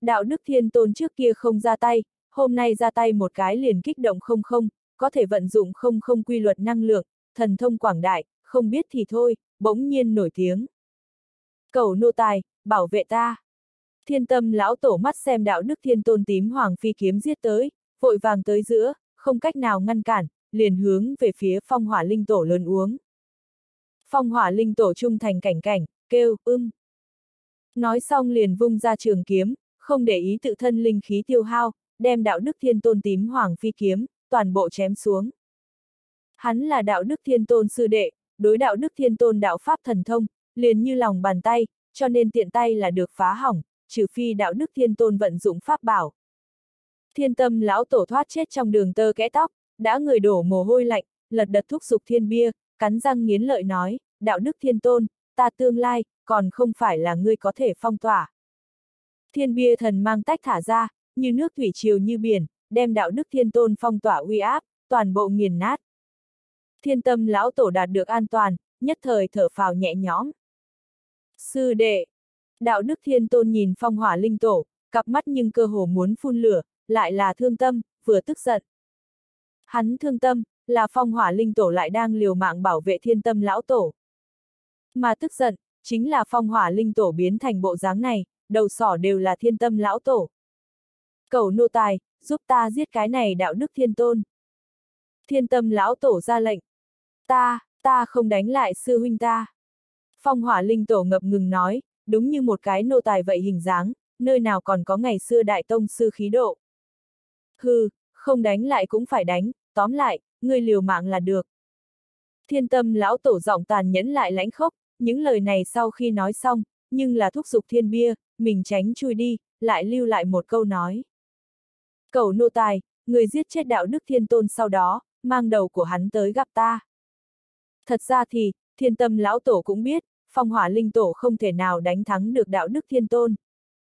Đạo đức thiên tôn trước kia không ra tay, hôm nay ra tay một cái liền kích động không không, có thể vận dụng không không quy luật năng lượng, thần thông quảng đại, không biết thì thôi, bỗng nhiên nổi tiếng. Cẩu nô tài, bảo vệ ta. Thiên Tâm lão tổ mắt xem đạo đức thiên tôn tím hoàng phi kiếm giết tới, vội vàng tới giữa, không cách nào ngăn cản, liền hướng về phía phong hỏa linh tổ lớn uống. Phong hỏa linh tổ trung thành cảnh cảnh, kêu, Nói xong liền vung ra trường kiếm, không để ý tự thân linh khí tiêu hao, đem đạo đức thiên tôn tím hoàng phi kiếm, toàn bộ chém xuống. Hắn là đạo đức thiên tôn sư đệ, đối đạo đức thiên tôn đạo pháp thần thông, liền như lòng bàn tay, cho nên tiện tay là được phá hỏng, trừ phi đạo đức thiên tôn vận dụng pháp bảo. Thiên Tâm lão tổ thoát chết trong đường tơ kẽ tóc, đã người đổ mồ hôi lạnh, lật đật thúc giục thiên bia, cắn răng nghiến lợi nói, đạo đức thiên tôn, ta tương lai, còn không phải là ngươi có thể phong tỏa. Thiên bia thần mang tách thả ra, như nước thủy triều như biển, đem đạo đức thiên tôn phong tỏa uy áp, toàn bộ nghiền nát. Thiên Tâm lão tổ đạt được an toàn, nhất thời thở phào nhẹ nhõm. Sư đệ, đạo đức thiên tôn nhìn phong hỏa linh tổ, cặp mắt nhưng cơ hồ muốn phun lửa, lại là thương tâm, vừa tức giận. Hắn thương tâm, là phong hỏa linh tổ lại đang liều mạng bảo vệ Thiên Tâm lão tổ. Mà tức giận, chính là phong hỏa linh tổ biến thành bộ dáng này, đầu sỏ đều là Thiên Tâm lão tổ. Cẩu nô tài, giúp ta giết cái này đạo đức thiên tôn. Thiên Tâm lão tổ ra lệnh. Ta không đánh lại sư huynh ta. Phong hỏa linh tổ ngập ngừng nói, đúng như một cái nô tài vậy hình dáng, nơi nào còn có ngày xưa đại tông sư khí độ. Hừ, không đánh lại cũng phải đánh, tóm lại, ngươi liều mạng là được. Thiên Tâm lão tổ giọng tàn nhẫn lại lãnh khốc, những lời này sau khi nói xong, nhưng là thúc giục thiên bia, mình tránh chui đi, lại lưu lại một câu nói. Cẩu nô tài, người giết chết đạo đức thiên tôn sau đó, mang đầu của hắn tới gặp ta. Thật ra thì, Thiên Tâm lão tổ cũng biết, phong hỏa linh tổ không thể nào đánh thắng được đạo đức thiên tôn.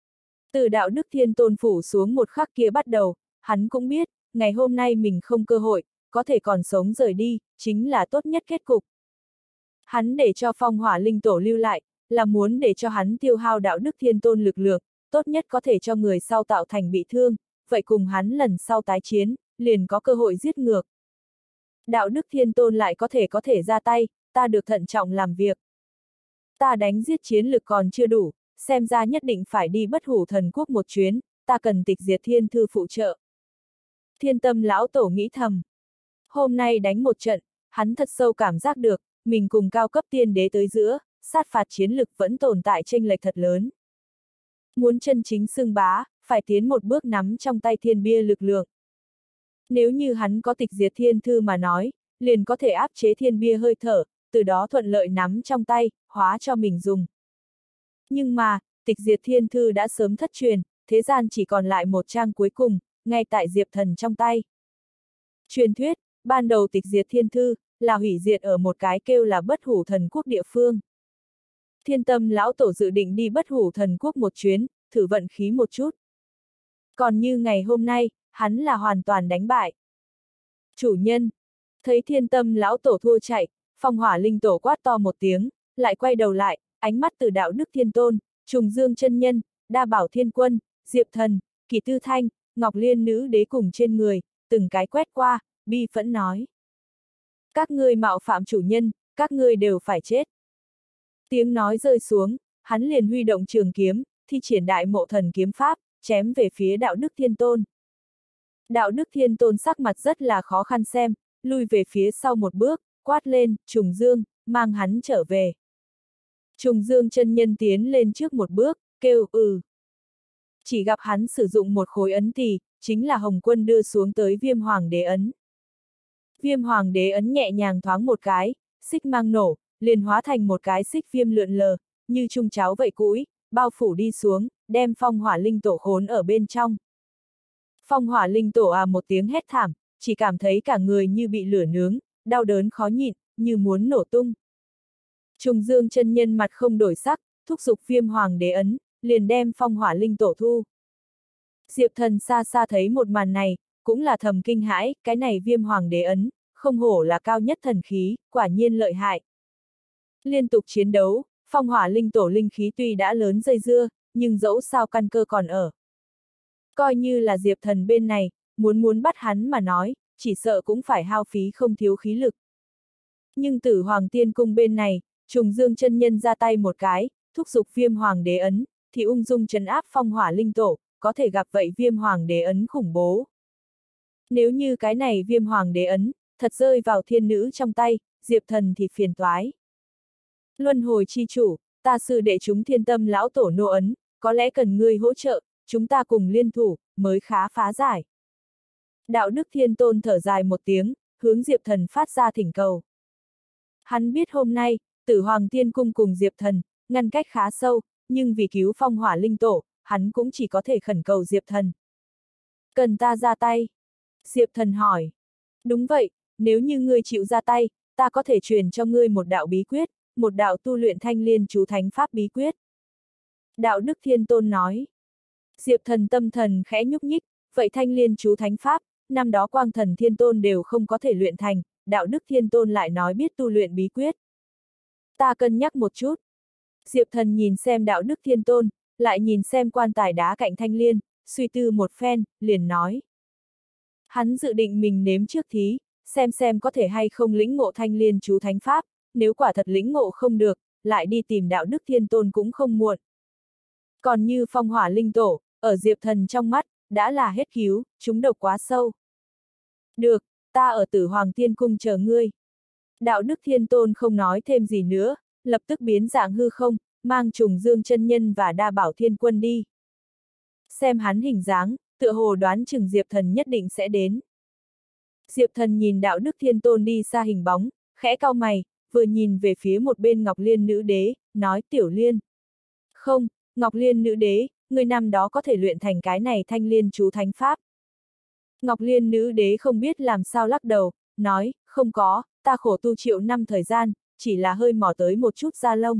Từ đạo đức thiên tôn phủ xuống một khắc kia bắt đầu, hắn cũng biết, ngày hôm nay mình không cơ hội, có thể còn sống rời đi, chính là tốt nhất kết cục. Hắn để cho phong hỏa linh tổ lưu lại, là muốn để cho hắn tiêu hao đạo đức thiên tôn lực lượng, tốt nhất có thể cho người sau tạo thành bị thương, vậy cùng hắn lần sau tái chiến, liền có cơ hội giết ngược. Đạo đức thiên tôn lại có thể ra tay, ta được thận trọng làm việc. Ta đánh giết chiến lực còn chưa đủ, xem ra nhất định phải đi Bất Hủ Thần Quốc một chuyến, ta cần tịch diệt thiên thư phụ trợ. Thiên Tâm lão tổ nghĩ thầm. Hôm nay đánh một trận, hắn thật sâu cảm giác được, mình cùng cao cấp tiên đế tới giữa, sát phạt chiến lực vẫn tồn tại chênh lệch thật lớn. Muốn chân chính xưng bá, phải tiến một bước nắm trong tay thiên bia lực lượng. Nếu như hắn có tịch diệt thiên thư mà nói, liền có thể áp chế thiên bia hơi thở, từ đó thuận lợi nắm trong tay, hóa cho mình dùng. Nhưng mà, tịch diệt thiên thư đã sớm thất truyền, thế gian chỉ còn lại một trang cuối cùng, ngay tại Diệp Thần trong tay. Truyền thuyết, ban đầu tịch diệt thiên thư, là hủy diệt ở một cái kêu là Bất Hủ Thần Quốc địa phương. Thiên Tâm lão tổ dự định đi Bất Hủ Thần Quốc một chuyến, thử vận khí một chút. Còn như ngày hôm nay, hắn là hoàn toàn đánh bại. Chủ nhân, thấy Thiên Tâm lão tổ thua chạy, phong hỏa linh tổ quát to một tiếng, lại quay đầu lại, ánh mắt từ đạo đức thiên tôn, Trùng Dương chân nhân, Đa Bảo Thiên Quân, Diệp Thần, Kỳ Tư Thanh, Ngọc Liên nữ đế cùng trên người, từng cái quét qua, bi phẫn nói. Các ngươi mạo phạm chủ nhân, các ngươi đều phải chết. Tiếng nói rơi xuống, hắn liền huy động trường kiếm, thi triển đại mộ thần kiếm pháp, chém về phía đạo đức thiên tôn. Đạo đức thiên tôn sắc mặt rất là khó khăn xem, lui về phía sau một bước, quát lên, Trùng Dương, mang hắn trở về. Trùng Dương chân nhân tiến lên trước một bước, kêu Chỉ gặp hắn sử dụng một khối ấn tỳ, chính là Hồng Quân đưa xuống tới Viêm Hoàng đế ấn. Viêm Hoàng đế ấn nhẹ nhàng thoáng một cái, xích mang nổ, liền hóa thành một cái xích viêm lượn lờ, như trung cháo vậy cũi, bao phủ đi xuống, đem phong hỏa linh tổ khốn ở bên trong. Phong hỏa linh tổ một tiếng hét thảm, chỉ cảm thấy cả người như bị lửa nướng, đau đớn khó nhịn, như muốn nổ tung. Trùng Dương chân nhân mặt không đổi sắc, thúc giục Viêm Hoàng đế ấn, liền đem phong hỏa linh tổ thu. Diệp Thần xa xa thấy một màn này, cũng là thầm kinh hãi, cái này Viêm Hoàng đế ấn, không hổ là cao nhất thần khí, quả nhiên lợi hại. Liên tục chiến đấu, phong hỏa linh tổ linh khí tuy đã lớn dây dưa, nhưng dẫu sao căn cơ còn ở. Coi như là Diệp Thần bên này, muốn bắt hắn mà nói, chỉ sợ cũng phải hao phí không thiếu khí lực. Nhưng Tử Hoàng Tiên Cung bên này, Trùng Dương chân nhân ra tay một cái, thúc giục Viêm Hoàng đế ấn, thì ung dung trấn áp phong hỏa linh tổ, có thể gặp vậy Viêm Hoàng đế ấn khủng bố. Nếu như cái này Viêm Hoàng đế ấn, thật rơi vào thiên nữ trong tay, Diệp Thần thì phiền toái. Luân hồi chi chủ, ta sư đệ chúng thiên tâm lão tổ nô ấn, có lẽ cần ngươi hỗ trợ, chúng ta cùng liên thủ, mới khá phá giải. Đạo Đức Thiên Tôn thở dài một tiếng, hướng Diệp Thần phát ra thỉnh cầu. Hắn biết hôm nay, Tử Hoàng Tiên Cung cùng Diệp Thần, ngăn cách khá sâu, nhưng vì cứu phong hỏa linh tổ, hắn cũng chỉ có thể khẩn cầu Diệp Thần. Cần ta ra tay? Diệp Thần hỏi. Đúng vậy, nếu như ngươi chịu ra tay, ta có thể truyền cho ngươi một đạo bí quyết, một đạo tu luyện thanh liên chú thánh pháp bí quyết. Đạo Đức Thiên Tôn nói. Diệp Thần tâm thần khẽ nhúc nhích, vậy thanh liên chú thánh pháp, năm đó Quang Thần Thiên Tôn đều không có thể luyện thành, Đạo Đức Thiên Tôn lại nói biết tu luyện bí quyết. Ta cân nhắc một chút. Diệp Thần nhìn xem Đạo Đức Thiên Tôn, lại nhìn xem quan tài đá cạnh thanh liên, suy tư một phen, liền nói. Hắn dự định mình nếm trước thí, xem có thể hay không lĩnh ngộ thanh liên chú thánh pháp, nếu quả thật lĩnh ngộ không được, lại đi tìm Đạo Đức Thiên Tôn cũng không muộn. Còn như phong hỏa linh tổ, ở Diệp Thần trong mắt, đã là hết cứu, chúng độc quá sâu. Được, ta ở Tử Hoàng Tiên Cung chờ ngươi. Đạo Đức Thiên Tôn không nói thêm gì nữa, lập tức biến dạng hư không, mang Trùng Dương chân nhân và Đa Bảo Thiên Quân đi. Xem hắn hình dáng, tựa hồ đoán chừng Diệp Thần nhất định sẽ đến. Diệp Thần nhìn Đạo Đức Thiên Tôn đi xa hình bóng, khẽ cau mày, vừa nhìn về phía một bên Ngọc Liên nữ đế, nói Tiểu Liên. Không, Ngọc Liên nữ đế, người năm đó có thể luyện thành cái này thanh liên chú thánh pháp. Ngọc Liên nữ đế không biết làm sao lắc đầu, nói, không có, ta khổ tu triệu năm thời gian, chỉ là hơi mò tới một chút da lông.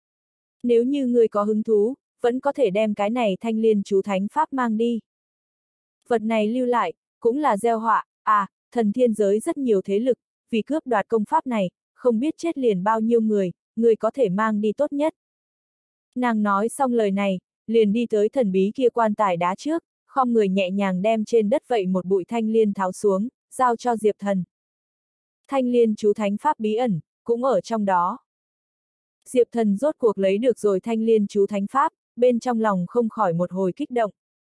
Nếu như người có hứng thú, vẫn có thể đem cái này thanh liên chú thánh pháp mang đi. Vật này lưu lại, cũng là gieo họa, thần thiên giới rất nhiều thế lực, vì cướp đoạt công pháp này, không biết chết liền bao nhiêu người có thể mang đi tốt nhất. Nàng nói xong lời này, liền đi tới thần bí kia quan tài đá trước, khom người nhẹ nhàng đem trên đất vậy một bụi thanh liên tháo xuống, giao cho Diệp Thần. Thanh liên chú thánh pháp bí ẩn, cũng ở trong đó. Diệp Thần rốt cuộc lấy được rồi thanh liên chú thánh pháp, bên trong lòng không khỏi một hồi kích động.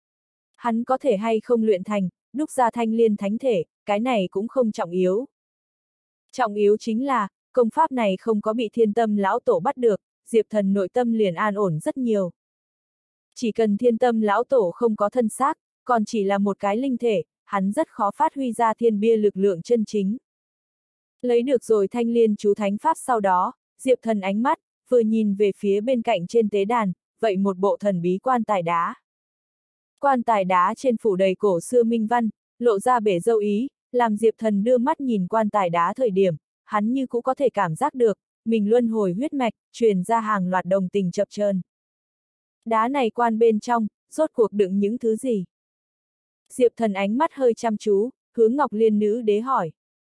Hắn có thể hay không luyện thành, đúc ra thanh liên thánh thể, cái này cũng không trọng yếu. Trọng yếu chính là, công pháp này không có bị thiên tâm lão tổ bắt được, Diệp Thần nội tâm liền an ổn rất nhiều. Chỉ cần thiên tâm lão tổ không có thân xác, còn chỉ là một cái linh thể, hắn rất khó phát huy ra thiên bia lực lượng chân chính. Lấy được rồi thanh liên chú thánh pháp sau đó, Diệp Thần ánh mắt, vừa nhìn về phía bên cạnh trên tế đàn, vậy một bộ thần bí quan tài đá. Quan tài đá trên phủ đầy cổ xưa minh văn, lộ ra bể dâu ý, làm Diệp Thần đưa mắt nhìn quan tài đá thời điểm, hắn như cũng có thể cảm giác được, mình luân hồi huyết mạch, truyền ra hàng loạt đồng tình chập chờn. Đá này quan bên trong, rốt cuộc đựng những thứ gì? Diệp Thần ánh mắt hơi chăm chú, hướng Ngọc Liên nữ đế hỏi.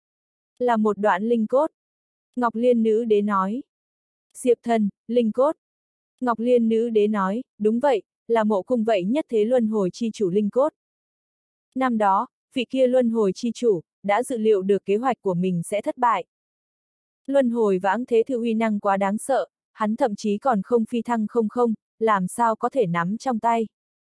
Là một đoạn linh cốt. Ngọc Liên nữ đế nói. Diệp Thần, linh cốt. Ngọc Liên nữ đế nói, đúng vậy, là mộ cung vậy nhất thế luân hồi chi chủ linh cốt. Năm đó, vị kia luân hồi chi chủ, đã dự liệu được kế hoạch của mình sẽ thất bại. Luân hồi vãng thế thư uy năng quá đáng sợ, hắn thậm chí còn không phi thăng không, làm sao có thể nắm trong tay.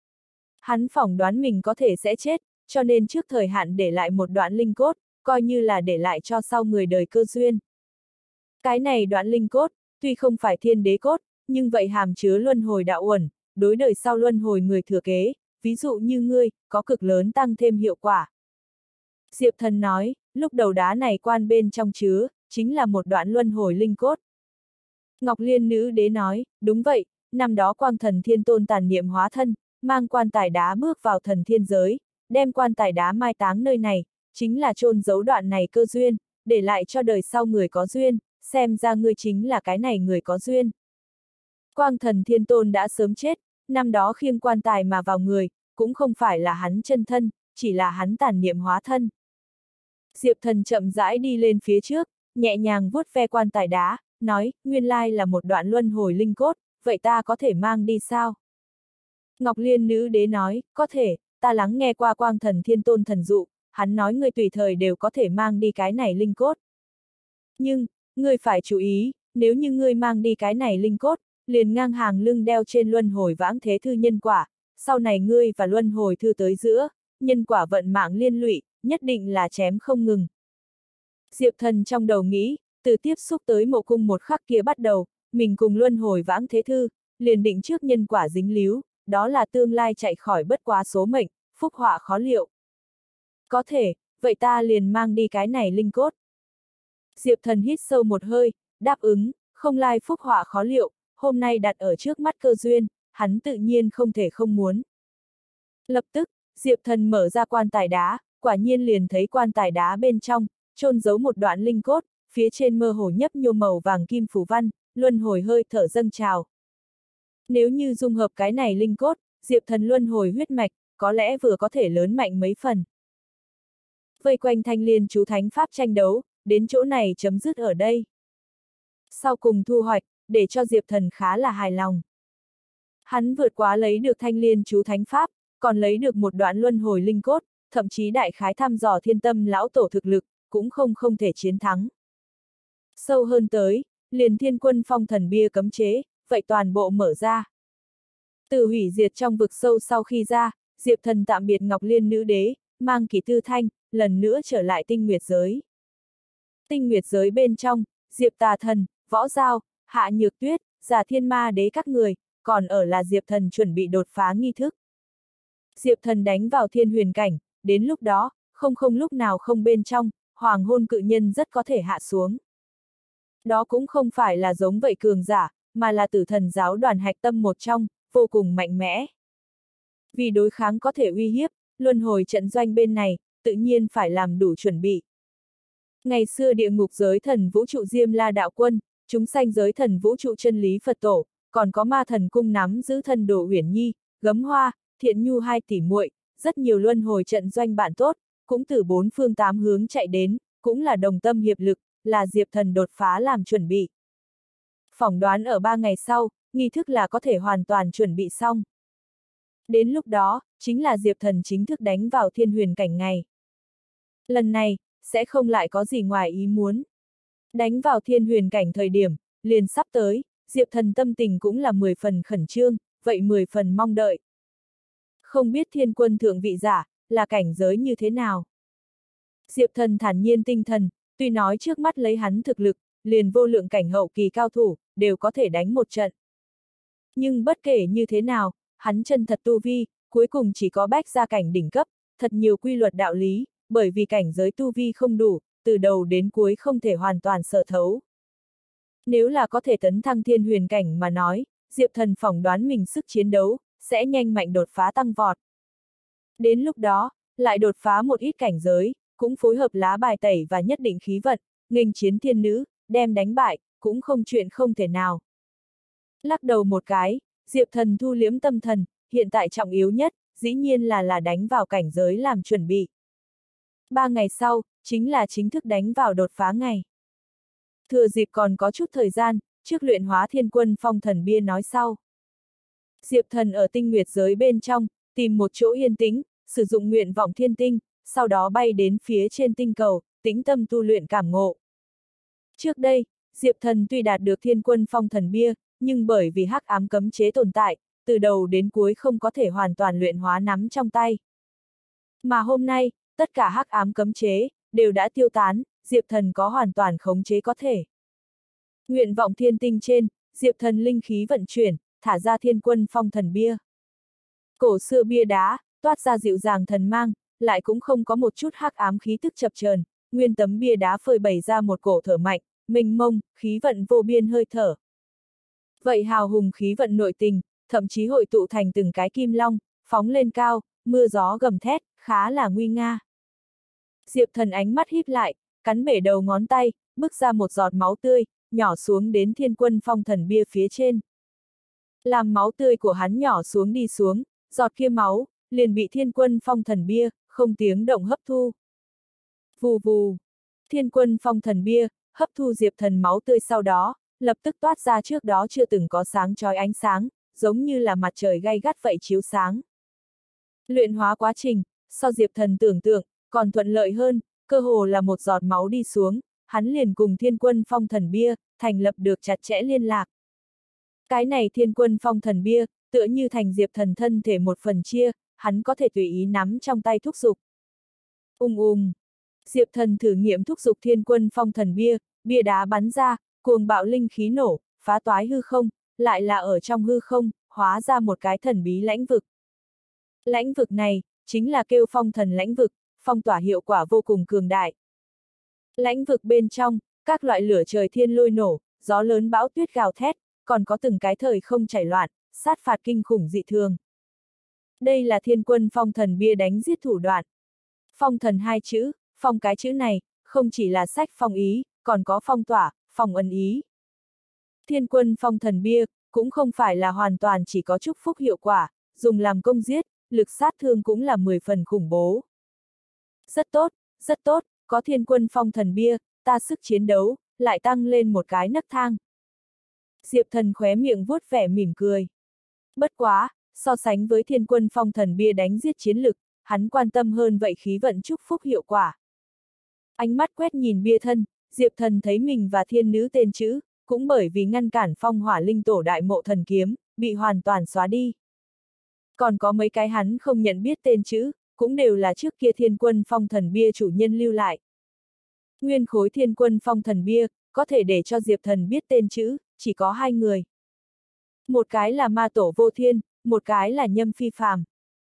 Hắn phỏng đoán mình có thể sẽ chết, cho nên trước thời hạn để lại một đoạn linh cốt, coi như là để lại cho sau người đời cơ duyên. Cái này đoạn linh cốt, tuy không phải thiên đế cốt, nhưng vậy hàm chứa luân hồi đạo uẩn, đối đời sau luân hồi người thừa kế, ví dụ như ngươi, có cực lớn tăng thêm hiệu quả. Diệp Thần nói, lúc đầu đá này quan bên trong chứa, chính là một đoạn luân hồi linh cốt. Ngọc Liên nữ đế nói, đúng vậy, năm đó Quang Thần Thiên Tôn tàn niệm hóa thân, mang quan tài đá bước vào thần thiên giới, đem quan tài đá mai táng nơi này, chính là chôn giấu đoạn này cơ duyên, để lại cho đời sau người có duyên, xem ra ngươi chính là cái này người có duyên. Quang Thần Thiên Tôn đã sớm chết, năm đó khiêng quan tài mà vào người, cũng không phải là hắn chân thân, chỉ là hắn tàn niệm hóa thân. Diệp Thần chậm rãi đi lên phía trước, nhẹ nhàng vuốt ve quan tài đá, nói, nguyên lai là một đoạn luân hồi linh cốt, vậy ta có thể mang đi sao? Ngọc Liên nữ đế nói, có thể, ta lắng nghe qua Quang Thần Thiên Tôn thần dụ, hắn nói ngươi tùy thời đều có thể mang đi cái này linh cốt. Nhưng, ngươi phải chú ý, nếu như ngươi mang đi cái này linh cốt, liền ngang hàng lưng đeo trên luân hồi vãng thế thư nhân quả, sau này ngươi và luân hồi thư tới giữa, nhân quả vận mạng liên lụy, nhất định là chém không ngừng. Diệp Thần trong đầu nghĩ, từ tiếp xúc tới mộ cung một khắc kia bắt đầu, mình cùng luân hồi vãng thế thư, liền định trước nhân quả dính líu, đó là tương lai chạy khỏi bất quá số mệnh, phúc họa khó liệu. Có thể, vậy ta liền mang đi cái này linh cốt. Diệp Thần hít sâu một hơi, đáp ứng, không lai phúc họa khó liệu, hôm nay đặt ở trước mắt cơ duyên, hắn tự nhiên không thể không muốn. Lập tức, Diệp Thần mở ra quan tài đá, quả nhiên liền thấy quan tài đá bên trong, chôn giấu một đoạn linh cốt, phía trên mơ hồ nhấp nhô màu vàng kim phù văn, luân hồi hơi thở dâng trào. Nếu như dung hợp cái này linh cốt, Diệp Thần luân hồi huyết mạch, có lẽ vừa có thể lớn mạnh mấy phần. Vây quanh thanh liên chú thánh pháp tranh đấu, đến chỗ này chấm dứt ở đây. Sau cùng thu hoạch, để cho Diệp Thần khá là hài lòng. Hắn vượt quá lấy được thanh liên chú thánh pháp, còn lấy được một đoạn luân hồi linh cốt, thậm chí đại khái thăm dò thiên tâm lão tổ thực lực, cũng không thể chiến thắng. Sâu hơn tới, liền thiên quân phong thần bia cấm chế, vậy toàn bộ mở ra. Từ hủy diệt trong vực sâu sau khi ra, Diệp Thần tạm biệt Ngọc Liên nữ đế, mang Kỳ Tư Thanh, lần nữa trở lại tinh nguyệt giới. Tinh nguyệt giới bên trong, Diệp Tà Thần, Võ Giao, Hạ Nhược Tuyết, Già Thiên Ma Đế các người, còn ở là Diệp Thần chuẩn bị đột phá nghi thức. Diệp Thần đánh vào thiên huyền cảnh, đến lúc đó, không lúc nào không bên trong, hoàng hôn cự nhân rất có thể hạ xuống. Đó cũng không phải là giống vậy cường giả, mà là tử thần giáo đoàn hạch tâm một trong, vô cùng mạnh mẽ. Vì đối kháng có thể uy hiếp, luân hồi trận doanh bên này, tự nhiên phải làm đủ chuẩn bị. Ngày xưa địa ngục giới thần vũ trụ Diêm La đạo quân, chúng sanh giới thần vũ trụ chân lý Phật tổ, còn có ma thần cung nắm giữ thần đồ Uyển Nhi, Gấm Hoa, Thiện Nhu hai tỷ muội, rất nhiều luân hồi trận doanh bạn tốt, cũng từ bốn phương tám hướng chạy đến, cũng là đồng tâm hiệp lực, là Diệp Thần đột phá làm chuẩn bị. Phỏng đoán ở 3 ngày sau, nghi thức là có thể hoàn toàn chuẩn bị xong. Đến lúc đó, chính là Diệp Thần chính thức đánh vào thiên huyền cảnh ngày. Lần này, sẽ không lại có gì ngoài ý muốn. Đánh vào thiên huyền cảnh thời điểm, liền sắp tới, Diệp Thần tâm tình cũng là 10 phần khẩn trương, vậy 10 phần mong đợi. Không biết thiên quân thượng vị giả, là cảnh giới như thế nào? Diệp Thần thản nhiên tinh thần, tuy nói trước mắt lấy hắn thực lực, liền vô lượng cảnh hậu kỳ cao thủ, đều có thể đánh một trận. Nhưng bất kể như thế nào, hắn chân thật tu vi, cuối cùng chỉ có bách gia cảnh đỉnh cấp, thật nhiều quy luật đạo lý, bởi vì cảnh giới tu vi không đủ, từ đầu đến cuối không thể hoàn toàn sở thấu. Nếu là có thể tấn thăng thiên huyền cảnh mà nói, Diệp Thần phỏng đoán mình sức chiến đấu, sẽ nhanh mạnh đột phá tăng vọt. Đến lúc đó, lại đột phá một ít cảnh giới, cũng phối hợp lá bài tẩy và nhất định khí vận, nghênh chiến thiên nữ, đem đánh bại, cũng không chuyện không thể nào. Lắc đầu một cái, Diệp Thần thu liễm tâm thần, hiện tại trọng yếu nhất, dĩ nhiên là đánh vào cảnh giới làm chuẩn bị. 3 ngày sau, chính là chính thức đánh vào đột phá ngày. Thừa dịp còn có chút thời gian, trước luyện hóa thiên quân phong thần bia nói sau. Diệp Thần ở tinh nguyệt giới bên trong, tìm một chỗ yên tĩnh, sử dụng nguyện vọng thiên tinh, sau đó bay đến phía trên tinh cầu, tĩnh tâm tu luyện cảm ngộ. Trước đây, Diệp Thần tuy đạt được thiên quân phong thần bia, nhưng bởi vì hắc ám cấm chế tồn tại, từ đầu đến cuối không có thể hoàn toàn luyện hóa nắm trong tay. Mà hôm nay, tất cả hắc ám cấm chế, đều đã tiêu tán, Diệp Thần có hoàn toàn khống chế có thể. Nguyện vọng thiên tinh trên, Diệp Thần linh khí vận chuyển, thả ra thiên quân phong thần bia. Cổ xưa bia đá, toát ra dịu dàng thần mang, lại cũng không có một chút hắc ám khí tức chập chờn, nguyên tấm bia đá phơi bày ra một cổ thở mạnh, mênh mông, khí vận vô biên hơi thở. Vậy hào hùng khí vận nội tình, thậm chí hội tụ thành từng cái kim long, phóng lên cao, mưa gió gầm thét, khá là nguy nga. Diệp Thần ánh mắt híp lại, cắn bể đầu ngón tay, bức ra một giọt máu tươi, nhỏ xuống đến thiên quân phong thần bia phía trên. Làm máu tươi của hắn nhỏ xuống đi xuống, giọt kia máu, liền bị thiên quân phong thần bia, không tiếng động hấp thu. Vù vù, thiên quân phong thần bia, hấp thu Diệp Thần máu tươi sau đó, lập tức toát ra trước đó chưa từng có sáng chói ánh sáng, giống như là mặt trời gay gắt vậy chiếu sáng. Luyện hóa quá trình, so Diệp Thần tưởng tượng, còn thuận lợi hơn, cơ hồ là một giọt máu đi xuống, hắn liền cùng Thiên Quân Phong Thần Bia, thành lập được chặt chẽ liên lạc. Cái này Thiên Quân Phong Thần Bia, tựa như thành Diệp Thần thân thể một phần chia, hắn có thể tùy ý nắm trong tay thúc giục. Diệp Thần thử nghiệm thúc giục Thiên Quân Phong Thần Bia, bia đá bắn ra, cuồng bạo linh khí nổ, phá toái hư không, lại là ở trong hư không, hóa ra một cái thần bí lãnh vực. Lãnh vực này, chính là kêu phong thần lãnh vực, phong tỏa hiệu quả vô cùng cường đại. Lãnh vực bên trong, các loại lửa trời thiên lôi nổ, gió lớn bão tuyết gào thét, còn có từng cái thời không chảy loạn, sát phạt kinh khủng dị thường. Đây là Thiên Quân Phong Thần Bia đánh giết thủ đoạn. Phong thần hai chữ, phong cái chữ này, không chỉ là sách phong ý, còn có phong tỏa, phong ân ý. Thiên Quân Phong Thần Bia, cũng không phải là hoàn toàn chỉ có chúc phúc hiệu quả, dùng làm công giết, lực sát thương cũng là 10 phần khủng bố. Rất tốt, có Thiên Quân Phong Thần Bia, ta sức chiến đấu, lại tăng lên một cái nấc thang. Diệp Thần khóe miệng vuốt vẻ mỉm cười. Bất quá, so sánh với Thiên Quân Phong Thần Bia đánh giết chiến lực, hắn quan tâm hơn vậy khí vận chúc phúc hiệu quả. Ánh mắt quét nhìn bia thân, Diệp Thần thấy mình và thiên nữ tên chữ, cũng bởi vì ngăn cản phong hỏa linh tổ đại mộ thần kiếm, bị hoàn toàn xóa đi. Còn có mấy cái hắn không nhận biết tên chữ, cũng đều là trước kia Thiên Quân Phong Thần Bia chủ nhân lưu lại. Nguyên khối Thiên Quân Phong Thần Bia, có thể để cho Diệp Thần biết tên chữ, chỉ có 2 người. Một cái là Ma Tổ Vô Thiên, một cái là Nhâm Phi Phàm.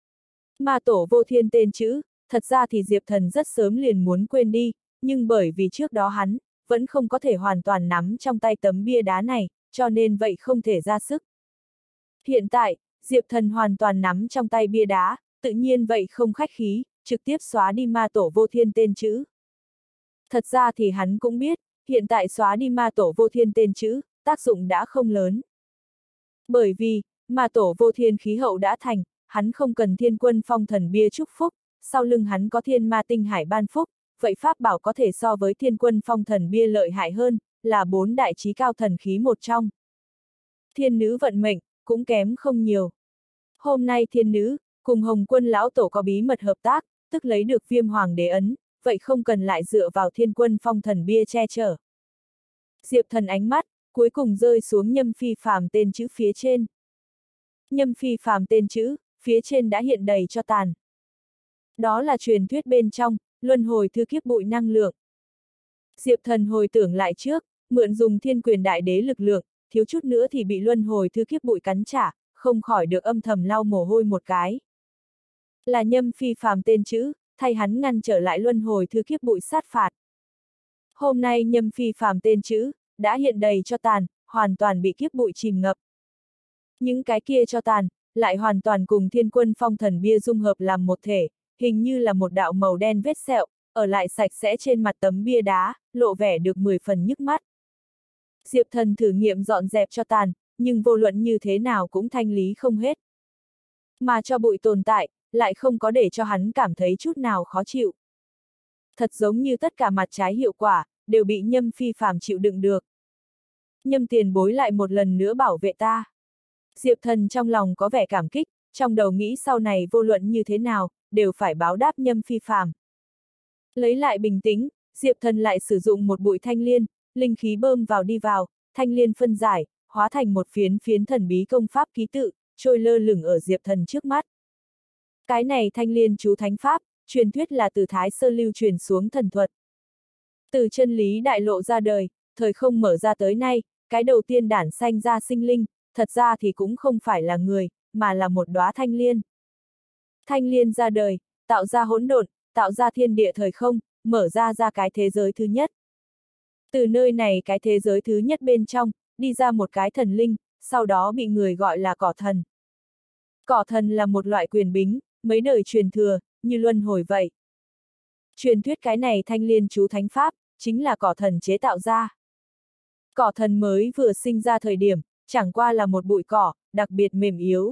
Ma Tổ Vô Thiên tên chữ, thật ra thì Diệp Thần rất sớm liền muốn quên đi, nhưng bởi vì trước đó hắn, vẫn không có thể hoàn toàn nắm trong tay tấm bia đá này, cho nên vậy không thể ra sức. Hiện tại, Diệp Thần hoàn toàn nắm trong tay bia đá, tự nhiên vậy không khách khí, trực tiếp xóa đi Ma Tổ Vô Thiên tên chữ. Thật ra thì hắn cũng biết, hiện tại xóa đi Ma Tổ Vô Thiên tên chữ, tác dụng đã không lớn. Bởi vì, Ma Tổ Vô Thiên khí hậu đã thành, hắn không cần Thiên Quân Phong Thần Bia chúc phúc, sau lưng hắn có Thiên Ma Tinh Hải ban phúc, vậy pháp bảo có thể so với Thiên Quân Phong Thần Bia lợi hại hơn, là 4 đại chí cao thần khí một trong. Thiên nữ vận mệnh, cũng kém không nhiều. Hôm nay thiên nữ, cùng Hồng Quân lão tổ có bí mật hợp tác, tức lấy được Viêm Hoàng đế ấn, vậy không cần lại dựa vào Thiên Quân Phong Thần Bia che chở. Diệp Thần ánh mắt, cuối cùng rơi xuống Nhâm Phi Phàm tên chữ phía trên. Nhâm Phi Phàm tên chữ, phía trên đã hiện đầy cho tàn. Đó là truyền thuyết bên trong, luân hồi thư kiếp bụi năng lượng. Diệp Thần hồi tưởng lại trước, mượn dùng Thiên Quyền Đại Đế lực lượng, thiếu chút nữa thì bị luân hồi thư kiếp bụi cắn trả, không khỏi được âm thầm lau mồ hôi một cái. Là Nhâm Phi Phàm tên chữ, thay hắn ngăn trở lại luân hồi thư kiếp bụi sát phạt. Hôm nay Nhâm Phi Phàm tên chữ, đã hiện đầy cho tàn, hoàn toàn bị kiếp bụi chìm ngập. Những cái kia cho tàn, lại hoàn toàn cùng Thiên Quân Phong Thần Bia dung hợp làm một thể, hình như là một đạo màu đen vết sẹo, ở lại sạch sẽ trên mặt tấm bia đá, lộ vẻ được 10 phần nhức mắt. Diệp Thần thử nghiệm dọn dẹp cho tàn, nhưng vô luận như thế nào cũng thanh lý không hết. Mà cho bụi tồn tại, lại không có để cho hắn cảm thấy chút nào khó chịu. Thật giống như tất cả mặt trái hiệu quả, đều bị Nhâm Phi Phàm chịu đựng được. Nhâm tiền bối lại một lần nữa bảo vệ ta. Diệp Thần trong lòng có vẻ cảm kích, trong đầu nghĩ sau này vô luận như thế nào, đều phải báo đáp Nhâm Phi Phàm. Lấy lại bình tĩnh, Diệp Thần lại sử dụng một bụi thanh liên, linh khí bơm vào đi vào, thanh liên phân giải, hóa thành một phiến phiến thần bí công pháp ký tự, trôi lơ lửng ở Diệp Thần trước mắt. Cái này thanh liên chú thánh pháp, truyền thuyết là từ Thái Sơ lưu truyền xuống thần thuật. Từ chân lý đại lộ ra đời, thời không mở ra tới nay, cái đầu tiên đản sanh ra sinh linh, thật ra thì cũng không phải là người, mà là một đóa thanh liên. Thanh liên ra đời, tạo ra hỗn độn, tạo ra thiên địa thời không, mở ra cái thế giới thứ nhất. Từ nơi này cái thế giới thứ nhất bên trong, đi ra một cái thần linh, sau đó bị người gọi là cỏ thần. Cỏ thần là một loại quyền bính, mấy đời truyền thừa, như luân hồi vậy. Truyền thuyết cái này thanh liên chú thánh pháp, chính là cỏ thần chế tạo ra. Cỏ thần mới vừa sinh ra thời điểm, chẳng qua là một bụi cỏ, đặc biệt mềm yếu.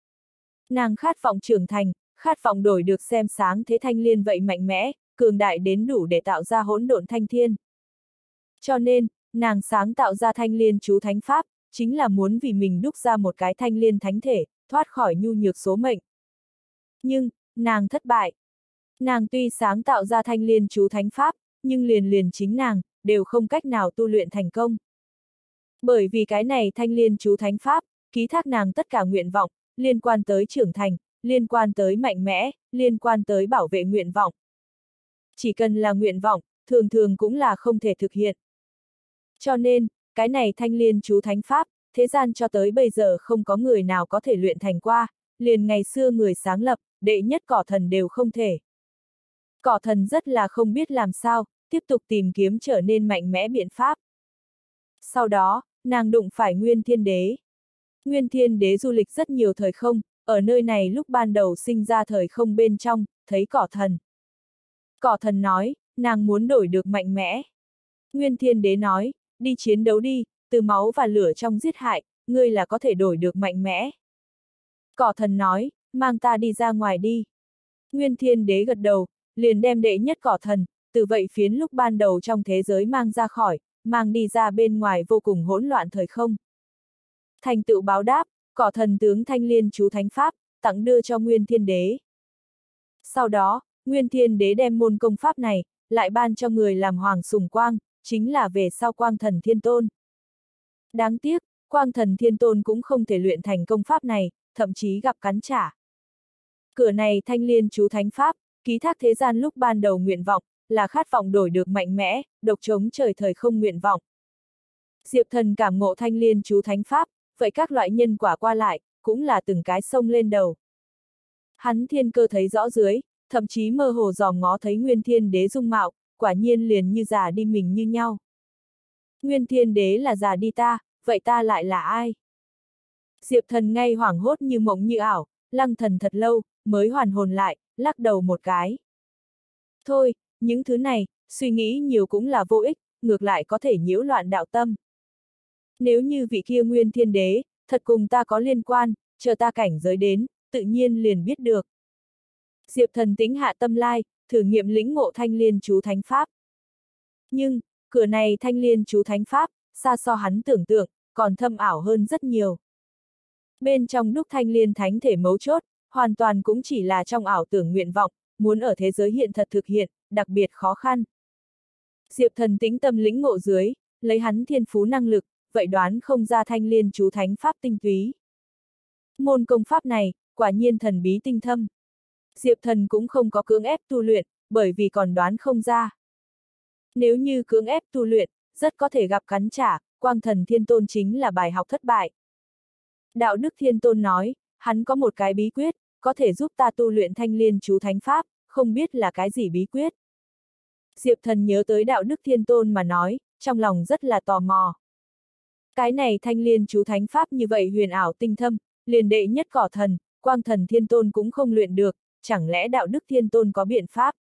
Nàng khát vọng trưởng thành, khát vọng đổi được xem sáng thế thanh liên vậy mạnh mẽ, cường đại đến đủ để tạo ra hỗn độn thanh thiên. Cho nên, nàng sáng tạo ra thanh liên chú thánh pháp, chính là muốn vì mình đúc ra một cái thanh liên thánh thể, thoát khỏi nhu nhược số mệnh. Nhưng, nàng thất bại. Nàng tuy sáng tạo ra thanh liên chú thánh pháp, nhưng liền liền chính nàng, đều không cách nào tu luyện thành công. Bởi vì cái này thanh liên chú thánh pháp, ký thác nàng tất cả nguyện vọng, liên quan tới trưởng thành, liên quan tới mạnh mẽ, liên quan tới bảo vệ nguyện vọng. Chỉ cần là nguyện vọng, thường thường cũng là không thể thực hiện. Cho nên, cái này thanh liên chú thánh pháp, thế gian cho tới bây giờ không có người nào có thể luyện thành qua, liền ngày xưa người sáng lập, đệ nhất cỏ thần đều không thể. Cỏ thần rất là không biết làm sao, tiếp tục tìm kiếm trở nên mạnh mẽ biện pháp. Sau đó, nàng đụng phải Nguyên Thiên Đế. Nguyên Thiên Đế du lịch rất nhiều thời không, ở nơi này lúc ban đầu sinh ra thời không bên trong, thấy cỏ thần. Cỏ thần nói, nàng muốn đổi được mạnh mẽ. Nguyên Thiên Đế nói, đi chiến đấu đi, từ máu và lửa trong giết hại, ngươi là có thể đổi được mạnh mẽ. Cỏ thần nói, mang ta đi ra ngoài đi. Nguyên Thiên Đế gật đầu, liền đem đệ nhất cỏ thần, từ vậy phiến lúc ban đầu trong thế giới mang ra khỏi, mang đi ra bên ngoài vô cùng hỗn loạn thời không. Thành tựu báo đáp, cỏ thần tướng thanh liên chú thánh pháp, tặng đưa cho Nguyên Thiên Đế. Sau đó, Nguyên Thiên Đế đem môn công pháp này, lại ban cho người làm Hoàng Sùng Quang, chính là về sau Quang Thần Thiên Tôn. Đáng tiếc, Quang Thần Thiên Tôn cũng không thể luyện thành công pháp này, thậm chí gặp cắn trả. Cửa này thanh liên chú thánh pháp, ký thác thế gian lúc ban đầu nguyện vọng, là khát vọng đổi được mạnh mẽ, độc chống trời thời không nguyện vọng. Diệp Thần cảm ngộ thanh liên chú thánh pháp, vậy các loại nhân quả qua lại, cũng là từng cái sông lên đầu. Hắn thiên cơ thấy rõ dưới, thậm chí mơ hồ dòm ngó thấy Nguyên Thiên Đế dung mạo, quả nhiên liền như già đi mình như nhau. Nguyên Thiên Đế là già đi ta, vậy ta lại là ai? Diệp Thần ngay hoảng hốt như mộng như ảo, lăng thần thật lâu, mới hoàn hồn lại, lắc đầu một cái. Thôi, những thứ này, suy nghĩ nhiều cũng là vô ích, ngược lại có thể nhiễu loạn đạo tâm. Nếu như vị kia Nguyên Thiên Đế, thật cùng ta có liên quan, chờ ta cảnh giới đến, tự nhiên liền biết được. Diệp Thần tĩnh hạ tâm lai, thử nghiệm lĩnh ngộ thanh liên chú thánh pháp. Nhưng, cửa này thanh liên chú thánh pháp, xa so hắn tưởng tượng, còn thâm ảo hơn rất nhiều. Bên trong đúc thanh liên thánh thể mấu chốt, hoàn toàn cũng chỉ là trong ảo tưởng nguyện vọng, muốn ở thế giới hiện thật thực hiện, đặc biệt khó khăn. Diệp Thần tĩnh tâm lĩnh ngộ dưới, lấy hắn thiên phú năng lực, vậy đoán không ra thanh liên chú thánh pháp tinh túy. Môn công pháp này, quả nhiên thần bí tinh thâm. Diệp Thần cũng không có cưỡng ép tu luyện, bởi vì còn đoán không ra. Nếu như cưỡng ép tu luyện, rất có thể gặp cắn trả, Quang Thần Thiên Tôn chính là bài học thất bại. Đạo Đức Thiên Tôn nói, hắn có một cái bí quyết, có thể giúp ta tu luyện thanh liên chú thánh pháp, không biết là cái gì bí quyết. Diệp Thần nhớ tới Đạo Đức Thiên Tôn mà nói, trong lòng rất là tò mò. Cái này thanh liên chú thánh pháp như vậy huyền ảo tinh thâm, liền đệ nhất cỏ thần, Quang Thần Thiên Tôn cũng không luyện được, chẳng lẽ Đạo Đức Thiên Tôn có biện pháp?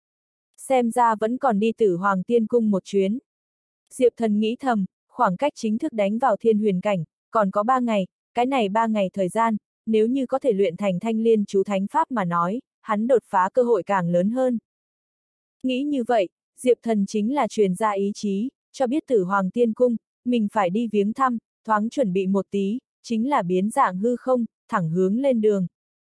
Xem ra vẫn còn đi Tử Hoàng Tiên Cung một chuyến. Diệp Thần nghĩ thầm, khoảng cách chính thức đánh vào thiên huyền cảnh, còn có 3 ngày, cái này 3 ngày thời gian, nếu như có thể luyện thành thanh liên chú thánh pháp mà nói, hắn đột phá cơ hội càng lớn hơn. Nghĩ như vậy, Diệp Thần chính là truyền ra ý chí, cho biết Tử Hoàng Tiên Cung, mình phải đi viếng thăm, thoáng chuẩn bị một tí, chính là biến dạng hư không, thẳng hướng lên đường.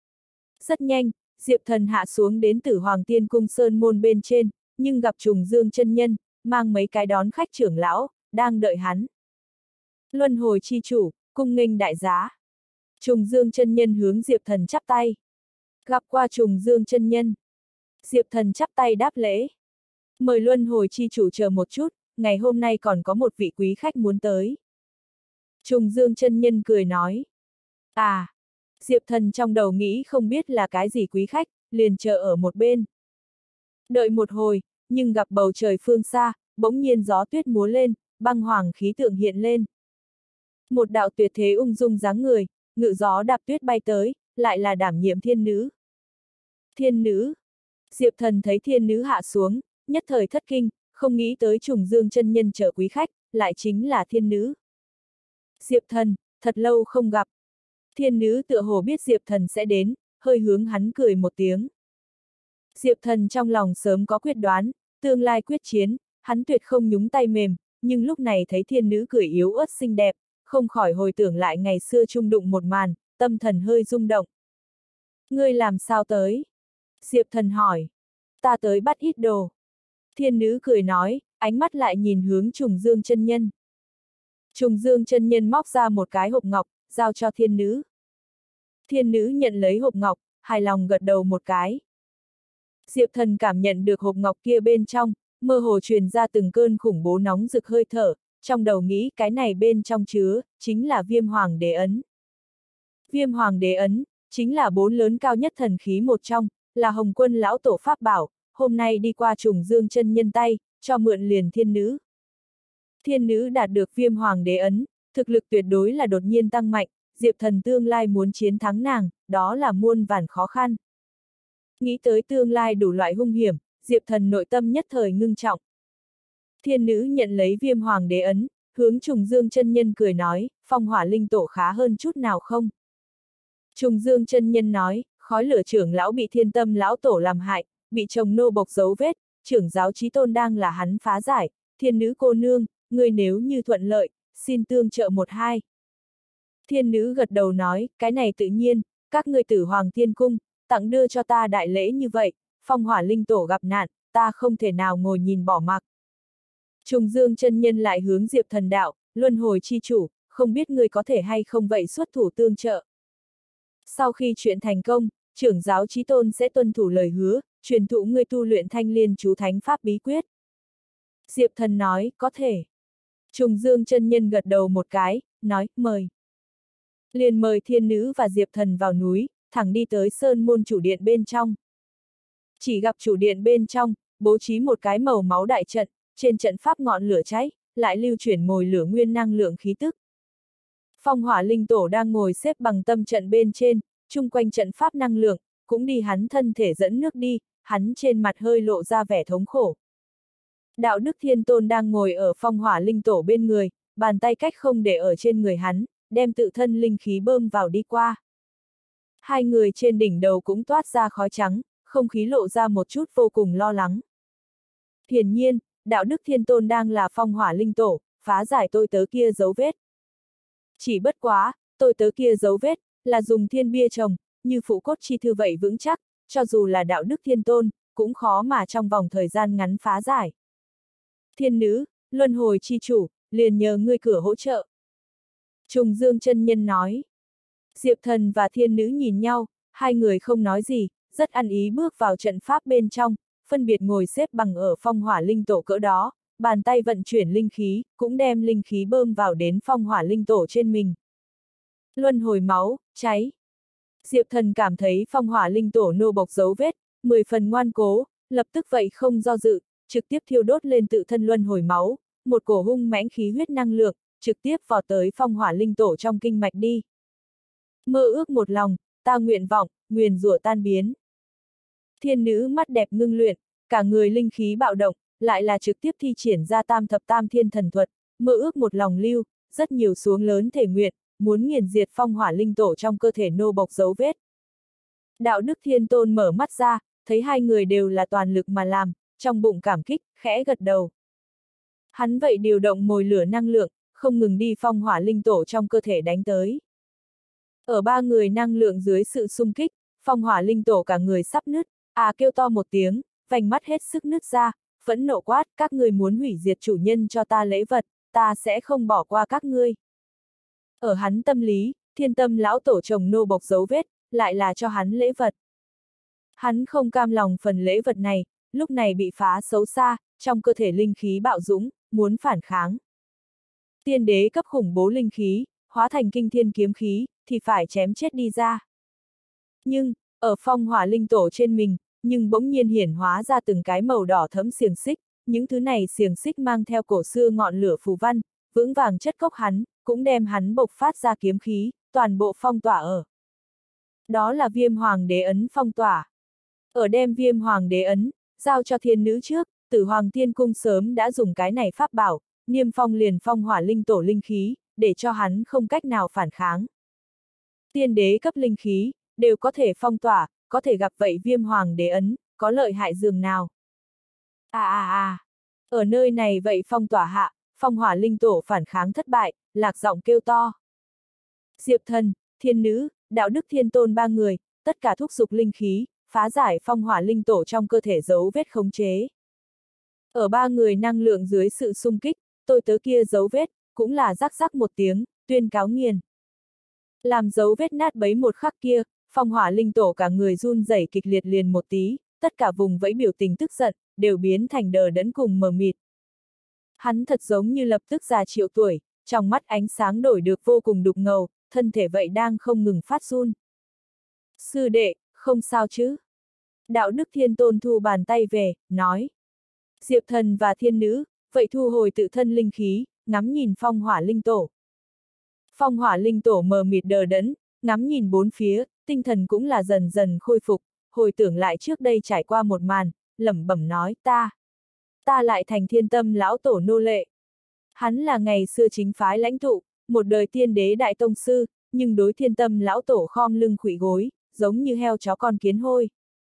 Rất nhanh, Diệp Thần hạ xuống đến Tử Hoàng Tiên Cung sơn môn bên trên, nhưng gặp Trùng Dương chân nhân, mang mấy cái đón khách trưởng lão, đang đợi hắn. Luân hồi chi chủ, cung nghênh đại giá. Trùng Dương chân nhân hướng Diệp Thần chắp tay. Gặp qua Trùng Dương chân nhân. Diệp Thần chắp tay đáp lễ. Mời Luân hồi chi chủ chờ một chút, ngày hôm nay còn có một vị quý khách muốn tới. Trùng Dương chân nhân cười nói. À, Diệp Thần trong đầu nghĩ không biết là cái gì quý khách, liền chờ ở một bên. Đợi một hồi, nhưng gặp bầu trời phương xa, bỗng nhiên gió tuyết múa lên, băng hoàng khí tượng hiện lên. Một đạo tuyệt thế ung dung dáng người, ngự gió đạp tuyết bay tới, lại là đảm nhiệm thiên nữ. Thiên nữ. Diệp Thần thấy thiên nữ hạ xuống, nhất thời thất kinh, không nghĩ tới Trùng Dương chân nhân chở quý khách, lại chính là thiên nữ. Diệp Thần, thật lâu không gặp. Thiên nữ tựa hồ biết Diệp Thần sẽ đến, hơi hướng hắn cười một tiếng. Diệp Thần trong lòng sớm có quyết đoán, tương lai quyết chiến, hắn tuyệt không nhúng tay mềm, nhưng lúc này thấy thiên nữ cười yếu ớt xinh đẹp, không khỏi hồi tưởng lại ngày xưa chung đụng một màn, tâm thần hơi rung động. Ngươi làm sao tới? Diệp Thần hỏi. Ta tới bắt ít đồ. Thiên nữ cười nói, ánh mắt lại nhìn hướng Trùng Dương chân nhân. Trùng Dương chân nhân móc ra một cái hộp ngọc, giao cho thiên nữ. Thiên nữ nhận lấy hộp ngọc, hài lòng gật đầu một cái. Diệp Thần cảm nhận được hộp ngọc kia bên trong, mơ hồ truyền ra từng cơn khủng bố nóng rực hơi thở, trong đầu nghĩ cái này bên trong chứa, chính là Viêm Hoàng Đế Ấn. Viêm Hoàng Đế Ấn, chính là 4 lớn cao nhất thần khí một trong, là Hồng Quân lão tổ pháp bảo, hôm nay đi qua Trùng Dương chân nhân tay, cho mượn liền thiên nữ. Thiên nữ đạt được Viêm Hoàng Đế Ấn, thực lực tuyệt đối là đột nhiên tăng mạnh, Diệp Thần tương lai muốn chiến thắng nàng, đó là muôn vàn khó khăn. Nghĩ tới tương lai đủ loại hung hiểm, Diệp Thần nội tâm nhất thời ngưng trọng. Thiên nữ nhận lấy Viêm Hoàng Đế Ấn, hướng Trùng Dương chân nhân cười nói, Phong Hỏa Linh Tổ khá hơn chút nào không? Trùng Dương chân nhân nói, khói lửa trưởng lão bị Thiên Tâm lão tổ làm hại, bị chồng nô bộc dấu vết, trưởng giáo Chí Tôn đang là hắn phá giải, thiên nữ cô nương, ngươi nếu như thuận lợi, xin tương trợ một hai. Thiên nữ gật đầu nói, cái này tự nhiên, các ngươi Tử Hoàng Thiên Cung, tặng đưa cho ta đại lễ như vậy, Phong Hỏa Linh Tổ gặp nạn, ta không thể nào ngồi nhìn bỏ mặc. Trùng Dương chân nhân lại hướng Diệp Thần đạo, luân hồi chi chủ, không biết ngươi có thể hay không vậy xuất thủ tương trợ. Sau khi chuyện thành công, trưởng giáo Chí Tôn sẽ tuân thủ lời hứa, truyền thụ ngươi tu luyện Thanh Liên chú thánh pháp bí quyết. Diệp Thần nói, có thể. Trùng Dương chân nhân gật đầu một cái, nói, mời. Liền mời thiên nữ và Diệp Thần vào núi, thẳng đi tới Sơn Môn chủ điện bên trong. Chỉ gặp chủ điện bên trong, bố trí một cái màu máu đại trận, trên trận pháp ngọn lửa cháy, lại lưu chuyển mồi lửa nguyên năng lượng khí tức. Phong Hỏa Linh Tổ đang ngồi xếp bằng tâm trận bên trên, chung quanh trận pháp năng lượng, cũng đi hắn thân thể dẫn nước đi, hắn trên mặt hơi lộ ra vẻ thống khổ. Đạo Đức Thiên Tôn đang ngồi ở Phong Hỏa Linh Tổ bên người, bàn tay cách không để ở trên người hắn, đem tự thân linh khí bơm vào đi qua. Hai người trên đỉnh đầu cũng toát ra khói trắng, không khí lộ ra một chút vô cùng lo lắng. Hiển nhiên, Đạo Đức Thiên Tôn đang là Phong Hỏa Linh Tổ, phá giải tôi tớ kia dấu vết. Chỉ bất quá, tôi tớ kia dấu vết, là dùng thiên bia trồng, như phụ cốt chi thư vậy vững chắc, cho dù là Đạo Đức Thiên Tôn, cũng khó mà trong vòng thời gian ngắn phá giải. Thiên nữ, luân hồi chi chủ, liền nhờ ngươi cửa hỗ trợ. Trùng Dương chân nhân nói. Diệp Thần và thiên nữ nhìn nhau, hai người không nói gì, rất ăn ý bước vào trận pháp bên trong, phân biệt ngồi xếp bằng ở Phong Hỏa Linh Tổ cỡ đó, bàn tay vận chuyển linh khí, cũng đem linh khí bơm vào đến Phong Hỏa Linh Tổ trên mình. Luân hồi máu, cháy. Diệp Thần cảm thấy Phong Hỏa Linh Tổ nô bộc dấu vết, 10 phần ngoan cố, lập tức vậy không do dự, trực tiếp thiêu đốt lên tự thân luân hồi máu, một cổ hung mãnh khí huyết năng lượng, trực tiếp vọt tới Phong Hỏa Linh Tổ trong kinh mạch đi. Mơ ước một lòng, ta nguyện vọng, nguyền rủa tan biến. Thiên nữ mắt đẹp ngưng luyện, cả người linh khí bạo động, lại là trực tiếp thi triển ra tam thập tam thiên thần thuật, mơ ước một lòng lưu, rất nhiều xuống lớn thể nguyện, muốn nghiền diệt Phong Hỏa Linh Tổ trong cơ thể nô bộc dấu vết. Đạo Đức Thiên Tôn mở mắt ra, thấy hai người đều là toàn lực mà làm, trong bụng cảm kích, khẽ gật đầu. Hắn vậy điều động mồi lửa năng lượng, không ngừng đi Phong Hỏa Linh Tổ trong cơ thể đánh tới. Ở ba người năng lượng dưới sự xung kích, Phong Hỏa Linh Tổ cả người sắp nứt, kêu to một tiếng, vành mắt hết sức nứt ra, phẫn nộ quát, các ngươi muốn hủy diệt chủ nhân cho ta lễ vật, ta sẽ không bỏ qua các ngươi. Ở hắn tâm lý, Thiên Tâm lão tổ chồng nô bộc dấu vết, lại là cho hắn lễ vật. Hắn không cam lòng phần lễ vật này, lúc này bị phá xấu xa, trong cơ thể linh khí bạo dũng, muốn phản kháng. Tiên đế cấp khủng bố linh khí, hóa thành kinh thiên kiếm khí, thì phải chém chết đi ra. Nhưng, ở Phong Hỏa Linh Tổ trên mình, nhưng bỗng nhiên hiển hóa ra từng cái màu đỏ thẫm xiềng xích, những thứ này xiềng xích mang theo cổ xưa ngọn lửa phù văn, vững vàng chất cốc hắn, cũng đem hắn bộc phát ra kiếm khí, toàn bộ phong tỏa ở. Đó là Viêm Hoàng Đế Ấn phong tỏa. Ở đem Viêm Hoàng Đế Ấn, giao cho thiên nữ trước, Tử Hoàng Thiên Cung sớm đã dùng cái này pháp bảo, niêm phong liền Phong Hỏa Linh Tổ linh khí, để cho hắn không cách nào phản kháng. Tiên đế cấp linh khí, đều có thể phong tỏa, có thể gặp vậy Viêm Hoàng Đế Ấn, có lợi hại dường nào. Ở nơi này vậy phong tỏa hạ, Phong Hỏa Linh Tổ phản kháng thất bại, lạc giọng kêu to. Diệp Thần, thiên nữ, Đạo Đức Thiên Tôn ba người, tất cả thúc giục linh khí, phá giải phong hỏa linh tổ trong cơ thể dấu vết khống chế. Ở ba người năng lượng dưới sự xung kích, tôi tớ kia dấu vết, cũng là rắc rắc một tiếng, tuyên cáo nghiền. Làm dấu vết nát bấy một khắc kia, phong hỏa linh tổ cả người run rẩy kịch liệt liền một tí, tất cả vùng vẫy biểu tình tức giận, đều biến thành đờ đẫn cùng mờ mịt. Hắn thật giống như lập tức già triệu tuổi, trong mắt ánh sáng đổi được vô cùng đục ngầu, thân thể vậy đang không ngừng phát run. Sư đệ, không sao chứ? Đạo Đức Thiên Tôn thu bàn tay về, nói. Diệp Thần và thiên nữ, vậy thu hồi tự thân linh khí, ngắm nhìn phong hỏa linh tổ. Phong hỏa linh tổ mờ mịt đờ đẫn, ngắm nhìn bốn phía, tinh thần cũng là dần dần khôi phục, hồi tưởng lại trước đây trải qua một màn, lẩm bẩm nói ta lại thành Thiên Tâm lão tổ nô lệ. Hắn là ngày xưa chính phái lãnh tụ, một đời tiên đế đại tông sư, nhưng đối Thiên Tâm lão tổ khom lưng khuỵu gối, giống như heo chó con kiến hôi.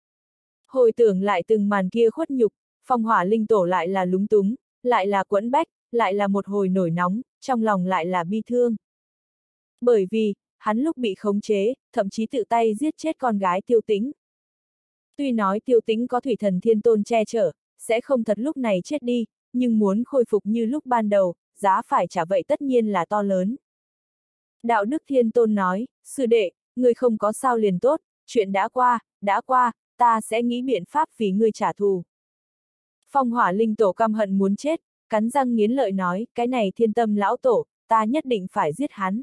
Hồi tưởng lại từng màn kia khuất nhục, phong hỏa linh tổ lại là lúng túng, lại là quẫn bách, lại là một hồi nổi nóng, trong lòng lại là bi thương. Bởi vì, hắn lúc bị khống chế, thậm chí tự tay giết chết con gái Tiêu Tĩnh. Tuy nói Tiêu Tĩnh có Thủy Thần Thiên Tôn che chở, sẽ không thật lúc này chết đi, nhưng muốn khôi phục như lúc ban đầu, giá phải trả vậy tất nhiên là to lớn. Đạo Đức Thiên Tôn nói, sư đệ, ngươi không có sao liền tốt, chuyện đã qua, ta sẽ nghĩ biện pháp vì ngươi trả thù. Phong hỏa linh tổ căm hận muốn chết, cắn răng nghiến lợi nói, cái này Thiên Tâm lão tổ, ta nhất định phải giết hắn.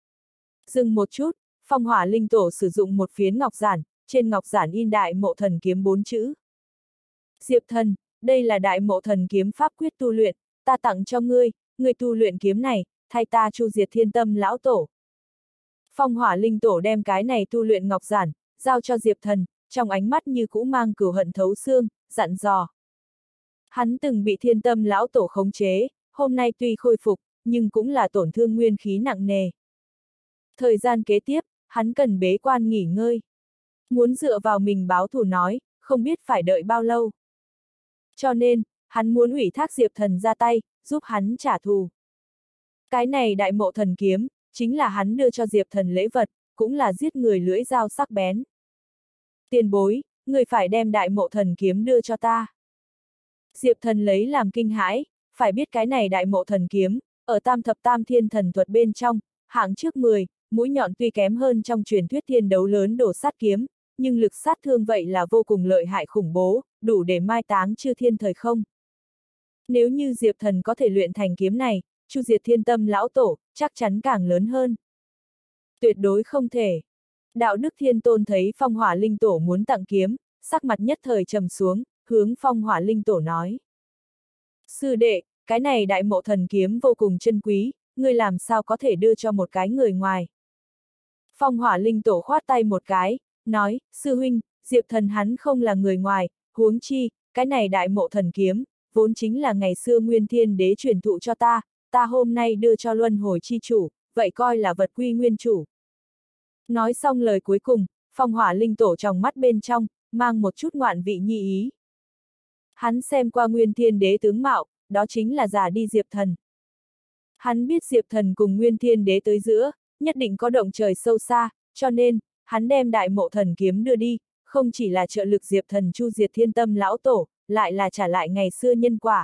Dừng một chút, phong hỏa linh tổ sử dụng một phiến ngọc giản, trên ngọc giản in Đại Mộ Thần Kiếm 4 chữ. Diệp Thần, đây là Đại Mộ Thần Kiếm pháp quyết tu luyện, ta tặng cho ngươi tu luyện kiếm này, thay ta chu diệt Thiên Tâm lão tổ. Phong hỏa linh tổ đem cái này tu luyện ngọc giản, giao cho Diệp Thần, trong ánh mắt như cũ mang cừu hận thấu xương, dặn dò. Hắn từng bị Thiên Tâm lão tổ khống chế, hôm nay tuy khôi phục, nhưng cũng là tổn thương nguyên khí nặng nề. Thời gian kế tiếp, hắn cần bế quan nghỉ ngơi. Muốn dựa vào mình báo thù nói, không biết phải đợi bao lâu. Cho nên, hắn muốn ủy thác Diệp Thần ra tay, giúp hắn trả thù. Cái này Đại Mộ Thần Kiếm, chính là hắn đưa cho Diệp Thần lễ vật, cũng là giết người lưỡi dao sắc bén. Tiền bối, người phải đem Đại Mộ Thần Kiếm đưa cho ta. Diệp Thần lấy làm kinh hãi, phải biết cái này Đại Mộ Thần Kiếm, ở Tam Thập Tam Thiên Thần Thuật bên trong, hạng trước 10, mũi nhọn tuy kém hơn trong truyền thuyết thiên đấu lớn đổ sát kiếm, nhưng lực sát thương vậy là vô cùng lợi hại khủng bố, đủ để mai táng chư thiên thời không. Nếu như Diệp Thần có thể luyện thành kiếm này, chu diệt Thiên Tâm lão tổ, chắc chắn càng lớn hơn. Tuyệt đối không thể. Đạo Đức Thiên Tôn thấy phong hỏa linh tổ muốn tặng kiếm, sắc mặt nhất thời trầm xuống, hướng phong hỏa linh tổ nói. Sư đệ, cái này Đại Mộ Thần Kiếm vô cùng chân quý, ngươi làm sao có thể đưa cho một cái người ngoài. Phong hỏa linh tổ khoát tay một cái, nói, sư huynh, Diệp Thần hắn không là người ngoài, huống chi, cái này Đại Mộ Thần Kiếm, vốn chính là ngày xưa Nguyên Thiên Đế truyền thụ cho ta hôm nay đưa cho Luân Hồi chi chủ, vậy coi là vật quy nguyên chủ. Nói xong lời cuối cùng, phong hỏa linh tổ trong mắt bên trong, mang một chút ngoạn vị nhi ý. Hắn xem qua Nguyên Thiên Đế tướng mạo, đó chính là giả đi Diệp Thần. Hắn biết Diệp Thần cùng Nguyên Thiên Đế tới giữa, nhất định có động trời sâu xa, cho nên, hắn đem Đại Mộ Thần Kiếm đưa đi, không chỉ là trợ lực Diệp Thần chu diệt Thiên Tâm lão tổ, lại là trả lại ngày xưa nhân quả.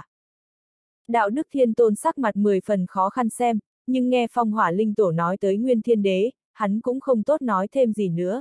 Đạo Đức Thiên Tôn sắc mặt 10 phần khó khăn xem, nhưng nghe phong hỏa linh tổ nói tới Nguyên Thiên Đế, hắn cũng không tốt nói thêm gì nữa.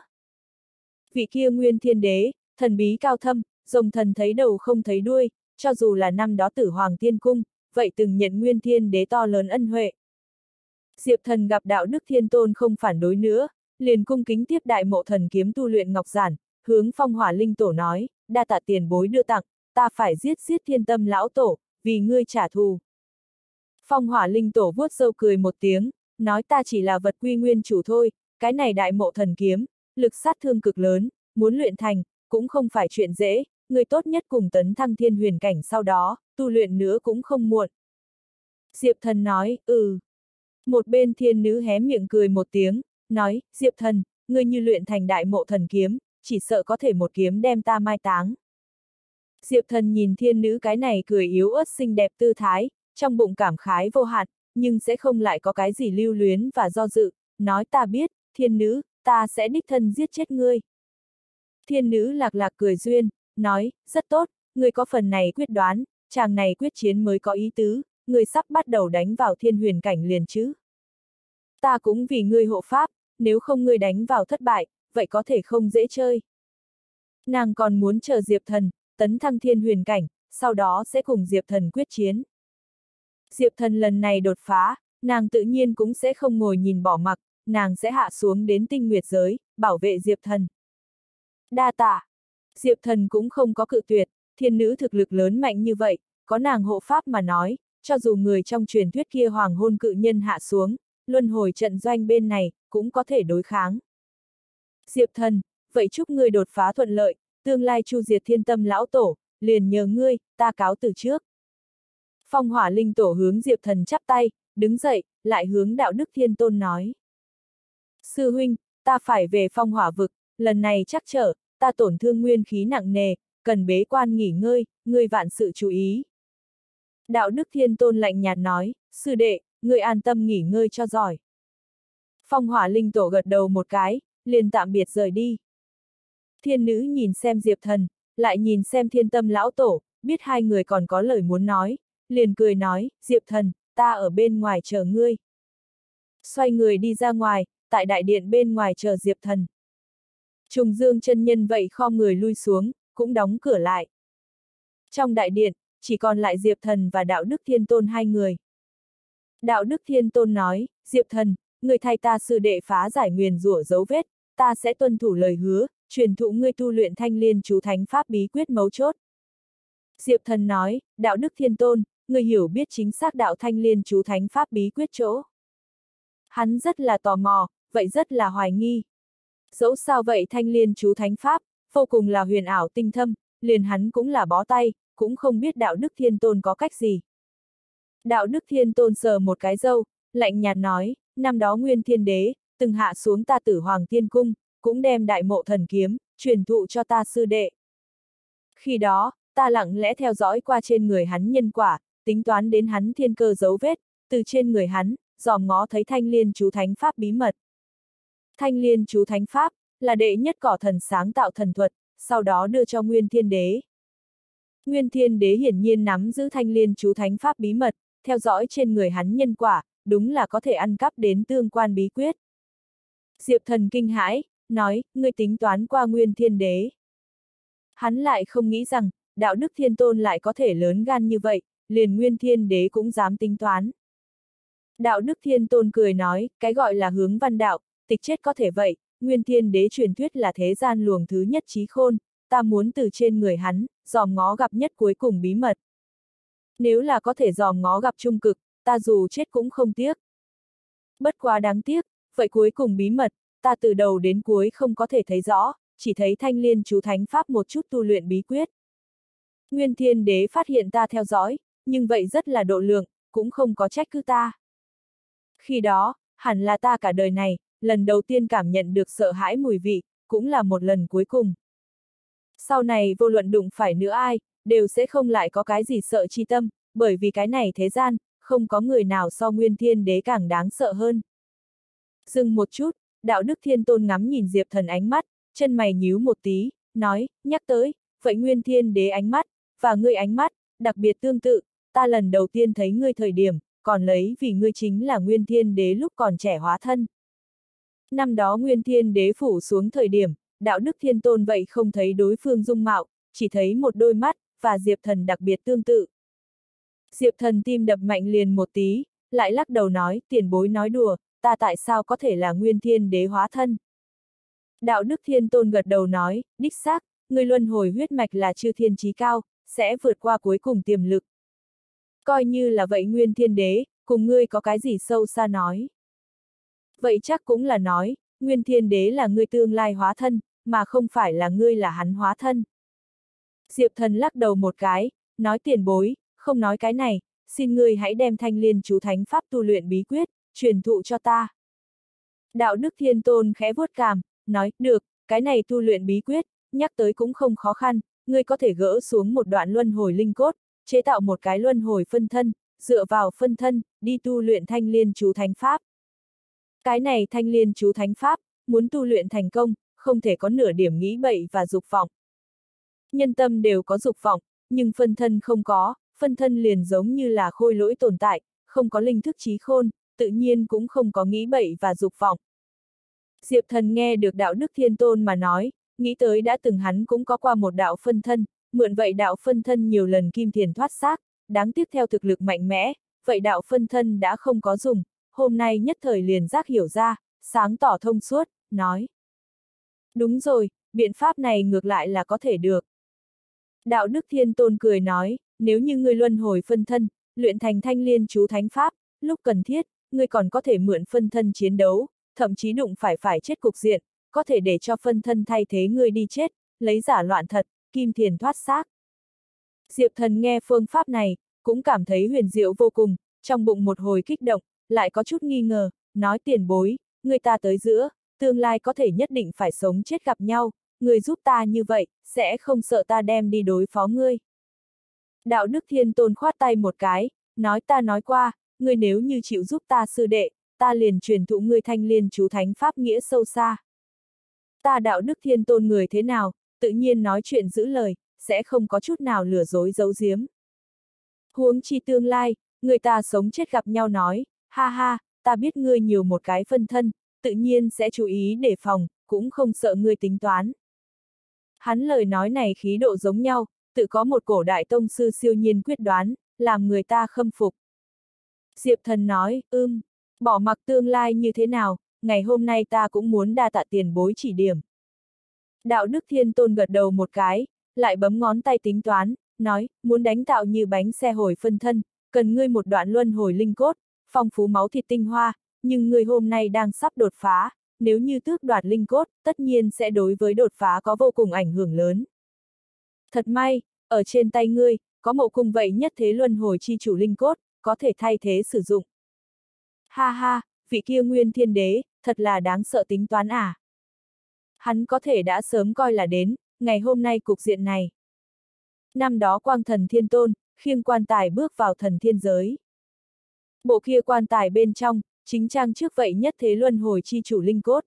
Vị kia Nguyên Thiên Đế, thần bí cao thâm, rồng thần thấy đầu không thấy đuôi, cho dù là năm đó Tử Hoàng Tiên Cung, vậy từng nhận Nguyên Thiên Đế to lớn ân huệ. Diệp Thần gặp Đạo Đức Thiên Tôn không phản đối nữa, liền cung kính tiếp Đại Mộ Thần Kiếm tu luyện ngọc giản, hướng phong hỏa linh tổ nói, đa tạ tiền bối đưa tặng, ta phải giết Thiên Tâm lão tổ, vì ngươi trả thù. Phong hỏa linh tổ vuốt râu cười một tiếng, nói ta chỉ là vật quy nguyên chủ thôi, cái này Đại Mộ Thần Kiếm, lực sát thương cực lớn, muốn luyện thành, cũng không phải chuyện dễ, người tốt nhất cùng tấn thăng thiên huyền cảnh sau đó, tu luyện nữa cũng không muộn. Diệp Thần nói, Một bên thiên nữ hé miệng cười một tiếng, nói, Diệp Thần, ngươi như luyện thành Đại Mộ Thần Kiếm, chỉ sợ có thể một kiếm đem ta mai táng. Diệp Thần nhìn thiên nữ cái này cười yếu ớt xinh đẹp tư thái, trong bụng cảm khái vô hạn, nhưng sẽ không lại có cái gì lưu luyến và do dự, nói ta biết, thiên nữ, ta sẽ đích thân giết chết ngươi. Thiên nữ Lạc Lạc cười duyên, nói, rất tốt, ngươi có phần này quyết đoán, chàng này quyết chiến mới có ý tứ, ngươi sắp bắt đầu đánh vào thiên huyền cảnh liền chứ. Ta cũng vì ngươi hộ pháp, nếu không ngươi đánh vào thất bại, vậy có thể không dễ chơi. Nàng còn muốn chờ Diệp Thần, tấn thăng thiên huyền cảnh, sau đó sẽ cùng Diệp Thần quyết chiến. Diệp Thần lần này đột phá, nàng tự nhiên cũng sẽ không ngồi nhìn bỏ mặc, nàng sẽ hạ xuống đến tinh nguyệt giới, bảo vệ Diệp Thần. Đa tạ. Diệp Thần cũng không có cự tuyệt, thiên nữ thực lực lớn mạnh như vậy, có nàng hộ pháp mà nói, cho dù người trong truyền thuyết kia hoàng hôn cự nhân hạ xuống, luân hồi trận doanh bên này, cũng có thể đối kháng. Diệp Thần, vậy chúc ngươi đột phá thuận lợi, tương lai chu diệt thiên tâm lão tổ, liền nhờ ngươi, ta cáo từ trước. Phong Hỏa Linh Tổ hướng Diệp Thần chắp tay, đứng dậy, lại hướng Đạo Đức Thiên Tôn nói. Sư huynh, ta phải về Phong Hỏa vực, lần này chắc trở, ta tổn thương nguyên khí nặng nề, cần bế quan nghỉ ngơi, ngươi vạn sự chú ý. Đạo Đức Thiên Tôn lạnh nhạt nói, sư đệ, ngươi an tâm nghỉ ngơi cho giỏi. Phong Hỏa Linh Tổ gật đầu một cái, liền tạm biệt rời đi. Thiên nữ nhìn xem Diệp Thần, lại nhìn xem Thiên Tâm lão tổ, biết hai người còn có lời muốn nói, liền cười nói, Diệp Thần, ta ở bên ngoài chờ ngươi. Xoay người đi ra ngoài, tại đại điện bên ngoài chờ Diệp Thần. Trùng Dương chân nhân vậy khom người lui xuống, cũng đóng cửa lại. Trong đại điện, chỉ còn lại Diệp Thần và Đạo Đức Thiên Tôn hai người. Đạo Đức Thiên Tôn nói, Diệp Thần, người thay ta sư đệ phá giải nguyền rủa dấu vết, ta sẽ tuân thủ lời hứa, truyền thụ ngươi tu luyện Thanh Liên chú thánh pháp bí quyết mấu chốt. Diệp Thần nói, Đạo Đức Thiên Tôn, người hiểu biết chính xác đạo Thanh Liên chú thánh pháp bí quyết chỗ. Hắn rất là tò mò, vậy rất là hoài nghi. Dẫu sao vậy Thanh Liên chú thánh pháp, vô cùng là huyền ảo tinh thâm, liền hắn cũng là bó tay, cũng không biết Đạo Đức Thiên Tôn có cách gì. Đạo Đức Thiên Tôn sờ một cái râu, lạnh nhạt nói, năm đó Nguyên Thiên Đế, từng hạ xuống ta Tử Hoàng Thiên Cung, cũng đem Đại Mộ Thần Kiếm, truyền thụ cho ta sư đệ. Khi đó, ta lặng lẽ theo dõi qua trên người hắn nhân quả, tính toán đến hắn thiên cơ dấu vết, từ trên người hắn, dòm ngó thấy Thanh Liên chú thánh pháp bí mật. Thanh Liên chú thánh pháp, là đệ nhất cỏ thần sáng tạo thần thuật, sau đó đưa cho Nguyên Thiên Đế. Nguyên Thiên Đế hiển nhiên nắm giữ Thanh Liên chú thánh pháp bí mật, theo dõi trên người hắn nhân quả, đúng là có thể ăn cắp đến tương quan bí quyết. Diệp Thần kinh hãi, nói, ngươi tính toán qua Nguyên Thiên Đế. Hắn lại không nghĩ rằng, Đạo Đức Thiên Tôn lại có thể lớn gan như vậy, liền Nguyên Thiên Đế cũng dám tính toán. Đạo Đức Thiên Tôn cười nói, cái gọi là hướng văn đạo, tịch chết có thể vậy, Nguyên Thiên Đế truyền thuyết là thế gian luồng thứ nhất trí khôn, ta muốn từ trên người hắn, dòm ngó gặp nhất cuối cùng bí mật. Nếu là có thể dòm ngó gặp trung cực, ta dù chết cũng không tiếc. Bất quá đáng tiếc, vậy cuối cùng bí mật, ta từ đầu đến cuối không có thể thấy rõ, chỉ thấy Thanh Liên chú thánh pháp một chút tu luyện bí quyết. Nguyên Thiên Đế phát hiện ta theo dõi, nhưng vậy rất là độ lượng, cũng không có trách cứ ta. Khi đó, hẳn là ta cả đời này, lần đầu tiên cảm nhận được sợ hãi mùi vị, cũng là một lần cuối cùng. Sau này vô luận đụng phải nữa ai, đều sẽ không lại có cái gì sợ chi tâm, bởi vì cái này thế gian, không có người nào so Nguyên Thiên Đế càng đáng sợ hơn. Dừng một chút, Đạo Đức Thiên Tôn ngắm nhìn Diệp Thần ánh mắt, chân mày nhíu một tí, nói, nhắc tới, vậy Nguyên Thiên Đế ánh mắt, và ngươi ánh mắt, đặc biệt tương tự, ta lần đầu tiên thấy ngươi thời điểm, còn lấy vì ngươi chính là Nguyên Thiên Đế lúc còn trẻ hóa thân. Năm đó Nguyên Thiên Đế phủ xuống thời điểm, Đạo Đức Thiên Tôn vậy không thấy đối phương dung mạo, chỉ thấy một đôi mắt, và Diệp Thần đặc biệt tương tự. Diệp Thần tim đập mạnh liền một tí, lại lắc đầu nói, tiền bối nói đùa, ta tại sao có thể là Nguyên Thiên Đế hóa thân. Đạo Đức Thiên Tôn gật đầu nói, đích xác, ngươi luân hồi huyết mạch là chư thiên chí cao, sẽ vượt qua cuối cùng tiềm lực. Coi như là vậy Nguyên Thiên Đế, cùng ngươi có cái gì sâu xa nói. Vậy chắc cũng là nói, Nguyên Thiên Đế là ngươi tương lai hóa thân, mà không phải là ngươi là hắn hóa thân. Diệp Thần lắc đầu một cái, nói tiền bối, không nói cái này, xin ngươi hãy đem Thanh Liên chú thánh pháp tu luyện bí quyết, truyền thụ cho ta. Đạo Đức Thiên Tôn khẽ vuốt cằm, nói, được, cái này tu luyện bí quyết, nhắc tới cũng không khó khăn, ngươi có thể gỡ xuống một đoạn luân hồi linh cốt, chế tạo một cái luân hồi phân thân, dựa vào phân thân, đi tu luyện Thanh Liên chú thánh pháp. Cái này Thanh Liên chú thánh pháp, muốn tu luyện thành công, không thể có nửa điểm nghĩ bậy và dục vọng. Nhân tâm đều có dục vọng, nhưng phân thân không có, phân thân liền giống như là khôi lỗi tồn tại, không có linh thức trí khôn, tự nhiên cũng không có nghĩ bậy và dục vọng. Diệp Thần nghe được đạo đức thiên tôn mà nói, nghĩ tới đã từng hắn cũng có qua một đạo phân thân, mượn vậy đạo phân thân nhiều lần kim thiền thoát xác, đáng tiếc theo thực lực mạnh mẽ, vậy đạo phân thân đã không có dùng, hôm nay nhất thời liền giác hiểu ra, sáng tỏ thông suốt, nói. Đúng rồi, biện pháp này ngược lại là có thể được. Đạo đức thiên tôn cười nói, nếu như ngươi luân hồi phân thân, luyện thành thanh liên chú thánh pháp, lúc cần thiết, ngươi còn có thể mượn phân thân chiến đấu, thậm chí đụng phải chết cục diện, có thể để cho phân thân thay thế ngươi đi chết, lấy giả loạn thật, kim thiền thoát xác. Diệp Thần nghe phương pháp này, cũng cảm thấy huyền diệu vô cùng, trong bụng một hồi kích động, lại có chút nghi ngờ, nói tiền bối, người ta tới giữa, tương lai có thể nhất định phải sống chết gặp nhau, người giúp ta như vậy, sẽ không sợ ta đem đi đối phó ngươi. Đạo đức thiên tôn khoát tay một cái, nói ta nói qua, ngươi nếu như chịu giúp ta sư đệ, ta liền truyền thụ ngươi thanh liên chú thánh pháp nghĩa sâu xa. Ta đạo đức thiên tôn người thế nào, tự nhiên nói chuyện giữ lời, sẽ không có chút nào lừa dối giấu giếm. Huống chi tương lai, người ta sống chết gặp nhau nói, ha ha, ta biết ngươi nhiều một cái phân thân, tự nhiên sẽ chú ý đề phòng, cũng không sợ ngươi tính toán. Hắn lời nói này khí độ giống nhau, tự có một cổ đại tông sư siêu nhiên quyết đoán, làm người ta khâm phục. Diệp Thần nói, bỏ mặc tương lai như thế nào, ngày hôm nay ta cũng muốn đa tạ tiền bối chỉ điểm. Đạo đức thiên tôn gật đầu một cái, lại bấm ngón tay tính toán, nói, muốn đánh tạo như bánh xe hồi phân thân, cần ngươi một đoạn luân hồi linh cốt, phong phú máu thịt tinh hoa, nhưng ngươi hôm nay đang sắp đột phá, nếu như tước đoạt linh cốt, tất nhiên sẽ đối với đột phá có vô cùng ảnh hưởng lớn. Thật may, ở trên tay ngươi, có mộ cung vậy nhất thế luân hồi chi chủ linh cốt, có thể thay thế sử dụng. Ha ha, vị kia nguyên thiên đế, thật là đáng sợ tính toán à. Hắn có thể đã sớm coi là đến, ngày hôm nay cục diện này. Năm đó quang thần thiên tôn, khiêng quan tài bước vào thần thiên giới. Bộ kia quan tài bên trong, chính trang trước vậy nhất thế luân hồi chi chủ linh cốt.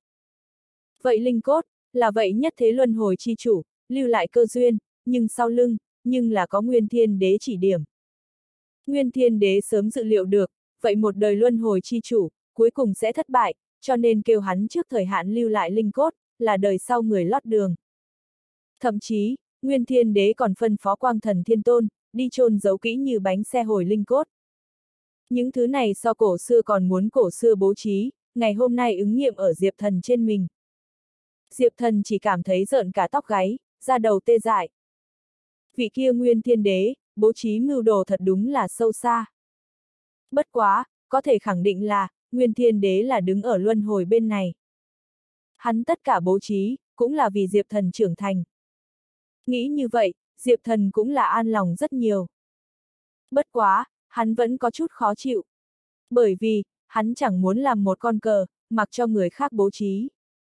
Vậy linh cốt, là vậy nhất thế luân hồi chi chủ, lưu lại cơ duyên, nhưng sau lưng, nhưng là có nguyên thiên đế chỉ điểm. Nguyên thiên đế sớm dự liệu được, vậy một đời luân hồi chi chủ, cuối cùng sẽ thất bại, cho nên kêu hắn trước thời hạn lưu lại linh cốt, là đời sau người lót đường. Thậm chí, Nguyên Thiên Đế còn phân phó quang thần thiên tôn, đi chôn giấu kỹ như bánh xe hồi linh cốt. Những thứ này so cổ xưa còn muốn cổ xưa bố trí, ngày hôm nay ứng nghiệm ở Diệp Thần trên mình. Diệp Thần chỉ cảm thấy rợn cả tóc gáy, da đầu tê dại. Vị kia Nguyên Thiên Đế, bố trí mưu đồ thật đúng là sâu xa. Bất quá, có thể khẳng định là, Nguyên Thiên Đế là đứng ở luân hồi bên này. Hắn tất cả bố trí, cũng là vì Diệp Thần trưởng thành. Nghĩ như vậy, Diệp Thần cũng là an lòng rất nhiều. Bất quá, hắn vẫn có chút khó chịu. Bởi vì, hắn chẳng muốn làm một con cờ, mặc cho người khác bố trí.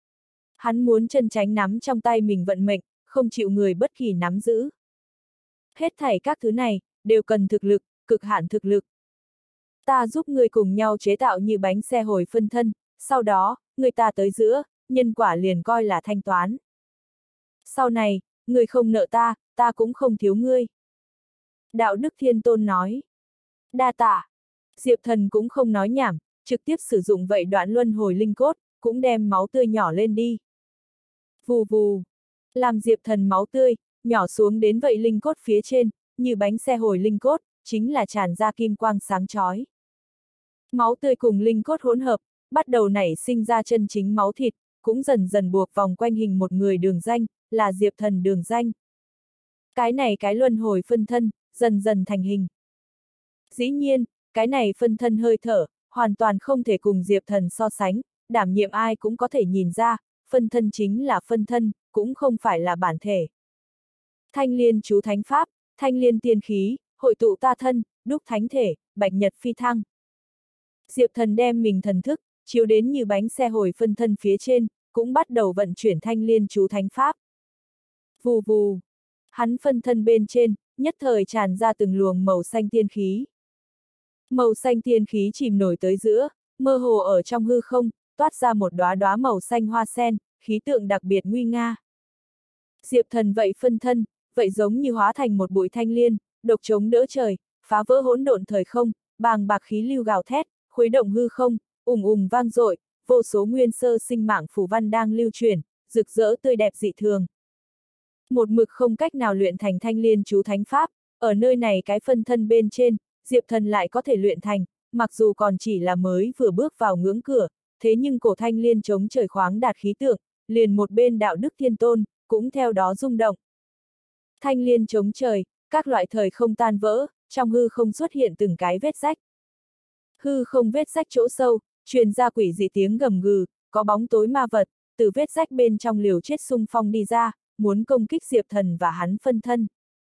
Hắn muốn chân tránh nắm trong tay mình vận mệnh, không chịu người bất kỳ nắm giữ. Hết thảy các thứ này, đều cần thực lực, cực hạn thực lực. Ta giúp người cùng nhau chế tạo như bánh xe hồi phân thân, sau đó, người ta tới giữa, nhân quả liền coi là thanh toán. Sau này, người không nợ ta, ta cũng không thiếu ngươi. Đạo đức thiên tôn nói. Đa tạ. Diệp Thần cũng không nói nhảm, trực tiếp sử dụng vậy đoạn luân hồi linh cốt, cũng đem máu tươi nhỏ lên đi. Vù vù. Làm Diệp Thần máu tươi, nhỏ xuống đến vậy linh cốt phía trên, như bánh xe hồi linh cốt, chính là tràn ra kim quang sáng chói. Máu tươi cùng linh cốt hỗn hợp, bắt đầu nảy sinh ra chân chính máu thịt, cũng dần dần buộc vòng quanh hình một người đường danh, là Diệp Thần đường danh. Cái này cái luân hồi phân thân, dần dần thành hình. Dĩ nhiên, cái này phân thân hơi thở, hoàn toàn không thể cùng Diệp Thần so sánh, đảm nhiệm ai cũng có thể nhìn ra, phân thân chính là phân thân, cũng không phải là bản thể. Thanh liên chú thánh pháp, thanh liên tiên khí, hội tụ ta thân, đúc thánh thể, bạch nhật phi thăng. Diệp Thần đem mình thần thức, chiếu đến như bánh xe hồi phân thân phía trên, cũng bắt đầu vận chuyển thanh liên chú thánh pháp. Vù vù. Hắn phân thân bên trên, nhất thời tràn ra từng luồng màu xanh tiên khí. Màu xanh tiên khí chìm nổi tới giữa, mơ hồ ở trong hư không, toát ra một đóa đóa màu xanh hoa sen, khí tượng đặc biệt nguy nga. Diệp Thần vậy phân thân, vậy giống như hóa thành một bụi thanh liên, độc chống đỡ trời, phá vỡ hỗn độn thời không, bàng bạc khí lưu gào thét, khuấy động hư không, ùng ùng vang dội, vô số nguyên sơ sinh mạng phù văn đang lưu truyền, rực rỡ tươi đẹp dị thường. Một mực không cách nào luyện thành thanh liên chú thánh pháp, ở nơi này cái phân thân bên trên, Diệp Thần lại có thể luyện thành, mặc dù còn chỉ là mới vừa bước vào ngưỡng cửa, thế nhưng cổ thanh liên chống trời khoáng đạt khí tượng, liền một bên đạo đức thiên tôn, cũng theo đó rung động. Thanh liên chống trời, các loại thời không tan vỡ, trong hư không xuất hiện từng cái vết rách. Hư không vết rách chỗ sâu, truyền ra quỷ dị tiếng gầm gừ, có bóng tối ma vật, từ vết rách bên trong liều chết xung phong đi ra, muốn công kích Diệp Thần và hắn phân thân.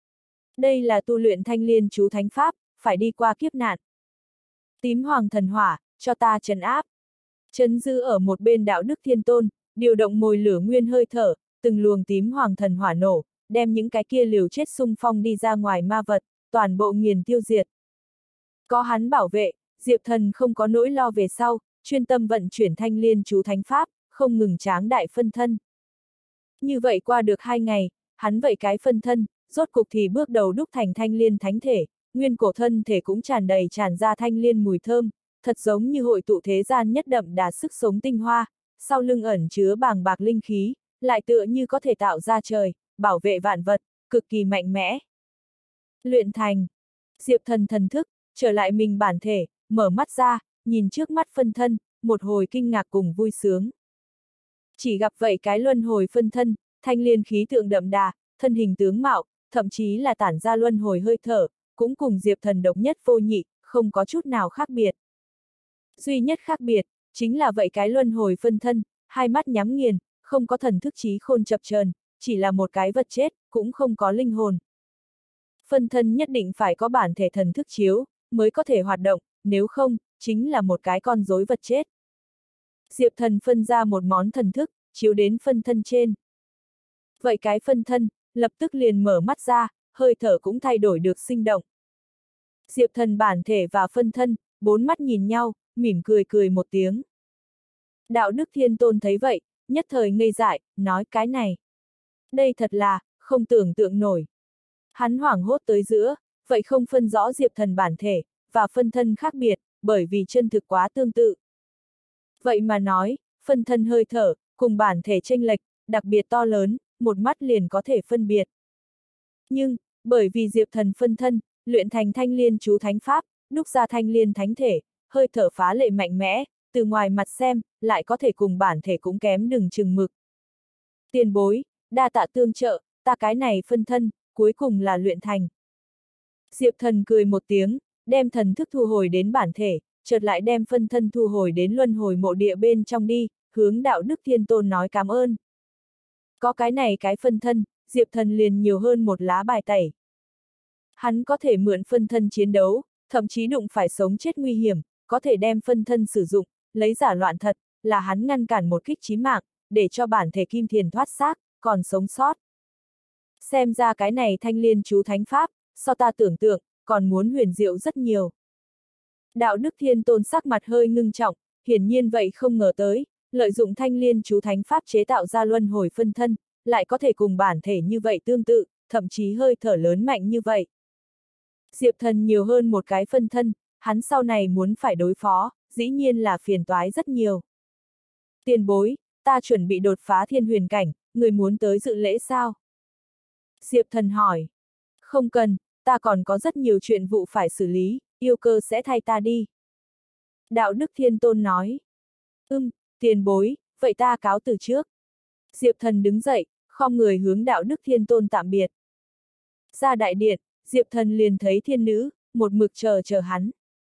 Đây là tu luyện thanh liên chú thánh pháp, phải đi qua kiếp nạn. Tím hoàng thần hỏa, cho ta trấn áp. Trấn giữ ở một bên đạo đức thiên tôn, điều động mồi lửa nguyên hơi thở, từng luồng tím hoàng thần hỏa nổ, đem những cái kia liều chết xung phong đi ra ngoài ma vật, toàn bộ nghiền tiêu diệt. Có hắn bảo vệ, Diệp Thần không có nỗi lo về sau, chuyên tâm vận chuyển thanh liên chú thánh pháp, không ngừng tráng đại phân thân. Như vậy qua được 2 ngày, hắn vậy cái phân thân, rốt cục thì bước đầu đúc thành thanh liên thánh thể, nguyên cổ thân thể cũng tràn đầy tràn ra thanh liên mùi thơm, thật giống như hội tụ thế gian nhất đậm đà sức sống tinh hoa, sau lưng ẩn chứa bàng bạc linh khí, lại tựa như có thể tạo ra trời, bảo vệ vạn vật, cực kỳ mạnh mẽ. Luyện thành. Diệp Thần thần thức, trở lại mình bản thể, mở mắt ra, nhìn trước mắt phân thân, một hồi kinh ngạc cùng vui sướng. Chỉ gặp vậy cái luân hồi phân thân, thanh liên khí tượng đậm đà, thân hình tướng mạo, thậm chí là tản ra luân hồi hơi thở, cũng cùng Diệp Thần độc nhất vô nhị, không có chút nào khác biệt. Duy nhất khác biệt, chính là vậy cái luân hồi phân thân, hai mắt nhắm nghiền, không có thần thức trí khôn chập chờn, chỉ là một cái vật chết, cũng không có linh hồn. Phân thân nhất định phải có bản thể thần thức chiếu, mới có thể hoạt động, nếu không, chính là một cái con rối vật chết. Diệp Thần phân ra một món thần thức, chiếu đến phân thân trên. Vậy cái phân thân, lập tức liền mở mắt ra, hơi thở cũng thay đổi được sinh động. Diệp Thần bản thể và phân thân, bốn mắt nhìn nhau, mỉm cười cười một tiếng. Đạo đức thiên tôn thấy vậy, nhất thời ngây dại, nói cái này. Đây thật là, không tưởng tượng nổi. Hắn hoảng hốt tới giữa, vậy không phân rõ Diệp Thần bản thể, và phân thân khác biệt, bởi vì chân thực quá tương tự. Vậy mà nói, phân thân hơi thở, cùng bản thể chênh lệch, đặc biệt to lớn, một mắt liền có thể phân biệt. Nhưng, bởi vì Diệp Thần phân thân, luyện thành thanh liên chú thánh pháp, đúc ra thanh liên thánh thể, hơi thở phá lệ mạnh mẽ, từ ngoài mặt xem, lại có thể cùng bản thể cũng kém đừng chừng mực. Tiền bối, đa tạ tương trợ, ta cái này phân thân, cuối cùng là luyện thành. Diệp Thần cười một tiếng, đem thần thức thu hồi đến bản thể, chợt lại đem phân thân thu hồi đến luân hồi mộ địa bên trong đi, hướng đạo đức thiên tôn nói cảm ơn. Có cái này cái phân thân, Diệp Thần liền nhiều hơn một lá bài tẩy. Hắn có thể mượn phân thân chiến đấu, thậm chí đụng phải sống chết nguy hiểm, có thể đem phân thân sử dụng, lấy giả loạn thật, là hắn ngăn cản một kích chí mạng, để cho bản thể Kim Thiền thoát xác, còn sống sót. Xem ra cái này thanh liên chú thánh pháp, so ta tưởng tượng, còn muốn huyền diệu rất nhiều. Đạo đức thiên tôn sắc mặt hơi ngưng trọng, hiển nhiên vậy không ngờ tới, lợi dụng thanh liên chú thánh pháp chế tạo ra luân hồi phân thân, lại có thể cùng bản thể như vậy tương tự, thậm chí hơi thở lớn mạnh như vậy. Diệp Thần nhiều hơn một cái phân thân, hắn sau này muốn phải đối phó, dĩ nhiên là phiền toái rất nhiều. Tiền bối, ta chuẩn bị đột phá thiên huyền cảnh, người muốn tới dự lễ sao? Diệp Thần hỏi. Không cần, ta còn có rất nhiều chuyện vụ phải xử lý, yêu cơ sẽ thay ta đi. Đạo đức thiên tôn nói. Tiền bối, vậy ta cáo từ trước. Diệp Thần đứng dậy, khom người hướng đạo đức thiên tôn tạm biệt. Ra đại điện, Diệp Thần liền thấy thiên nữ, một mực chờ hắn.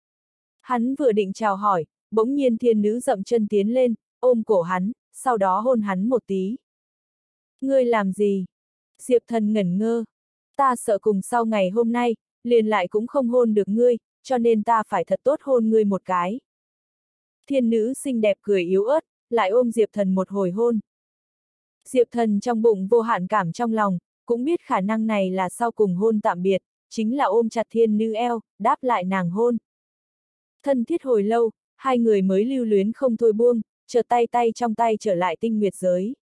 Hắn vừa định chào hỏi, bỗng nhiên thiên nữ dậm chân tiến lên, ôm cổ hắn, sau đó hôn hắn một tí. Ngươi làm gì? Diệp Thần ngẩn ngơ. Ta sợ cùng sau ngày hôm nay, liền lại cũng không hôn được ngươi, cho nên ta phải thật tốt hôn ngươi một cái. Thiên nữ xinh đẹp cười yếu ớt, lại ôm Diệp Thần một hồi hôn. Diệp Thần trong bụng vô hạn cảm trong lòng, cũng biết khả năng này là sau cùng hôn tạm biệt, chính là ôm chặt thiên nữ eo, đáp lại nàng hôn. Thân thiết hồi lâu, hai người mới lưu luyến không thôi buông, chợt tay trong tay trở lại tinh nguyệt giới.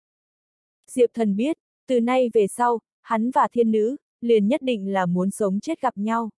Diệp Thần biết, từ nay về sau, hắn và thiên nữ, liền nhất định là muốn sống chết gặp nhau.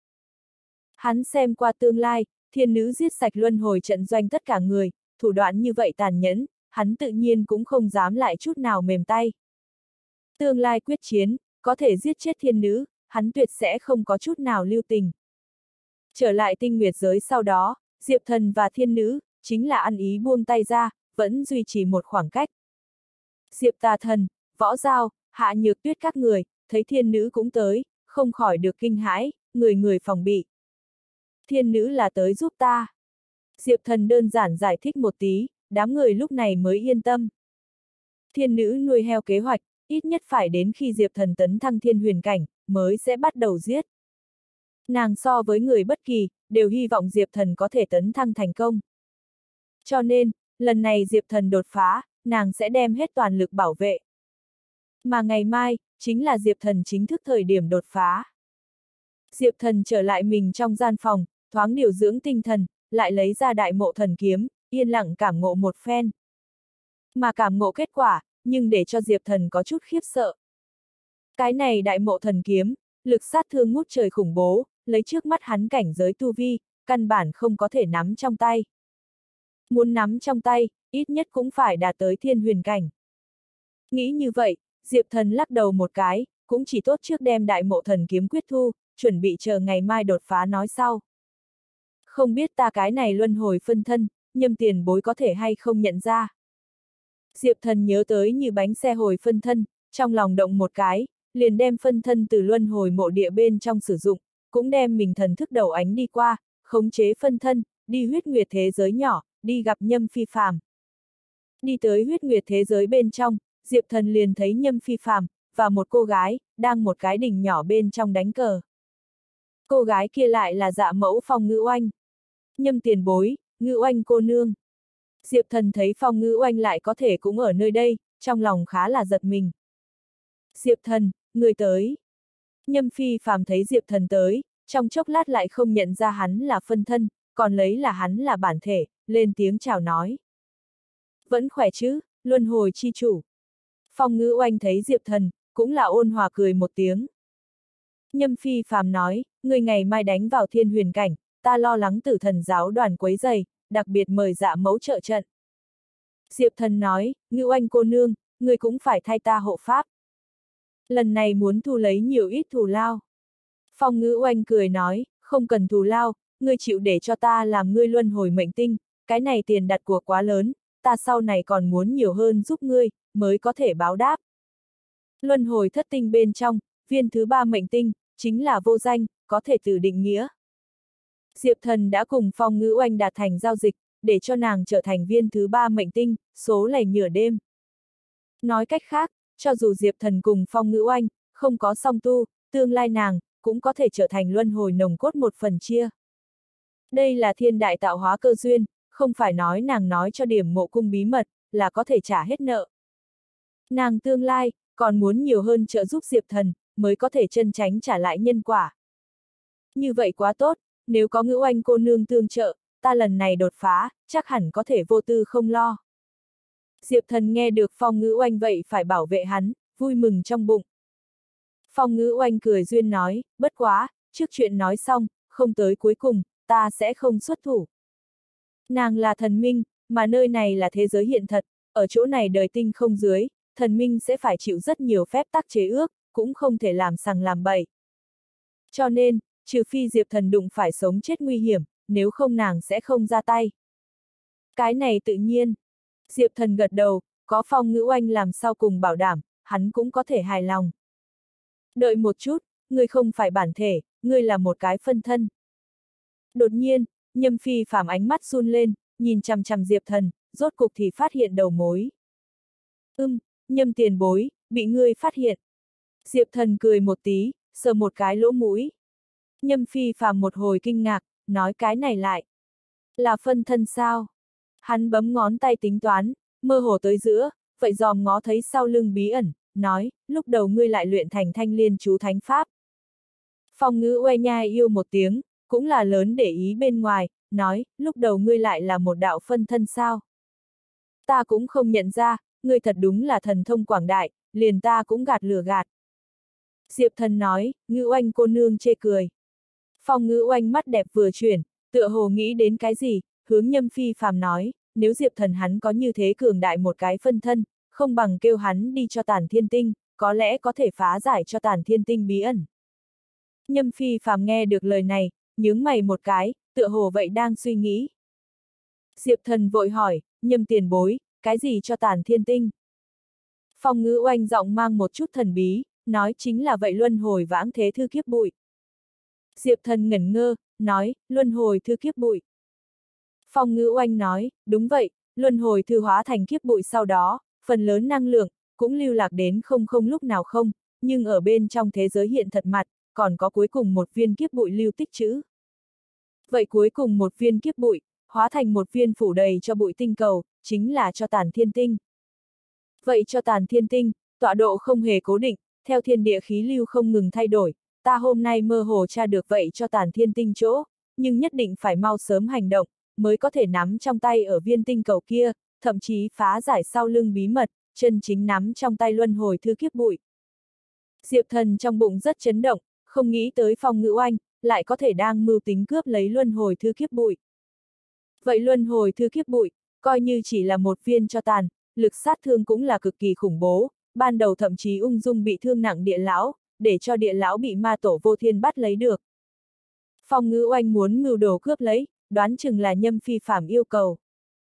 Hắn xem qua tương lai, thiên nữ giết sạch luân hồi trận doanh tất cả người, thủ đoạn như vậy tàn nhẫn, hắn tự nhiên cũng không dám lại chút nào mềm tay. Tương lai quyết chiến, có thể giết chết thiên nữ, hắn tuyệt sẽ không có chút nào lưu tình. Trở lại tinh nguyệt giới sau đó, Diệp Thần và thiên nữ, chính là ăn ý buông tay ra, vẫn duy trì một khoảng cách. Diệp Tà Thần, Võ Giao, Hạ Nhược Tuyết các người, thấy thiên nữ cũng tới, không khỏi được kinh hãi, người người phòng bị. Thiên nữ là tới giúp ta. Diệp Thần đơn giản giải thích một tí, đám người lúc này mới yên tâm. Thiên nữ nuôi heo kế hoạch, ít nhất phải đến khi Diệp Thần tấn thăng thiên huyền cảnh, mới sẽ bắt đầu giết. Nàng so với người bất kỳ, đều hy vọng Diệp Thần có thể tấn thăng thành công. Cho nên, lần này Diệp Thần đột phá, nàng sẽ đem hết toàn lực bảo vệ. Mà ngày mai, chính là Diệp Thần chính thức thời điểm đột phá. Diệp Thần trở lại mình trong gian phòng, thoáng điều dưỡng tinh thần, lại lấy ra Đại Mộ Thần Kiếm, yên lặng cảm ngộ một phen. Mà cảm ngộ kết quả, nhưng để cho Diệp Thần có chút khiếp sợ. Cái này Đại Mộ Thần Kiếm, lực sát thương ngút trời khủng bố, lấy trước mắt hắn cảnh giới tu vi, căn bản không có thể nắm trong tay. Muốn nắm trong tay, ít nhất cũng phải đạt tới thiên huyền cảnh. Nghĩ như vậy, Diệp Thần lắc đầu một cái, cũng chỉ tốt trước đem Đại Mộ Thần Kiếm quyết thu, chuẩn bị chờ ngày mai đột phá nói sau. Không biết ta cái này luân hồi phân thân, Nhâm tiền bối có thể hay không nhận ra. Diệp Thần nhớ tới như bánh xe hồi phân thân, trong lòng động một cái, liền đem phân thân từ luân hồi mộ địa bên trong sử dụng, cũng đem mình thần thức đầu ánh đi qua, khống chế phân thân, đi huyết nguyệt thế giới nhỏ, đi gặp Nhâm Phi Phàm. Đi tới huyết nguyệt thế giới bên trong, Diệp Thần liền thấy Nhâm Phi Phàm và một cô gái, đang một cái đỉnh nhỏ bên trong đánh cờ. Cô gái kia lại là Dạ Mẫu Phong Ngữ Oanh. Nhâm tiền bối, Ngữ Oanh cô nương. Diệp Thần thấy Phong Ngữ Oanh lại có thể cũng ở nơi đây, trong lòng khá là giật mình. Diệp Thần, người tới. Nhâm Phi Phàm thấy Diệp Thần tới, trong chốc lát lại không nhận ra hắn là phân thân, còn lấy là hắn là bản thể, lên tiếng chào nói. Vẫn khỏe chứ, luân hồi chi chủ. Phong Ngữ Oanh thấy Diệp Thần, cũng là ôn hòa cười một tiếng. Nhâm Phi Phàm nói, người ngày mai đánh vào thiên huyền cảnh, ta lo lắng Tử Thần giáo đoàn quấy rầy, đặc biệt mời Dạ Mẫu trợ trận. Diệp Thần nói, Ngữ Oanh cô nương, người cũng phải thay ta hộ pháp. Lần này muốn thu lấy nhiều ít thù lao. Phong Ngữ Oanh cười nói, không cần thù lao, ngươi chịu để cho ta làm ngươi luân hồi mệnh tinh, cái này tiền đặt của quá lớn, ta sau này còn muốn nhiều hơn giúp ngươi, mới có thể báo đáp. Luân hồi thất tinh bên trong, viên thứ 3 mệnh tinh, chính là vô danh, có thể từ định nghĩa. Diệp Thần đã cùng Phong Ngữ Oanh đạt thành giao dịch, để cho nàng trở thành viên thứ 3 mệnh tinh, số lẻ nửa đêm. Nói cách khác, cho dù Diệp Thần cùng Phong Ngữ Oanh, không có song tu, tương lai nàng, cũng có thể trở thành luân hồi nồng cốt một phần chia. Đây là thiên đại tạo hóa cơ duyên, không phải nói nàng nói cho điểm mộ cung bí mật, là có thể trả hết nợ. Nàng tương lai, còn muốn nhiều hơn trợ giúp Diệp Thần, mới có thể chân tránh trả lại nhân quả. Như vậy quá tốt, nếu có Ngữ Oanh cô nương tương trợ, ta lần này đột phá, chắc hẳn có thể vô tư không lo. Diệp Thần nghe được Phong Ngữ Oanh vậy phải bảo vệ hắn, vui mừng trong bụng. Phong Ngữ Oanh cười duyên nói, bất quá, trước chuyện nói xong, không tới cuối cùng, ta sẽ không xuất thủ. Nàng là thần minh, mà nơi này là thế giới hiện thật, ở chỗ này đời tinh không dưới, thần minh sẽ phải chịu rất nhiều phép tắc chế ước, cũng không thể làm sằng làm bậy. Cho nên, trừ phi Diệp Thần đụng phải sống chết nguy hiểm, nếu không nàng sẽ không ra tay. Cái này tự nhiên. Diệp Thần gật đầu, có Phong Ngữ Oanh làm sao cùng bảo đảm, hắn cũng có thể hài lòng. Đợi một chút, ngươi không phải bản thể, ngươi là một cái phân thân. Đột nhiên, Nhâm Phi Phàm ánh mắt run lên, nhìn chằm chằm Diệp Thần, rốt cục thì phát hiện đầu mối. Nhâm tiền bối, bị ngươi phát hiện. Diệp Thần cười một tí, sờ một cái lỗ mũi. Nhâm Phi Phàm một hồi kinh ngạc, nói cái này lại. Là phân thân sao? Hắn bấm ngón tay tính toán, mơ hồ tới giữa, vậy dòm ngó thấy sau lưng bí ẩn, nói, lúc đầu ngươi lại luyện thành Thanh Liên chú thánh pháp. Phong Ngữ Oe nhai yêu một tiếng, cũng là lớn để ý bên ngoài, nói, lúc đầu ngươi lại là một đạo phân thân sao? Ta cũng không nhận ra, ngươi thật đúng là thần thông quảng đại, liền ta cũng gạt lừa gạt. Diệp Thần nói, Ngữ Oanh cô nương chê cười. Phong Ngữ Oanh mắt đẹp vừa chuyển, tựa hồ nghĩ đến cái gì, hướng Nhâm Phi Phàm nói, nếu Diệp Thần hắn có như thế cường đại một cái phân thân, không bằng kêu hắn đi cho Tản Thiên Tinh, có lẽ có thể phá giải cho Tản Thiên Tinh bí ẩn. Nhâm Phi Phàm nghe được lời này, nhướng mày một cái, tựa hồ vậy đang suy nghĩ. Diệp Thần vội hỏi, Nhâm tiền bối, cái gì cho Tản Thiên Tinh? Phong Ngữ Oanh giọng mang một chút thần bí, nói chính là vậy luân hồi vãng thế thư kiếp bụi. Diệp Thần ngẩn ngơ, nói, luân hồi thư kiếp bụi. Phong Ngữ Oanh nói, đúng vậy, luân hồi thư hóa thành kiếp bụi sau đó, phần lớn năng lượng, cũng lưu lạc đến không lúc nào không, nhưng ở bên trong thế giới hiện thật mặt, còn có cuối cùng một viên kiếp bụi lưu tích trữ. Vậy cuối cùng một viên kiếp bụi, hóa thành một viên phủ đầy cho bụi tinh cầu, chính là cho Tản Thiên Tinh. Vậy cho Tản Thiên Tinh, tọa độ không hề cố định, theo thiên địa khí lưu không ngừng thay đổi, ta hôm nay mơ hồ tra được vậy cho Tản Thiên Tinh chỗ, nhưng nhất định phải mau sớm hành động, mới có thể nắm trong tay ở viên tinh cầu kia, thậm chí phá giải sau lưng bí mật, chân chính nắm trong tay luân hồi thư kiếp bụi. Diệp Thần trong bụng rất chấn động, không nghĩ tới Phong Ngữ Oanh, lại có thể đang mưu tính cướp lấy luân hồi thư kiếp bụi. Vậy luân hồi thư kiếp bụi, coi như chỉ là một viên cho tàn, lực sát thương cũng là cực kỳ khủng bố, ban đầu thậm chí ung dung bị thương nặng địa lão, để cho địa lão bị ma tổ vô thiên bắt lấy được. Phong Ngữ Oanh muốn mưu đồ cướp lấy, đoán chừng là Nhâm Phi Phàm yêu cầu.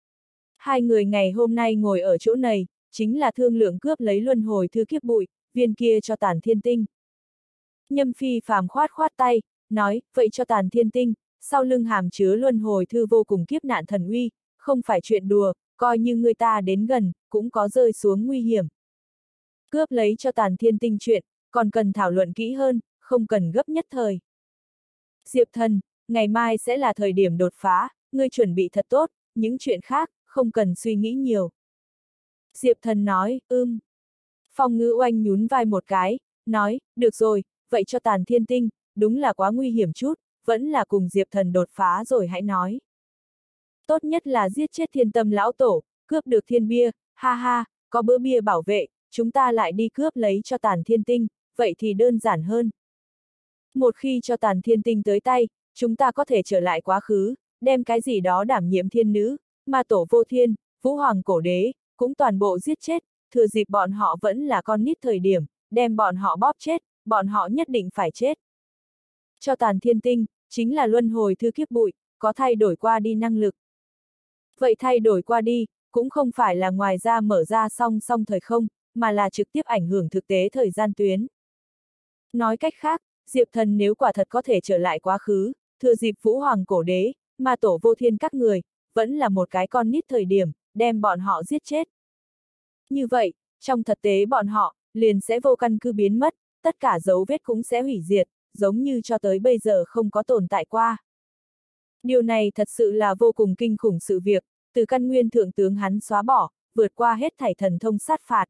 Hai người ngày hôm nay ngồi ở chỗ này, chính là thương lượng cướp lấy luân hồi thư kiếp bụi, viên kia cho Tản Thiên Tinh. Nhâm Phi Phàm khoát khoát tay, nói, vậy cho Tản Thiên Tinh, sau lưng hàm chứa luân hồi thư vô cùng kiếp nạn thần uy, không phải chuyện đùa, coi như người ta đến gần, cũng có rơi xuống nguy hiểm. Cướp lấy cho Tản Thiên Tinh chuyện, còn cần thảo luận kỹ hơn, không cần gấp nhất thời. Diệp Thần, ngày mai sẽ là thời điểm đột phá, ngươi chuẩn bị thật tốt, những chuyện khác, không cần suy nghĩ nhiều. Diệp Thần nói, Phong Ngữ Oanh nhún vai một cái, nói, được rồi, vậy cho Tản Thiên Tinh, đúng là quá nguy hiểm chút, vẫn là cùng Diệp Thần đột phá rồi hãy nói. Tốt nhất là giết chết Thiên Tâm lão tổ, cướp được thiên bia, ha ha, có bữa bia bảo vệ, chúng ta lại đi cướp lấy cho Tản Thiên Tinh, vậy thì đơn giản hơn. Một khi cho Tản Thiên Tinh tới tay, chúng ta có thể trở lại quá khứ, đem cái gì đó đảm nhiệm thiên nữ, ma tổ vô thiên, vũ hoàng cổ đế, cũng toàn bộ giết chết, thừa dịp bọn họ vẫn là con nít thời điểm, đem bọn họ bóp chết, bọn họ nhất định phải chết. Cho Tản Thiên Tinh, chính là luân hồi thư kiếp bụi, có thay đổi qua đi năng lực. Vậy thay đổi qua đi, cũng không phải là ngoài ra mở ra song thời không, mà là trực tiếp ảnh hưởng thực tế thời gian tuyến. Nói cách khác, Diệp Thần nếu quả thật có thể trở lại quá khứ, thừa dịp vũ hoàng cổ đế, ma tổ vô thiên các người, vẫn là một cái con nít thời điểm, đem bọn họ giết chết. Như vậy, trong thực tế bọn họ, liền sẽ vô căn cứ biến mất, tất cả dấu vết cũng sẽ hủy diệt, giống như cho tới bây giờ không có tồn tại qua. Điều này thật sự là vô cùng kinh khủng sự việc, từ căn nguyên thượng tướng hắn xóa bỏ, vượt qua hết thảy thần thông sát phạt.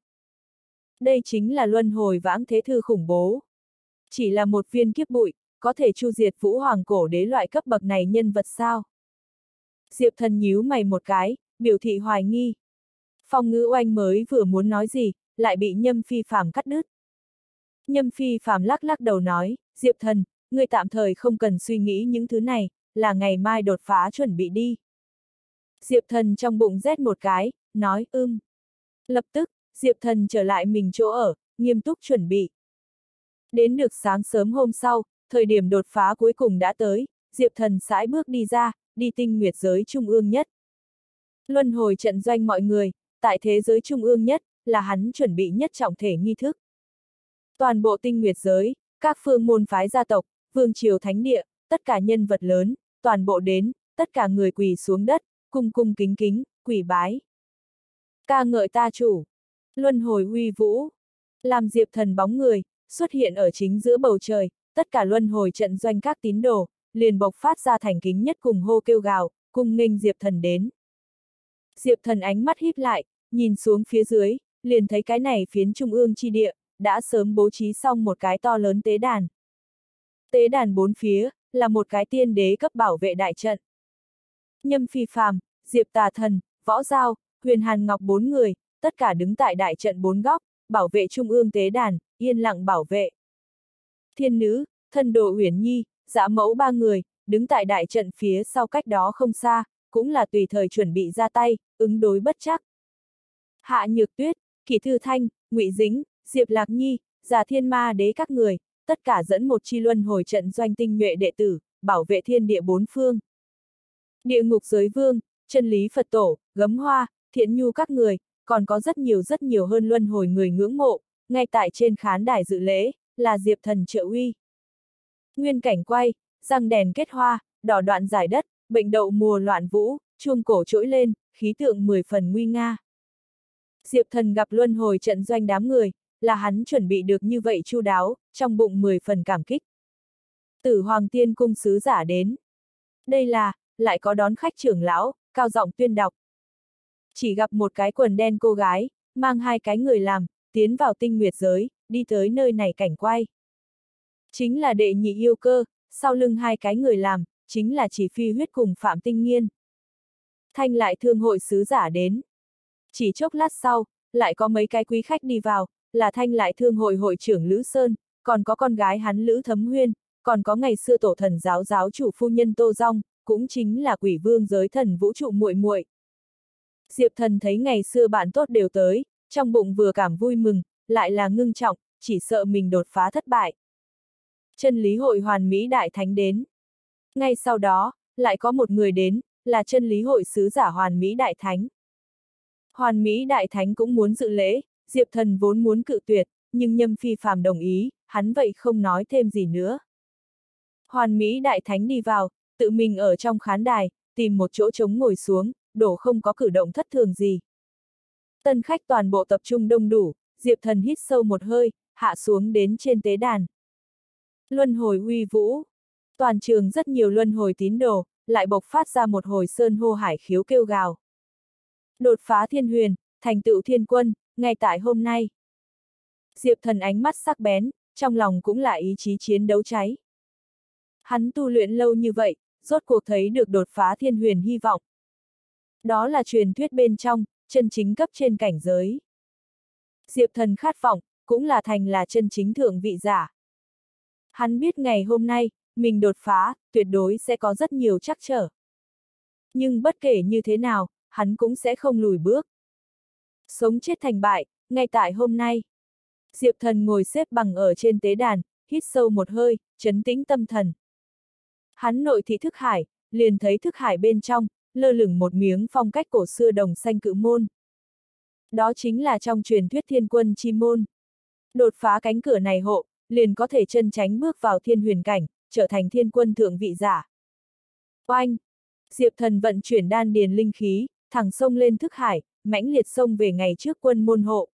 Đây chính là luân hồi vãng thế thư khủng bố. Chỉ là một viên kiếp bụi, có thể chu diệt vũ hoàng cổ đế loại cấp bậc này nhân vật sao? Diệp Thần nhíu mày một cái, biểu thị hoài nghi. Phong Ngữ Oanh mới vừa muốn nói gì, lại bị Nhâm Phi Phàm cắt đứt. Nhâm Phi Phàm lắc lắc đầu nói, Diệp Thần, ngươi tạm thời không cần suy nghĩ những thứ này, là ngày mai đột phá chuẩn bị đi. Diệp Thần trong bụng rét một cái, nói Lập tức, Diệp Thần trở lại mình chỗ ở, nghiêm túc chuẩn bị. Đến được sáng sớm hôm sau, thời điểm đột phá cuối cùng đã tới, Diệp Thần sải bước đi ra, đi tinh nguyệt giới trung ương nhất. Luân hồi trận doanh mọi người, tại thế giới trung ương nhất, là hắn chuẩn bị nhất trọng thể nghi thức. Toàn bộ tinh nguyệt giới, các phương môn phái gia tộc, vương triều thánh địa, tất cả nhân vật lớn, toàn bộ đến, tất cả người quỳ xuống đất, cung cung kính kính, quỳ bái. Ca ngợi ta chủ, luân hồi uy vũ, làm Diệp Thần bóng người, xuất hiện ở chính giữa bầu trời, tất cả luân hồi trận doanh các tín đồ, liền bộc phát ra thành kính nhất cùng hô kêu gào, cùng nghênh Diệp Thần đến. Diệp Thần ánh mắt híp lại, nhìn xuống phía dưới, liền thấy cái này phiến trung ương chi địa, đã sớm bố trí xong một cái to lớn tế đàn. Tế đàn bốn phía, là một cái tiên đế cấp bảo vệ đại trận. Nhâm Phi Phàm, Diệp Tà Thần, Võ Giao, Huyền Hàn Ngọc bốn người, tất cả đứng tại đại trận bốn góc, bảo vệ trung ương tế đàn, yên lặng bảo vệ. Thiên nữ, thân đồ Uyển Nhi, Dã Mẫu ba người, đứng tại đại trận phía sau cách đó không xa, cũng là tùy thời chuẩn bị ra tay, ứng đối bất trắc. Hạ Nhược Tuyết, Kỷ Thư Thanh, Ngụy Dính, Diệp Lạc Nhi, Già Thiên Ma Đế các người, tất cả dẫn một chi luân hồi trận doanh tinh nhuệ đệ tử, bảo vệ thiên địa bốn phương. Địa ngục giới vương, chân lý Phật tổ, Gấm Hoa, Thiện Nhu các người, còn có rất nhiều hơn luân hồi người ngưỡng mộ, ngay tại trên khán đài dự lễ, là Diệp Thần trợ uy. Nguyên cảnh quay, răng đèn kết hoa, đỏ đoạn giải đất, bệnh đậu mùa loạn vũ, chuông cổ trỗi lên, khí tượng 10 phần nguy nga. Diệp Thần gặp luân hồi trận doanh đám người, là hắn chuẩn bị được như vậy chu đáo, trong bụng 10 phần cảm kích. Tử Hoàng Tiên Cung sứ giả đến. Đây là, lại có đón khách trưởng lão, cao giọng tuyên đọc. Chỉ gặp một cái quần đen cô gái, mang hai cái người làm, tiến vào tinh nguyệt giới, đi tới nơi này cảnh quay. Chính là đệ nhị yêu cơ, sau lưng hai cái người làm, chính là Chỉ Phi Huyết cùng Phạm Tinh Nghiên. Thanh lại thương hội sứ giả đến. Chỉ chốc lát sau, lại có mấy cái quý khách đi vào, là Thanh lại thương hội hội trưởng Lữ Sơn, còn có con gái hắn Lữ Thấm Huyên, còn có ngày xưa tổ thần giáo giáo chủ phu nhân Tô Dong, cũng chính là Quỷ Vương giới thần vũ trụ muội muội. Diệp Thần thấy ngày xưa bạn tốt đều tới, trong bụng vừa cảm vui mừng, lại là ngưng trọng, chỉ sợ mình đột phá thất bại. Chân lý hội Hoàn Mỹ Đại Thánh đến. Ngay sau đó, lại có một người đến, là chân lý hội sứ giả Hoàn Mỹ Đại Thánh. Hoàn Mỹ Đại Thánh cũng muốn dự lễ, Diệp Thần vốn muốn cự tuyệt, nhưng Nhâm Phi Phàm đồng ý, hắn vậy không nói thêm gì nữa. Hoàn Mỹ Đại Thánh đi vào, tự mình ở trong khán đài, tìm một chỗ trống ngồi xuống, đổ không có cử động thất thường gì. Tân khách toàn bộ tập trung đông đủ, Diệp Thần hít sâu một hơi, hạ xuống đến trên tế đàn. Luân hồi uy vũ. Toàn trường rất nhiều luân hồi tín đồ, lại bộc phát ra một hồi sơn hô hải khiếu kêu gào. Đột phá thiên huyền, thành tựu thiên quân, ngay tại hôm nay. Diệp Thần ánh mắt sắc bén, trong lòng cũng là ý chí chiến đấu cháy. Hắn tu luyện lâu như vậy, rốt cuộc thấy được đột phá thiên huyền hy vọng. Đó là truyền thuyết bên trong, chân chính cấp trên cảnh giới. Diệp Thần khát vọng, cũng là thành là chân chính thượng vị giả. Hắn biết ngày hôm nay, mình đột phá, tuyệt đối sẽ có rất nhiều trắc trở. Nhưng bất kể như thế nào, hắn cũng sẽ không lùi bước. Sống chết thành bại, ngay tại hôm nay. Diệp Thần ngồi xếp bằng ở trên tế đàn, hít sâu một hơi, trấn tĩnh tâm thần. Hắn nội thị thức hải, liền thấy thức hải bên trong, lơ lửng một miếng phong cách cổ xưa đồng xanh cự môn. Đó chính là trong truyền thuyết thiên quân chi môn. Đột phá cánh cửa này hộ, liền có thể chân tránh bước vào thiên huyền cảnh, trở thành thiên quân thượng vị giả. Oanh! Diệp Thần vận chuyển đan điền linh khí, thẳng xông lên thức hải, mãnh liệt xông về ngày trước quân môn hộ.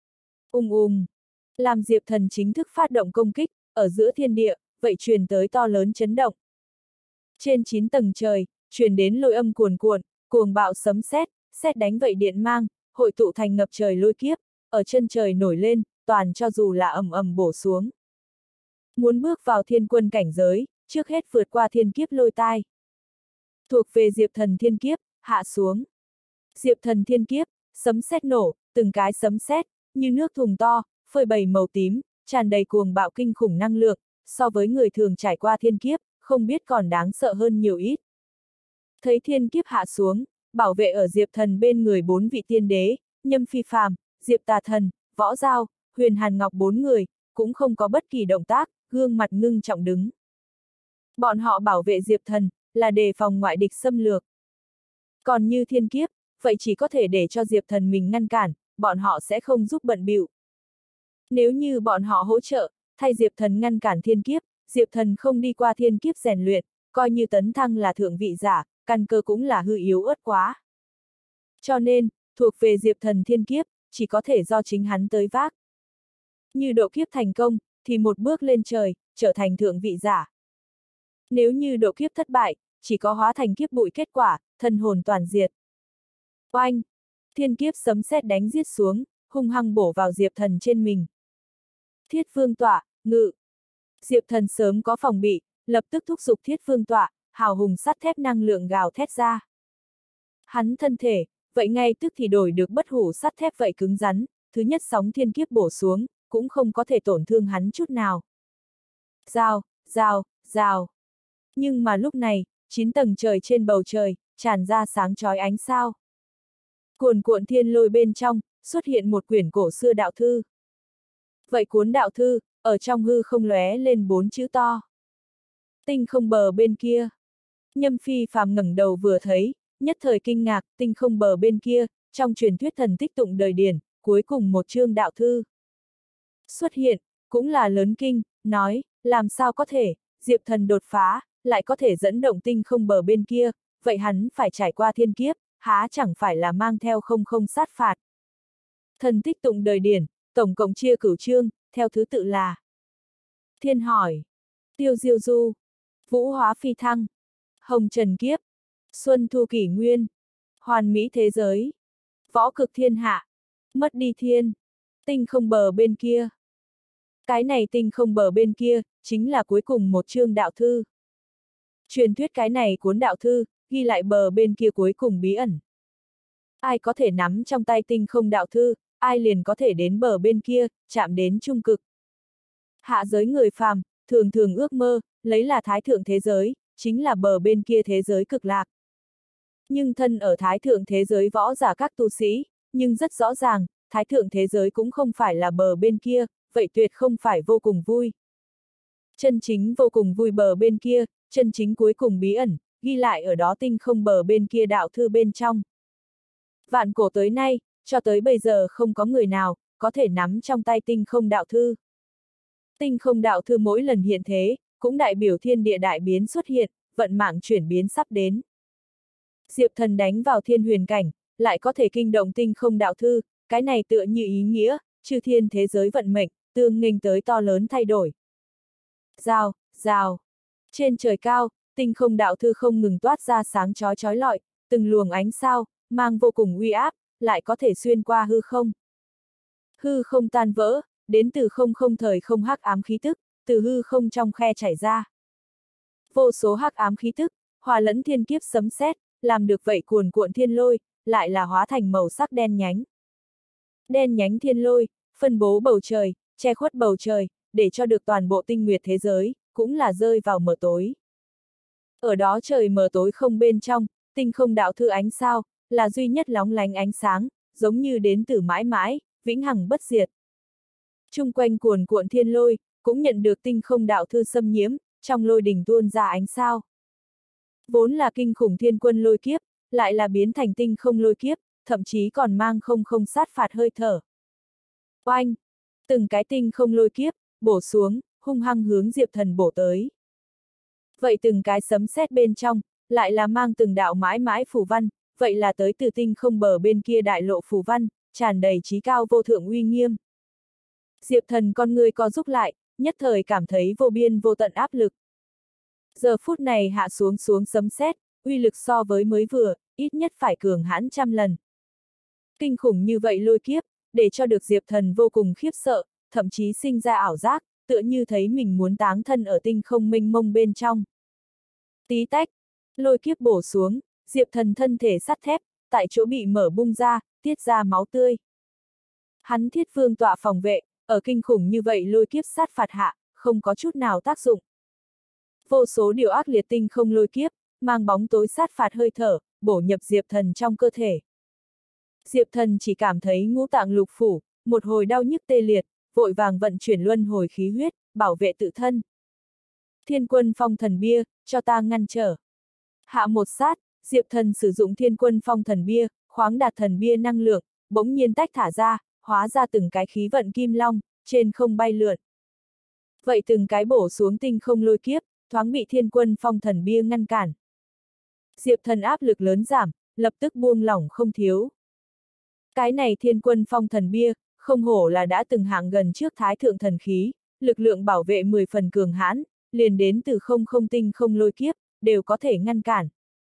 Làm Diệp Thần chính thức phát động công kích, ở giữa thiên địa, vậy truyền tới to lớn chấn động. Trên 9 tầng trời, truyền đến lôi âm cuồn cuộn, cuồng bạo sấm sét, sét đánh vậy điện mang, hội tụ thành ngập trời lôi kiếp, ở chân trời nổi lên, toàn cho dù là ầm ầm bổ xuống. Muốn bước vào thiên quân cảnh giới, trước hết vượt qua thiên kiếp lôi tai. Thuộc về Diệp Thần thiên kiếp, hạ xuống. Diệp Thần thiên kiếp, sấm sét nổ, từng cái sấm sét, như nước thùng to, phơi bày màu tím, tràn đầy cuồng bạo kinh khủng năng lượng, so với người thường trải qua thiên kiếp, không biết còn đáng sợ hơn nhiều ít. Thấy thiên kiếp hạ xuống, bảo vệ ở Diệp Thần bên người 4 vị tiên đế, Nhâm Phi Phàm, Diệp Tà Thần, Võ Giao, Huyền Hàn Ngọc 4 người, cũng không có bất kỳ động tác, gương mặt ngưng trọng đứng. Bọn họ bảo vệ Diệp Thần, là đề phòng ngoại địch xâm lược. Còn như thiên kiếp, vậy chỉ có thể để cho Diệp Thần mình ngăn cản, bọn họ sẽ không giúp bận bịu. Nếu như bọn họ hỗ trợ, thay Diệp Thần ngăn cản thiên kiếp, Diệp Thần không đi qua thiên kiếp rèn luyện, coi như tấn thăng là thượng vị giả, căn cơ cũng là hư yếu ớt quá. Cho nên, thuộc về Diệp Thần thiên kiếp, chỉ có thể do chính hắn tới vác. Như độ kiếp thành công, thì một bước lên trời, trở thành thượng vị giả. Nếu như độ kiếp thất bại, chỉ có hóa thành kiếp bụi kết quả, thân hồn toàn diệt. Oanh! Thiên kiếp sấm sét đánh giết xuống, hung hăng bổ vào Diệp Thần trên mình. Thiết Vương Tọa, ngự! Diệp Thần sớm có phòng bị, lập tức thúc giục Thiết Vương Tọa, hào hùng sắt thép năng lượng gào thét ra. Hắn thân thể, vậy ngay tức thì đổi được bất hủ sắt thép vậy cứng rắn, thứ nhất sóng thiên kiếp bổ xuống, cũng không có thể tổn thương hắn chút nào. Rào, rào, rào. Nhưng mà lúc này, 9 tầng trời trên bầu trời, tràn ra sáng chói ánh sao. Cuồn cuộn thiên lôi bên trong, xuất hiện một quyển cổ xưa đạo thư. Vậy cuốn đạo thư, ở trong hư không lóe lên 4 chữ to. Tinh không bờ bên kia. Nhâm Phi Phàm ngẩng đầu vừa thấy, nhất thời kinh ngạc, tinh không bờ bên kia, trong truyền thuyết thần tích tụng đời điển, cuối cùng một chương đạo thư xuất hiện, cũng là lớn kinh, nói, làm sao có thể, Diệp Thần đột phá, lại có thể dẫn động tinh không bờ bên kia, vậy hắn phải trải qua thiên kiếp, há chẳng phải là mang theo không không sát phạt. Thần tích tụng đời điển, tổng cộng chia cửu chương, theo thứ tự là Thiên hỏi, Tiêu Diêu Du, Vũ hóa phi thăng, Hồng trần kiếp, Xuân thu kỷ nguyên, Hoàn mỹ thế giới, Võ cực thiên hạ, Mất đi thiên, tinh không bờ bên kia. Cái này tinh không bờ bên kia, chính là cuối cùng một chương đạo thư. Truyền thuyết cái này cuốn đạo thư, ghi lại bờ bên kia cuối cùng bí ẩn. Ai có thể nắm trong tay tinh không đạo thư, ai liền có thể đến bờ bên kia, chạm đến trung cực. Hạ giới người phàm, thường thường ước mơ, lấy là thái thượng thế giới, chính là bờ bên kia thế giới cực lạc. Nhưng thân ở thái thượng thế giới võ giả các tu sĩ, nhưng rất rõ ràng, thái thượng thế giới cũng không phải là bờ bên kia, vậy tuyệt không phải vô cùng vui. Chân chính vô cùng vui bờ bên kia, chân chính cuối cùng bí ẩn, ghi lại ở đó tinh không bờ bên kia đạo thư bên trong. Vạn cổ tới nay, cho tới bây giờ không có người nào, có thể nắm trong tay tinh không đạo thư. Tinh không đạo thư mỗi lần hiện thế, cũng đại biểu thiên địa đại biến xuất hiện, vận mạng chuyển biến sắp đến. Diệp Thần đánh vào thiên huyền cảnh, lại có thể kinh động tinh không đạo thư, cái này tựa như ý nghĩa, chư thiên thế giới vận mệnh, tương nghênh tới to lớn thay đổi. Rào, rào. Trên trời cao, tinh không đạo thư không ngừng toát ra sáng chói chói lọi, từng luồng ánh sao, mang vô cùng uy áp, lại có thể xuyên qua hư không. Hư không tan vỡ, đến từ không không thời không hắc ám khí tức, từ hư không trong khe chảy ra. Vô số hắc ám khí tức, hòa lẫn thiên kiếp sấm sét, làm được vậy cuồn cuộn thiên lôi, lại là hóa thành màu sắc đen nhánh. Đen nhánh thiên lôi, phân bố bầu trời, che khuất bầu trời, để cho được toàn bộ tinh nguyệt thế giới, cũng là rơi vào mờ tối. Ở đó trời mờ tối không bên trong, tinh không đạo thư ánh sao, là duy nhất lóng lánh ánh sáng, giống như đến từ mãi mãi, vĩnh hằng bất diệt. Chung quanh cuồn cuộn thiên lôi, cũng nhận được tinh không đạo thư xâm nhiễm, trong lôi đỉnh tuôn ra ánh sao. Vốn là kinh khủng thiên quân lôi kiếp, lại là biến thành tinh không lôi kiếp, thậm chí còn mang không không sát phạt hơi thở. Oanh! Từng cái tinh không lôi kiếp, bổ xuống, hung hăng hướng Diệp Thần bổ tới. Vậy từng cái sấm sét bên trong, lại là mang từng đạo mãi mãi phù văn, vậy là tới từ tinh không bờ bên kia đại lộ phù văn, tràn đầy trí cao vô thượng uy nghiêm. Diệp Thần con người co rút lại, nhất thời cảm thấy vô biên vô tận áp lực. Giờ phút này hạ xuống sấm sét, uy lực so với mới vừa, ít nhất phải cường hãn trăm lần. Kinh khủng như vậy lôi kiếp, để cho được Diệp Thần vô cùng khiếp sợ, thậm chí sinh ra ảo giác, tựa như thấy mình muốn táng thân ở tinh không mênh mông bên trong. Tí tách, lôi kiếp bổ xuống, Diệp Thần thân thể sắt thép, tại chỗ bị mở bung ra, tiết ra máu tươi. Hắn thiết vương tọa phòng vệ, ở kinh khủng như vậy lôi kiếp sát phạt hạ, không có chút nào tác dụng. Vô số điều ác liệt tinh không lôi kiếp, mang bóng tối sát phạt hơi thở, bổ nhập Diệp Thần trong cơ thể. Diệp Thần chỉ cảm thấy ngũ tạng lục phủ, một hồi đau nhức tê liệt, vội vàng vận chuyển luân hồi khí huyết, bảo vệ tự thân. Thiên quân phong thần bia, cho ta ngăn trở. Hạ một sát, Diệp Thần sử dụng thiên quân phong thần bia, khoáng đạt thần bia năng lượng, bỗng nhiên tách thả ra, hóa ra từng cái khí vận kim long, trên không bay lượn. Vậy từng cái bổ xuống tinh không lôi kiếp, thoáng bị thiên quân phong thần bia ngăn cản. Diệp Thần áp lực lớn giảm, lập tức buông lỏng không thiếu. Cái này thiên quân phong thần bia, không hổ là đã từng hạng gần trước thái thượng thần khí, lực lượng bảo vệ 10 phần cường hãn, liền đến từ không không tinh không lôi kiếp, đều có thể ngăn cản.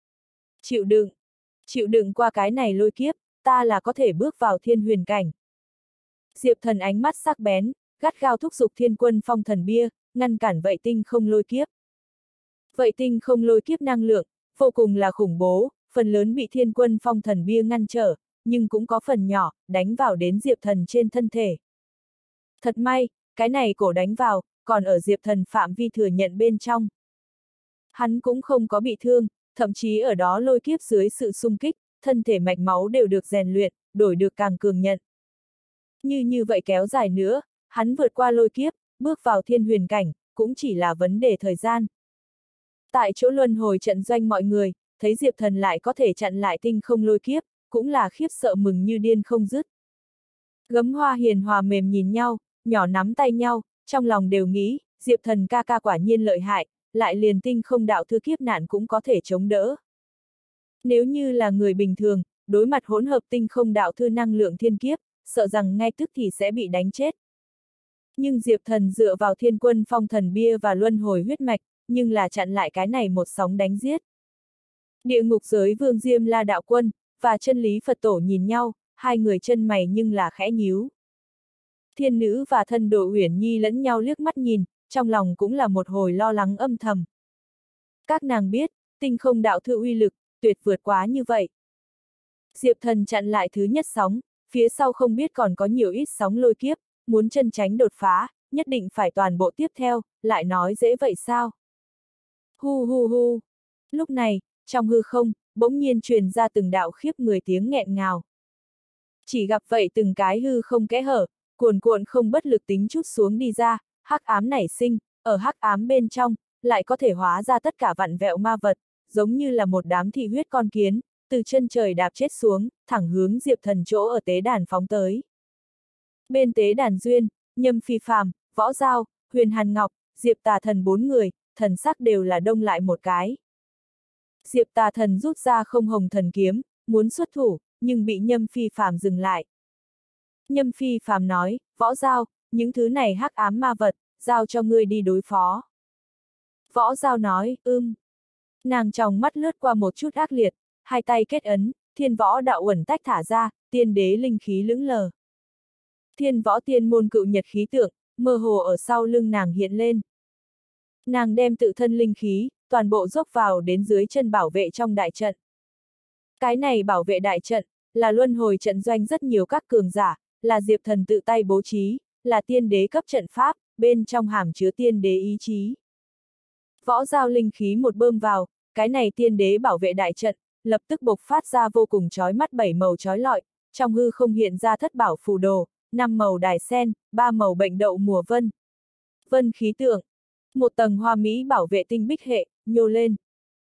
Chịu đựng qua cái này lôi kiếp, ta là có thể bước vào thiên huyền cảnh. Diệp Thần ánh mắt sắc bén, gắt gao thúc giục thiên quân phong thần bia, ngăn cản vậy tinh không lôi kiếp. Vậy tinh không lôi kiếp năng lượng, vô cùng là khủng bố, phần lớn bị thiên quân phong thần bia ngăn trở, nhưng cũng có phần nhỏ, đánh vào đến Diệp Thần trên thân thể. Thật may, cái này cổ đánh vào, còn ở Diệp Thần phạm vi thừa nhận bên trong. Hắn cũng không có bị thương, thậm chí ở đó lôi kiếp dưới sự xung kích, thân thể mạch máu đều được rèn luyện, đổi được càng cường nhận. Như vậy kéo dài nữa, hắn vượt qua lôi kiếp, bước vào thiên huyền cảnh, cũng chỉ là vấn đề thời gian. Tại chỗ luân hồi trận doanh mọi người, thấy Diệp Thần lại có thể chặn lại tinh không lôi kiếp, cũng là khiếp sợ mừng như điên không dứt. Gấm Hoa hiền hòa mềm nhìn nhau, nhỏ nắm tay nhau, trong lòng đều nghĩ, Diệp Thần ca ca quả nhiên lợi hại, lại liền tinh không đạo thư kiếp nạn cũng có thể chống đỡ. Nếu như là người bình thường, đối mặt hỗn hợp tinh không đạo thư năng lượng thiên kiếp, sợ rằng ngay tức thì sẽ bị đánh chết. Nhưng Diệp Thần dựa vào thiên quân phong thần bia và luân hồi huyết mạch, nhưng là chặn lại cái này một sóng đánh giết. Địa ngục giới vương Diêm La đạo quân, và chân lý Phật tổ nhìn nhau, hai người chân mày nhưng là khẽ nhíu. Thiên nữ và thân độ Uyển Nhi lẫn nhau liếc mắt nhìn, trong lòng cũng là một hồi lo lắng âm thầm. Các nàng biết, tinh không đạo thư uy lực, tuyệt vượt quá như vậy. Diệp Thần chặn lại thứ nhất sóng, phía sau không biết còn có nhiều ít sóng lôi kiếp, muốn chân tránh đột phá, nhất định phải toàn bộ tiếp theo, lại nói dễ vậy sao? Hu hu hu. Lúc này, trong hư không, bỗng nhiên truyền ra từng đạo khiếp người tiếng nghẹn ngào. Chỉ gặp vậy từng cái hư không kẽ hở, cuồn cuộn không bất lực tính chút xuống đi ra, hắc ám nảy sinh, ở hắc ám bên trong, lại có thể hóa ra tất cả vặn vẹo ma vật, giống như là một đám thị huyết con kiến, từ chân trời đạp chết xuống, thẳng hướng Diệp Thần chỗ ở tế đàn phóng tới. Bên tế đàn duyên, Nhâm Phi Phàm, Võ Giao, Huyền Hàn Ngọc, Diệp Tà Thần bốn người, thần sắc đều là đông lại một cái. Diệp Tà Thần rút ra không hồng thần kiếm, muốn xuất thủ, nhưng bị Nhâm Phi Phàm dừng lại. Nhâm Phi Phàm nói, Võ Giao, những thứ này hắc ám ma vật, giao cho ngươi đi đối phó. Võ Giao nói, Nàng trong mắt lướt qua một chút ác liệt, hai tay kết ấn, thiên võ đạo uẩn tách thả ra, tiên đế linh khí lững lờ. Thiên võ tiên môn cựu nhật khí tượng, mơ hồ ở sau lưng nàng hiện lên. Nàng đem tự thân linh khí, toàn bộ dốc vào đến dưới chân bảo vệ trong đại trận. Cái này bảo vệ đại trận, là luân hồi trận doanh rất nhiều các cường giả, là Diệp Thần tự tay bố trí, là tiên đế cấp trận pháp, bên trong hàm chứa tiên đế ý chí. Võ Giao linh khí một bơm vào, cái này tiên đế bảo vệ đại trận, lập tức bộc phát ra vô cùng chói mắt 7 màu chói lọi, trong hư không hiện ra thất bảo phù đồ, 5 màu đài sen, 3 màu bệnh đậu mùa vân. Vân khí tượng, một tầng hoa mỹ bảo vệ tinh bích hệ, nhô lên.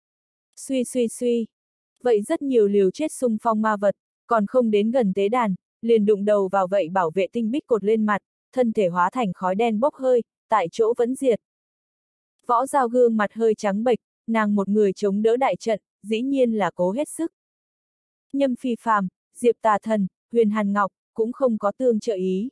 Suy suy suy. Vậy rất nhiều liều chết xung phong ma vật, còn không đến gần tế đàn, liền đụng đầu vào vậy bảo vệ tinh bích cột lên mặt, thân thể hóa thành khói đen bốc hơi, tại chỗ vẫn diệt. Võ Giao gương mặt hơi trắng bệch, nàng một người chống đỡ đại trận, dĩ nhiên là cố hết sức. Nhâm Phi Phàm, Diệp Tà Thần, Huyền Hàn Ngọc, cũng không có tương trợ ý.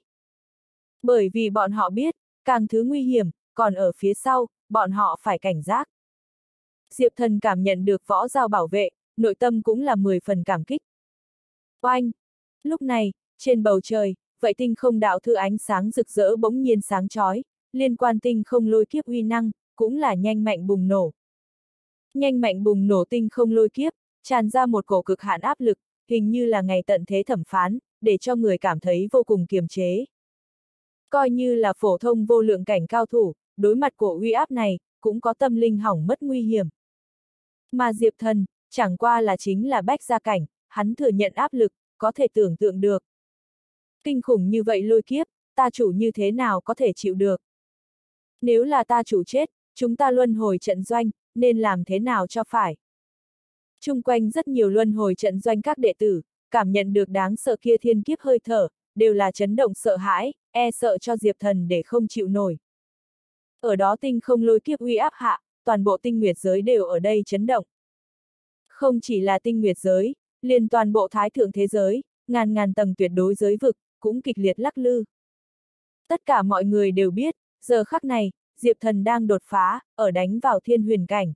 Bởi vì bọn họ biết, càng thứ nguy hiểm, còn ở phía sau, bọn họ phải cảnh giác. Diệp Thần cảm nhận được Võ Giao bảo vệ, nội tâm cũng là 10 phần cảm kích. Oanh! Lúc này, trên bầu trời, vậy tinh không đạo thư ánh sáng rực rỡ bỗng nhiên sáng chói, liên quan tinh không lôi kiếp uy năng, cũng là nhanh mạnh bùng nổ. Nhanh mạnh bùng nổ tinh không lôi kiếp, tràn ra một cổ cực hạn áp lực, hình như là ngày tận thế thẩm phán, để cho người cảm thấy vô cùng kiềm chế. Coi như là phổ thông vô lượng cảnh cao thủ, đối mặt cổ uy áp này, cũng có tâm linh hỏng mất nguy hiểm. Mà Diệp Thần, chẳng qua là chính là bách gia cảnh, hắn thừa nhận áp lực, có thể tưởng tượng được. Kinh khủng như vậy lôi kiếp, ta chủ như thế nào có thể chịu được? Nếu là ta chủ chết, chúng ta luân hồi trận doanh, nên làm thế nào cho phải? Chung quanh rất nhiều luân hồi trận doanh các đệ tử, cảm nhận được đáng sợ kia thiên kiếp hơi thở, đều là chấn động sợ hãi, e sợ cho Diệp Thần để không chịu nổi. Ở đó tinh không lôi kiếp uy áp hạ, toàn bộ tinh nguyệt giới đều ở đây chấn động. Không chỉ là tinh nguyệt giới, liền toàn bộ thái thượng thế giới, ngàn ngàn tầng tuyệt đối giới vực, cũng kịch liệt lắc lư. Tất cả mọi người đều biết, giờ khắc này, Diệp Thần đang đột phá, ở đánh vào thiên huyền cảnh.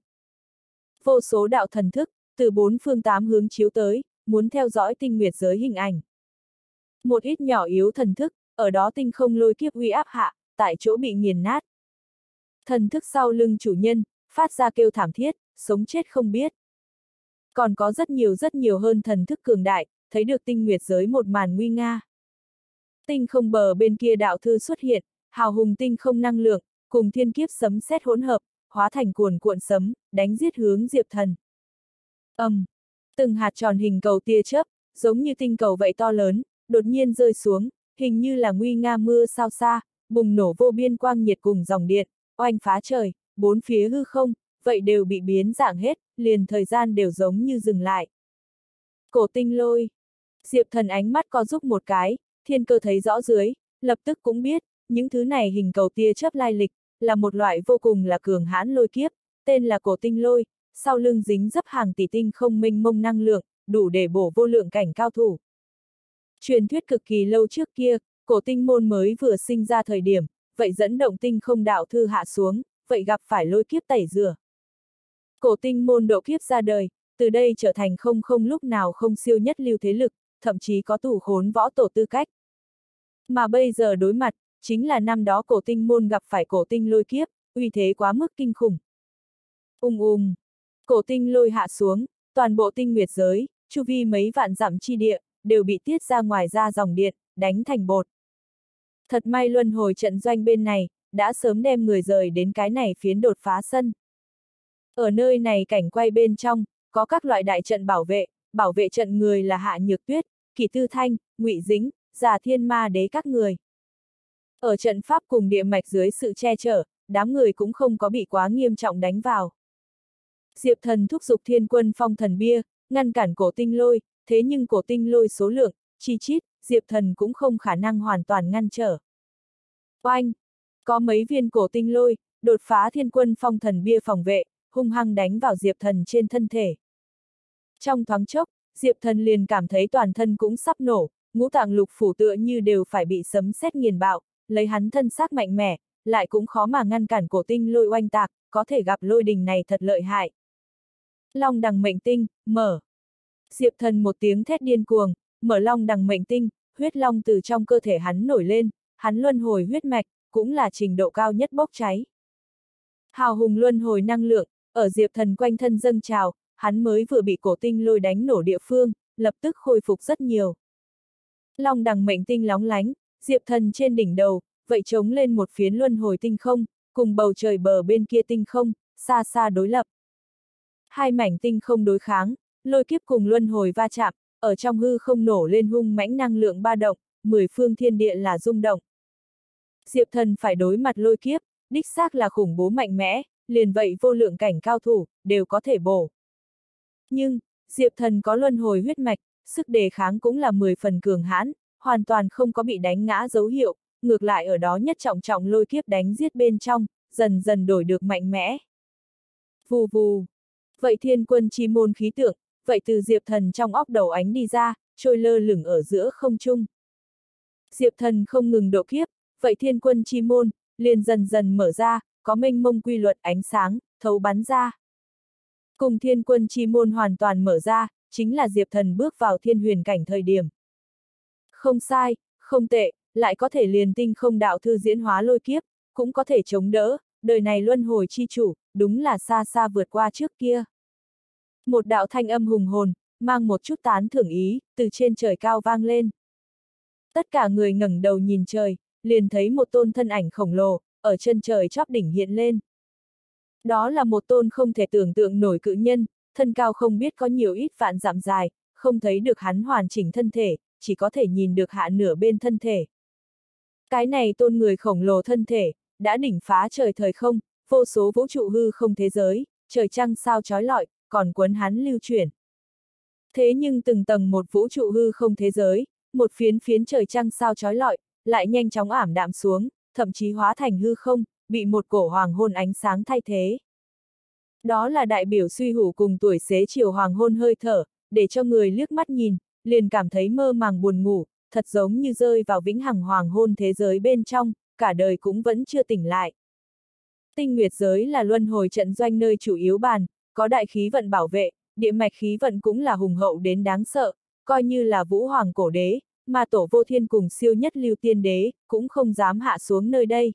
Vô số đạo thần thức, từ 4 phương 8 hướng chiếu tới, muốn theo dõi tinh nguyệt giới hình ảnh. Một ít nhỏ yếu thần thức, ở đó tinh không lôi kiếp uy áp hạ, tại chỗ bị nghiền nát. Thần thức sau lưng chủ nhân, phát ra kêu thảm thiết, sống chết không biết. Còn có rất nhiều hơn thần thức cường đại, thấy được tinh nguyệt giới một màn nguy nga. Tinh không bờ bên kia đạo thư xuất hiện, hào hùng tinh không năng lượng, cùng thiên kiếp sấm sét hỗn hợp, hóa thành cuồn cuộn sấm, đánh giết hướng Diệp Thần. Từng hạt tròn hình cầu tia chớp, giống như tinh cầu vậy to lớn, đột nhiên rơi xuống, hình như là nguy nga mưa sao xa, bùng nổ vô biên quang nhiệt cùng dòng điện, oanh phá trời, bốn phía hư không, vậy đều bị biến dạng hết, liền thời gian đều giống như dừng lại. Cổ tinh lôi. Diệp Thần ánh mắt co rúm một cái, thiên cơ thấy rõ dưới, lập tức cũng biết, những thứ này hình cầu tia chớp lai lịch, là một loại vô cùng là cường hãn lôi kiếp, tên là cổ tinh lôi, sau lưng dính dấp hàng tỷ tinh không mênh mông năng lượng, đủ để bổ vô lượng cảnh cao thủ. Truyền thuyết cực kỳ lâu trước kia, cổ tinh môn mới vừa sinh ra thời điểm, vậy dẫn động tinh không đạo thư hạ xuống, vậy gặp phải lôi kiếp tẩy rửa. Cổ tinh môn độ kiếp ra đời, từ đây trở thành không lúc nào không siêu nhất lưu thế lực, thậm chí có tù khốn võ tổ tư cách. Mà bây giờ đối mặt, chính là năm đó cổ tinh môn gặp phải cổ tinh lôi kiếp, uy thế quá mức kinh khủng. Cổ tinh lôi hạ xuống, toàn bộ tinh nguyệt giới, chu vi mấy vạn dặm chi địa, đều bị tiết ra ngoài ra dòng điện, đánh thành bột. Thật may luân hồi trận doanh bên này, đã sớm đem người rời đến cái này phiến đột phá sân. Ở nơi này cảnh quay bên trong, có các loại đại trận bảo vệ trận người là Hạ Nhược Tuyết, Kỷ Tư Thanh, Ngụy Dính, Già Thiên Ma Đế các người. Ở trận pháp cùng địa mạch dưới sự che chở, đám người cũng không có bị quá nghiêm trọng đánh vào. Diệp Thần thúc giục Thiên Quân Phong Thần Bia, ngăn cản cổ tinh lôi, thế nhưng cổ tinh lôi số lượng, chi chít, Diệp Thần cũng không khả năng hoàn toàn ngăn trở. Oanh! Có mấy viên cổ tinh lôi, đột phá Thiên Quân Phong Thần Bia phòng vệ, hung hăng đánh vào Diệp Thần trên thân thể. Trong thoáng chốc, Diệp Thần liền cảm thấy toàn thân cũng sắp nổ, ngũ tạng lục phủ tựa như đều phải bị sấm sét nghiền bạo, lấy hắn thân xác mạnh mẽ, lại cũng khó mà ngăn cản cổ tinh lôi oanh tạc, có thể gặp lôi đình này thật lợi hại. Long đằng mệnh tinh, mở. Diệp Thần một tiếng thét điên cuồng, mở long đằng mệnh tinh, huyết long từ trong cơ thể hắn nổi lên, hắn luân hồi huyết mạch, cũng là trình độ cao nhất bốc cháy. Hào hùng luân hồi năng lượng, ở Diệp Thần quanh thân dâng trào, hắn mới vừa bị cổ tinh lôi đánh nổ địa phương, lập tức khôi phục rất nhiều. Long đằng mệnh tinh lóng lánh, Diệp Thần trên đỉnh đầu, vậy trống lên một phiến luân hồi tinh không, cùng bầu trời bờ bên kia tinh không, xa xa đối lập. Hai mảnh tinh không đối kháng, lôi kiếp cùng luân hồi va chạm, ở trong hư không nổ lên hung mãnh năng lượng ba động, 10 phương thiên địa là rung động. Diệp Thần phải đối mặt lôi kiếp, đích xác là khủng bố mạnh mẽ, liền vậy vô lượng cảnh cao thủ, đều có thể bổ. Nhưng, Diệp Thần có luân hồi huyết mạch, sức đề kháng cũng là 10 phần cường hãn, hoàn toàn không có bị đánh ngã dấu hiệu, ngược lại ở đó nhất trọng lôi kiếp đánh giết bên trong, dần dần đổi được mạnh mẽ. Vù vù. Vậy thiên quân chi môn khí tượng, vậy từ Diệp Thần trong óc đầu ánh đi ra, trôi lơ lửng ở giữa không trung. Diệp Thần không ngừng độ kiếp, vậy thiên quân chi môn, liền dần dần mở ra, có mênh mông quy luật ánh sáng, thấu bắn ra. Cùng thiên quân chi môn hoàn toàn mở ra, chính là Diệp Thần bước vào thiên huyền cảnh thời điểm. Không sai, không tệ, lại có thể liền tinh không đạo thư diễn hóa lôi kiếp, cũng có thể chống đỡ, đời này luân hồi chi chủ, đúng là xa xa vượt qua trước kia. Một đạo thanh âm hùng hồn, mang một chút tán thưởng ý, từ trên trời cao vang lên. Tất cả người ngẩng đầu nhìn trời, liền thấy một tôn thân ảnh khổng lồ, ở chân trời chóp đỉnh hiện lên. Đó là một tôn không thể tưởng tượng nổi cự nhân, thân cao không biết có nhiều ít vạn dặm dài, không thấy được hắn hoàn chỉnh thân thể, chỉ có thể nhìn được hạ nửa bên thân thể. Cái này tôn người khổng lồ thân thể, đã đỉnh phá trời thời không, vô số vũ trụ hư không thế giới, trời trăng sao chói lọi, còn quấn hắn lưu chuyển. Thế nhưng từng tầng một vũ trụ hư không thế giới, một phiến phiến trời trăng sao chói lọi, lại nhanh chóng ảm đạm xuống, thậm chí hóa thành hư không, bị một cổ hoàng hôn ánh sáng thay thế. Đó là đại biểu suy hủ cùng tuổi xế chiều hoàng hôn hơi thở, để cho người liếc mắt nhìn, liền cảm thấy mơ màng buồn ngủ, thật giống như rơi vào vĩnh hằng hoàng hôn thế giới bên trong, cả đời cũng vẫn chưa tỉnh lại. Tinh nguyệt giới là luân hồi trận doanh nơi chủ yếu bàn, có đại khí vận bảo vệ, địa mạch khí vận cũng là hùng hậu đến đáng sợ, coi như là vũ hoàng cổ đế, mà tổ vô thiên cùng siêu nhất lưu tiên đế, cũng không dám hạ xuống nơi đây.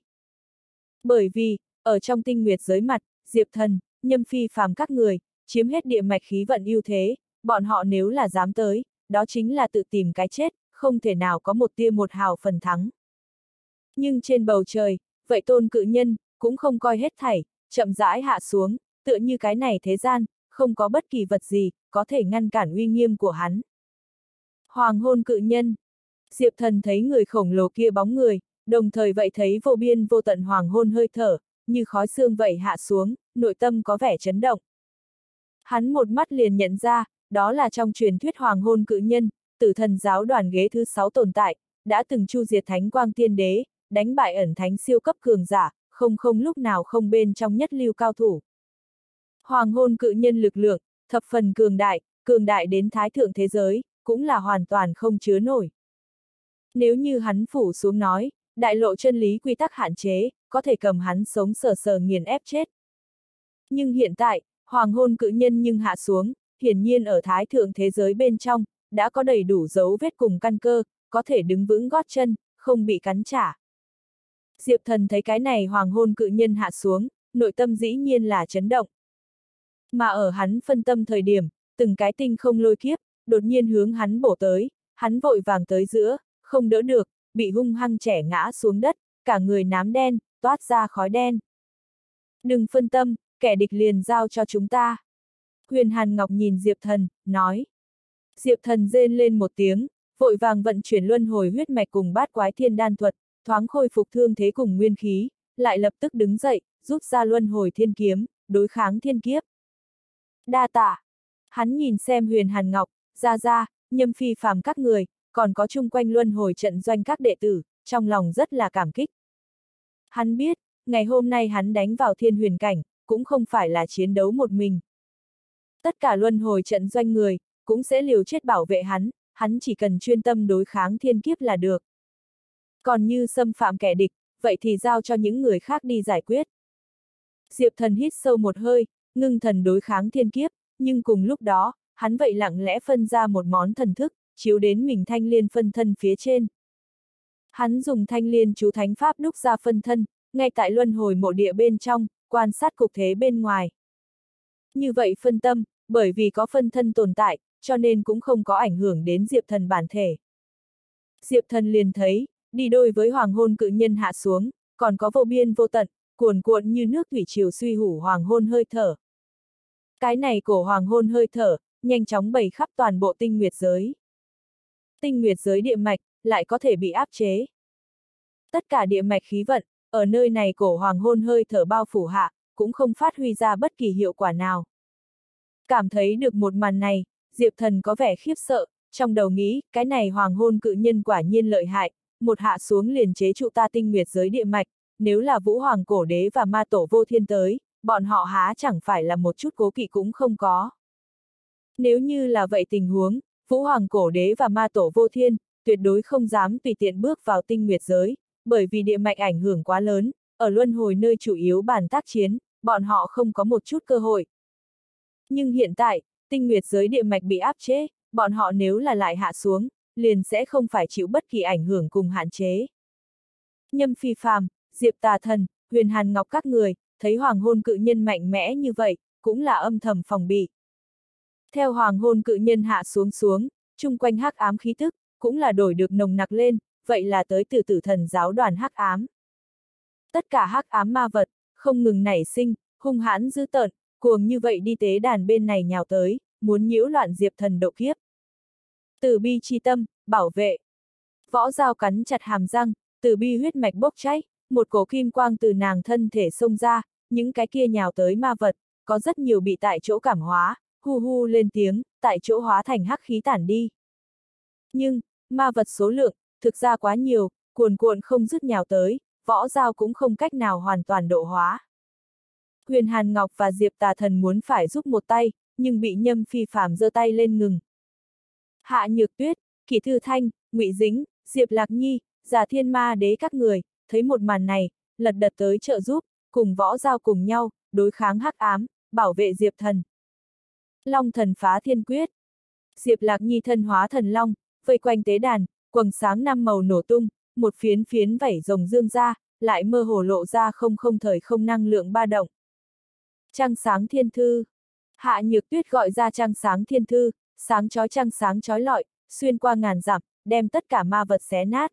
Bởi vì, ở trong tinh nguyệt giới mặt, Diệp Thần, Nhâm Phi phàm các người, chiếm hết địa mạch khí vận ưu thế, bọn họ nếu là dám tới, đó chính là tự tìm cái chết, không thể nào có một tia một hào phần thắng. Nhưng trên bầu trời, vậy tôn cự nhân, cũng không coi hết thảy, chậm rãi hạ xuống, tựa như cái này thế gian, không có bất kỳ vật gì, có thể ngăn cản uy nghiêm của hắn. Hoàng hôn cự nhân. Diệp Thần thấy người khổng lồ kia bóng người, đồng thời vậy thấy vô biên vô tận hoàng hôn hơi thở, như khói sương vậy hạ xuống, nội tâm có vẻ chấn động. Hắn một mắt liền nhận ra, đó là trong truyền thuyết hoàng hôn cự nhân, Tử Thần giáo đoàn ghế thứ 6 tồn tại, đã từng chu diệt Thánh Quang Tiên Đế, đánh bại ẩn thánh siêu cấp cường giả, không lúc nào không bên trong nhất lưu cao thủ. Hoàng hôn cự nhân lực lượng, thập phần cường đại đến thái thượng thế giới, cũng là hoàn toàn không chứa nổi. Nếu như hắn phủ xuống nói, đại lộ chân lý quy tắc hạn chế, có thể cầm hắn sống sờ sờ nghiền ép chết. Nhưng hiện tại, hoàng hôn cự nhân nhưng hạ xuống, hiển nhiên ở thái thượng thế giới bên trong, đã có đầy đủ dấu vết cùng căn cơ, có thể đứng vững gót chân, không bị cắn trả. Diệp Thần thấy cái này hoàng hôn cự nhân hạ xuống, nội tâm dĩ nhiên là chấn động. Mà ở hắn phân tâm thời điểm, từng cái tinh không lôi kiếp, đột nhiên hướng hắn bổ tới, hắn vội vàng tới giữa, không đỡ được, bị hung hăng chẻ ngã xuống đất, cả người nám đen, toát ra khói đen. Đừng phân tâm, kẻ địch liền giao cho chúng ta. Huyền Hàn Ngọc nhìn Diệp Thần, nói. Diệp Thần rên lên một tiếng, vội vàng vận chuyển luân hồi huyết mạch cùng bát quái thiên đan thuật, thoáng khôi phục thương thế cùng nguyên khí, lại lập tức đứng dậy, rút ra luân hồi thiên kiếm, đối kháng thiên kiếp. Đa tạ. Hắn nhìn xem Huyền Hàn Ngọc, ra, Nhâm Phi Phàm các người, còn có chung quanh luân hồi trận doanh các đệ tử, trong lòng rất là cảm kích. Hắn biết, ngày hôm nay hắn đánh vào thiên huyền cảnh, cũng không phải là chiến đấu một mình. Tất cả luân hồi trận doanh người, cũng sẽ liều chết bảo vệ hắn chỉ cần chuyên tâm đối kháng thiên kiếp là được. Còn như xâm phạm kẻ địch, vậy thì giao cho những người khác đi giải quyết. Diệp Thần hít sâu một hơi, ngưng thần đối kháng thiên kiếp, nhưng cùng lúc đó, hắn vậy lặng lẽ phân ra một món thần thức, chiếu đến mình thanh liên phân thân phía trên. Hắn dùng thanh liên chú thánh pháp đúc ra phân thân, ngay tại luân hồi mộ địa bên trong, quan sát cục thế bên ngoài. Như vậy phân tâm, bởi vì có phân thân tồn tại, cho nên cũng không có ảnh hưởng đến Diệp Thần bản thể. Diệp Thần liền thấy, đi đôi với hoàng hôn cự nhân hạ xuống, còn có vô biên vô tận, cuồn cuộn như nước thủy triều suy hủ hoàng hôn hơi thở. Cái này cổ hoàng hôn hơi thở, nhanh chóng bày khắp toàn bộ tinh nguyệt giới. Tinh nguyệt giới địa mạch, lại có thể bị áp chế. Tất cả địa mạch khí vận, ở nơi này cổ hoàng hôn hơi thở bao phủ hạ, cũng không phát huy ra bất kỳ hiệu quả nào. Cảm thấy được một màn này, Diệp Thần có vẻ khiếp sợ, trong đầu nghĩ, cái này hoàng hôn cự nhân quả nhiên lợi hại, một hạ xuống liền chế trụ ta tinh nguyệt giới địa mạch, nếu là Vũ Hoàng Cổ Đế và Ma Tổ Vô Thiên tới, bọn họ há chẳng phải là một chút cố kỵ cũng không có. Nếu như là vậy tình huống, Vũ Hoàng Cổ Đế và Ma Tổ Vô Thiên, tuyệt đối không dám tùy tiện bước vào tinh nguyệt giới, bởi vì địa mạch ảnh hưởng quá lớn, ở luân hồi nơi chủ yếu bàn tác chiến, bọn họ không có một chút cơ hội. Nhưng hiện tại, tinh nguyệt giới địa mạch bị áp chế, bọn họ nếu là lại hạ xuống, liền sẽ không phải chịu bất kỳ ảnh hưởng cùng hạn chế. Nhâm Phi Phàm, Diệp Tà Thần, Huyền Hàn Ngọc các người, thấy hoàng hôn cự nhân mạnh mẽ như vậy, cũng là âm thầm phòng bị. Theo hoàng hôn cự nhân hạ xuống, chung quanh hắc ám khí tức, cũng là đổi được nồng nặc lên, vậy là tới từ Tử Thần giáo đoàn hắc ám. Tất cả hắc ám ma vật, không ngừng nảy sinh, hung hãn dữ tợn, cuồng như vậy đi tế đàn bên này nhào tới, muốn nhiễu loạn Diệp Thần độ kiếp. Từ bi chi tâm, bảo vệ. Võ Dao cắn chặt hàm răng, từ bi huyết mạch bốc cháy, một cổ kim quang từ nàng thân thể xông ra, những cái kia nhào tới ma vật, có rất nhiều bị tại chỗ cảm hóa, hu hu lên tiếng, tại chỗ hóa thành hắc khí tản đi. Nhưng, ma vật số lượng, thực ra quá nhiều, cuồn cuộn không dứt nhào tới, Võ Dao cũng không cách nào hoàn toàn độ hóa. Huyền Hàn Ngọc và Diệp Tà Thần muốn phải giúp một tay, nhưng bị Nhâm Phi Phàm giơ tay lên ngừng. Hạ Nhược Tuyết, Kỷ Thư Thanh, Ngụy Dính, Diệp Lạc Nhi, Giả Thiên Ma Đế các người, thấy một màn này, lật đật tới trợ giúp, cùng Võ Dao cùng nhau, đối kháng hắc ám, bảo vệ Diệp Thần. Long Thần Phá Thiên Quyết. Diệp Lạc Nhi thân hóa thần long, vây quanh tế đàn, quầng sáng năm màu nổ tung, một phiến phiến vảy rồng dương ra, lại mơ hồ lộ ra không thời không năng lượng ba động. Trăng sáng thiên thư. Hạ Nhược Tuyết gọi ra trăng sáng thiên thư, sáng chói trăng sáng chói lọi, xuyên qua ngàn dặm, đem tất cả ma vật xé nát.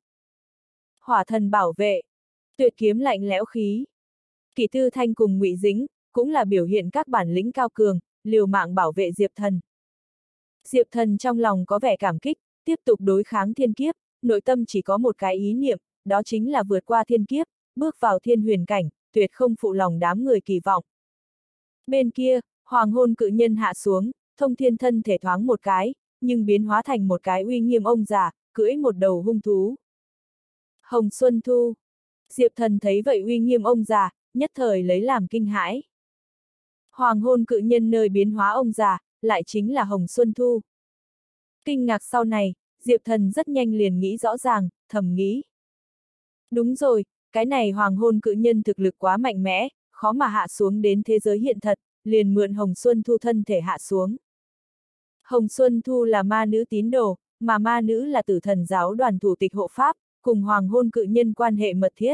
Hỏa thần bảo vệ, tuyệt kiếm lạnh lẽo khí. Kỷ Tư Thanh cùng Ngụy Dĩnh, cũng là biểu hiện các bản lĩnh cao cường, liều mạng bảo vệ Diệp Thần. Diệp Thần trong lòng có vẻ cảm kích, tiếp tục đối kháng thiên kiếp, nội tâm chỉ có một cái ý niệm, đó chính là vượt qua thiên kiếp, bước vào thiên huyền cảnh, tuyệt không phụ lòng đám người kỳ vọng. Bên kia, hoàng hôn cự nhân hạ xuống, thông thiên thân thể thoáng một cái, nhưng biến hóa thành một cái uy nghiêm ông già, cưỡi một đầu hung thú. Hồng Xuân Thu. Diệp Thần thấy vậy uy nghiêm ông già, nhất thời lấy làm kinh hãi. Hoàng hôn cự nhân nơi biến hóa ông già, lại chính là Hồng Xuân Thu. Kinh ngạc sau này, Diệp Thần rất nhanh liền nghĩ rõ ràng, thầm nghĩ. Đúng rồi, cái này hoàng hôn cự nhân thực lực quá mạnh mẽ, khó mà hạ xuống đến thế giới hiện thật, liền mượn Hồng Xuân Thu thân thể hạ xuống. Hồng Xuân Thu là ma nữ tín đồ, mà ma nữ là Tử Thần giáo đoàn thủ tịch hộ pháp, cùng hoàng hôn cự nhân quan hệ mật thiết.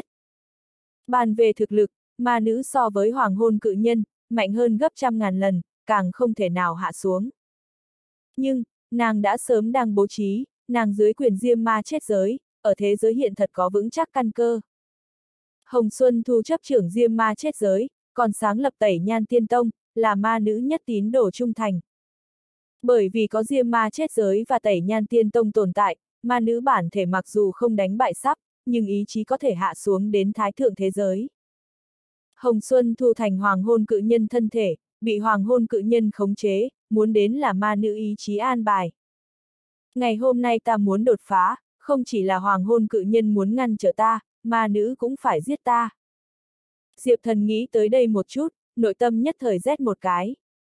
Bàn về thực lực, ma nữ so với hoàng hôn cự nhân, mạnh hơn gấp 100.000 lần, càng không thể nào hạ xuống. Nhưng, nàng đã sớm đang bố trí, nàng dưới quyền diêm ma chết giới, ở thế giới hiện thật có vững chắc căn cơ. Hồng Xuân Thu chấp trưởng diêm ma chết giới, còn sáng lập Tẩy Nhan Tiên Tông, là ma nữ nhất tín đồ trung thành. Bởi vì có diêm ma chết giới và Tẩy Nhan Tiên Tông tồn tại, ma nữ bản thể mặc dù không đánh bại sắp, nhưng ý chí có thể hạ xuống đến thái thượng thế giới. Hồng Xuân Thu thành hoàng hôn cự nhân thân thể, bị hoàng hôn cự nhân khống chế, muốn đến là ma nữ ý chí an bài. Ngày hôm nay ta muốn đột phá, không chỉ là hoàng hôn cự nhân muốn ngăn trở ta, ma nữ cũng phải giết ta. Diệp Thần nghĩ tới đây một chút, nội tâm nhất thời rét một cái.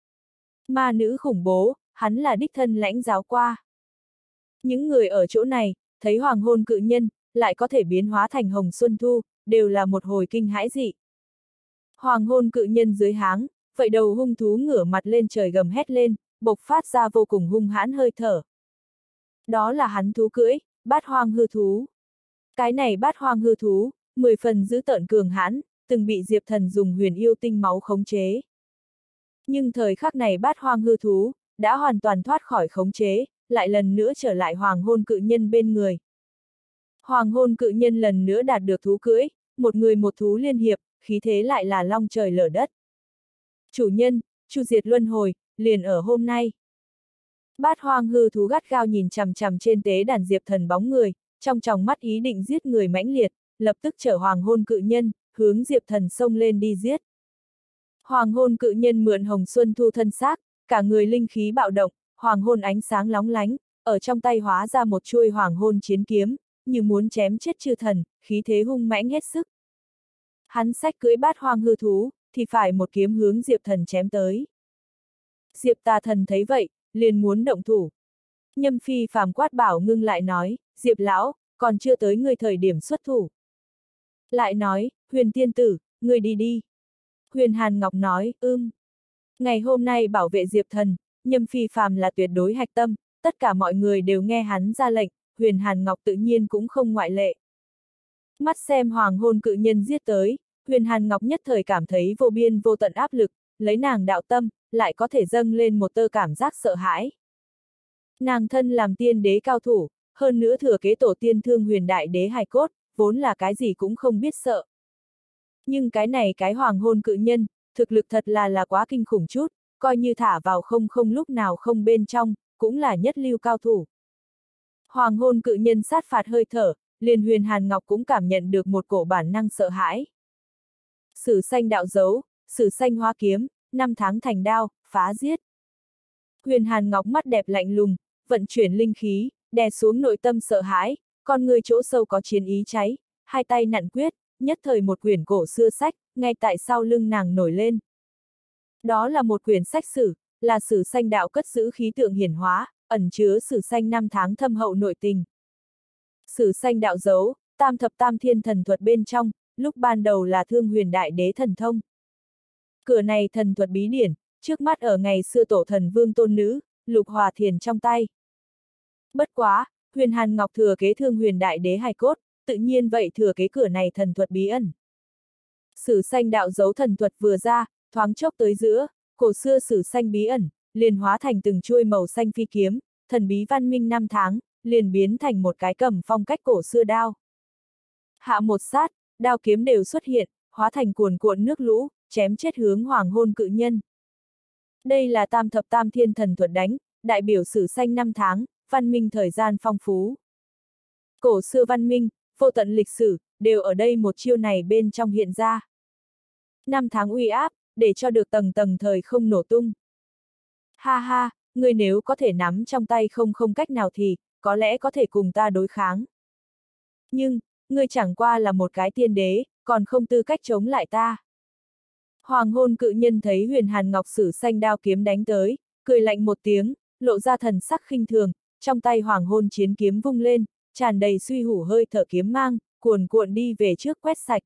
Ma nữ khủng bố, hắn là đích thân lãnh giáo qua. Những người ở chỗ này, thấy hoàng hôn cự nhân, lại có thể biến hóa thành Hồng Xuân Thu, đều là một hồi kinh hãi dị. Hoàng hôn cự nhân dưới háng, vậy đầu hung thú ngửa mặt lên trời gầm hét lên, bộc phát ra vô cùng hung hãn hơi thở. Đó là hắn thú cưỡi, bát hoang hư thú. Cái này bát hoang hư thú, 10 phần dữ tợn cường hãn, từng bị Diệp Thần dùng huyền yêu tinh máu khống chế. Nhưng thời khắc này bát hoang hư thú, đã hoàn toàn thoát khỏi khống chế, lại lần nữa trở lại hoàng hôn cự nhân bên người. Hoàng hôn cự nhân lần nữa đạt được thú cưỡi, một người một thú liên hiệp, khí thế lại là long trời lở đất. Chủ nhân, chu diệt luân hồi, liền ở hôm nay. Bát hoang hư thú gắt gao nhìn chằm chằm trên tế đàn Diệp Thần bóng người, trong tròng mắt ý định giết người mãnh liệt, lập tức chở hoàng hôn cự nhân, hướng Diệp Thần xông lên đi giết. Hoàng hôn cự nhân mượn Hồng Xuân Thu thân xác, cả người linh khí bạo động, hoàng hôn ánh sáng lóng lánh, ở trong tay hóa ra một chuôi hoàng hôn chiến kiếm, như muốn chém chết chư thần, khí thế hung mãnh hết sức. Hắn xách cưỡi bát hoang hư thú, thì phải một kiếm hướng Diệp Thần chém tới. Diệp Tà Thần thấy vậy, liền muốn động thủ. Nhâm Phi Phàm quát bảo ngưng lại nói, Diệp lão, còn chưa tới người thời điểm xuất thủ. Lại nói, Huyền Tiên Tử, người đi đi. Huyền Hàn Ngọc nói, Ngày hôm nay bảo vệ Diệp Thần, Nhâm Phi Phàm là tuyệt đối hạch tâm, tất cả mọi người đều nghe hắn ra lệnh, Huyền Hàn Ngọc tự nhiên cũng không ngoại lệ. Mắt xem hoàng hôn cự nhân giết tới, Huyền Hàn Ngọc nhất thời cảm thấy vô biên vô tận áp lực, lấy nàng đạo tâm, lại có thể dâng lên một tơ cảm giác sợ hãi. Nàng thân làm tiên đế cao thủ, hơn nữa thừa kế tổ tiên Thương Huyền đại đế hài cốt, vốn là cái gì cũng không biết sợ. Nhưng cái này cái hoàng hôn cự nhân, thực lực thật là quá kinh khủng chút, coi như thả vào không lúc nào không bên trong, cũng là nhất lưu cao thủ. Hoàng hôn cự nhân sát phạt hơi thở, liền Huyền Hàn Ngọc cũng cảm nhận được một cổ bản năng sợ hãi. Sử xanh đạo dấu, sử xanh hóa kiếm, 5 tháng thành đao, phá giết. Huyền Hàn Ngọc mắt đẹp lạnh lùng, vận chuyển linh khí, đè xuống nội tâm sợ hãi, con người chỗ sâu có chiến ý cháy, hai tay nặn quyết, nhất thời một quyển cổ xưa sách, ngay tại sau lưng nàng nổi lên. Đó là một quyển sách sử, là sử xanh đạo cất giữ khí tượng hiển hóa, ẩn chứa sử xanh 5 tháng thâm hậu nội tình. Sử xanh đạo dấu, tam thập tam thiên thần thuật bên trong, lúc ban đầu là Thương Huyền đại đế thần thông. Cửa này thần thuật bí điển, trước mắt ở ngày xưa tổ thần vương tôn nữ, Lục Hòa Thiền trong tay. Bất quá, Huyền Hàn Ngọc thừa kế Thương Huyền đại đế hài cốt, tự nhiên vậy thừa kế cửa này thần thuật bí ẩn. Sử xanh đạo dấu thần thuật vừa ra, thoáng chốc tới giữa, cổ xưa sử xanh bí ẩn, liền hóa thành từng chuôi màu xanh phi kiếm, thần bí văn minh năm tháng, liền biến thành một cái cầm phong cách cổ xưa đao. Hạ một sát, đao kiếm đều xuất hiện, hóa thành cuồn cuộn nước lũ, chém chết hướng hoàng hôn cự nhân. Đây là tam thập tam thiên thần thuật đánh, đại biểu sử sanh năm tháng, văn minh thời gian phong phú. Cổ xưa văn minh, vô tận lịch sử, đều ở đây một chiêu này bên trong hiện ra. Năm tháng uy áp, để cho được tầng tầng thời không nổ tung. Ha ha, ngươi nếu có thể nắm trong tay không cách nào thì, có lẽ có thể cùng ta đối kháng. Nhưng, ngươi chẳng qua là một cái tiên đế, còn không tư cách chống lại ta. Hoàng hôn cự nhân thấy Huyền Hàn Ngọc sử xanh đao kiếm đánh tới, cười lạnh một tiếng, lộ ra thần sắc khinh thường, trong tay hoàng hôn chiến kiếm vung lên, tràn đầy suy hủ hơi thở kiếm mang, cuồn cuộn đi về trước quét sạch.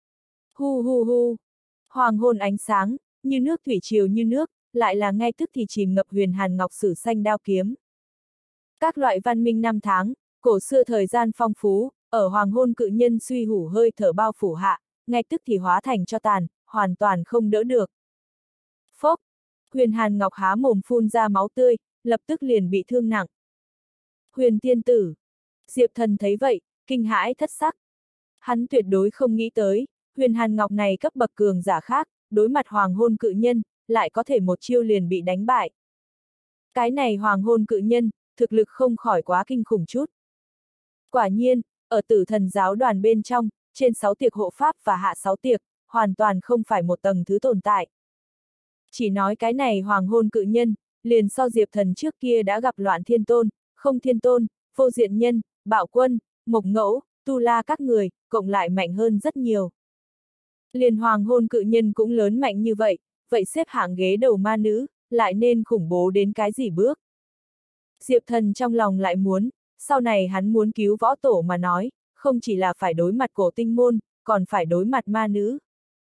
Hu hu hu. Hoàng hôn ánh sáng, như nước thủy triều như nước, lại là ngay tức thì chìm ngập Huyền Hàn Ngọc sử xanh đao kiếm. Các loại văn minh năm tháng, cổ xưa thời gian phong phú, ở hoàng hôn cự nhân suy hủ hơi thở bao phủ hạ, ngay tức thì hóa thành cho tàn, hoàn toàn không đỡ được. Phốc! Huyền Hàn Ngọc há mồm phun ra máu tươi, lập tức liền bị thương nặng. Huyền tiên tử! Diệp Thần thấy vậy, kinh hãi thất sắc. Hắn tuyệt đối không nghĩ tới, Huyền Hàn Ngọc này cấp bậc cường giả khác, đối mặt hoàng hôn cự nhân, lại có thể một chiêu liền bị đánh bại. Cái này hoàng hôn cự nhân, thực lực không khỏi quá kinh khủng chút. Quả nhiên, ở Tử Thần giáo đoàn bên trong, trên 6 tiệc hộ pháp và hạ 6 tiệc, hoàn toàn không phải một tầng thứ tồn tại. Chỉ nói cái này hoàng hôn cự nhân, liền so Diệp Thần trước kia đã gặp Loạn Thiên Tôn, Không Thiên Tôn, Vô Diện Nhân, Bạo Quân, Mộc Ngẫu, Tu La các người, cộng lại mạnh hơn rất nhiều. Liền hoàng hôn cự nhân cũng lớn mạnh như vậy, vậy xếp hạng ghế đầu ma nữ, lại nên khủng bố đến cái gì bước. Diệp Thần trong lòng lại muốn, sau này hắn muốn cứu võ tổ mà nói, không chỉ là phải đối mặt cổ tinh môn, còn phải đối mặt ma nữ.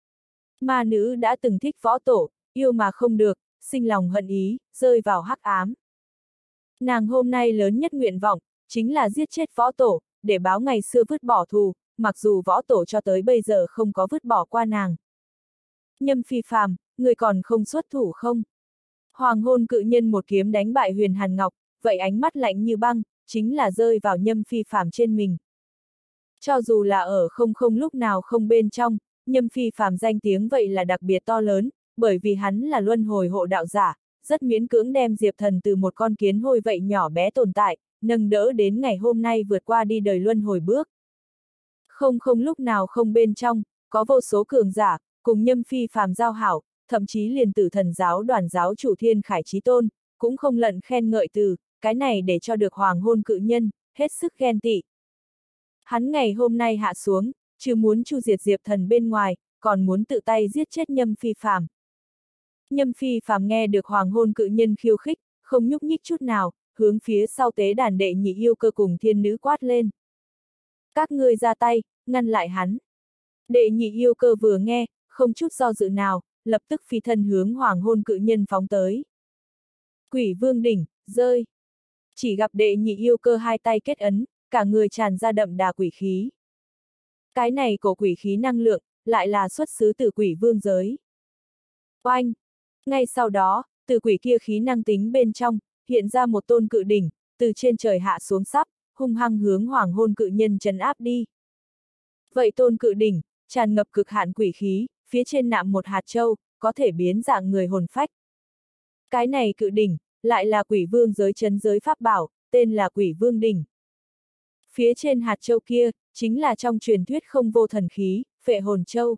Ma nữ đã từng thích võ tổ, yêu mà không được, sinh lòng hận ý, rơi vào hắc ám. Nàng hôm nay lớn nhất nguyện vọng, chính là giết chết võ tổ, để báo ngày xưa vứt bỏ thù, mặc dù võ tổ cho tới bây giờ không có vứt bỏ qua nàng. Nhâm Phi Phàm, người còn không xuất thủ không? Hoàng hôn cự nhân một kiếm đánh bại Huyền Hàn Ngọc, vậy ánh mắt lạnh như băng, chính là rơi vào Nhâm Phi Phàm trên mình. Cho dù là ở không lúc nào không bên trong, Nhâm Phi Phàm danh tiếng vậy là đặc biệt to lớn, bởi vì hắn là luân hồi hộ đạo giả, rất miễn cưỡng đem Diệp Thần từ một con kiến hôi vậy nhỏ bé tồn tại, nâng đỡ đến ngày hôm nay vượt qua đi đời luân hồi bước. Không lúc nào không bên trong, có vô số cường giả, cùng Nhâm Phi Phàm giao hảo, thậm chí liền Tử Thần giáo đoàn giáo chủ Thiên Khải Chí Tôn, cũng không lận khen ngợi từ, cái này để cho được hoàng hôn cự nhân, hết sức ghen tị. Hắn ngày hôm nay hạ xuống, chứ muốn chu diệt Diệp Thần bên ngoài, còn muốn tự tay giết chết Nhâm Phi Phàm. Nhâm Phi Phàm nghe được hoàng hôn cự nhân khiêu khích, không nhúc nhích chút nào, hướng phía sau tế đàn đệ nhị yêu cơ cùng thiên nữ quát lên. Các ngươi ra tay, ngăn lại hắn. Đệ nhị yêu cơ vừa nghe, không chút do dự nào, lập tức phi thân hướng hoàng hôn cự nhân phóng tới. Quỷ vương đỉnh, rơi. Chỉ gặp đệ nhị yêu cơ hai tay kết ấn, cả người tràn ra đậm đà quỷ khí. Cái này của quỷ khí năng lượng, lại là xuất xứ từ quỷ vương giới. Oanh! Ngay sau đó, từ quỷ kia khí năng tính bên trong, hiện ra một tôn cự đỉnh, từ trên trời hạ xuống sắp, hung hăng hướng hoàng hôn cự nhân trấn áp đi. Vậy tôn cự đỉnh, tràn ngập cực hạn quỷ khí, phía trên nạm một hạt châu, có thể biến dạng người hồn phách. Cái này cự đỉnh, lại là quỷ vương giới trấn giới pháp bảo, tên là quỷ vương đỉnh. Phía trên hạt châu kia, chính là trong truyền thuyết không vô thần khí, phệ hồn châu.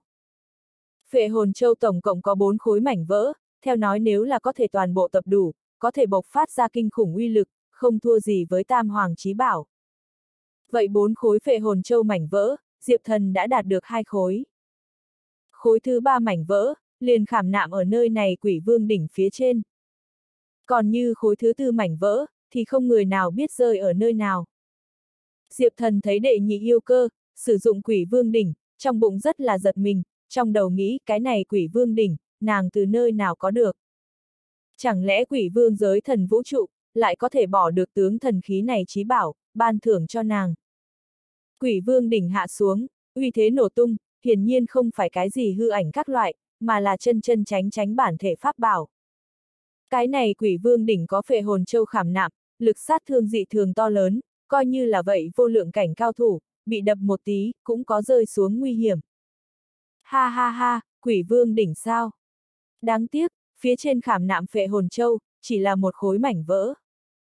Phệ hồn châu tổng cộng có 4 khối mảnh vỡ, theo nói nếu là có thể toàn bộ tập đủ, có thể bộc phát ra kinh khủng uy lực, không thua gì với Tam Hoàng Chí Bảo. Vậy 4 khối phệ hồn châu mảnh vỡ, Diệp Thần đã đạt được 2 khối. Khối thứ 3 mảnh vỡ, liền khảm nạm ở nơi này quỷ vương đỉnh phía trên. Còn như khối thứ 4 mảnh vỡ, thì không người nào biết rơi ở nơi nào. Diệp Thần thấy đệ nhị yêu cơ, sử dụng quỷ vương đỉnh, trong bụng rất là giật mình, trong đầu nghĩ cái này quỷ vương đỉnh, nàng từ nơi nào có được. Chẳng lẽ quỷ vương giới thần vũ trụ, lại có thể bỏ được tướng thần khí này chí bảo, ban thưởng cho nàng. Quỷ vương đỉnh hạ xuống, uy thế nổ tung, hiển nhiên không phải cái gì hư ảnh các loại, mà là chân tránh bản thể pháp bảo. Cái này quỷ vương đỉnh có phệ hồn châu khảm nạm, lực sát thương dị thường to lớn, coi như là vậy vô lượng cảnh cao thủ, bị đập một tí, cũng có rơi xuống nguy hiểm. Ha ha ha, quỷ vương đỉnh sao? Đáng tiếc, phía trên khảm nạm phệ hồn châu, chỉ là một khối mảnh vỡ.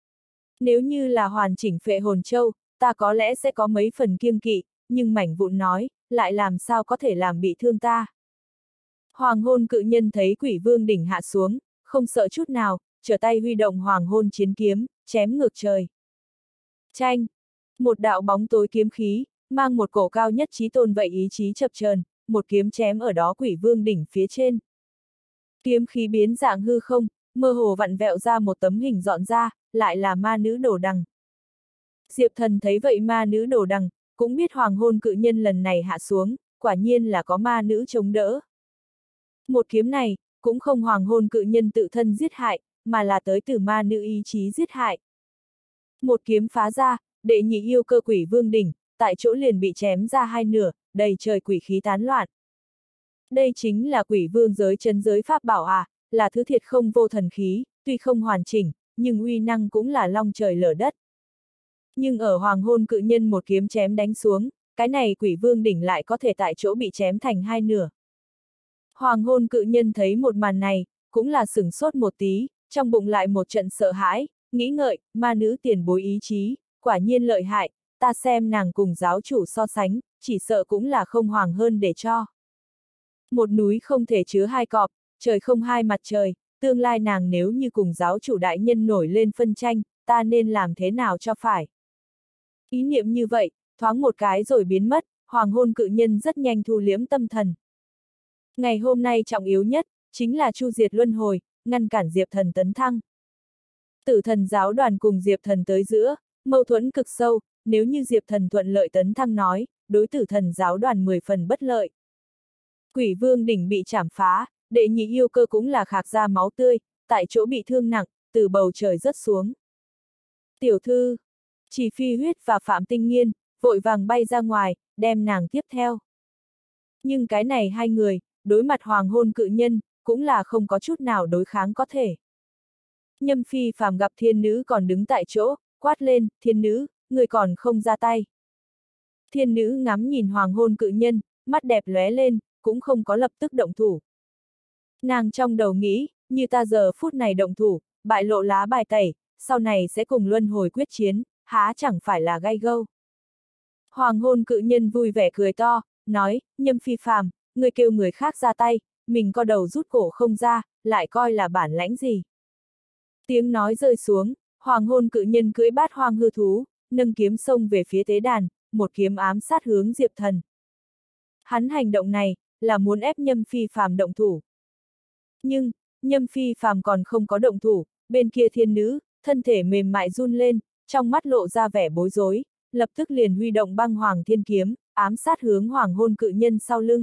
Nếu như là hoàn chỉnh phệ hồn châu, ta có lẽ sẽ có mấy phần kiêng kỵ, nhưng mảnh vụn nói, lại làm sao có thể làm bị thương ta. Hoàng hôn cự nhân thấy quỷ vương đỉnh hạ xuống, không sợ chút nào, trở tay huy động hoàng hôn chiến kiếm, chém ngược trời. Chanh! Một đạo bóng tối kiếm khí, mang một cổ cao nhất chí tôn vậy ý chí chập chờn, một kiếm chém ở đó quỷ vương đỉnh phía trên. Kiếm khí biến dạng hư không, mơ hồ vặn vẹo ra một tấm hình dọn ra, lại là ma nữ đồ đằng. Diệp Thần thấy vậy ma nữ đồ đằng, cũng biết hoàng hôn cự nhân lần này hạ xuống, quả nhiên là có ma nữ chống đỡ. Một kiếm này, cũng không hoàng hôn cự nhân tự thân giết hại, mà là tới từ ma nữ ý chí giết hại. Một kiếm phá ra, đệ nhị yêu cơ quỷ vương đỉnh, tại chỗ liền bị chém ra hai nửa, đầy trời quỷ khí tán loạn. Đây chính là quỷ vương giới trấn giới pháp bảo à, là thứ thiệt không vô thần khí, tuy không hoàn chỉnh, nhưng uy năng cũng là long trời lở đất. Nhưng ở hoàng hôn cự nhân một kiếm chém đánh xuống, cái này quỷ vương đỉnh lại có thể tại chỗ bị chém thành hai nửa. Hoàng hôn cự nhân thấy một màn này, cũng là sửng sốt một tí, trong bụng lại một trận sợ hãi, nghĩ ngợi, ma nữ tiền bối ý chí, quả nhiên lợi hại, ta xem nàng cùng giáo chủ so sánh, chỉ sợ cũng là không hoàng hơn để cho. Một núi không thể chứa hai cọp, trời không hai mặt trời, tương lai nàng nếu như cùng giáo chủ đại nhân nổi lên phân tranh, ta nên làm thế nào cho phải. Ý niệm như vậy, thoáng một cái rồi biến mất, hoàng hôn cự nhân rất nhanh thu liễm tâm thần. Ngày hôm nay trọng yếu nhất, chính là chu diệt luân hồi, ngăn cản Diệp Thần tấn thăng. Tử thần giáo đoàn cùng Diệp Thần tới giữa, mâu thuẫn cực sâu, nếu như Diệp Thần thuận lợi tấn thăng nói, đối tử thần giáo đoàn 10 phần bất lợi. Quỷ vương đỉnh bị chảm phá, đệ nhị yêu cơ cũng là khạc ra máu tươi, tại chỗ bị thương nặng, từ bầu trời rớt xuống. Tiểu thư, Chỉ Phi Huyết và Phạm Tinh Nghiên, vội vàng bay ra ngoài, đem nàng tiếp theo. Nhưng cái này hai người, đối mặt hoàng hôn cự nhân, cũng là không có chút nào đối kháng có thể. Nhâm Phi Phàm gặp thiên nữ còn đứng tại chỗ, quát lên, thiên nữ, người còn không ra tay. Thiên nữ ngắm nhìn hoàng hôn cự nhân, mắt đẹp lóe lên, cũng không có lập tức động thủ. Nàng trong đầu nghĩ, như ta giờ phút này động thủ, bại lộ lá bài tẩy, sau này sẽ cùng luân hồi quyết chiến, há chẳng phải là gai gâu. Hoàng hôn cự nhân vui vẻ cười to, nói, Nhâm Phi Phàm, người kêu người khác ra tay, mình co đầu rút cổ không ra, lại coi là bản lãnh gì. Tiếng nói rơi xuống, hoàng hôn cự nhân cưỡi bát hoang hư thú, nâng kiếm xông về phía tế đàn, một kiếm ám sát hướng Diệp Thần. Hắn hành động này, là muốn ép Nhâm Phi Phàm động thủ. Nhưng, Nhâm Phi Phàm còn không có động thủ, bên kia thiên nữ, thân thể mềm mại run lên, trong mắt lộ ra vẻ bối rối, lập tức liền huy động băng hoàng thiên kiếm, ám sát hướng hoàng hôn cự nhân sau lưng.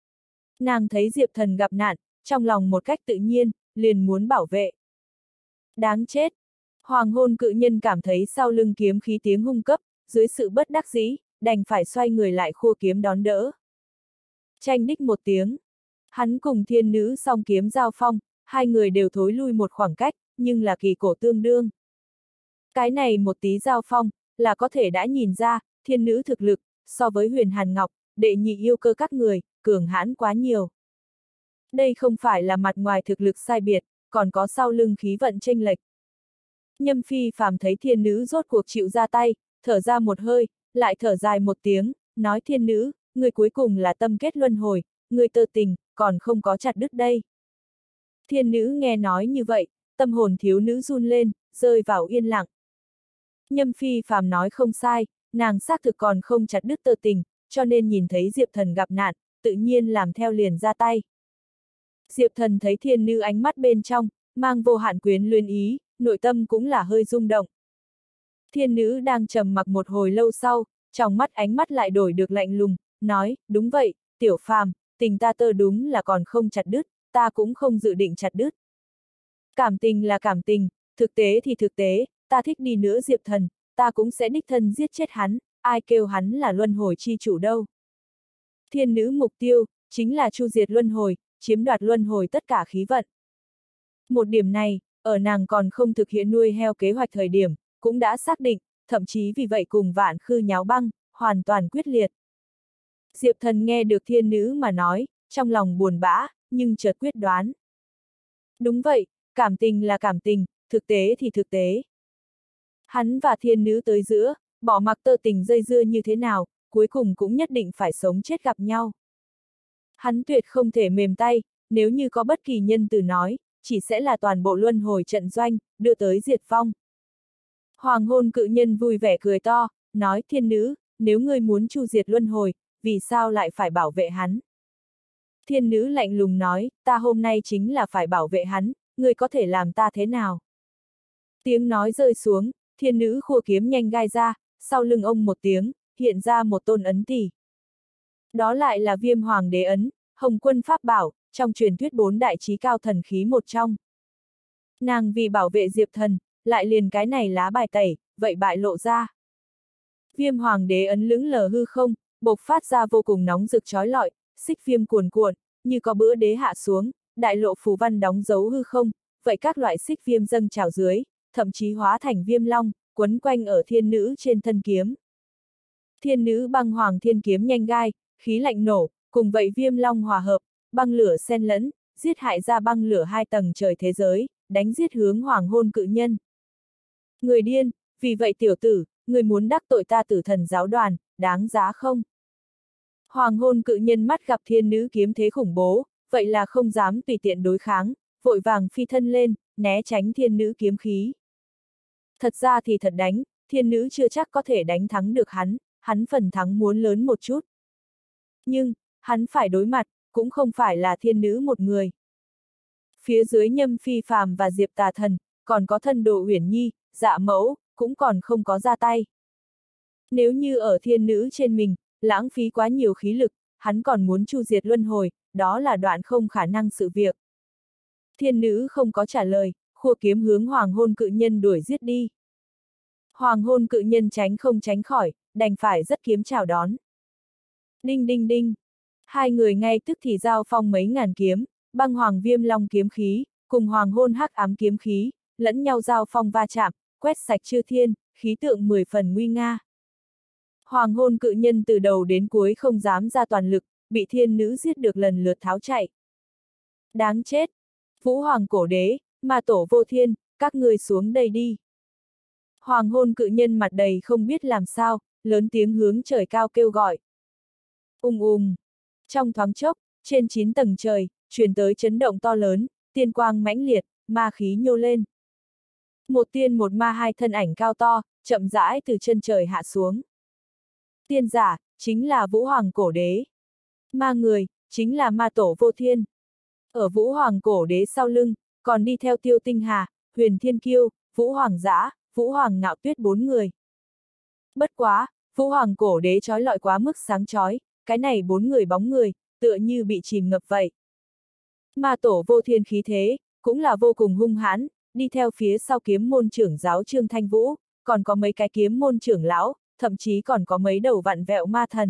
Nàng thấy Diệp Thần gặp nạn, trong lòng một cách tự nhiên, liền muốn bảo vệ. Đáng chết! Hoàng hôn cự nhân cảm thấy sau lưng kiếm khí tiếng hung cấp, dưới sự bất đắc dĩ, đành phải xoay người lại khua kiếm đón đỡ. Chanh đích một tiếng. Hắn cùng thiên nữ song kiếm giao phong, hai người đều thối lui một khoảng cách, nhưng là kỳ cổ tương đương. Cái này một tí giao phong, là có thể đã nhìn ra, thiên nữ thực lực, so với Huyền Hàn Ngọc, đệ nhị yêu cơ các người, cường hãn quá nhiều. Đây không phải là mặt ngoài thực lực sai biệt, còn có sau lưng khí vận chênh lệch. Nhâm Phi Phàm thấy thiên nữ rốt cuộc chịu ra tay, thở ra một hơi, lại thở dài một tiếng, nói thiên nữ, người cuối cùng là tâm kết luân hồi, người tơ tình, còn không có chặt đứt đây. Thiên nữ nghe nói như vậy, tâm hồn thiếu nữ run lên, rơi vào yên lặng. Nhâm Phi Phàm nói không sai, nàng xác thực còn không chặt đứt tơ tình, cho nên nhìn thấy Diệp Thần gặp nạn, tự nhiên làm theo liền ra tay. Diệp Thần thấy thiên nữ ánh mắt bên trong, mang vô hạn quyến luyến ý, nội tâm cũng là hơi rung động. Thiên nữ đang trầm mặc một hồi lâu sau, trong mắt ánh mắt lại đổi được lạnh lùng, nói, đúng vậy, Tiểu Phàm, tình ta tơ đúng là còn không chặt đứt, ta cũng không dự định chặt đứt. Cảm tình là cảm tình, thực tế thì thực tế, ta thích đi nữa Diệp Thần, ta cũng sẽ đích thân giết chết hắn, ai kêu hắn là luân hồi chi chủ đâu. Thiên nữ mục tiêu, chính là chu diệt luân hồi, chiếm đoạt luân hồi tất cả khí vận. Một điểm này, ở nàng còn không thực hiện nuôi heo kế hoạch thời điểm, cũng đã xác định, thậm chí vì vậy cùng Vạn Khư nháo băng, hoàn toàn quyết liệt. Diệp Thần nghe được thiên nữ mà nói, trong lòng buồn bã, nhưng chợt quyết đoán. Đúng vậy, cảm tình là cảm tình, thực tế thì thực tế. Hắn và thiên nữ tới giữa, bỏ mặc tơ tình dây dưa như thế nào, cuối cùng cũng nhất định phải sống chết gặp nhau. Hắn tuyệt không thể mềm tay, nếu như có bất kỳ nhân từ nói, chỉ sẽ là toàn bộ luân hồi trận doanh, đưa tới diệt vong. Hoàng hôn cự nhân vui vẻ cười to, nói thiên nữ, nếu ngươi muốn chu diệt luân hồi, vì sao lại phải bảo vệ hắn? Thiên nữ lạnh lùng nói, ta hôm nay chính là phải bảo vệ hắn, ngươi có thể làm ta thế nào? Tiếng nói rơi xuống, thiên nữ khua kiếm nhanh gai ra, sau lưng ông một tiếng, hiện ra một tôn ấn tỷ. Đó lại là Viêm Hoàng đế ấn, Hồng Quân pháp bảo, trong truyền thuyết 4 đại chí cao thần khí một trong. Nàng vì bảo vệ Diệp Thần, lại liền cái này lá bài tẩy, vậy bại lộ ra. Viêm Hoàng đế ấn lững lờ hư không, bộc phát ra vô cùng nóng rực chói lọi, xích viêm cuồn cuộn, như có bữa đế hạ xuống, đại lộ phù văn đóng dấu hư không, vậy các loại xích viêm dâng trào dưới, thậm chí hóa thành viêm long, quấn quanh ở thiên nữ trên thân kiếm. Thiên nữ băng hoàng thiên kiếm nhanh gai, khí lạnh nổ, cùng vậy viêm long hòa hợp, băng lửa xen lẫn, giết hại ra băng lửa 2 tầng trời thế giới, đánh giết hướng hoàng hôn cự nhân. Người điên, vì vậy tiểu tử, người muốn đắc tội ta Tử Thần giáo đoàn, đáng giá không? Hoàng hôn cự nhân mắt gặp thiên nữ kiếm thế khủng bố, vậy là không dám tùy tiện đối kháng, vội vàng phi thân lên, né tránh thiên nữ kiếm khí. Thật ra thì thật đánh, thiên nữ chưa chắc có thể đánh thắng được hắn phần thắng muốn lớn một chút. Nhưng, hắn phải đối mặt, cũng không phải là thiên nữ một người. Phía dưới Nhâm Phi Phàm và Diệp Tà Thần, còn có thân đồ Uyển Nhi, Dạ Mẫu, cũng còn không có ra tay. Nếu như ở thiên nữ trên mình, lãng phí quá nhiều khí lực, hắn còn muốn chu diệt luân hồi, đó là đoạn không khả năng sự việc. Thiên nữ không có trả lời, khua kiếm hướng hoàng hôn cự nhân đuổi giết đi. Hoàng hôn cự nhân tránh không tránh khỏi, đành phải rất kiếm chào đón. Đinh đinh đinh. Hai người ngay tức thì giao phong mấy ngàn kiếm, băng hoàng viêm long kiếm khí, cùng hoàng hôn hắc ám kiếm khí, lẫn nhau giao phong va chạm, quét sạch chư thiên, khí tượng 10 phần nguy nga. Hoàng hôn cự nhân từ đầu đến cuối không dám ra toàn lực, bị thiên nữ giết được lần lượt tháo chạy. Đáng chết! Vũ Hoàng cổ đế, ma tổ vô thiên, các ngươi xuống đây đi. Hoàng hôn cự nhân mặt đầy không biết làm sao, lớn tiếng hướng trời cao kêu gọi. Trong thoáng chốc, trên 9 tầng trời, truyền tới chấn động to lớn, tiên quang mãnh liệt, ma khí nhô lên. Một tiên một ma hai thân ảnh cao to, chậm rãi từ chân trời hạ xuống. Tiên giả, chính là Vũ Hoàng cổ đế. Ma người, chính là ma tổ vô thiên. Ở Vũ Hoàng cổ đế sau lưng, còn đi theo Tiêu Tinh Hà, Huyền Thiên Kiêu, Vũ Hoàng Dã, Vũ Hoàng Ngạo Tuyết 4 người. Bất quá, Vũ Hoàng cổ đế chói lọi quá mức sáng chói, cái này 4 người bóng người, tựa như bị chìm ngập vậy. Ma tổ vô thiên khí thế, cũng là vô cùng hung hãn, đi theo phía sau kiếm môn trưởng giáo Trương Thanh Vũ, còn có mấy cái kiếm môn trưởng lão, thậm chí còn có mấy đầu vặn vẹo ma thần.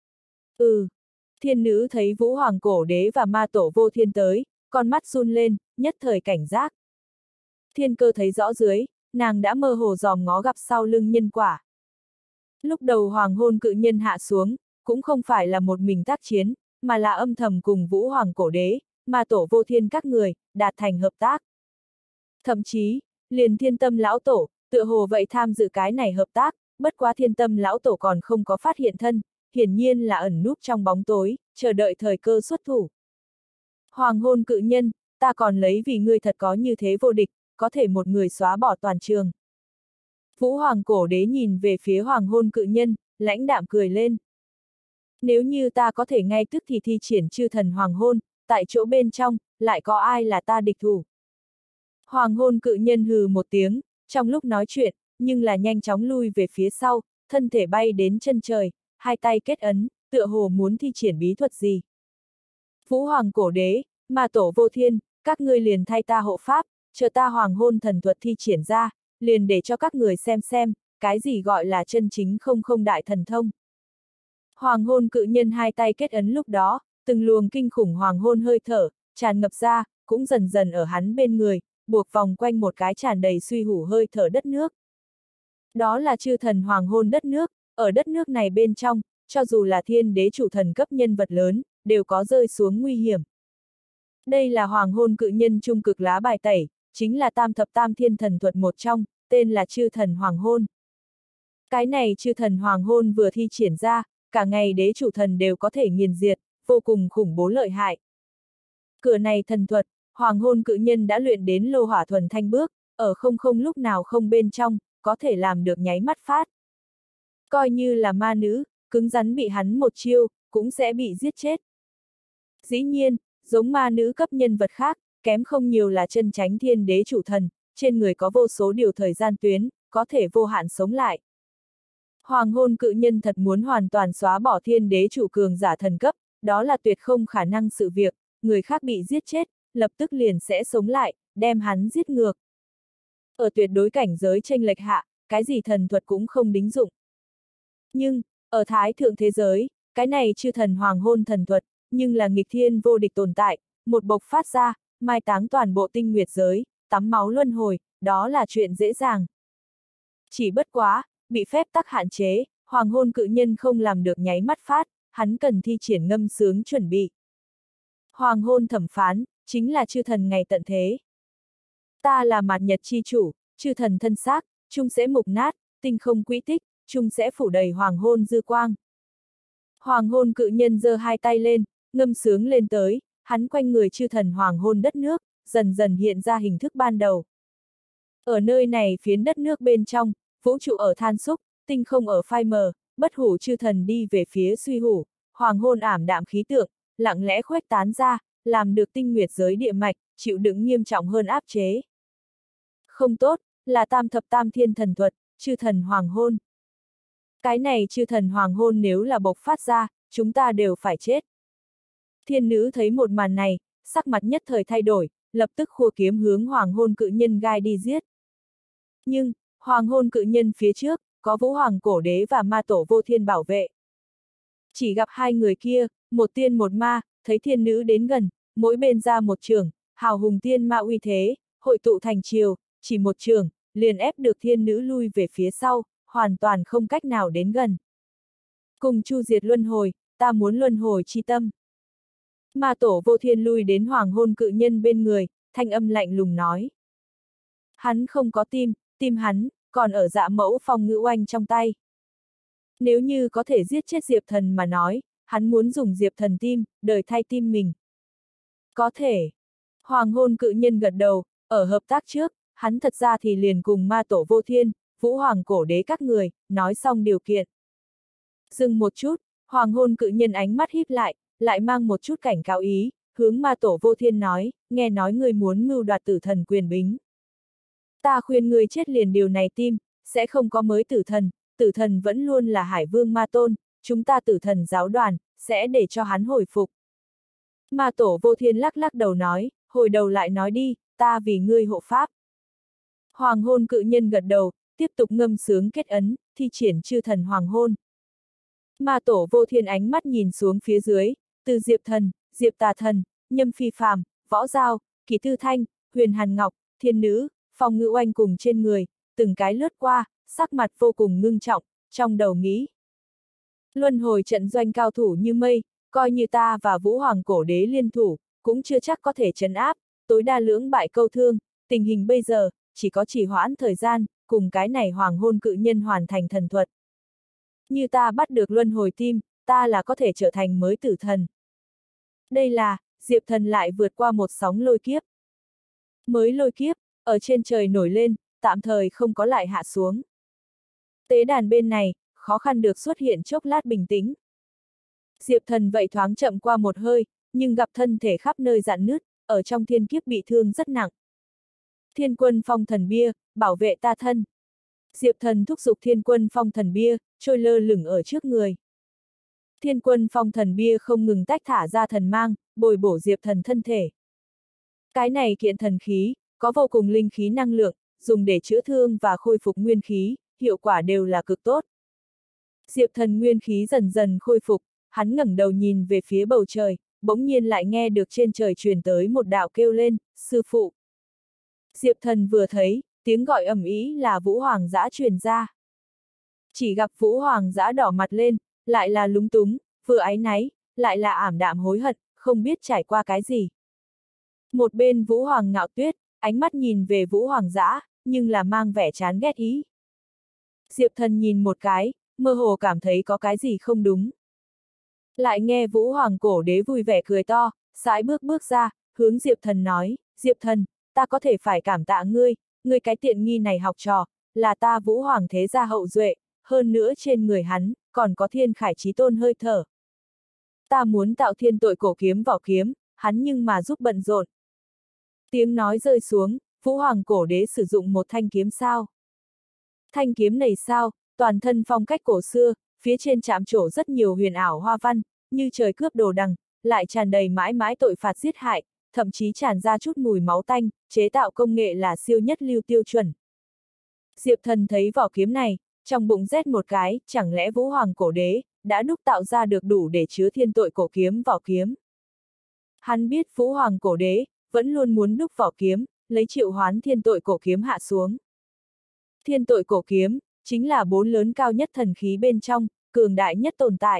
Thiên nữ thấy Vũ Hoàng cổ đế và ma tổ vô thiên tới, con mắt run lên, nhất thời cảnh giác. Thiên cơ thấy rõ dưới, nàng đã mơ hồ dòm ngó gặp sau lưng nhân quả. Lúc đầu hoàng hôn cự nhân hạ xuống, cũng không phải là một mình tác chiến, mà là âm thầm cùng Vũ Hoàng cổ đế, ma tổ vô thiên các người, đạt thành hợp tác. Thậm chí, liền Thiên Tâm lão tổ, tựa hồ vậy tham dự cái này hợp tác, bất quá Thiên Tâm lão tổ còn không có phát hiện thân, hiển nhiên là ẩn núp trong bóng tối, chờ đợi thời cơ xuất thủ. Hoàng hôn cự nhân, ta còn lấy vì ngươi thật có như thế vô địch, có thể một người xóa bỏ toàn trường. Vũ Hoàng cổ đế nhìn về phía hoàng hôn cự nhân, lãnh đạm cười lên. Nếu như ta có thể ngay tức thì thi triển chư thần hoàng hôn, tại chỗ bên trong, lại có ai là ta địch thủ? Hoàng hôn cự nhân hừ một tiếng, trong lúc nói chuyện, nhưng là nhanh chóng lui về phía sau, thân thể bay đến chân trời, hai tay kết ấn, tựa hồ muốn thi triển bí thuật gì. Vũ Hoàng cổ đế, ma tổ vô thiên, các ngươi liền thay ta hộ pháp, chờ ta hoàng hôn thần thuật thi triển ra, liền để cho các người xem, cái gì gọi là chân chính không đại thần thông. Hoàng hôn cự nhân hai tay kết ấn lúc đó, từng luồng kinh khủng hoàng hôn hơi thở, tràn ngập ra, cũng dần dần ở hắn bên người, buộc vòng quanh một cái tràn đầy suy hủ hơi thở đất nước. Đó là chư thần hoàng hôn đất nước, ở đất nước này bên trong, cho dù là thiên đế chủ thần cấp nhân vật lớn, đều có rơi xuống nguy hiểm. Đây là hoàng hôn cự nhân trung cực lá bài tẩy, chính là tam thập tam thiên thần thuật một trong, tên là chư thần hoàng hôn. Cái này chư thần hoàng hôn vừa thi triển ra, cả ngày đế chủ thần đều có thể nghiền diệt, vô cùng khủng bố lợi hại. Cửa này thần thuật, hoàng hôn cự nhân đã luyện đến lô hỏa thuần thanh bước, ở không không lúc nào không bên trong, có thể làm được nháy mắt phát. Coi như là ma nữ, cứng rắn bị hắn một chiêu, cũng sẽ bị giết chết. Dĩ nhiên, giống ma nữ cấp nhân vật khác, kém không nhiều là chân chánh thiên đế chủ thần, trên người có vô số điều thời gian tuyến, có thể vô hạn sống lại. Hoàng hôn cự nhân thật muốn hoàn toàn xóa bỏ thiên đế chủ cường giả thần cấp, đó là tuyệt không khả năng sự việc, người khác bị giết chết, lập tức liền sẽ sống lại, đem hắn giết ngược. Ở tuyệt đối cảnh giới chênh lệch hạ, cái gì thần thuật cũng không đính dụng. Nhưng, ở thái thượng thế giới, cái này chư thần hoàng hôn thần thuật, nhưng là nghịch thiên vô địch tồn tại, một bộc phát ra, mai táng toàn bộ tinh nguyệt giới, tắm máu luân hồi, đó là chuyện dễ dàng. Chỉ bất quá, bị phép tắc hạn chế, hoàng hôn cự nhân không làm được nháy mắt phát, hắn cần thi triển ngâm sướng chuẩn bị. Hoàng hôn thẩm phán, chính là chư thần ngày tận thế. Ta là mạt nhật chi chủ, chư thần thân xác, chung sẽ mục nát, tinh không quỹ tích, chung sẽ phủ đầy hoàng hôn dư quang. Hoàng hôn cự nhân giơ hai tay lên, ngâm sướng lên tới, hắn quanh người chư thần hoàng hôn đất nước, dần dần hiện ra hình thức ban đầu. Ở nơi này phiến đất nước bên trong, vũ trụ ở than xúc, tinh không ở phai mờ, bất hủ chư thần đi về phía suy hủ, hoàng hôn ảm đạm khí tượng, lặng lẽ khuếch tán ra, làm được tinh nguyệt giới địa mạch, chịu đựng nghiêm trọng hơn áp chế. Không tốt, là tam thập tam thiên thần thuật, chư thần hoàng hôn. Cái này chư thần hoàng hôn nếu là bộc phát ra, chúng ta đều phải chết. Thiên nữ thấy một màn này, sắc mặt nhất thời thay đổi, lập tức khua kiếm hướng hoàng hôn cự nhân gai đi giết. Nhưng, hoàng hôn cự nhân phía trước, có vũ hoàng cổ đế và ma tổ vô thiên bảo vệ. Chỉ gặp hai người kia, một tiên một ma, thấy thiên nữ đến gần, mỗi bên ra một trường, hào hùng tiên ma uy thế, hội tụ thành chiều, chỉ một trường, liền ép được thiên nữ lui về phía sau, hoàn toàn không cách nào đến gần. Cùng chu diệt luân hồi, ta muốn luân hồi chi tâm. Ma tổ vô thiên lui đến hoàng hôn cự nhân bên người, thanh âm lạnh lùng nói. Hắn không có tim, tim hắn, còn ở dạ mẫu phong ngữ oanh trong tay. Nếu như có thể giết chết Diệp Thần mà nói, hắn muốn dùng Diệp Thần tim, đời thay tim mình. Có thể. Hoàng hôn cự nhân gật đầu, ở hợp tác trước, hắn thật ra thì liền cùng ma tổ vô thiên, vũ hoàng cổ đế các người, nói xong điều kiện. Dừng một chút, hoàng hôn cự nhân ánh mắt híp lại mang một chút cảnh cáo ý, hướng ma tổ vô thiên nói, nghe nói người muốn mưu đoạt tử thần quyền bính. Ta khuyên người chết liền điều này tim, sẽ không có mới tử thần vẫn luôn là Hải Vương Ma Tôn, chúng ta tử thần giáo đoàn, sẽ để cho hắn hồi phục. Ma tổ vô thiên lắc lắc đầu nói, hồi đầu lại nói đi, ta vì ngươi hộ pháp. Hoàng hôn cự nhân gật đầu, tiếp tục ngâm sướng kết ấn, thi triển chư thần hoàng hôn. Ma tổ vô thiên ánh mắt nhìn xuống phía dưới, từ Diệp Thần, Diệp Tà Thần, Nhâm Phi Phàm, Võ Giao, Kỳ Tư Thanh, Huyền Hàn Ngọc, Thiên Nữ, Phong Ngữ Oanh cùng trên người, từng cái lướt qua, sắc mặt vô cùng ngưng trọng, trong đầu nghĩ. Luân hồi trận doanh cao thủ như mây, coi như ta và Vũ Hoàng cổ đế liên thủ, cũng chưa chắc có thể trấn áp, tối đa lưỡng bại câu thương, tình hình bây giờ, chỉ có trì hoãn thời gian, cùng cái này hoàng hôn cự nhân hoàn thành thần thuật. Như ta bắt được luân hồi tim, ta là có thể trở thành mới tử thần. Đây là, Diệp Thần lại vượt qua một sóng lôi kiếp. Mới lôi kiếp, ở trên trời nổi lên, tạm thời không có lại hạ xuống. Tế đàn bên này, khó khăn được xuất hiện chốc lát bình tĩnh. Diệp Thần vậy thoáng chậm qua một hơi, nhưng gặp thân thể khắp nơi rạn nứt, ở trong thiên kiếp bị thương rất nặng. Thiên quân phong thần bia, bảo vệ ta thân. Diệp Thần thúc giục thiên quân phong thần bia, trôi lơ lửng ở trước người. Thiên quân phong thần bia không ngừng tách thả ra thần mang, bồi bổ Diệp Thần thân thể. Cái này kiện thần khí, có vô cùng linh khí năng lượng, dùng để chữa thương và khôi phục nguyên khí, hiệu quả đều là cực tốt. Diệp Thần nguyên khí dần dần khôi phục, hắn ngẩng đầu nhìn về phía bầu trời, bỗng nhiên lại nghe được trên trời truyền tới một đạo kêu lên, sư phụ. Diệp Thần vừa thấy, tiếng gọi ầm ĩ là Vũ Hoàng Dã truyền ra. Chỉ gặp Vũ Hoàng Dã đỏ mặt lên, lại là lúng túng, vừa áy náy, lại là ảm đạm hối hận, không biết trải qua cái gì. Một bên Vũ Hoàng Ngạo Tuyết, ánh mắt nhìn về Vũ Hoàng Dã, nhưng là mang vẻ chán ghét ý. Diệp Thần nhìn một cái, mơ hồ cảm thấy có cái gì không đúng. Lại nghe Vũ Hoàng Cổ Đế vui vẻ cười to, sải bước ra, hướng Diệp Thần nói, Diệp Thần, ta có thể phải cảm tạ ngươi, ngươi cái tiện nghi này học trò, là ta Vũ Hoàng thế gia hậu duệ, hơn nữa trên người hắn, còn có Thiên Khải Chí Tôn hơi thở. Ta muốn tạo thiên tội cổ kiếm vỏ kiếm, hắn nhưng mà giúp bận rộn. Tiếng nói rơi xuống, Vũ Hoàng Cổ Đế sử dụng một thanh kiếm sao. Thanh kiếm này sao, toàn thân phong cách cổ xưa, phía trên chạm trổ rất nhiều huyền ảo hoa văn, như trời cướp đồ đằng, lại tràn đầy mãi mãi tội phạt giết hại, thậm chí tràn ra chút mùi máu tanh, chế tạo công nghệ là siêu nhất lưu tiêu chuẩn. Diệp Thần thấy vỏ kiếm này, trong bụng rét một cái, chẳng lẽ Vũ Hoàng Cổ Đế đã đúc tạo ra được đủ để chứa thiên tội cổ kiếm vỏ kiếm. Hắn biết Vũ Hoàng Cổ Đế vẫn luôn muốn đúc vỏ kiếm, lấy triệu hoán thiên tội cổ kiếm hạ xuống. Thiên tội cổ kiếm chính là 4 lớn cao nhất thần khí bên trong, cường đại nhất tồn tại.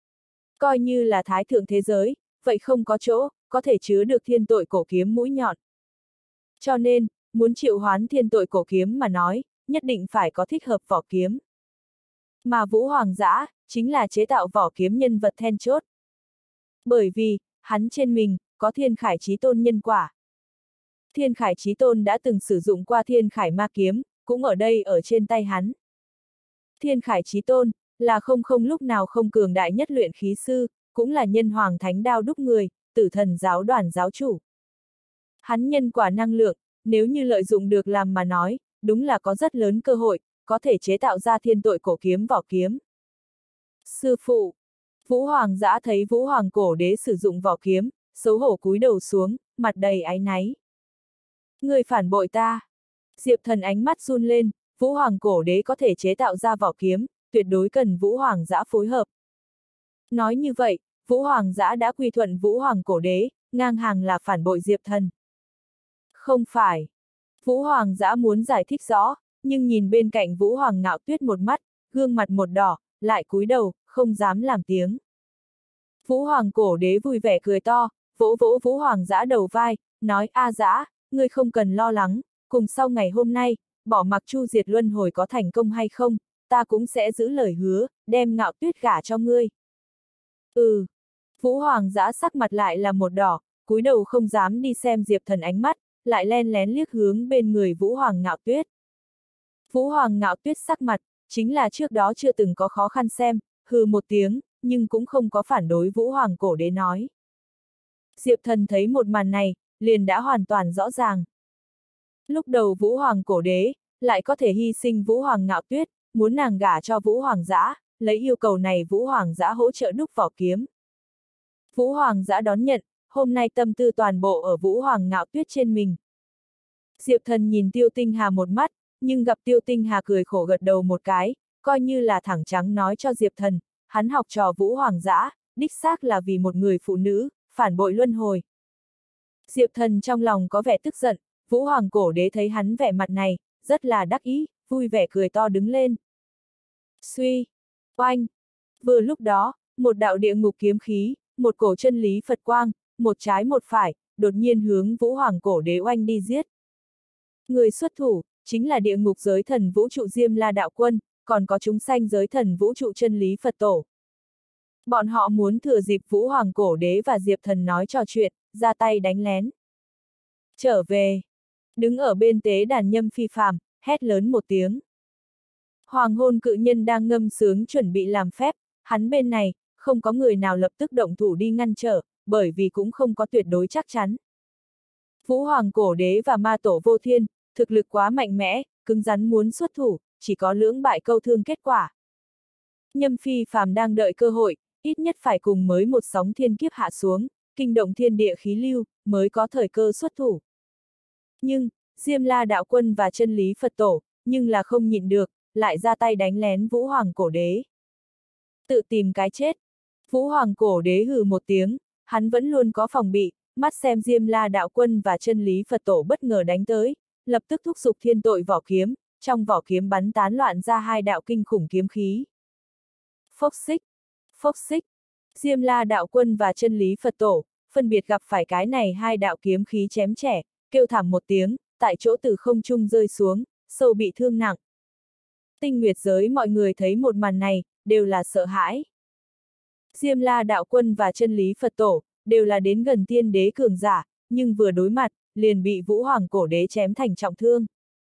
Coi như là thái thượng thế giới, vậy không có chỗ có thể chứa được thiên tội cổ kiếm mũi nhọn. Cho nên, muốn triệu hoán thiên tội cổ kiếm mà nói, nhất định phải có thích hợp vỏ kiếm. Mà Vũ Hoàng Dã chính là chế tạo vỏ kiếm nhân vật then chốt. Bởi vì, hắn trên mình có Thiên Khải Chí Tôn nhân quả. Thiên Khải Chí Tôn đã từng sử dụng qua Thiên Khải Ma Kiếm, cũng ở đây ở trên tay hắn. Thiên Khải Chí Tôn là không lúc nào không cường đại nhất luyện khí sư, cũng là nhân hoàng thánh đao đúc người, Tử Thần giáo đoàn giáo chủ. Hắn nhân quả năng lượng, nếu như lợi dụng được làm mà nói, đúng là có rất lớn cơ hội, có thể chế tạo ra thiên tội cổ kiếm vỏ kiếm. Sư phụ! Vũ Hoàng Dã thấy Vũ Hoàng Cổ Đế sử dụng vỏ kiếm, xấu hổ cúi đầu xuống, mặt đầy áy náy. Người phản bội ta! Diệp Thần ánh mắt run lên, Vũ Hoàng Cổ Đế có thể chế tạo ra vỏ kiếm, tuyệt đối cần Vũ Hoàng Dã phối hợp. Nói như vậy, Vũ Hoàng Dã đã quy thuận Vũ Hoàng Cổ Đế, ngang hàng là phản bội Diệp Thần. Không phải. Vũ Hoàng Dã muốn giải thích rõ, nhưng nhìn bên cạnh Vũ Hoàng Ngạo Tuyết một mắt, gương mặt một đỏ, lại cúi đầu, không dám làm tiếng. Vũ Hoàng Cổ Đế vui vẻ cười to, vỗ vỗ Vũ Hoàng Dã đầu vai, nói A Dã, ngươi không cần lo lắng, cùng sau ngày hôm nay, bỏ mặc Chu Diệt Luân Hồi có thành công hay không, ta cũng sẽ giữ lời hứa, đem Ngạo Tuyết gả cho ngươi. Ừ. Vũ Hoàng Dã sắc mặt lại là một đỏ, cúi đầu không dám đi xem Diệp Thần ánh mắt, lại len lén liếc hướng bên người Vũ Hoàng Ngạo Tuyết. Vũ Hoàng Ngạo Tuyết sắc mặt, chính là trước đó chưa từng có khó khăn xem, hừ một tiếng, nhưng cũng không có phản đối Vũ Hoàng Cổ Đế nói. Diệp Thần thấy một màn này, liền đã hoàn toàn rõ ràng. Lúc đầu Vũ Hoàng Cổ Đế, lại có thể hy sinh Vũ Hoàng Ngạo Tuyết, muốn nàng gả cho Vũ Hoàng Dã, lấy yêu cầu này Vũ Hoàng Dã hỗ trợ đúc vỏ kiếm. Vũ Hoàng Dã đón nhận, hôm nay tâm tư toàn bộ ở Vũ Hoàng Ngạo Tuyết trên mình. Diệp Thần nhìn Tiêu Tinh Hà một mắt, nhưng gặp Tiêu Tinh Hà cười khổ gật đầu một cái, coi như là thẳng trắng nói cho Diệp Thần, hắn học trò Vũ Hoàng Dã, đích xác là vì một người phụ nữ, phản bội luân hồi. Diệp Thần trong lòng có vẻ tức giận, Vũ Hoàng Cổ Đế thấy hắn vẻ mặt này, rất là đắc ý, vui vẻ cười to đứng lên. Suy! Oanh! Vừa lúc đó, một đạo địa ngục kiếm khí, một cổ chân lý Phật quang, một trái một phải, đột nhiên hướng Vũ Hoàng Cổ Đế oanh đi giết. Người xuất thủ, chính là địa ngục giới thần vũ trụ Diêm La Đạo Quân, còn có chúng sanh giới thần vũ trụ chân lý Phật Tổ. Bọn họ muốn thừa dịp Vũ Hoàng Cổ Đế và Diệp Thần nói trò chuyện, ra tay đánh lén. Trở về! Đứng ở bên tế đàn Nhâm Phi Phàm, hét lớn một tiếng. Hoàng hôn cự nhân đang ngâm sướng chuẩn bị làm phép, hắn bên này, không có người nào lập tức động thủ đi ngăn trở, bởi vì cũng không có tuyệt đối chắc chắn. Vũ Hoàng Cổ Đế và Ma Tổ Vô Thiên, thực lực quá mạnh mẽ, cứng rắn muốn xuất thủ, chỉ có lưỡng bại câu thương kết quả. Nhâm Phi Phàm đang đợi cơ hội, ít nhất phải cùng mới một sóng thiên kiếp hạ xuống, kinh động thiên địa khí lưu, mới có thời cơ xuất thủ. Nhưng, Diêm La Đạo Quân và chân lý Phật Tổ, nhưng là không nhịn được, lại ra tay đánh lén Vũ Hoàng Cổ Đế. Tự tìm cái chết. Vũ Hoàng Cổ Đế hừ một tiếng, hắn vẫn luôn có phòng bị, mắt xem Diêm La Đạo Quân và chân lý Phật Tổ bất ngờ đánh tới, lập tức thúc giục thiên tội vỏ kiếm, trong vỏ kiếm bắn tán loạn ra hai đạo kinh khủng kiếm khí. Phốc xích, phốc xích, Diêm La đạo quân và Chân Lý Phật tổ, phân biệt gặp phải cái này hai đạo kiếm khí chém trẻ, kêu thảm một tiếng, tại chỗ từ không trung rơi xuống, sâu bị thương nặng. Tinh Nguyệt giới mọi người thấy một màn này, đều là sợ hãi. Diêm La đạo quân và Chân Lý Phật tổ, đều là đến gần tiên đế cường giả, nhưng vừa đối mặt, liền bị Vũ Hoàng cổ đế chém thành trọng thương.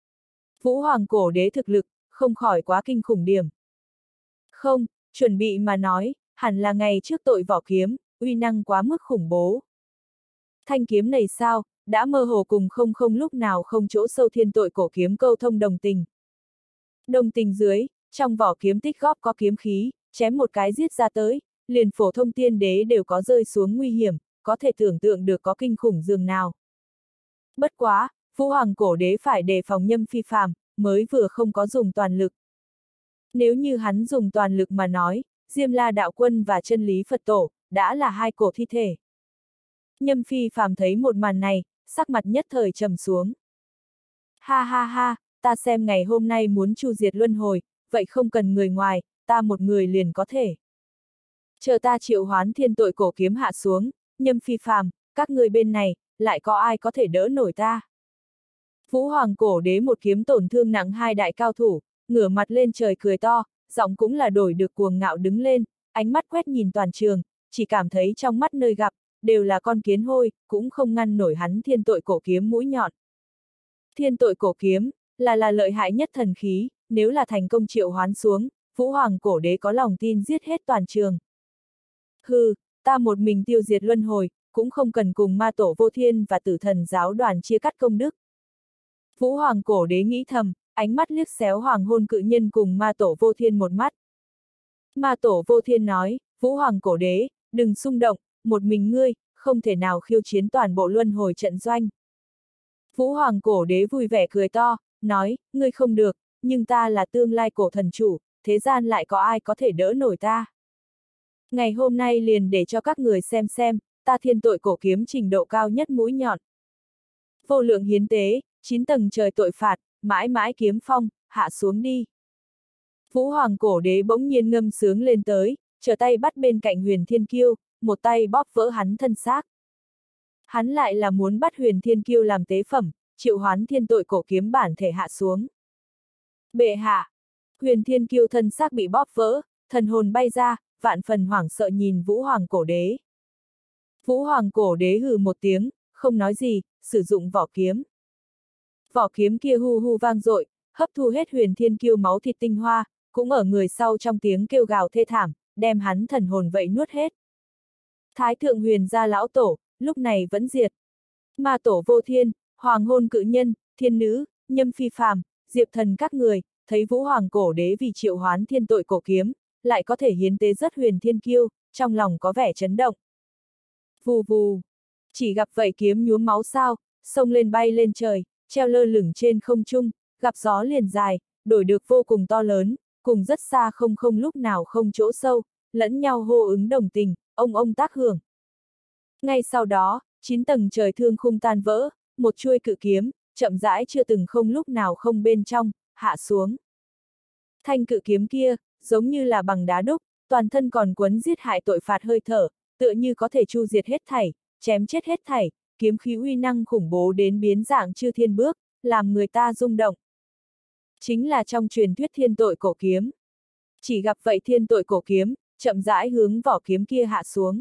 Vũ Hoàng cổ đế thực lực, không khỏi quá kinh khủng điểm. Không, chuẩn bị mà nói, hẳn là ngày trước tội vỏ kiếm, uy năng quá mức khủng bố. Thanh kiếm này sao, đã mơ hồ cùng không lúc nào không chỗ sâu thiên tội cổ kiếm câu thông đồng tình. Đồng tình dưới, trong vỏ kiếm tích góp có kiếm khí, chém một cái giết ra tới, liền phổ thông tiên đế đều có rơi xuống nguy hiểm, có thể tưởng tượng được có kinh khủng dường nào. Bất quá, Vũ Hoàng cổ đế phải đề phòng Nhâm Phi Phàm, mới vừa không có dùng toàn lực. Nếu như hắn dùng toàn lực mà nói, Diêm La đạo quân và Chân Lý Phật tổ, đã là hai cổ thi thể. Nhâm Phi Phàm thấy một màn này, sắc mặt nhất thời trầm xuống. Ha ha ha, ta xem ngày hôm nay muốn chu diệt luân hồi, vậy không cần người ngoài, ta một người liền có thể. Chờ ta triệu hoán thiên tội cổ kiếm hạ xuống, Nhâm Phi Phàm, các người bên này, lại có ai có thể đỡ nổi ta? Vũ Hoàng cổ đế một kiếm tổn thương nặng hai đại cao thủ, ngửa mặt lên trời cười to, giọng cũng là đổi được cuồng ngạo đứng lên, ánh mắt quét nhìn toàn trường, chỉ cảm thấy trong mắt nơi gặp, đều là con kiến hôi, cũng không ngăn nổi hắn thiên tội cổ kiếm mũi nhọn. Thiên tội cổ kiếm, là lợi hại nhất thần khí, nếu là thành công triệu hoán xuống, Vũ Hoàng cổ đế có lòng tin giết hết toàn trường. Hừ, ta một mình tiêu diệt luân hồi, cũng không cần cùng ma tổ vô thiên và tử thần giáo đoàn chia cắt công đức. Vũ Hoàng cổ đế nghĩ thầm, ánh mắt liếc xéo Hoàng hôn cự nhân cùng ma tổ vô thiên một mắt. Ma tổ vô thiên nói, Vũ Hoàng cổ đế, đừng xung động, một mình ngươi, không thể nào khiêu chiến toàn bộ luân hồi trận doanh. Vũ Hoàng cổ đế vui vẻ cười to, nói, ngươi không được, nhưng ta là tương lai cổ thần chủ, thế gian lại có ai có thể đỡ nổi ta. Ngày hôm nay liền để cho các người xem, ta thiên tội cổ kiếm trình độ cao nhất mũi nhọn. Vô lượng hiến tế, 9 tầng trời tội phạt, mãi mãi kiếm phong, hạ xuống đi. Vũ Hoàng cổ đế bỗng nhiên ngâm sướng lên tới, trở tay bắt bên cạnh Huyền Thiên Kiêu, một tay bóp vỡ hắn thân xác. Hắn lại là muốn bắt Huyền Thiên Kiêu làm tế phẩm, triệu hoán thiên tội cổ kiếm bản thể hạ xuống. Bệ hạ! Huyền Thiên Kiêu thân xác bị bóp vỡ, thần hồn bay ra, vạn phần hoảng sợ nhìn Vũ Hoàng cổ đế. Vũ Hoàng cổ đế hừ một tiếng, không nói gì, sử dụng vỏ kiếm. Vỏ kiếm kia hu hu vang dội, hấp thu hết Huyền Thiên Kiêu máu thịt tinh hoa, cũng ở người sau trong tiếng kêu gào thê thảm, đem hắn thần hồn vậy nuốt hết. Thái thượng huyền gia lão tổ, lúc này vẫn diệt. Ma tổ vô thiên, Hoàng hôn cự nhân, thiên nữ, Nhâm Phi Phàm, Diệp thần các người, thấy Vũ Hoàng cổ đế vì triệu hoán thiên tội cổ kiếm, lại có thể hiến tế rất Huyền Thiên Kiêu, trong lòng có vẻ chấn động. Vù vù, chỉ gặp vậy kiếm nhuốm máu sao, xông lên bay lên trời, treo lơ lửng trên không trung, gặp gió liền dài, đổi được vô cùng to lớn, cùng rất xa không lúc nào không chỗ sâu, lẫn nhau hô ứng đồng tình, ông tác hưởng. Ngay sau đó, 9 tầng trời thương khung tan vỡ, một chuôi cự kiếm, chậm rãi chưa từng không lúc nào không bên trong, hạ xuống. Thanh cự kiếm kia, giống như là bằng đá đúc, toàn thân còn quấn giết hại tội phạt hơi thở, tựa như có thể chu diệt hết thảy, chém chết hết thảy, kiếm khí uy năng khủng bố đến biến dạng chư thiên bước, làm người ta rung động. Chính là trong truyền thuyết thiên tội cổ kiếm. Chỉ gặp vậy thiên tội cổ kiếm, chậm rãi hướng vỏ kiếm kia hạ xuống.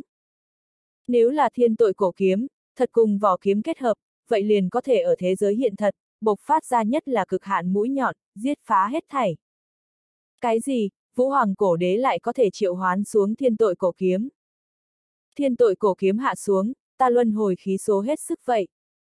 Nếu là thiên tội cổ kiếm, thật cùng vỏ kiếm kết hợp, vậy liền có thể ở thế giới hiện thật, bộc phát ra nhất là cực hạn mũi nhọn, giết phá hết thảy. Cái gì, Vũ Hoàng cổ đế lại có thể triệu hoán xuống thiên tội cổ kiếm? Thiên tội cổ kiếm hạ xuống, ta luân hồi khí số hết sức vậy.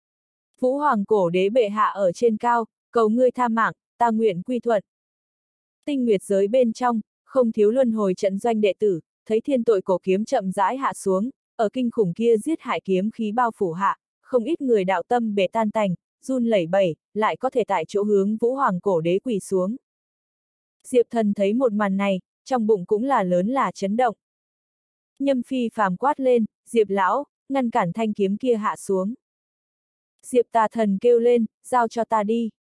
Vũ Hoàng cổ đế bệ hạ ở trên cao, cầu ngươi tha mạng, ta nguyện quy thuận. Tinh Nguyệt giới bên trong, không thiếu luân hồi trận doanh đệ tử, thấy thiên tội cổ kiếm chậm rãi hạ xuống, ở kinh khủng kia giết hại kiếm khí bao phủ hạ, không ít người đạo tâm bể tan tành, run lẩy bẩy, lại có thể tại chỗ hướng Vũ Hoàng cổ đế quỳ xuống. Diệp thần thấy một màn này, trong bụng cũng là lớn là chấn động. Nhâm Phi Phàm quát lên, Diệp lão, ngăn cản thanh kiếm kia hạ xuống. Diệp tà thần kêu lên, giao cho ta đi.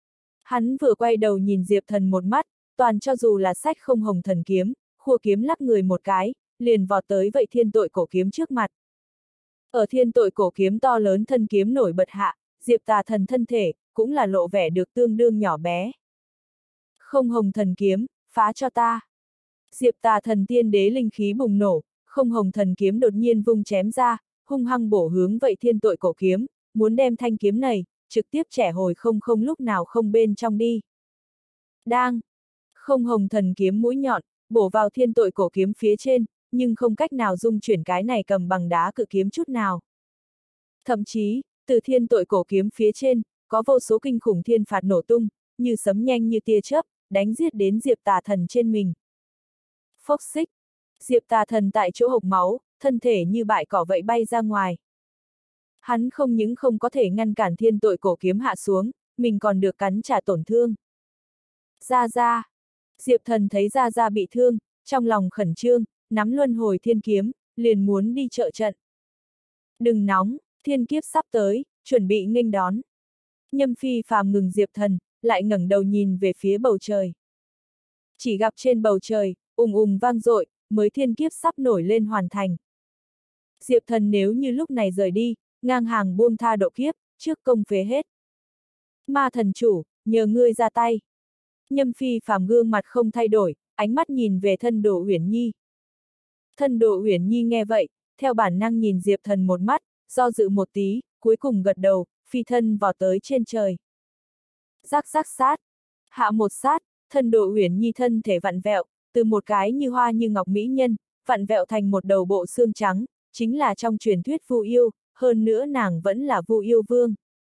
Hắn vừa quay đầu nhìn Diệp Thần một mắt, toàn cho dù là sách không hồng thần kiếm, khua kiếm lắc người một cái, liền vọt tới vậy thiên tội cổ kiếm trước mặt. Ở thiên tội cổ kiếm to lớn thân kiếm nổi bật hạ, Diệp Tà Thần thân thể, cũng là lộ vẻ được tương đương nhỏ bé. Không hồng thần kiếm, phá cho ta. Diệp Tà Thần tiên đế linh khí bùng nổ, không hồng thần kiếm đột nhiên vung chém ra, hung hăng bổ hướng vậy thiên tội cổ kiếm, muốn đem thanh kiếm này, trực tiếp trẻ hồi không lúc nào không bên trong đi. Đang! Không hồng thần kiếm mũi nhọn, bổ vào thiên tội cổ kiếm phía trên, nhưng không cách nào dung chuyển cái này cầm bằng đá cự kiếm chút nào. Thậm chí, từ thiên tội cổ kiếm phía trên, có vô số kinh khủng thiên phạt nổ tung, như sấm nhanh như tia chớp, đánh giết đến Diệp Tà Thần trên mình. Phốc xích! Diệp Tà Thần tại chỗ hộc máu, thân thể như bại cỏ vậy bay ra ngoài. Hắn không những không có thể ngăn cản thiên tội cổ kiếm hạ xuống, mình còn được cắn trả tổn thương. Ra ra! Diệp Thần thấy ra ra bị thương, trong lòng khẩn trương, nắm luân hồi thiên kiếm, liền muốn đi trợ trận. Đừng nóng, thiên kiếp sắp tới, chuẩn bị nghênh đón. Nhâm Phi Phàm ngừng Diệp Thần, lại ngẩng đầu nhìn về phía bầu trời. Chỉ gặp trên bầu trời, vang dội, mới thiên kiếp sắp nổi lên hoàn thành. Diệp Thần nếu như lúc này rời đi, ngang hàng buông tha độ kiếp, trước công phế hết. Ma thần chủ, nhờ ngươi ra tay. Nhâm Phi Phàm gương mặt không thay đổi, ánh mắt nhìn về thân Đồ Uyển Nhi. Thân Đồ Uyển Nhi nghe vậy, theo bản năng nhìn Diệp Thần một mắt, do dự một tí, cuối cùng gật đầu, phi thân vào tới trên trời. Rắc rắc sát. Hạ một sát, thân Đồ Uyển Nhi thân thể vặn vẹo, từ một cái như hoa như ngọc mỹ nhân, vặn vẹo thành một đầu bộ xương trắng, chính là trong truyền thuyết Vu Yêu, hơn nữa nàng vẫn là Vu Yêu Vương.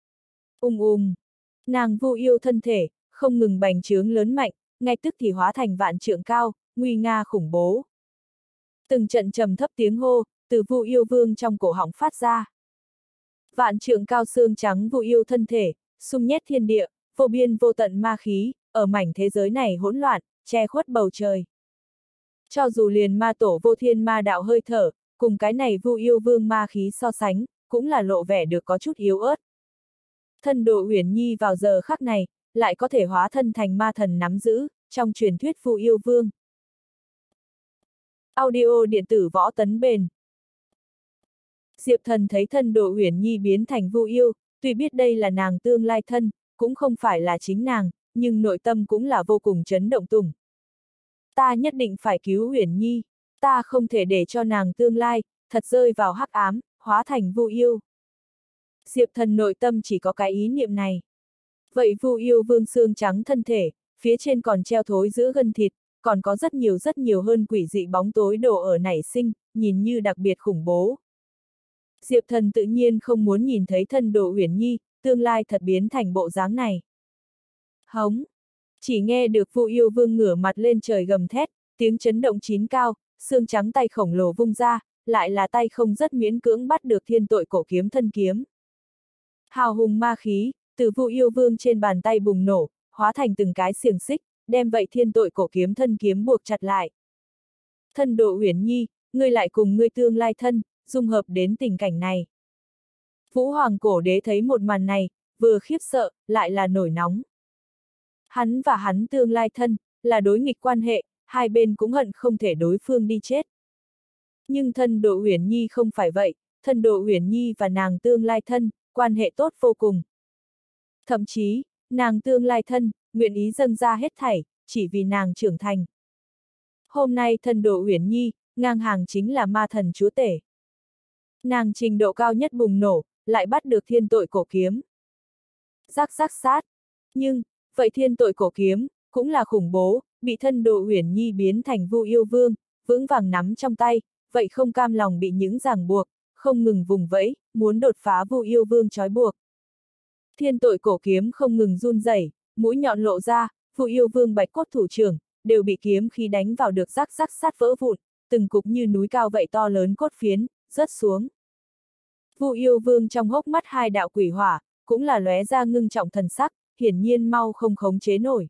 Nàng Vu Yêu thân thể, không ngừng bành trướng lớn mạnh, ngay tức thì hóa thành vạn trượng cao, nguy nga khủng bố. Từng trận trầm thấp tiếng hô, từ Vu Yêu Vương trong cổ họng phát ra. Vạn trượng cao xương trắng Vu Yêu thân thể, sung nhét thiên địa, vô biên vô tận ma khí, ở mảnh thế giới này hỗn loạn, che khuất bầu trời. Cho dù liền ma tổ vô thiên ma đạo hơi thở, cùng cái này Vu Yêu Vương ma khí so sánh, cũng là lộ vẻ được có chút yếu ớt. Thân Đồ Uyển Nhi vào giờ khắc này, lại có thể hóa thân thành ma thần nắm giữ, trong truyền thuyết Vu Yêu Vương. Audio điện tử võ tấn bền. Diệp Thần thấy thân Đồ Uyển Nhi biến thành Vu Yêu, tuy biết đây là nàng tương lai thân, cũng không phải là chính nàng, nhưng nội tâm cũng là vô cùng chấn động tùng. Ta nhất định phải cứu Uyển Nhi, ta không thể để cho nàng tương lai, thật rơi vào hắc ám, hóa thành Vu Yêu. Diệp Thần nội tâm chỉ có cái ý niệm này. Vậy Vu Yêu Vương xương trắng thân thể, phía trên còn treo thối giữa gân thịt, còn có rất nhiều hơn quỷ dị bóng tối đồ ở nảy sinh, nhìn như đặc biệt khủng bố. Diệp Thần tự nhiên không muốn nhìn thấy thân Đồ Uyển Nhi, tương lai thật biến thành bộ dáng này. Hống! Chỉ nghe được Vu Yêu Vương ngửa mặt lên trời gầm thét, tiếng chấn động chín cao, xương trắng tay khổng lồ vung ra, lại là tay không rất miễn cưỡng bắt được thiên tội cổ kiếm thân kiếm. Hào hùng ma khí, từ Vu Yêu Vương trên bàn tay bùng nổ, hóa thành từng cái xiềng xích, đem vậy thiên tội cổ kiếm thân kiếm buộc chặt lại. Thân Đồ Uyển Nhi, ngươi lại cùng ngươi tương lai thân, dung hợp đến tình cảnh này. Vũ Hoàng Cổ Đế thấy một màn này, vừa khiếp sợ, lại là nổi nóng. Hắn và hắn tương lai thân, là đối nghịch quan hệ, hai bên cũng hận không thể đối phương đi chết. Nhưng thân Đồ Uyển Nhi không phải vậy, thân Đồ Uyển Nhi và nàng tương lai thân, quan hệ tốt vô cùng. Thậm chí, nàng tương lai thân, nguyện ý dâng ra hết thảy, chỉ vì nàng trưởng thành. Hôm nay thân Đồ Uyển Nhi, ngang hàng chính là ma thần chúa tể. Nàng trình độ cao nhất bùng nổ, lại bắt được thiên tội cổ kiếm. Rắc rắc sát. Nhưng, vậy thiên tội cổ kiếm, cũng là khủng bố, bị thân Đồ Uyển Nhi biến thành Vu Yêu Vương, vững vàng nắm trong tay, vậy không cam lòng bị những ràng buộc, không ngừng vùng vẫy, muốn đột phá Vu Yêu Vương trói buộc. Thiên tội cổ kiếm không ngừng run rẩy, mũi nhọn lộ ra, Vu Yêu Vương bạch cốt thủ trưởng, đều bị kiếm khí đánh vào được rắc rắc sát vỡ vụn, từng cục như núi cao vậy to lớn cốt phiến, rớt xuống. Vu Yêu Vương trong hốc mắt hai đạo quỷ hỏa, cũng là lóe ra ngưng trọng thần sắc, hiển nhiên mau không khống chế nổi.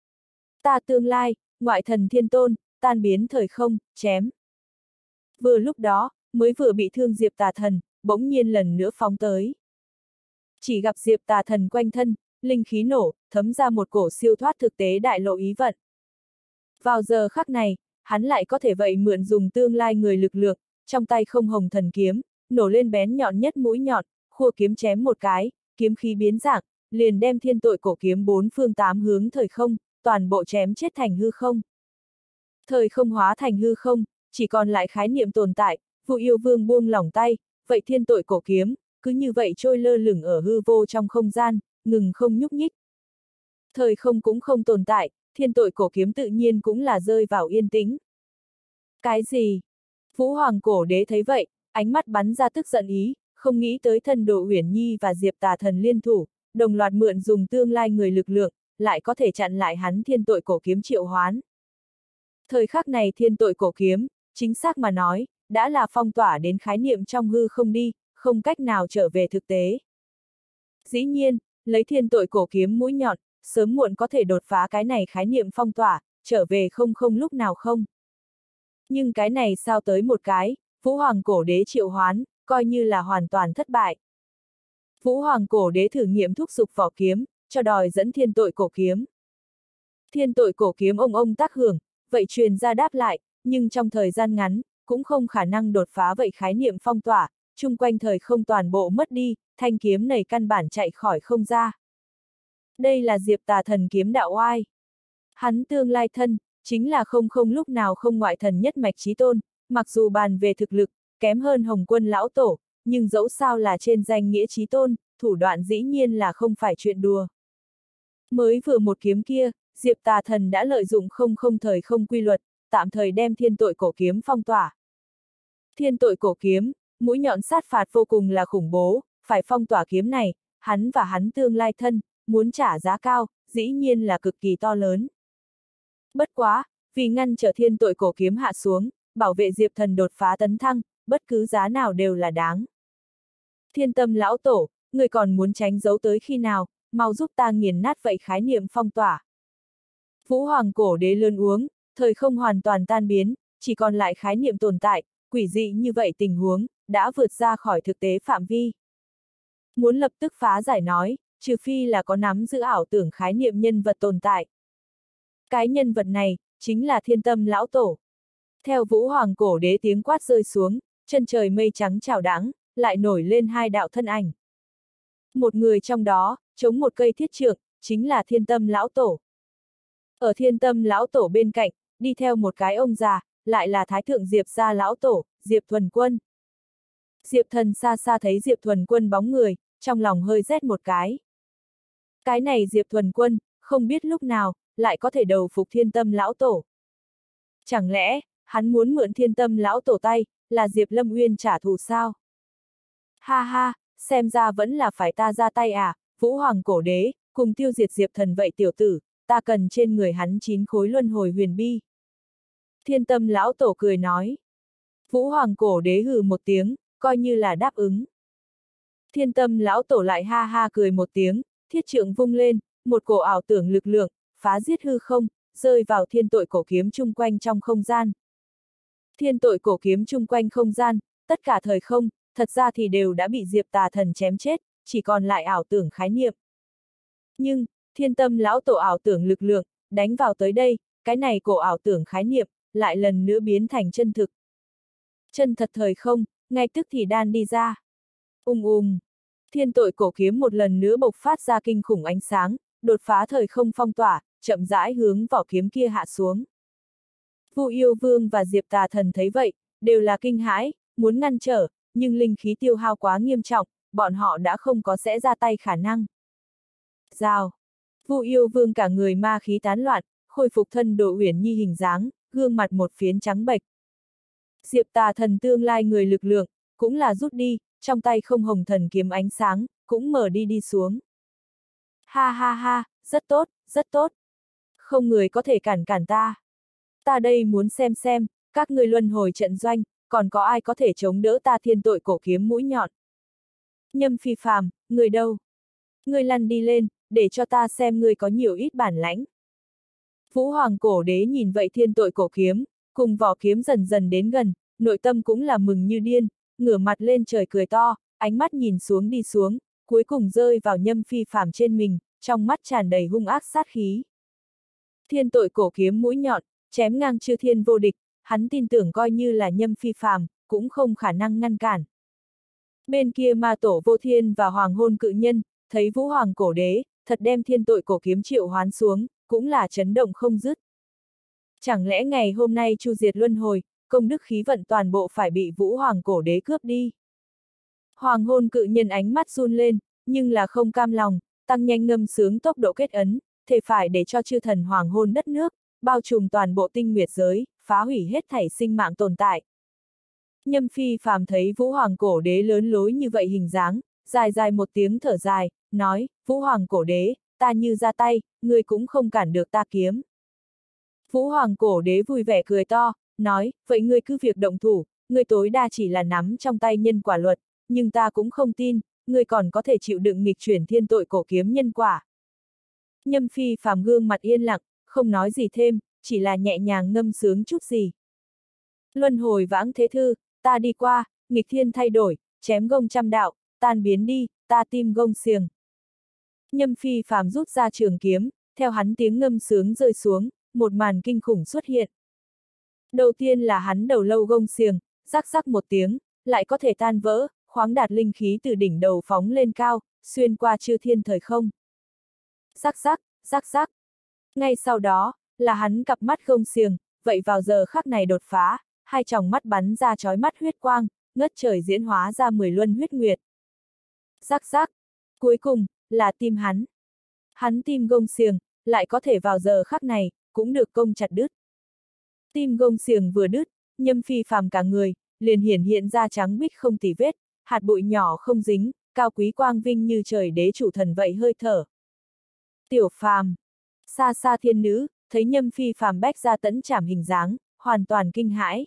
Ta tương lai, ngoại thần thiên tôn, tan biến thời không, chém. Vừa lúc đó, mới vừa bị thương Diệp Tà Thần, bỗng nhiên lần nữa phóng tới. Chỉ gặp Diệp Tà Thần quanh thân, linh khí nổ, thấm ra một cổ siêu thoát thực tế đại lộ ý vận. Vào giờ khắc này, hắn lại có thể vậy mượn dùng tương lai người lực lượng, trong tay không hồng thần kiếm, nổ lên bén nhọn nhất mũi nhọn, khua kiếm chém một cái, kiếm khí biến dạng, liền đem thiên tội cổ kiếm bốn phương tám hướng thời không, toàn bộ chém chết thành hư không. Thời không hóa thành hư không, chỉ còn lại khái niệm tồn tại, Vu Yêu Vương buông lỏng tay, vậy thiên tội cổ kiếm, cứ như vậy trôi lơ lửng ở hư vô trong không gian, ngừng không nhúc nhích. Thời không cũng không tồn tại, thiên tội cổ kiếm tự nhiên cũng là rơi vào yên tĩnh. Cái gì? Vũ Hoàng cổ đế thấy vậy, ánh mắt bắn ra tức giận ý, không nghĩ tới thần Độ Uyển Nhi và Diệp Tà Thần liên thủ, đồng loạt mượn dùng tương lai người lực lượng, lại có thể chặn lại hắn thiên tội cổ kiếm triệu hoán. Thời khắc này thiên tội cổ kiếm, chính xác mà nói, đã là phong tỏa đến khái niệm trong hư không đi, không cách nào trở về thực tế. Dĩ nhiên, lấy thiên tội cổ kiếm mũi nhọn, sớm muộn có thể đột phá cái này khái niệm phong tỏa, trở về không không lúc nào không. Nhưng cái này sao tới một cái, Vũ Hoàng cổ đế triệu hoán, coi như là hoàn toàn thất bại. Vũ Hoàng cổ đế thử nghiệm thúc giục vỏ kiếm, cho đòi dẫn thiên tội cổ kiếm. Thiên tội cổ kiếm ông tác hưởng, vậy truyền ra đáp lại, nhưng trong thời gian ngắn, cũng không khả năng đột phá vậy khái niệm phong tỏa, chung quanh thời không toàn bộ mất đi, thanh kiếm này căn bản chạy khỏi không ra. Đây là Diệp Tà Thần kiếm đạo oai. Hắn tương lai thân, chính là không không lúc nào không ngoại thần nhất mạch chí tôn, mặc dù bàn về thực lực, kém hơn Hồng Quân lão tổ, nhưng dẫu sao là trên danh nghĩa chí tôn, thủ đoạn dĩ nhiên là không phải chuyện đùa. Mới vừa một kiếm kia, Diệp Tà Thần đã lợi dụng không không thời không quy luật, tạm thời đem thiên tội cổ kiếm phong tỏa. Thiên tội cổ kiếm, mũi nhọn sát phạt vô cùng là khủng bố, phải phong tỏa kiếm này, hắn và hắn tương lai thân, muốn trả giá cao, dĩ nhiên là cực kỳ to lớn. Bất quá, vì ngăn trở thiên tội cổ kiếm hạ xuống, bảo vệ Diệp Thần đột phá tấn thăng, bất cứ giá nào đều là đáng. Thiên Tâm lão tổ, người còn muốn tránh giấu tới khi nào, mau giúp ta nghiền nát vậy khái niệm phong tỏa. Vũ Hoàng cổ đế lươn uống, thời không hoàn toàn tan biến, chỉ còn lại khái niệm tồn tại, quỷ dị như vậy tình huống, đã vượt ra khỏi thực tế phạm vi. Muốn lập tức phá giải nói, trừ phi là có nắm giữ ảo tưởng khái niệm nhân vật tồn tại. Cái nhân vật này, chính là Thiên Tâm lão tổ. Theo Vũ Hoàng cổ đế tiếng quát rơi xuống, chân trời mây trắng trào đãng, lại nổi lên hai đạo thân ảnh. Một người trong đó, chống một cây thiết trượng, chính là Thiên Tâm lão tổ. Ở Thiên Tâm lão tổ bên cạnh, đi theo một cái ông già, lại là Thái thượng Diệp gia lão tổ, Diệp Thuần Quân. Diệp Thần xa xa thấy Diệp Thuần Quân bóng người, trong lòng hơi rét một cái. Cái này Diệp Thuần Quân, không biết lúc nào, lại có thể đầu phục Thiên Tâm lão tổ. Chẳng lẽ, hắn muốn mượn Thiên Tâm lão tổ tay, là Diệp Lâm Uyên trả thù sao? Ha ha, xem ra vẫn là phải ta ra tay à, Vũ Hoàng cổ đế, cùng tiêu diệt Diệp Thần vậy tiểu tử, ta cần trên người hắn 9 khối luân hồi huyền bi. Thiên Tâm lão tổ cười nói. Vũ Hoàng cổ đế hừ một tiếng, coi như là đáp ứng. Thiên Tâm lão tổ lại ha ha cười một tiếng, thiết trượng vung lên, một cổ ảo tưởng lực lượng, phá giết hư không, rơi vào thiên tội cổ kiếm chung quanh trong không gian. Thiên tội cổ kiếm chung quanh không gian, tất cả thời không, thật ra thì đều đã bị Diệp Tà Thần chém chết, chỉ còn lại ảo tưởng khái niệm. Nhưng, Thiên Tâm lão tổ ảo tưởng lực lượng, đánh vào tới đây, cái này cổ ảo tưởng khái niệm, lại lần nữa biến thành chân thực. Chân thật thời không, ngay tức thì đan đi ra. Thiên tội cổ kiếm một lần nữa bộc phát ra kinh khủng ánh sáng, đột phá thời không phong tỏa, chậm rãi hướng vỏ kiếm kia hạ xuống. Vu Yêu Vương và Diệp Tà Thần thấy vậy, đều là kinh hãi, muốn ngăn trở, nhưng linh khí tiêu hao quá nghiêm trọng, bọn họ đã không có sẽ ra tay khả năng. Rào! Vu Yêu Vương cả người ma khí tán loạn, khôi phục thân Độ Uyển Nhi hình dáng, gương mặt một phiến trắng bệch. Diệp Tà Thần tương lai người lực lượng, cũng là rút đi, trong tay không hồng thần kiếm ánh sáng, cũng mở đi xuống. Ha ha ha, rất tốt, rất tốt. Không người có thể cản ta. Ta đây muốn xem, các ngươi luân hồi trận doanh, còn có ai có thể chống đỡ ta thiên tội cổ kiếm mũi nhọn. Nhâm Phi Phàm, người đâu? Ngươi lăn đi lên, để cho ta xem ngươi có nhiều ít bản lãnh. Vũ Hoàng cổ đế nhìn vậy thiên tội cổ kiếm, cùng vỏ kiếm dần dần đến gần, nội tâm cũng là mừng như điên, ngửa mặt lên trời cười to, ánh mắt nhìn xuống đi xuống, cuối cùng rơi vào Nhâm Phi Phàm trên mình, trong mắt tràn đầy hung ác sát khí. Thiên tội cổ kiếm mũi nhọn, chém ngang chư thiên vô địch, hắn tin tưởng coi như là Nhâm Phi phàm, cũng không khả năng ngăn cản. Bên kia ma tổ vô thiên và hoàng hôn cự nhân, thấy vũ hoàng cổ đế, thật đem thiên tội cổ kiếm triệu hoán xuống, cũng là chấn động không dứt. Chẳng lẽ ngày hôm nay chu diệt luân hồi, công đức khí vận toàn bộ phải bị vũ hoàng cổ đế cướp đi? Hoàng hôn cự nhân ánh mắt run lên, nhưng là không cam lòng, tăng nhanh ngâm sướng tốc độ kết ấn, thể phải để cho chư thần hoàng hôn đất nước, bao trùm toàn bộ tinh nguyệt giới, phá hủy hết thảy sinh mạng tồn tại. Nhâm Phi phàm thấy vũ hoàng cổ đế lớn lối như vậy hình dáng, dài dài một tiếng thở dài, nói, vũ hoàng cổ đế, ta như ra tay, ngươi cũng không cản được ta kiếm. Vũ hoàng cổ đế vui vẻ cười to, nói, vậy ngươi cứ việc động thủ, ngươi tối đa chỉ là nắm trong tay nhân quả luật, nhưng ta cũng không tin, ngươi còn có thể chịu đựng nghịch chuyển thiên tội cổ kiếm nhân quả. Nhâm Phi phàm gương mặt yên lặng, không nói gì thêm, chỉ là nhẹ nhàng ngâm sướng chút gì. Luân hồi vãng thế thư, ta đi qua, nghịch thiên thay đổi, chém gông trăm đạo, tan biến đi, ta tim gông xiềng. Nhâm Phi phàm rút ra trường kiếm, theo hắn tiếng ngâm sướng rơi xuống, một màn kinh khủng xuất hiện. Đầu tiên là hắn đầu lâu gông xiềng, rắc rắc một tiếng, lại có thể tan vỡ, khoáng đạt linh khí từ đỉnh đầu phóng lên cao, xuyên qua chư thiên thời không. Rắc rắc, rắc rắc. Ngay sau đó, là hắn cặp mắt gông xiềng, vậy vào giờ khắc này đột phá, hai tròng mắt bắn ra chói mắt huyết quang, ngất trời diễn hóa ra 10 luân huyết nguyệt. Rắc rắc. Cuối cùng, là tim hắn. Hắn tim gông xiềng, lại có thể vào giờ khắc này, cũng được công chặt đứt. Tim gông xiềng vừa đứt, Nhâm Phi phàm cả người, liền hiển hiện ra trắng bích không tì vết, hạt bụi nhỏ không dính, cao quý quang vinh như trời đế chủ thần vậy hơi thở. Tiểu phàm. Xa xa thiên nữ, thấy Nhâm Phi phàm bách ra tẫn chảm hình dáng, hoàn toàn kinh hãi.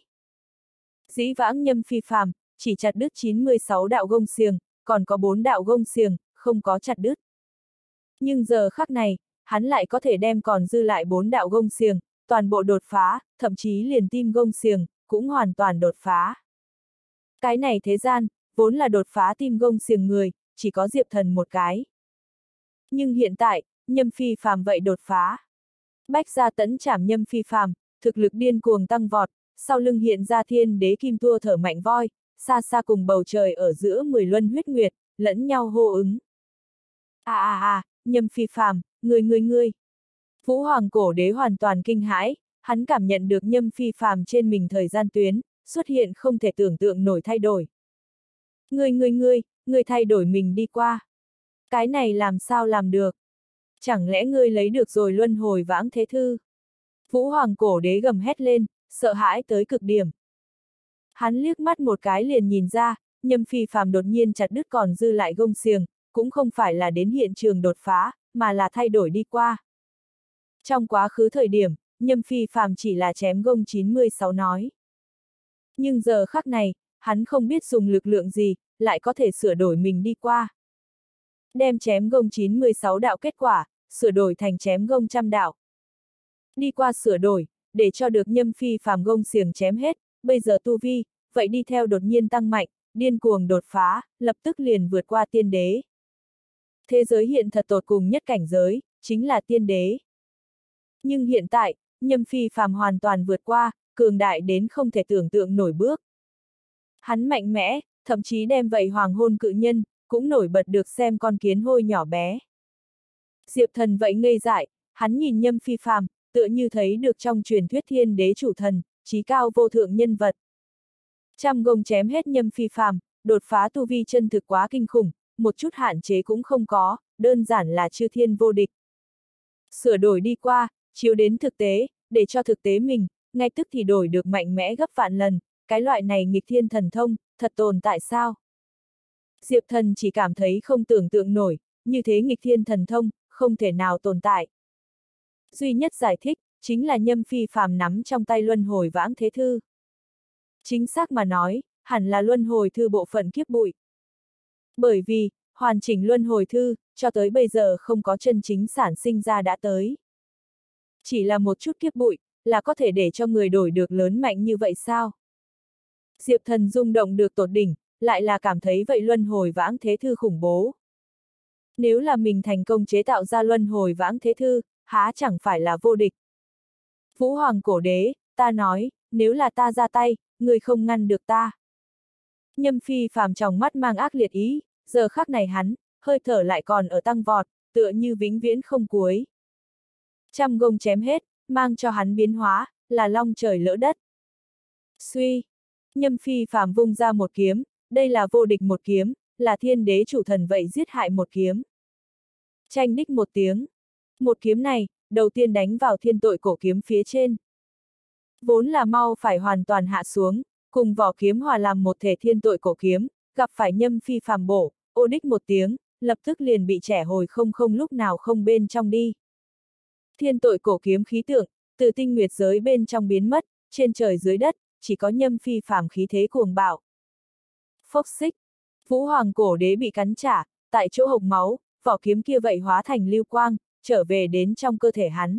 Dĩ vãng Nhâm Phi phàm, chỉ chặt đứt 96 đạo gông xiềng, còn có 4 đạo gông xiềng, không có chặt đứt. Nhưng giờ khắc này, hắn lại có thể đem còn dư lại 4 đạo gông xiềng, toàn bộ đột phá, thậm chí liền tim gông xiềng, cũng hoàn toàn đột phá. Cái này thế gian, vốn là đột phá tim gông xiềng người, chỉ có Diệp Thần một cái. Nhưng hiện tại, Nhâm Phi phàm vậy đột phá. Bách gia tẫn chảm Nhâm Phi phàm, thực lực điên cuồng tăng vọt, sau lưng hiện ra thiên đế kim tua thở mạnh voi, xa xa cùng bầu trời ở giữa 10 luân huyết nguyệt, lẫn nhau hô ứng. Nhâm Phi phàm, ngươi. Vũ hoàng cổ đế hoàn toàn kinh hãi, hắn cảm nhận được Nhâm Phi phàm trên mình thời gian tuyến, xuất hiện không thể tưởng tượng nổi thay đổi. Ngươi thay đổi mình đi qua. Cái này làm sao làm được? Chẳng lẽ ngươi lấy được rồi luân hồi vãng thế thư? Vũ hoàng cổ đế gầm hét lên, sợ hãi tới cực điểm. Hắn liếc mắt một cái liền nhìn ra, Nhâm Phi phàm đột nhiên chặt đứt còn dư lại gông xiềng, cũng không phải là đến hiện trường đột phá, mà là thay đổi đi qua. Trong quá khứ thời điểm, Nhâm Phi phàm chỉ là chém gông 96 nói. Nhưng giờ khắc này, hắn không biết dùng lực lượng gì, lại có thể sửa đổi mình đi qua. Đem chém gông 96 đạo kết quả, sửa đổi thành chém gông trăm đạo. Đi qua sửa đổi, để cho được Nhâm Phi phàm gông xiềng chém hết, bây giờ tu vi, vậy đi theo đột nhiên tăng mạnh, điên cuồng đột phá, lập tức liền vượt qua tiên đế. Thế giới hiện thật tột cùng nhất cảnh giới, chính là tiên đế. Nhưng hiện tại, Nhâm Phi phàm hoàn toàn vượt qua, cường đại đến không thể tưởng tượng nổi bước. Hắn mạnh mẽ, thậm chí đem vậy hoàng hôn cự nhân, cũng nổi bật được xem con kiến hôi nhỏ bé. Diệp Thần vậy ngây dại, hắn nhìn Nhâm Phi phàm, tựa như thấy được trong truyền thuyết thiên đế chủ thần, chí cao vô thượng nhân vật. Trăm gông chém hết Nhâm Phi phàm, đột phá tu vi chân thực quá kinh khủng, một chút hạn chế cũng không có, đơn giản là chư thiên vô địch. Sửa đổi đi qua, chiếu đến thực tế, để cho thực tế mình, ngay tức thì đổi được mạnh mẽ gấp vạn lần, cái loại này nghịch thiên thần thông, thật tồn tại sao? Diệp Thần chỉ cảm thấy không tưởng tượng nổi, như thế nghịch thiên thần thông, không thể nào tồn tại. Duy nhất giải thích, chính là Nhâm Phi phàm nắm trong tay luân hồi vãng thế thư. Chính xác mà nói, hẳn là luân hồi thư bộ phận kiếp bụi. Bởi vì, hoàn chỉnh luân hồi thư, cho tới bây giờ không có chân chính sản sinh ra đã tới. Chỉ là một chút kiếp bụi, là có thể để cho người đổi được lớn mạnh như vậy sao? Diệp Thần rung động được tột đỉnh, lại là cảm thấy vậy luân hồi vãng thế thư khủng bố. Nếu là mình thành công chế tạo ra luân hồi vãng thế thư, há chẳng phải là vô địch. Vũ Hoàng cổ đế, ta nói, nếu là ta ra tay, người không ngăn được ta. Nhâm Phi Phàm trong mắt mang ác liệt ý, giờ khắc này hắn, hơi thở lại còn ở tăng vọt, tựa như vĩnh viễn không cuối. Trăm gông chém hết, mang cho hắn biến hóa, là long trời lỡ đất. Suy! Nhâm Phi Phàm vung ra một kiếm, đây là vô địch một kiếm, là thiên đế chủ thần vậy giết hại một kiếm. Tranh đích một tiếng. Một kiếm này, đầu tiên đánh vào thiên tội cổ kiếm phía trên. Vốn là mau phải hoàn toàn hạ xuống, cùng vỏ kiếm hòa làm một thể thiên tội cổ kiếm, gặp phải Nhâm Phi Phàm bổ, ô đích một tiếng, lập tức liền bị trẻ hồi không lúc nào không bên trong đi. Thiên tội cổ kiếm khí tượng, từ tinh nguyệt giới bên trong biến mất, trên trời dưới đất, chỉ có Nhâm Phi Phàm khí thế cuồng bạo. Phốc xích, Vũ Hoàng cổ đế bị cắn trả, tại chỗ hộc máu, vỏ kiếm kia vậy hóa thành lưu quang, trở về đến trong cơ thể hắn.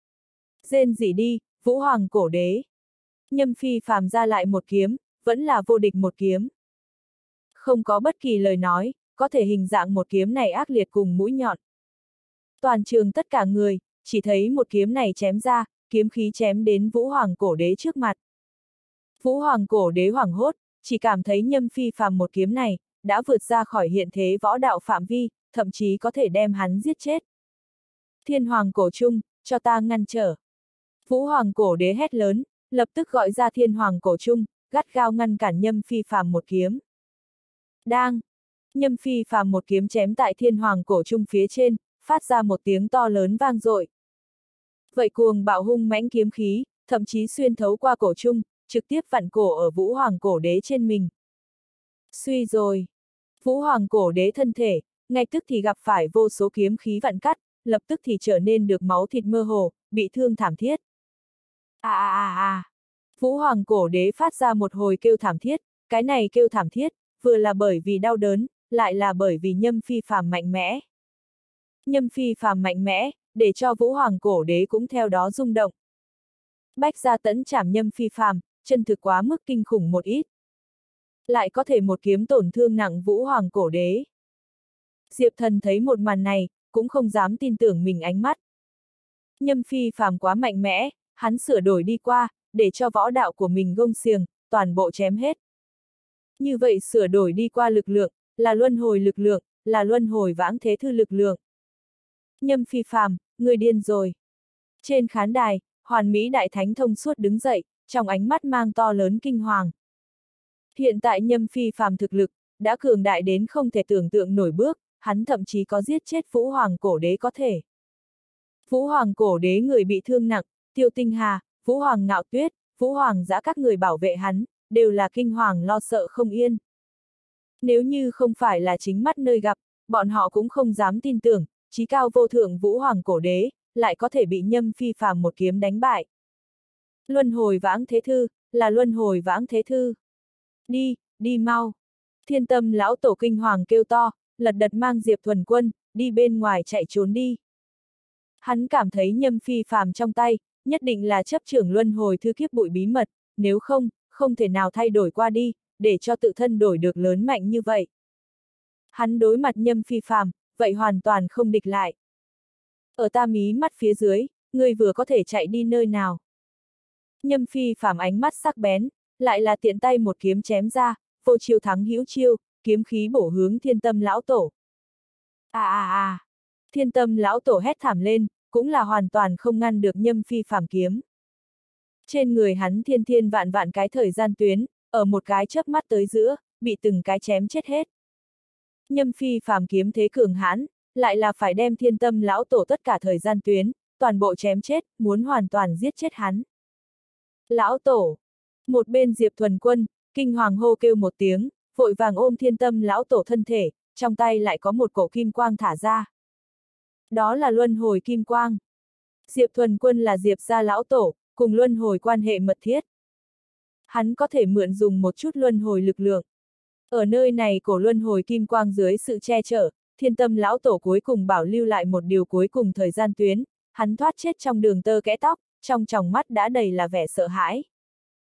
Rên rỉ đi, Vũ Hoàng cổ đế. Nhâm Phi Phàm ra lại một kiếm, vẫn là vô địch một kiếm. Không có bất kỳ lời nói, có thể hình dạng một kiếm này ác liệt cùng mũi nhọn. Toàn trường tất cả người, chỉ thấy một kiếm này chém ra, kiếm khí chém đến Vũ Hoàng cổ đế trước mặt. Vũ Hoàng cổ đế hoảng hốt, chỉ cảm thấy Nhâm Phi Phàm một kiếm này, đã vượt ra khỏi hiện thế võ đạo phạm vi, thậm chí có thể đem hắn giết chết. Thiên Hoàng cổ trung, cho ta ngăn trở. Vũ Hoàng cổ đế hét lớn, lập tức gọi ra Thiên Hoàng cổ trung, gắt gao ngăn cản Nhâm Phi Phàm một kiếm. Đang! Nhâm Phi Phàm một kiếm chém tại Thiên Hoàng cổ trung phía trên, phát ra một tiếng to lớn vang dội. Vậy cuồng bạo hung mãnh kiếm khí, thậm chí xuyên thấu qua cổ trung, trực tiếp vặn cổ ở Vũ Hoàng cổ đế trên mình. Suy rồi! Vũ Hoàng cổ đế thân thể, ngay tức thì gặp phải vô số kiếm khí vặn cắt, lập tức thì trở nên được máu thịt mơ hồ, bị thương thảm thiết. Vũ Hoàng cổ đế phát ra một hồi kêu thảm thiết, cái này kêu thảm thiết, vừa là bởi vì đau đớn, lại là bởi vì Nhâm Phi Phàm mạnh mẽ. Nhâm Phi Phàm mạnh mẽ, để cho Vũ Hoàng cổ đế cũng theo đó rung động. Bách gia tẫn chảm Nhâm Phi Phàm, chân thực quá mức kinh khủng một ít. Lại có thể một kiếm tổn thương nặng Vũ Hoàng cổ đế. Diệp Thần thấy một màn này, cũng không dám tin tưởng mình ánh mắt. Nhâm Phi Phàm quá mạnh mẽ, hắn sửa đổi đi qua, để cho võ đạo của mình gông xiềng, toàn bộ chém hết. Như vậy sửa đổi đi qua lực lượng, là luân hồi lực lượng, là luân hồi vãng thế thư lực lượng. Nhâm Phi Phàm, người điên rồi. Trên khán đài, Hoàn Mỹ Đại Thánh thông suốt đứng dậy, trong ánh mắt mang to lớn kinh hoàng. Hiện tại Nhâm Phi Phàm thực lực, đã cường đại đến không thể tưởng tượng nổi bước, hắn thậm chí có giết chết Vũ Hoàng cổ đế có thể. Vũ Hoàng cổ đế người bị thương nặng, Tiêu Tinh Hà, Vũ Hoàng Ngạo Tuyết, Vũ Hoàng Dã các người bảo vệ hắn, đều là kinh hoàng lo sợ không yên. Nếu như không phải là chính mắt nơi gặp, bọn họ cũng không dám tin tưởng, chí cao vô thượng Vũ Hoàng cổ đế, lại có thể bị Nhâm Phi Phàm một kiếm đánh bại. Luân hồi vãng thế thư, là luân hồi vãng thế thư. Đi, đi mau. Thiên Tâm lão tổ kinh hoàng kêu to, lật đật mang Diệp Thuần Quân, đi bên ngoài chạy trốn đi. Hắn cảm thấy Nhâm Phi Phàm trong tay, nhất định là chấp trưởng luân hồi thư kiếp bụi bí mật, nếu không, không thể nào thay đổi qua đi, để cho tự thân đổi được lớn mạnh như vậy. Hắn đối mặt Nhâm Phi Phàm, vậy hoàn toàn không địch lại. Ở ta mí mắt phía dưới, ngươi vừa có thể chạy đi nơi nào. Nhâm Phi Phàm ánh mắt sắc bén, lại là tiện tay một kiếm chém ra, vô chiêu thắng hữu chiêu, kiếm khí bổ hướng Thiên Tâm lão tổ. Thiên Tâm lão tổ hét thảm lên, cũng là hoàn toàn không ngăn được Nhâm Phi Phàm kiếm. Trên người hắn thiên thiên vạn vạn cái thời gian tuyến, ở một cái chớp mắt tới giữa, bị từng cái chém chết hết. Nhâm Phi Phàm kiếm thế cường hãn, lại là phải đem Thiên Tâm lão tổ tất cả thời gian tuyến, toàn bộ chém chết, muốn hoàn toàn giết chết hắn. Lão tổ! Một bên Diệp Thuần Quân, kinh hoàng hô kêu một tiếng, vội vàng ôm Thiên Tâm lão tổ thân thể, trong tay lại có một cổ kim quang thả ra. Đó là luân hồi kim quang. Diệp Thuần Quân là Diệp gia lão tổ, cùng luân hồi quan hệ mật thiết. Hắn có thể mượn dùng một chút luân hồi lực lượng. Ở nơi này cổ luân hồi kim quang dưới sự che chở, Thiên Tâm lão tổ cuối cùng bảo lưu lại một điều cuối cùng thời gian tuyến, hắn thoát chết trong đường tơ kẽ tóc, trong tròng mắt đã đầy là vẻ sợ hãi.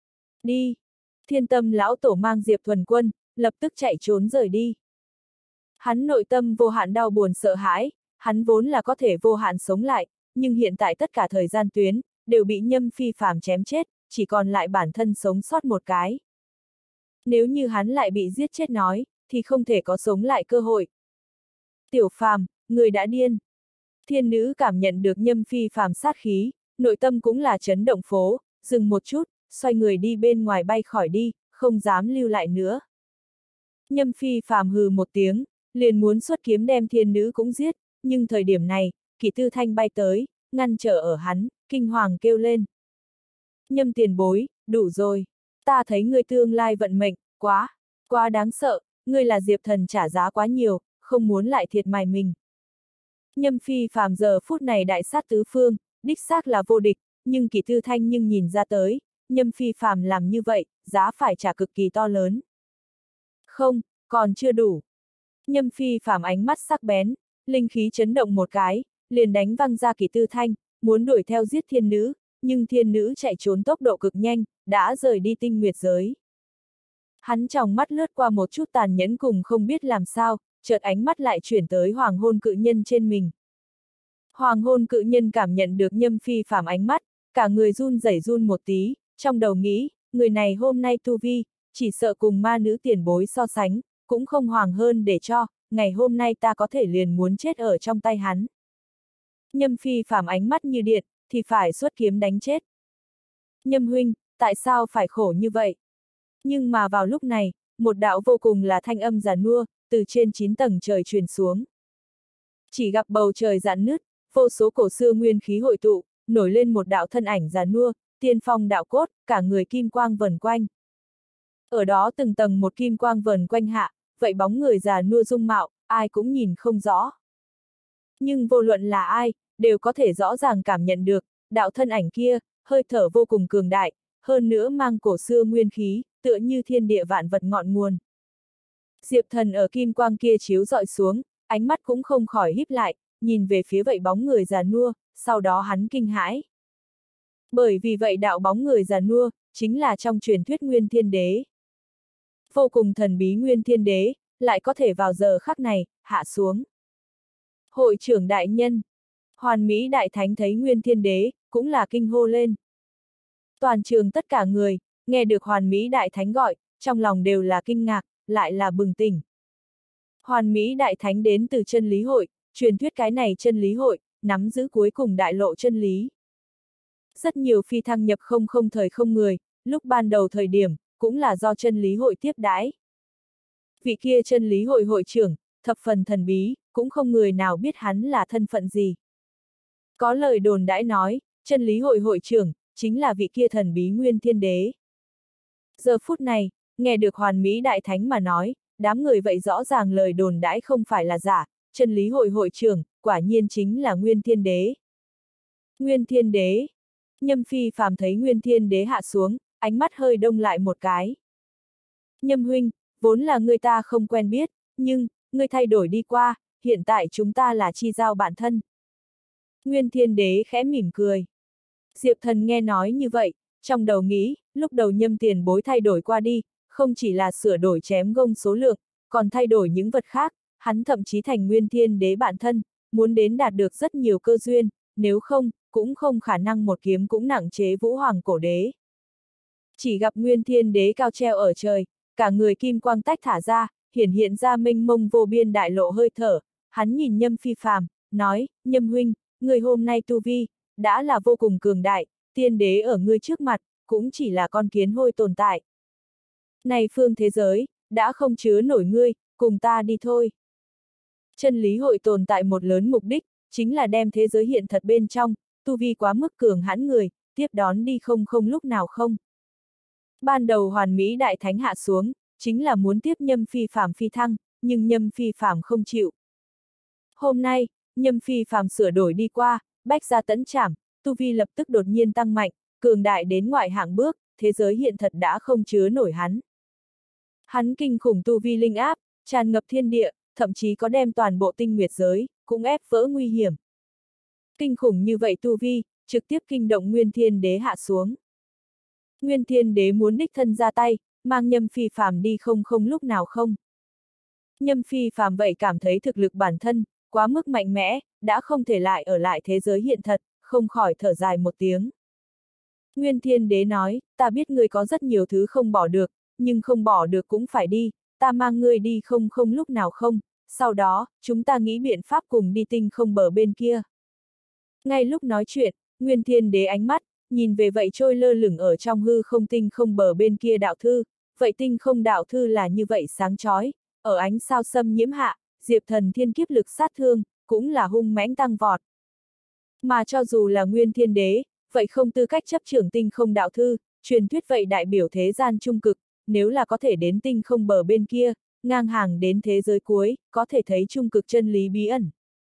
Đi! Thiên Tâm lão tổ mang Diệp Thuần Quân, lập tức chạy trốn rời đi. Hắn nội tâm vô hạn đau buồn sợ hãi, hắn vốn là có thể vô hạn sống lại, nhưng hiện tại tất cả thời gian tuyến, đều bị Nhâm Phi Phàm chém chết, chỉ còn lại bản thân sống sót một cái. Nếu như hắn lại bị giết chết nói, thì không thể có sống lại cơ hội. Tiểu Phàm, người đã điên. Thiên nữ cảm nhận được Nhâm Phi Phàm sát khí, nội tâm cũng là chấn động phố, dừng một chút, xoay người đi bên ngoài bay khỏi đi, không dám lưu lại nữa. Nhâm Phi Phàm hừ một tiếng, liền muốn xuất kiếm đem thiên nữ cũng giết, nhưng thời điểm này, Kỷ Tư Thanh bay tới, ngăn trở ở hắn, kinh hoàng kêu lên. Nhâm tiền bối, đủ rồi. Ta thấy ngươi tương lai vận mệnh, quá đáng sợ, ngươi là Diệp Thần trả giá quá nhiều, không muốn lại thiệt mài mình. Nhâm Phi Phàm giờ phút này đại sát tứ phương, đích xác là vô địch, nhưng Kỷ Tư Thanh nhưng nhìn ra tới, Nhâm Phi Phàm làm như vậy, giá phải trả cực kỳ to lớn. Không, còn chưa đủ. Nhâm Phi Phàm ánh mắt sắc bén, linh khí chấn động một cái, liền đánh văng ra Kỷ Tư Thanh, muốn đuổi theo giết thiên nữ, nhưng thiên nữ chạy trốn tốc độ cực nhanh, đã rời đi tinh nguyệt giới. Hắn trong mắt lướt qua một chút tàn nhẫn cùng không biết làm sao, chợt ánh mắt lại chuyển tới hoàng hôn cự nhân trên mình. Hoàng hôn cự nhân cảm nhận được Nhâm Phi Phàm ánh mắt, cả người run rẩy run một tí, trong đầu nghĩ, người này hôm nay tu vi, chỉ sợ cùng ma nữ tiền bối so sánh, cũng không hoàng hơn để cho, ngày hôm nay ta có thể liền muốn chết ở trong tay hắn. Nhâm Phi Phàm ánh mắt như điện, thì phải xuất kiếm đánh chết. Nhâm huynh, tại sao phải khổ như vậy? Nhưng mà vào lúc này, một đạo vô cùng là thanh âm giàn nua, từ trên 9 tầng trời truyền xuống. Chỉ gặp bầu trời rạn nứt, vô số cổ xưa nguyên khí hội tụ, nổi lên một đạo thân ảnh giàn nua, tiên phong đạo cốt, cả người kim quang vần quanh. Ở đó từng tầng một kim quang vần quanh hạ, vậy bóng người già nua dung mạo, ai cũng nhìn không rõ. Nhưng vô luận là ai, đều có thể rõ ràng cảm nhận được, đạo thân ảnh kia, hơi thở vô cùng cường đại, hơn nữa mang cổ xưa nguyên khí, tựa như thiên địa vạn vật ngọn nguồn. Diệp Thần ở kim quang kia chiếu dọi xuống, ánh mắt cũng không khỏi híp lại, nhìn về phía vậy bóng người già nua, sau đó hắn kinh hãi. Bởi vì vậy đạo bóng người già nua, chính là trong truyền thuyết Nguyên Thiên Đế. Vô cùng thần bí Nguyên Thiên Đế, lại có thể vào giờ khắc này, hạ xuống. Hội trưởng đại nhân, Hoàn Mỹ Đại Thánh thấy Nguyên Thiên Đế, cũng là kinh hô lên. Toàn trường tất cả người, nghe được Hoàn Mỹ Đại Thánh gọi, trong lòng đều là kinh ngạc, lại là bừng tỉnh. Hoàn Mỹ Đại Thánh đến từ chân lý hội, truyền thuyết cái này chân lý hội, nắm giữ cuối cùng đại lộ chân lý. Rất nhiều phi thăng nhập không thời không người, lúc ban đầu thời điểm, cũng là do chân lý hội tiếp đãi. Vị kia chân lý hội hội trưởng, thập phần thần bí, cũng không người nào biết hắn là thân phận gì. Có lời đồn đãi nói, chân lý hội hội trưởng, chính là vị kia thần bí Nguyên Thiên Đế. Giờ phút này, nghe được Hoàn Mỹ Đại Thánh mà nói, đám người vậy rõ ràng lời đồn đãi không phải là giả, chân lý hội hội trưởng, quả nhiên chính là Nguyên Thiên Đế. Nguyên Thiên Đế. Nhâm Phi Phàm thấy Nguyên Thiên Đế hạ xuống, ánh mắt hơi đông lại một cái. Nhâm huynh, vốn là người ta không quen biết, nhưng, người thay đổi đi qua, hiện tại chúng ta là chi giao bạn thân. Nguyên Thiên Đế khẽ mỉm cười. Diệp Thần nghe nói như vậy, trong đầu nghĩ, lúc đầu Nhâm tiền bối thay đổi qua đi, không chỉ là sửa đổi chém gông số lượng, còn thay đổi những vật khác, hắn thậm chí thành Nguyên Thiên Đế bạn thân, muốn đến đạt được rất nhiều cơ duyên, nếu không, cũng không khả năng một kiếm cũng nặng chế Vũ Hoàng cổ đế. Chỉ gặp Nguyên Thiên Đế cao treo ở trời, cả người kim quang tách thả ra, hiện ra mênh mông vô biên đại lộ hơi thở, hắn nhìn Nhâm Phi Phàm, nói, Nhâm huynh, người hôm nay tu vi, đã là vô cùng cường đại, tiên đế ở ngươi trước mặt, cũng chỉ là con kiến hôi tồn tại. Này phương thế giới, đã không chứa nổi ngươi, cùng ta đi thôi. Chân lý hội tồn tại một lớn mục đích, chính là đem thế giới hiện thật bên trong, tu vi quá mức cường hãn người, tiếp đón đi không lúc nào không. Ban đầu Hoàn Mỹ Đại Thánh hạ xuống, chính là muốn tiếp Nhâm Phi Phàm phi thăng, nhưng Nhâm Phi Phàm không chịu. Hôm nay, Nhâm Phi Phàm sửa đổi đi qua, bách gia tẫn trảm, tu vi lập tức đột nhiên tăng mạnh, cường đại đến ngoại hạng bước, thế giới hiện thật đã không chứa nổi hắn. Hắn kinh khủng tu vi linh áp, tràn ngập thiên địa, thậm chí có đem toàn bộ tinh nguyệt giới, cũng ép vỡ nguy hiểm. Kinh khủng như vậy tu vi, trực tiếp kinh động Nguyên Thiên Đế hạ xuống. Nguyên Thiên Đế muốn đích thân ra tay, mang Nhâm Phi Phàm đi không lúc nào không. Nhâm Phi Phàm vậy cảm thấy thực lực bản thân quá mức mạnh mẽ, đã không thể lại ở lại thế giới hiện thật, không khỏi thở dài một tiếng. Nguyên Thiên Đế nói, ta biết ngươi có rất nhiều thứ không bỏ được, nhưng không bỏ được cũng phải đi, ta mang ngươi đi không không lúc nào không, sau đó, chúng ta nghĩ biện pháp cùng đi tinh không bờ bên kia. Ngay lúc nói chuyện, Nguyên Thiên Đế ánh mắt, nhìn về vậy trôi lơ lửng ở trong hư không tinh không bờ bên kia đạo thư, vậy tinh không đạo thư là như vậy sáng chói, ở ánh sao xâm nhiễm hạ, Diệp Thần thiên kiếp lực sát thương, cũng là hung mãnh tăng vọt. Mà cho dù là Nguyên Thiên Đế, vậy không tư cách chấp trưởng tinh không đạo thư, truyền thuyết vậy đại biểu thế gian trung cực, nếu là có thể đến tinh không bờ bên kia, ngang hàng đến thế giới cuối, có thể thấy trung cực chân lý bí ẩn.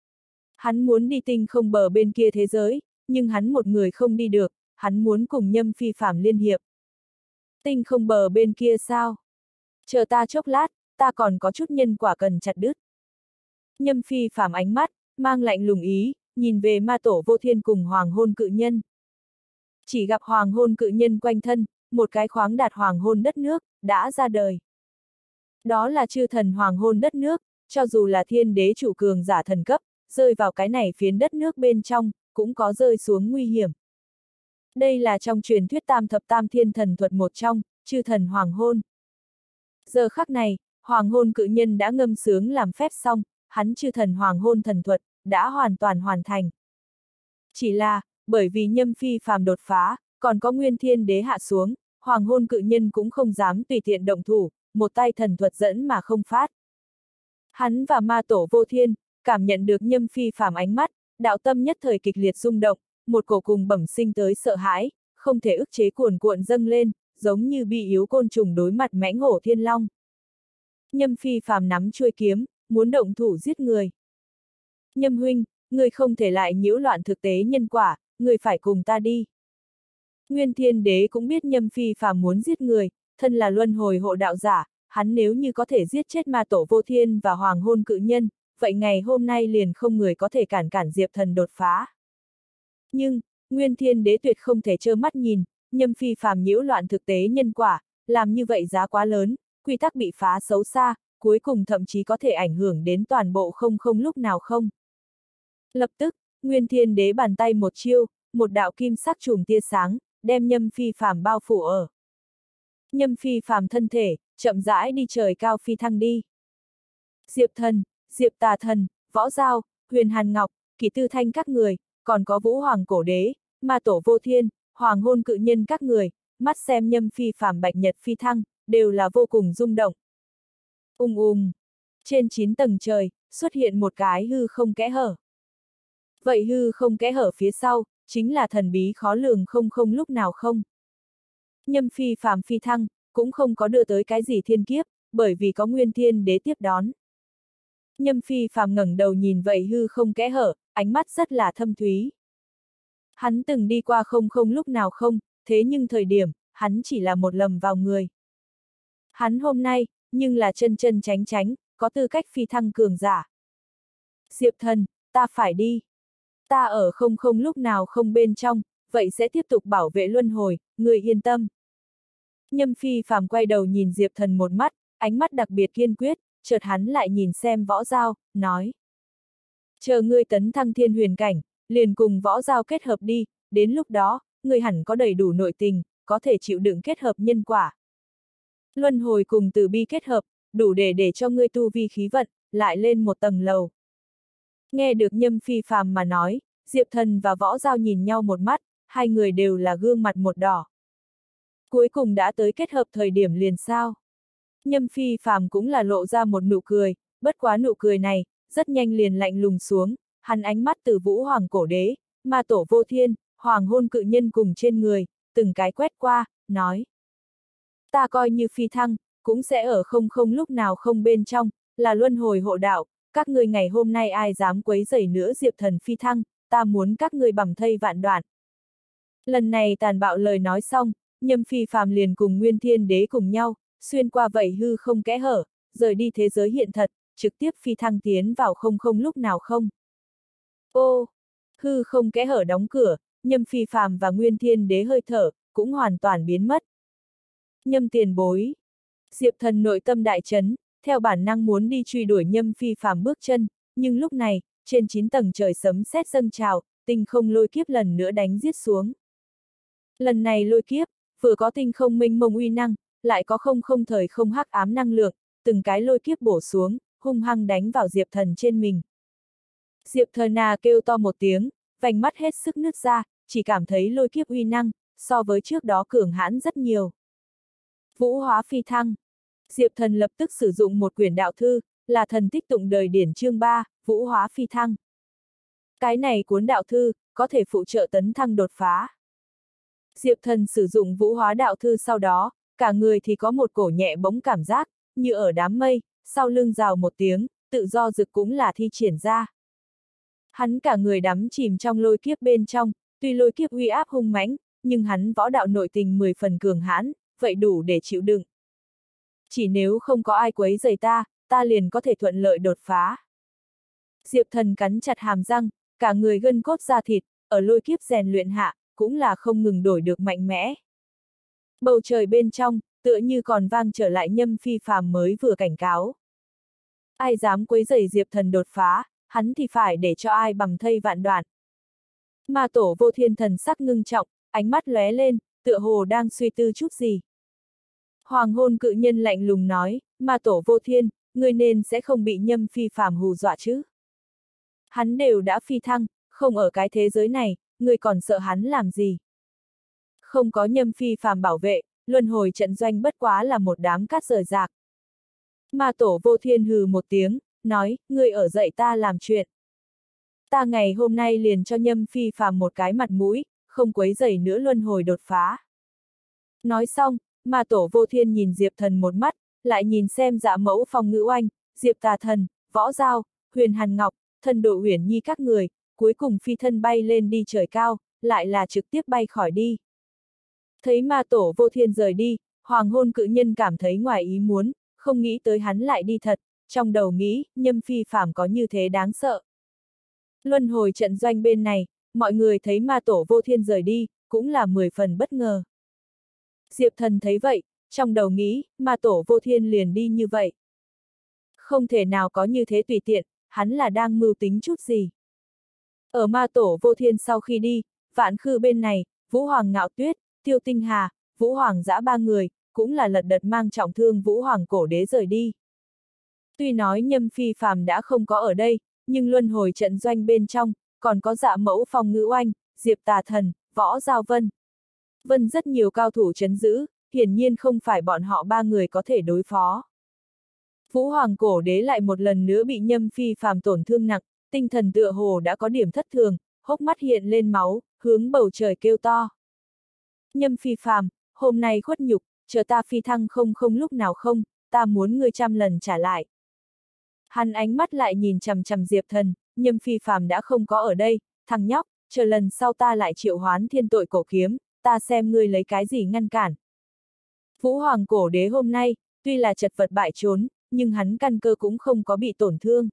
Hắn muốn đi tinh không bờ bên kia thế giới, nhưng hắn một người không đi được, hắn muốn cùng Nhâm Phi Phàm liên hiệp. Tinh không bờ bên kia sao? Chờ ta chốc lát, ta còn có chút nhân quả cần chặt đứt. Nhâm Phi Phàm ánh mắt, mang lạnh lùng ý, nhìn về ma tổ vô thiên cùng hoàng hôn cự nhân. Chỉ gặp hoàng hôn cự nhân quanh thân, một cái khoáng đạt hoàng hôn đất nước, đã ra đời. Đó là chư thần hoàng hôn đất nước, cho dù là thiên đế chủ cường giả thần cấp, rơi vào cái này phiến đất nước bên trong, cũng có rơi xuống nguy hiểm. Đây là trong truyền thuyết tam thập tam thiên thần thuật một trong, chư thần hoàng hôn. Giờ khắc này, hoàng hôn cự nhân đã ngâm sướng làm phép xong, hắn chư thần hoàng hôn thần thuật, đã hoàn toàn hoàn thành. Chỉ là, bởi vì Nhâm Phi Phàm đột phá, còn có Nguyên Thiên Đế hạ xuống, hoàng hôn cự nhân cũng không dám tùy tiện động thủ, một tay thần thuật dẫn mà không phát. Hắn và ma tổ vô thiên, cảm nhận được Nhâm Phi Phàm ánh mắt, đạo tâm nhất thời kịch liệt rung động, một cổ cùng bẩm sinh tới sợ hãi, không thể ức chế cuồn cuộn dâng lên, giống như bị yếu côn trùng đối mặt mãnh hổ thiên long. Nhâm Phi Phàm nắm chuôi kiếm, muốn động thủ giết người. Nhâm huynh, người không thể lại nhiễu loạn thực tế nhân quả, người phải cùng ta đi. Nguyên Thiên Đế cũng biết Nhâm Phi Phàm muốn giết người, thân là luân hồi hộ đạo giả, hắn nếu như có thể giết chết ma tổ vô thiên và hoàng hôn cự nhân, vậy ngày hôm nay liền không người có thể cản Diệp Thần đột phá. Nhưng, Nguyên Thiên Đế tuyệt không thể trơ mắt nhìn, Nhâm Phi Phàm nhiễu loạn thực tế nhân quả, làm như vậy giá quá lớn, quy tắc bị phá xấu xa, cuối cùng thậm chí có thể ảnh hưởng đến toàn bộ không không lúc nào không. Lập tức, Nguyên Thiên Đế bàn tay một chiêu, một đạo kim sắc chùm tia sáng, đem Nhâm Phi Phàm bao phủ ở. Nhâm Phi Phàm thân thể, chậm rãi đi trời cao phi thăng đi. Diệp Thần, Diệp Tà Thần, Võ Giao, Huyền Hàn Ngọc, Kỷ Tư Thanh các người, còn có Vũ Hoàng Cổ Đế, Ma Tổ Vô Thiên, Hoàng Hôn Cự Nhân các người, mắt xem Nhâm Phi Phàm bạch nhật phi thăng, đều là vô cùng rung động. Trên 9 tầng trời, xuất hiện một cái hư không kẽ hở. Vậy hư không kẽ hở phía sau, chính là thần bí khó lường không không lúc nào không. Nhâm Phi Phàm phi thăng, cũng không có đưa tới cái gì thiên kiếp, bởi vì có Nguyên Thiên Đế tiếp đón. Nhâm Phi Phàm ngẩng đầu nhìn vậy hư không kẽ hở, ánh mắt rất là thâm thúy. Hắn từng đi qua không không lúc nào không, thế nhưng thời điểm, hắn chỉ là một lầm vào người. Hắn hôm nay, nhưng là chân chân tránh tránh, có tư cách phi thăng cường giả. Diệp Thần, ta phải đi. Ta ở không không lúc nào không bên trong, vậy sẽ tiếp tục bảo vệ luân hồi, người yên tâm. Nhâm Phi Phàm quay đầu nhìn Diệp Thần một mắt, ánh mắt đặc biệt kiên quyết, chợt hắn lại nhìn xem Võ Giao, nói. Chờ ngươi tấn thăng thiên huyền cảnh, liền cùng Võ Giao kết hợp đi, đến lúc đó, ngươi hẳn có đầy đủ nội tình, có thể chịu đựng kết hợp nhân quả. Luân hồi cùng từ bi kết hợp, đủ để cho ngươi tu vi khí vận, lại lên một tầng lầu. Nghe được Nhâm Phi Phàm mà nói, Diệp Thần và Võ Giao nhìn nhau một mắt, hai người đều là gương mặt một đỏ. Cuối cùng đã tới kết hợp thời điểm liền sao? Nhâm Phi Phàm cũng là lộ ra một nụ cười, bất quá nụ cười này, rất nhanh liền lạnh lùng xuống, hắn ánh mắt từ Vũ Hoàng Cổ Đế, Ma Tổ Vô Thiên, Hoàng Hôn Cự Nhân cùng trên người, từng cái quét qua, nói. Ta coi như phi thăng, cũng sẽ ở không không lúc nào không bên trong, là luân hồi hộ đạo, các người ngày hôm nay ai dám quấy rầy nữa Diệp Thần phi thăng, ta muốn các người bầm thây vạn đoạn. Lần này tàn bạo lời nói xong, Nhâm Phi Phàm liền cùng Nguyên Thiên Đế cùng nhau, xuyên qua vậy hư không kẽ hở, rời đi thế giới hiện thật, trực tiếp phi thăng tiến vào không không lúc nào không. Ô, hư không kẽ hở đóng cửa, Nhâm Phi Phàm và Nguyên Thiên Đế hơi thở, cũng hoàn toàn biến mất. Nhâm tiền bối. Diệp Thần nội tâm đại chấn, theo bản năng muốn đi truy đuổi Nhâm Phi Phàm bước chân, nhưng lúc này, trên 9 tầng trời sấm sét dâng trào, tinh không lôi kiếp lần nữa đánh giết xuống. Lần này lôi kiếp, vừa có tinh không mênh mông uy năng, lại có không thời không hắc ám năng lượng, từng cái lôi kiếp bổ xuống, hung hăng đánh vào Diệp Thần trên mình. Diệp Thần kêu to một tiếng, vành mắt hết sức nứt ra, chỉ cảm thấy lôi kiếp uy năng, so với trước đó cường hãn rất nhiều. Vũ hóa phi thăng. Diệp Thần lập tức sử dụng một quyển đạo thư, là thần tích tụng đời điển chương 3, Vũ hóa phi thăng. Cái này cuốn đạo thư, có thể phụ trợ tấn thăng đột phá. Diệp Thần sử dụng vũ hóa đạo thư sau đó, cả người thì có một cổ nhẹ bỗng cảm giác, như ở đám mây, sau lưng rào một tiếng, tự do dực cũng là thi triển ra. Hắn cả người đắm chìm trong lôi kiếp bên trong, tuy lôi kiếp uy áp hung mãnh, nhưng hắn võ đạo nội tình 10 phần cường hãn, vậy đủ để chịu đựng. Chỉ nếu không có ai quấy rầy ta, ta liền có thể thuận lợi đột phá. Diệp Thần cắn chặt hàm răng, cả người gân cốt da thịt, ở lôi kiếp rèn luyện hạ, cũng là không ngừng đổi được mạnh mẽ. Bầu trời bên trong, tựa như còn vang trở lại Nhâm Phi Phàm mới vừa cảnh cáo. Ai dám quấy rầy Diệp Thần đột phá, hắn thì phải để cho ai bằng thây vạn đoạn. Ma Tổ Vô Thiên thần sắc ngưng trọng, ánh mắt lóe lên, tựa hồ đang suy tư chút gì. Hoàng Hôn Cự Nhân lạnh lùng nói, Ma Tổ Vô Thiên, ngươi nên sẽ không bị Nhâm Phi Phàm hù dọa chứ. Hắn đều đã phi thăng, không ở cái thế giới này, ngươi còn sợ hắn làm gì? Không có Nhâm Phi Phàm bảo vệ, luân hồi trận doanh bất quá là một đám cát rời rạc. Ma Tổ Vô Thiên hừ một tiếng, nói, ngươi ở dạy ta làm chuyện. Ta ngày hôm nay liền cho Nhâm Phi Phàm một cái mặt mũi, không quấy rầy nữa luân hồi đột phá. Nói xong, Ma Tổ Vô Thiên nhìn Diệp Thần một mắt, lại nhìn xem Dạ Mẫu Phong Ngữ Oanh, Diệp Tà Thần, Võ Giao, Huyền Hàn Ngọc, Thần Độ Uyển Nhi các người, cuối cùng phi thân bay lên đi trời cao, lại là trực tiếp bay khỏi đi. Thấy Ma Tổ Vô Thiên rời đi, Hoàng Hôn Cự Nhân cảm thấy ngoài ý muốn, không nghĩ tới hắn lại đi thật, trong đầu nghĩ, Nhâm Phi Phàm có như thế đáng sợ. Luân hồi trận doanh bên này, mọi người thấy Ma Tổ Vô Thiên rời đi, cũng là 10 phần bất ngờ. Diệp Thần thấy vậy, trong đầu nghĩ, Ma Tổ Vô Thiên liền đi như vậy. Không thể nào có như thế tùy tiện, hắn là đang mưu tính chút gì. Ở Ma Tổ Vô Thiên sau khi đi, Vạn Khư bên này, Vũ Hoàng Ngạo Tuyết, Tiêu Tinh Hà, Vũ Hoàng Dã ba người, cũng là lật đật mang trọng thương Vũ Hoàng Cổ Đế rời đi. Tuy nói Nhâm Phi Phàm đã không có ở đây, nhưng luân hồi trận doanh bên trong, còn có Dạ Mẫu Phong Ngữ Oanh, Diệp Tà Thần, Võ Giao Vân. Vân rất nhiều cao thủ trấn giữ, hiển nhiên không phải bọn họ ba người có thể đối phó. Vũ Hoàng Cổ Đế lại một lần nữa bị Nhâm Phi Phàm tổn thương nặng, tinh thần tựa hồ đã có điểm thất thường, hốc mắt hiện lên máu, hướng bầu trời kêu to. Nhâm Phi Phàm, hôm nay khuất nhục, chờ ta phi thăng không lúc nào không, ta muốn ngươi 100 lần trả lại. Hắn ánh mắt lại nhìn chằm chằm Diệp Thần, Nhâm Phi Phàm đã không có ở đây, thằng nhóc, chờ lần sau ta lại triệu hoán thiên tội cổ kiếm, ta xem ngươi lấy cái gì ngăn cản. Vũ Hoàng Cổ Đế hôm nay, tuy là chật vật bại trốn, nhưng hắn căn cơ cũng không có bị tổn thương.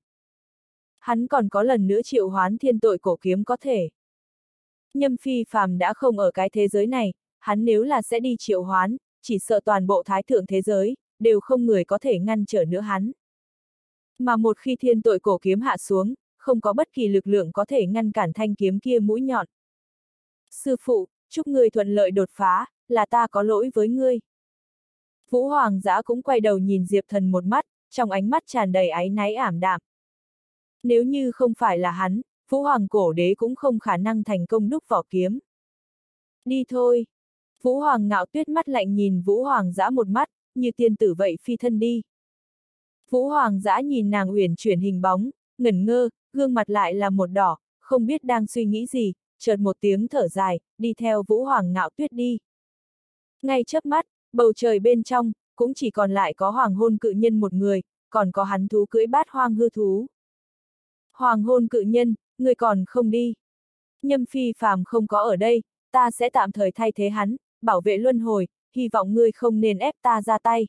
Hắn còn có lần nữa triệu hoán thiên tội cổ kiếm có thể. Nhâm Phi Phàm đã không ở cái thế giới này, hắn nếu là sẽ đi triệu hoán, chỉ sợ toàn bộ thái thượng thế giới, đều không người có thể ngăn trở nữa hắn. Mà một khi thiên tội cổ kiếm hạ xuống, không có bất kỳ lực lượng có thể ngăn cản thanh kiếm kia mũi nhọn. Sư phụ, chúc ngươi thuận lợi đột phá, là ta có lỗi với ngươi. Vũ Hoàng Dã cũng quay đầu nhìn Diệp Thần một mắt, trong ánh mắt tràn đầy áy náy ảm đạm. Nếu như không phải là hắn, Vũ Hoàng Cổ Đế cũng không khả năng thành công đúc vỏ kiếm. Đi thôi. Vũ Hoàng Ngạo Tuyết mắt lạnh nhìn Vũ Hoàng Dã một mắt, như tiên tử vậy phi thân đi. Vũ Hoàng Dã nhìn nàng uyển chuyển hình bóng, ngẩn ngơ, gương mặt lại là một đỏ, không biết đang suy nghĩ gì, chợt một tiếng thở dài, đi theo Vũ Hoàng Ngạo Tuyết đi. Ngay chớp mắt, bầu trời bên trong, cũng chỉ còn lại có Hoàng Hôn Cự Nhân một người, còn có hắn thú cưỡi bát hoang hư thú. Hoàng Hôn Cự Nhân, người còn không đi. Nhâm Phi Phàm không có ở đây, ta sẽ tạm thời thay thế hắn, bảo vệ luân hồi, hy vọng ngươi không nên ép ta ra tay.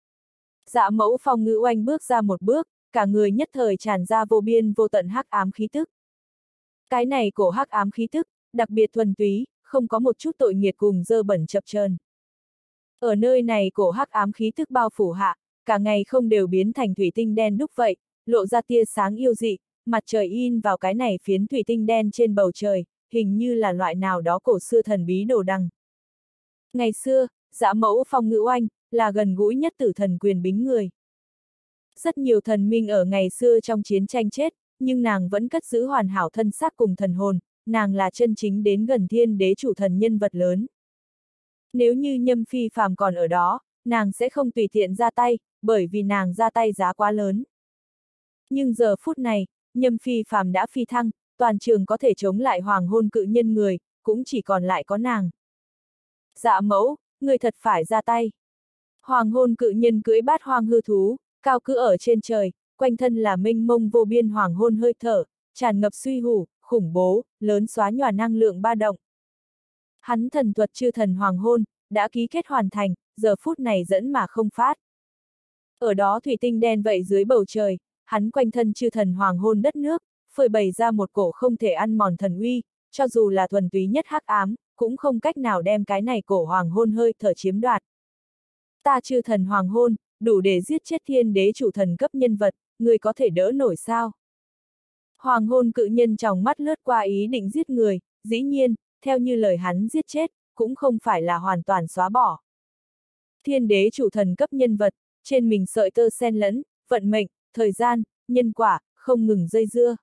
Dạ Mẫu Phong Ngữ Oanh bước ra một bước, cả người nhất thời tràn ra vô biên vô tận hắc ám khí tức. Cái này cổ hắc ám khí tức, đặc biệt thuần túy, không có một chút tội nghiệt cùng dơ bẩn chập chờn. Ở nơi này cổ hắc ám khí tức bao phủ hạ, cả ngày không đều biến thành thủy tinh đen đúc vậy, lộ ra tia sáng yêu dị, mặt trời in vào cái này phiến thủy tinh đen trên bầu trời, hình như là loại nào đó cổ xưa thần bí đồ đằng. Ngày xưa, Dã Mẫu Phong Ngữ Oanh, là gần gũi nhất tử thần quyền bính người. Rất nhiều thần minh ở ngày xưa trong chiến tranh chết, nhưng nàng vẫn cất giữ hoàn hảo thân xác cùng thần hồn, nàng là chân chính đến gần thiên đế chủ thần nhân vật lớn. Nếu như Nhâm Phi Phàm còn ở đó, nàng sẽ không tùy tiện ra tay, bởi vì nàng ra tay giá quá lớn. Nhưng giờ phút này, Nhâm Phi Phàm đã phi thăng, toàn trường có thể chống lại hoàng hôn cự nhân người, cũng chỉ còn lại có nàng. Dạ mẫu, người thật phải ra tay. Hoàng hôn cự nhân cưỡi bát hoang hư thú, cao cứ ở trên trời, quanh thân là mênh mông vô biên hoàng hôn hơi thở, tràn ngập suy hủ, khủng bố, lớn xóa nhòa năng lượng ba động. Hắn thần thuật chư thần hoàng hôn, đã ký kết hoàn thành, giờ phút này dẫn mà không phát. Ở đó thủy tinh đen vậy dưới bầu trời, hắn quanh thân chư thần hoàng hôn đất nước, phơi bày ra một cổ không thể ăn mòn thần uy, cho dù là thuần túy nhất hắc ám, cũng không cách nào đem cái này cổ hoàng hôn hơi thở chiếm đoạt. Ta chư thần hoàng hôn, đủ để giết chết thiên đế chủ thần cấp nhân vật, người có thể đỡ nổi sao? Hoàng hôn cự nhân trong mắt lướt qua ý định giết người, dĩ nhiên, theo như lời hắn giết chết, cũng không phải là hoàn toàn xóa bỏ. Thiên đế chủ thần cấp nhân vật, trên mình sợi tơ xen lẫn, vận mệnh, thời gian, nhân quả, không ngừng dây dưa.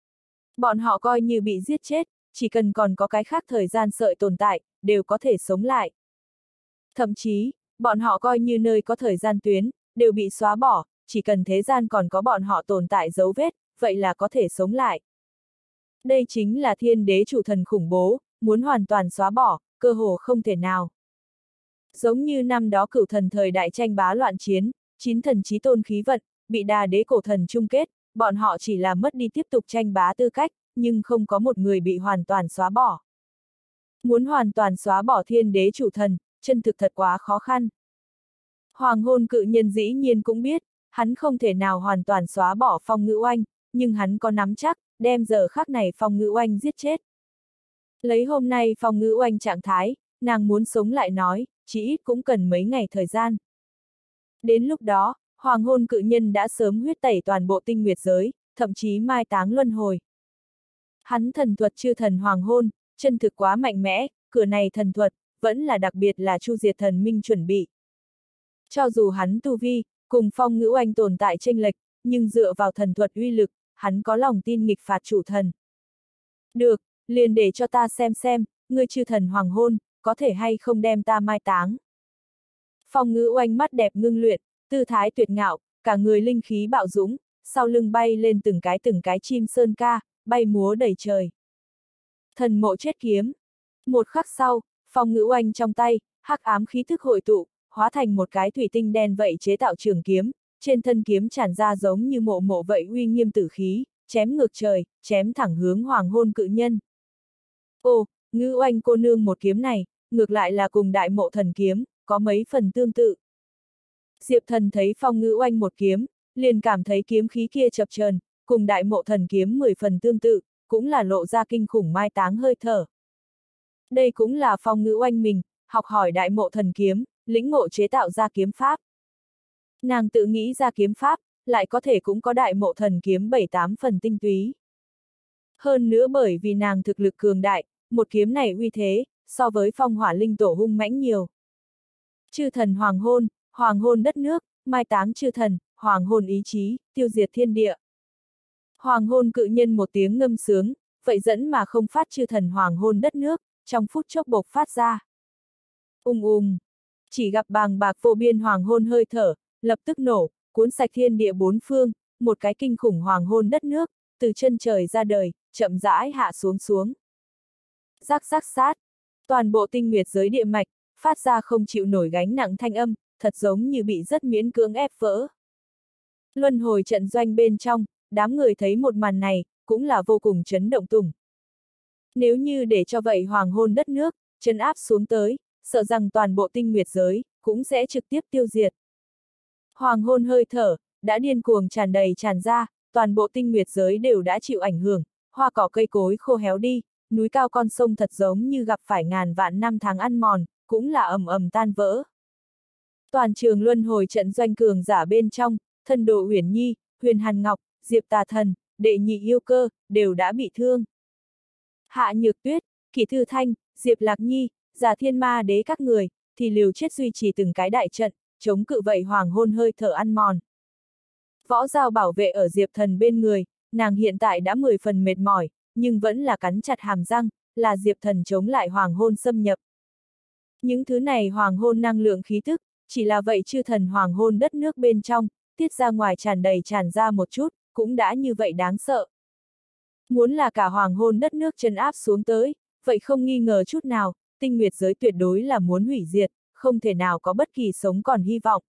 Bọn họ coi như bị giết chết, chỉ cần còn có cái khác thời gian sợi tồn tại, đều có thể sống lại. Thậm chí, bọn họ coi như nơi có thời gian tuyến, đều bị xóa bỏ, chỉ cần thế gian còn có bọn họ tồn tại dấu vết, vậy là có thể sống lại. Đây chính là thiên đế chủ thần khủng bố, muốn hoàn toàn xóa bỏ, cơ hồ không thể nào. Giống như năm đó cửu thần thời đại tranh bá loạn chiến, 9 thần chí tôn khí vận, bị đà đế cổ thần chung kết, bọn họ chỉ là mất đi tiếp tục tranh bá tư cách, nhưng không có một người bị hoàn toàn xóa bỏ. Muốn hoàn toàn xóa bỏ thiên đế chủ thần, chân thực thật quá khó khăn. Hoàng hôn cự nhân dĩ nhiên cũng biết, hắn không thể nào hoàn toàn xóa bỏ Phong Ngữ Oanh, nhưng hắn có nắm chắc, đem giờ khắc này Phong Ngữ Oanh giết chết. Lấy hôm nay Phong Ngữ Oanh trạng thái, nàng muốn sống lại nói, chỉ ít cũng cần mấy ngày thời gian. Đến lúc đó, hoàng hôn cự nhân đã sớm huyết tẩy toàn bộ tinh nguyệt giới, thậm chí mai táng luân hồi. Hắn thần thuật chư thần hoàng hôn, chân thực quá mạnh mẽ, cửa này thần thuật, vẫn là đặc biệt là chu diệt thần minh chuẩn bị. Cho dù hắn tu vi, cùng Phong Ngữ Oanh tồn tại chênh lệch, nhưng dựa vào thần thuật uy lực, hắn có lòng tin nghịch phạt chủ thần. Được, liền để cho ta xem, ngươi chư thần hoàng hôn, có thể hay không đem ta mai táng. Phong Ngữ Oanh mắt đẹp ngưng luyện, tư thái tuyệt ngạo, cả người linh khí bạo dũng, sau lưng bay lên từng cái chim sơn ca, bay múa đầy trời. Thần mộ chết kiếm. Một khắc sau, Phong Ngữ Oanh trong tay, hắc ám khí thức hội tụ, hóa thành một cái thủy tinh đen vậy chế tạo trường kiếm, trên thân kiếm tràn ra giống như mộ mộ vậy uy nghiêm tử khí, chém ngược trời, chém thẳng hướng hoàng hôn cự nhân. Ồ, Ngữ Oanh cô nương một kiếm này, ngược lại là cùng đại mộ thần kiếm, có mấy phần tương tự. Diệp Thần thấy Phong Ngữ Oanh một kiếm, liền cảm thấy kiếm khí kia chập chờn, cùng đại mộ thần kiếm 10 phần tương tự, cũng là lộ ra kinh khủng mai táng hơi thở. Đây cũng là Phong Ngữ Oanh mình, học hỏi đại mộ thần kiếm, lĩnh ngộ chế tạo ra kiếm pháp. Nàng tự nghĩ ra kiếm pháp, lại có thể cũng có đại mộ thần kiếm 7-8 phần tinh túy. Hơn nữa bởi vì nàng thực lực cường đại, một kiếm này uy thế, so với Phong Hỏa Linh Tổ hung mãnh nhiều. Chư thần hoàng hôn đất nước, mai táng chư thần, hoàng hôn ý chí, tiêu diệt thiên địa. Hoàng hôn cự nhân một tiếng ngâm sướng, vậy dẫn mà không phát chư thần hoàng hôn đất nước, trong phút chốc bộc phát ra. Chỉ gặp bàng bạc vô biên hoàng hôn hơi thở, lập tức nổ, cuốn sạch thiên địa bốn phương, một cái kinh khủng hoàng hôn đất nước, từ chân trời ra đời, chậm rãi hạ xuống. Rắc rắc sát, toàn bộ tinh nguyệt giới địa mạch, phát ra không chịu nổi gánh nặng thanh âm, thật giống như bị rất miễn cưỡng ép vỡ. Luân hồi trận doanh bên trong, đám người thấy một màn này, cũng là vô cùng chấn động tùng. Nếu như để cho vậy hoàng hôn đất nước, trấn áp xuống tới, sợ rằng toàn bộ tinh nguyệt giới, cũng sẽ trực tiếp tiêu diệt. Hoàng hôn hơi thở, đã điên cuồng tràn ra, toàn bộ tinh nguyệt giới đều đã chịu ảnh hưởng, hoa cỏ cây cối khô héo đi, núi cao con sông thật giống như gặp phải ngàn vạn năm tháng ăn mòn, cũng là ầm ầm tan vỡ. Toàn trường luân hồi trận doanh cường giả bên trong, thân độ Uyển Nhi, Huyền Hàn Ngọc, Diệp Tà Thần, đệ nhị yêu cơ, đều đã bị thương. Hạ Nhược Tuyết, Kỷ Thư Thanh, Diệp Lạc Nhi, Giả Thiên Ma Đế các người, thì liều chết duy trì từng cái đại trận, chống cự vậy hoàng hôn hơi thở ăn mòn. Võ Giao bảo vệ ở Diệp Thần bên người, nàng hiện tại đã 10 phần mệt mỏi, nhưng vẫn là cắn chặt hàm răng, là Diệp Thần chống lại hoàng hôn xâm nhập. Những thứ này hoàng hôn năng lượng khí tức, chỉ là vậy chư thần hoàng hôn đất nước bên trong, tiết ra ngoài tràn đầy tràn ra một chút, cũng đã như vậy đáng sợ. Muốn là cả hoàng hôn đất nước trấn áp xuống tới, vậy không nghi ngờ chút nào, tinh nguyệt giới tuyệt đối là muốn hủy diệt, không thể nào có bất kỳ sống còn hy vọng.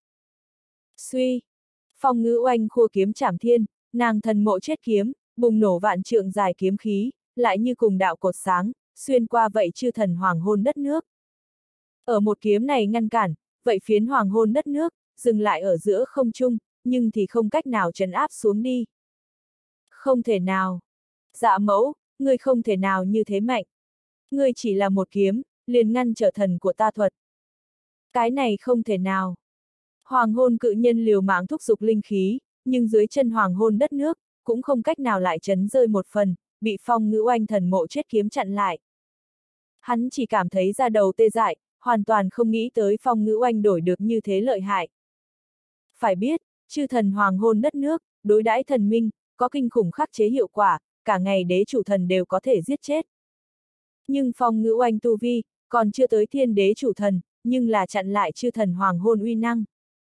Suy! Phong Ngữ Oanh khua kiếm trảm thiên, nàng thần mộ chết kiếm, bùng nổ vạn trượng dài kiếm khí, lại như cùng đạo cột sáng, xuyên qua vậy chư thần hoàng hôn đất nước. Ở một kiếm này ngăn cản, vậy phiến hoàng hôn đất nước, dừng lại ở giữa không trung, nhưng thì không cách nào trấn áp xuống đi. Không thể nào. Dạ mẫu, ngươi không thể nào như thế mạnh. Ngươi chỉ là một kiếm, liền ngăn trở thần của ta thuật. Cái này không thể nào. Hoàng hôn cự nhân liều mạng thúc giục linh khí, nhưng dưới chân hoàng hôn đất nước, cũng không cách nào lại chấn rơi một phần, bị Phong Ngữ Oanh thần mộ chết kiếm chặn lại. Hắn chỉ cảm thấy da đầu tê dại, hoàn toàn không nghĩ tới Phong Ngữ Oanh đổi được như thế lợi hại. Phải biết, chư thần hoàng hôn đất nước, đối đãi thần minh, có kinh khủng khắc chế hiệu quả, cả ngày đế chủ thần đều có thể giết chết. Nhưng Phong Ngữ Oanh tu vi, còn chưa tới thiên đế chủ thần, nhưng là chặn lại chư thần hoàng hôn uy năng.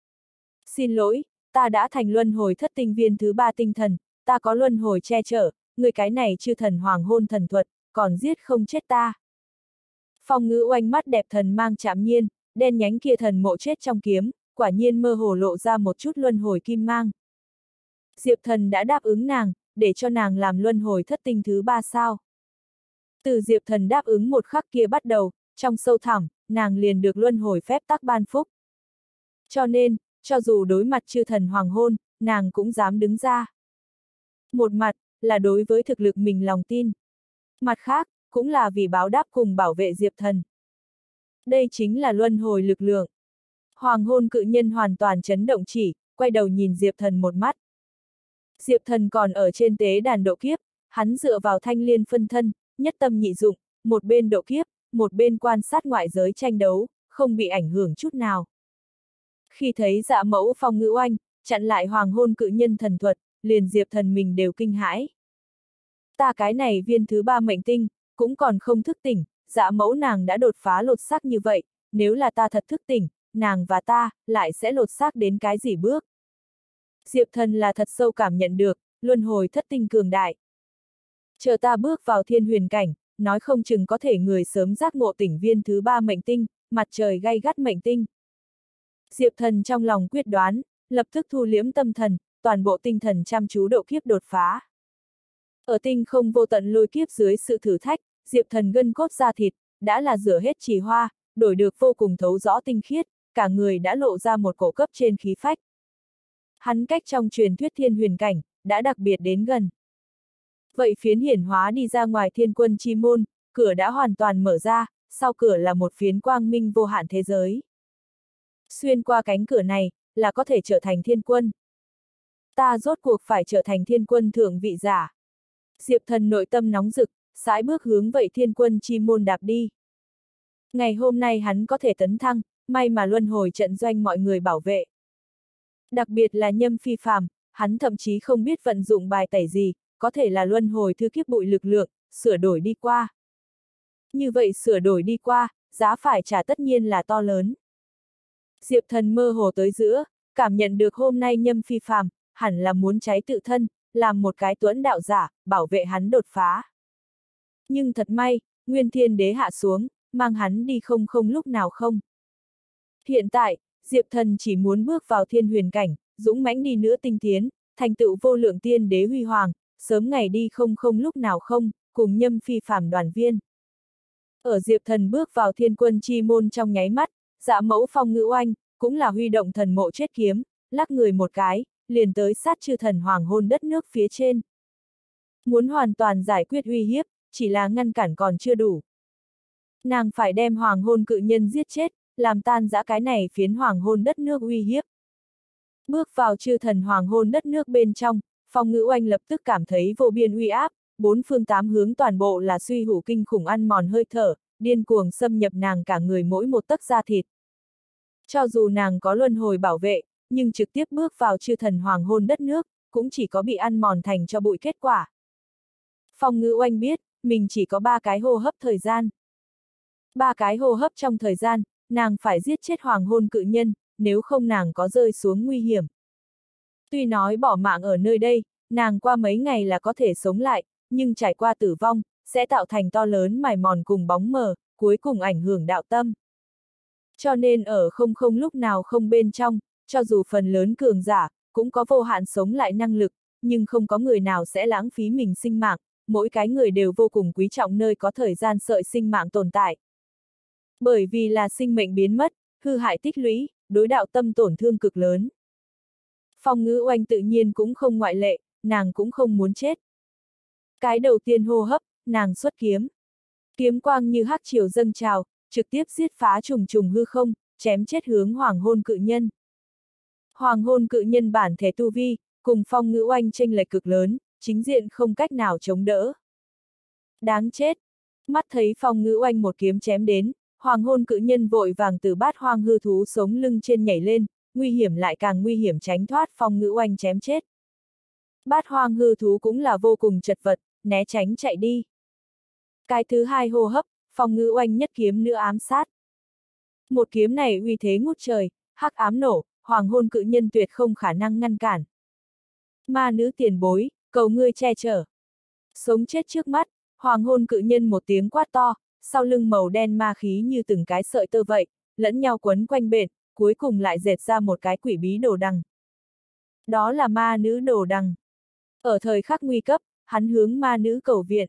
Xin lỗi, ta đã thành luân hồi thất tinh viên thứ 3 tinh thần, ta có luân hồi che chở, người cái này chư thần hoàng hôn thần thuật, còn giết không chết ta. Phong Ngữ Oanh mắt đẹp thần mang chạm nhiên, đen nhánh kia thần mộ chết trong kiếm, quả nhiên mơ hồ lộ ra một chút luân hồi kim mang. Diệp Thần đã đáp ứng nàng, để cho nàng làm luân hồi thất tinh thứ 3 sao. Từ Diệp Thần đáp ứng một khắc kia bắt đầu, trong sâu thẳm, nàng liền được luân hồi phép tắc ban phúc. Cho nên, cho dù đối mặt chư thần hoàng hôn, nàng cũng dám đứng ra. Một mặt, là đối với thực lực mình lòng tin. Mặt khác, cũng là vì báo đáp cùng bảo vệ Diệp Thần. Đây chính là luân hồi lực lượng. Hoàng hôn cự nhân hoàn toàn chấn động chỉ, quay đầu nhìn Diệp Thần một mắt. Diệp Thần còn ở trên tế đàn độ kiếp, hắn dựa vào thanh liên phân thân, nhất tâm nhị dụng, một bên độ kiếp, một bên quan sát ngoại giới tranh đấu, không bị ảnh hưởng chút nào. Khi thấy Dạ mẫu Phong Ngữ Oanh, chặn lại hoàng hôn cự nhân thần thuật, liền Diệp Thần mình đều kinh hãi. Ta cái này viên thứ 3 mệnh tinh, cũng còn không thức tỉnh, Dạ mẫu nàng đã đột phá lột xác như vậy, nếu là ta thật thức tỉnh, nàng và ta, lại sẽ lột xác đến cái gì bước. Diệp Thần là thật sâu cảm nhận được, luân hồi thất tinh cường đại. Chờ ta bước vào thiên huyền cảnh, nói không chừng có thể người sớm giác ngộ tỉnh viên thứ 3 mệnh tinh, mặt trời gay gắt mệnh tinh. Diệp Thần trong lòng quyết đoán, lập tức thu liễm tâm thần, toàn bộ tinh thần chăm chú độ kiếp đột phá. Ở tinh không vô tận lôi kiếp dưới sự thử thách, Diệp Thần gân cốt da thịt, đã là rửa hết trì hoa, đổi được vô cùng thấu rõ tinh khiết, cả người đã lộ ra một cổ cấp trên khí phách. Hắn cách trong truyền thuyết thiên huyền cảnh, đã đặc biệt đến gần. Vậy phiến hiển hóa đi ra ngoài thiên quân chi môn, cửa đã hoàn toàn mở ra, sau cửa là một phiến quang minh vô hạn thế giới. Xuyên qua cánh cửa này, là có thể trở thành thiên quân. Ta rốt cuộc phải trở thành thiên quân thượng vị giả. Diệp Thần nội tâm nóng rực, sải bước hướng vậy thiên quân chi môn đạp đi. Ngày hôm nay hắn có thể tấn thăng, may mà luân hồi trận doanh mọi người bảo vệ. Đặc biệt là Nhâm Phi Phàm, hắn thậm chí không biết vận dụng bài tẩy gì, có thể là luân hồi thư kiếp bụi lực lượng, sửa đổi đi qua. Như vậy sửa đổi đi qua, giá phải trả tất nhiên là to lớn. Diệp Thần mơ hồ tới giữa, cảm nhận được hôm nay Nhâm Phi Phàm, hẳn là muốn cháy tự thân, làm một cái tuẫn đạo giả, bảo vệ hắn đột phá. Nhưng thật may, Nguyên Thiên Đế hạ xuống, mang hắn đi không lúc nào không. Hiện tại, Diệp Thần chỉ muốn bước vào thiên huyền cảnh, dũng mãnh đi nữa tinh tiến, thành tựu vô lượng tiên đế huy hoàng, sớm ngày đi không lúc nào không, cùng Nhâm Phi Phàm đoàn viên. Ở Diệp Thần bước vào thiên quân chi môn trong nháy mắt, Dạ mẫu Phong Ngữ Oanh, cũng là huy động thần mộ chết kiếm, lắc người một cái, liền tới sát chư thần hoàng hôn đất nước phía trên. Muốn hoàn toàn giải quyết uy hiếp, chỉ là ngăn cản còn chưa đủ. Nàng phải đem hoàng hôn cự nhân giết chết, làm tan rã cái này phiến hoàng hôn đất nước uy hiếp. Bước vào chư thần hoàng hôn đất nước bên trong, Phong Ngữ Oanh lập tức cảm thấy vô biên uy áp, bốn phương tám hướng toàn bộ là suy hủ kinh khủng ăn mòn hơi thở, điên cuồng xâm nhập nàng cả người mỗi một tấc da thịt. Cho dù nàng có luân hồi bảo vệ, nhưng trực tiếp bước vào chư thần hoàng hôn đất nước, cũng chỉ có bị ăn mòn thành cho bụi kết quả. Phong Ngữ Oanh biết, mình chỉ có 3 cái hô hấp thời gian. 3 cái hô hấp trong thời gian, nàng phải giết chết hoàng hôn cự nhân, nếu không nàng có rơi xuống nguy hiểm. Tuy nói bỏ mạng ở nơi đây, nàng qua mấy ngày là có thể sống lại, nhưng trải qua tử vong, sẽ tạo thành to lớn mài mòn cùng bóng mờ, cuối cùng ảnh hưởng đạo tâm. Cho nên ở không lúc nào không bên trong, cho dù phần lớn cường giả, cũng có vô hạn sống lại năng lực, nhưng không có người nào sẽ lãng phí mình sinh mạng, mỗi cái người đều vô cùng quý trọng nơi có thời gian sợi sinh mạng tồn tại. Bởi vì là sinh mệnh biến mất, hư hại tích lũy, đối đạo tâm tổn thương cực lớn. Phong Ngữ Oanh tự nhiên cũng không ngoại lệ, nàng cũng không muốn chết. Cái đầu tiên hô hấp, nàng xuất kiếm. Kiếm quang như hắc triều dâng trào, trực tiếp giết phá trùng trùng hư không, chém chết hướng hoàng hôn cự nhân. Hoàng hôn cự nhân bản thể tu vi, cùng Phong Ngữ Oanh chênh lệch cực lớn, chính diện không cách nào chống đỡ. Đáng chết! Mắt thấy Phong Ngữ Oanh một kiếm chém đến, hoàng hôn cự nhân vội vàng từ bát hoang hư thú sống lưng trên nhảy lên, nguy hiểm lại càng nguy hiểm tránh thoát Phong Ngữ Oanh chém chết. Bát hoang hư thú cũng là vô cùng chật vật, né tránh chạy đi. Cái thứ hai hô hấp, Phong Ngữ Oanh nhất kiếm nữa ám sát. Một kiếm này uy thế ngút trời, hắc ám nổ, hoàng hôn cự nhân tuyệt không khả năng ngăn cản. Ma nữ tiền bối, cầu ngươi che chở. Sống chết trước mắt, hoàng hôn cự nhân một tiếng quát to, sau lưng màu đen ma khí như từng cái sợi tơ vậy, lẫn nhau quấn quanh bện, cuối cùng lại dệt ra một cái quỷ bí đồ đằng. Đó là ma nữ đồ đằng. Ở thời khắc nguy cấp, hắn hướng ma nữ cầu viện.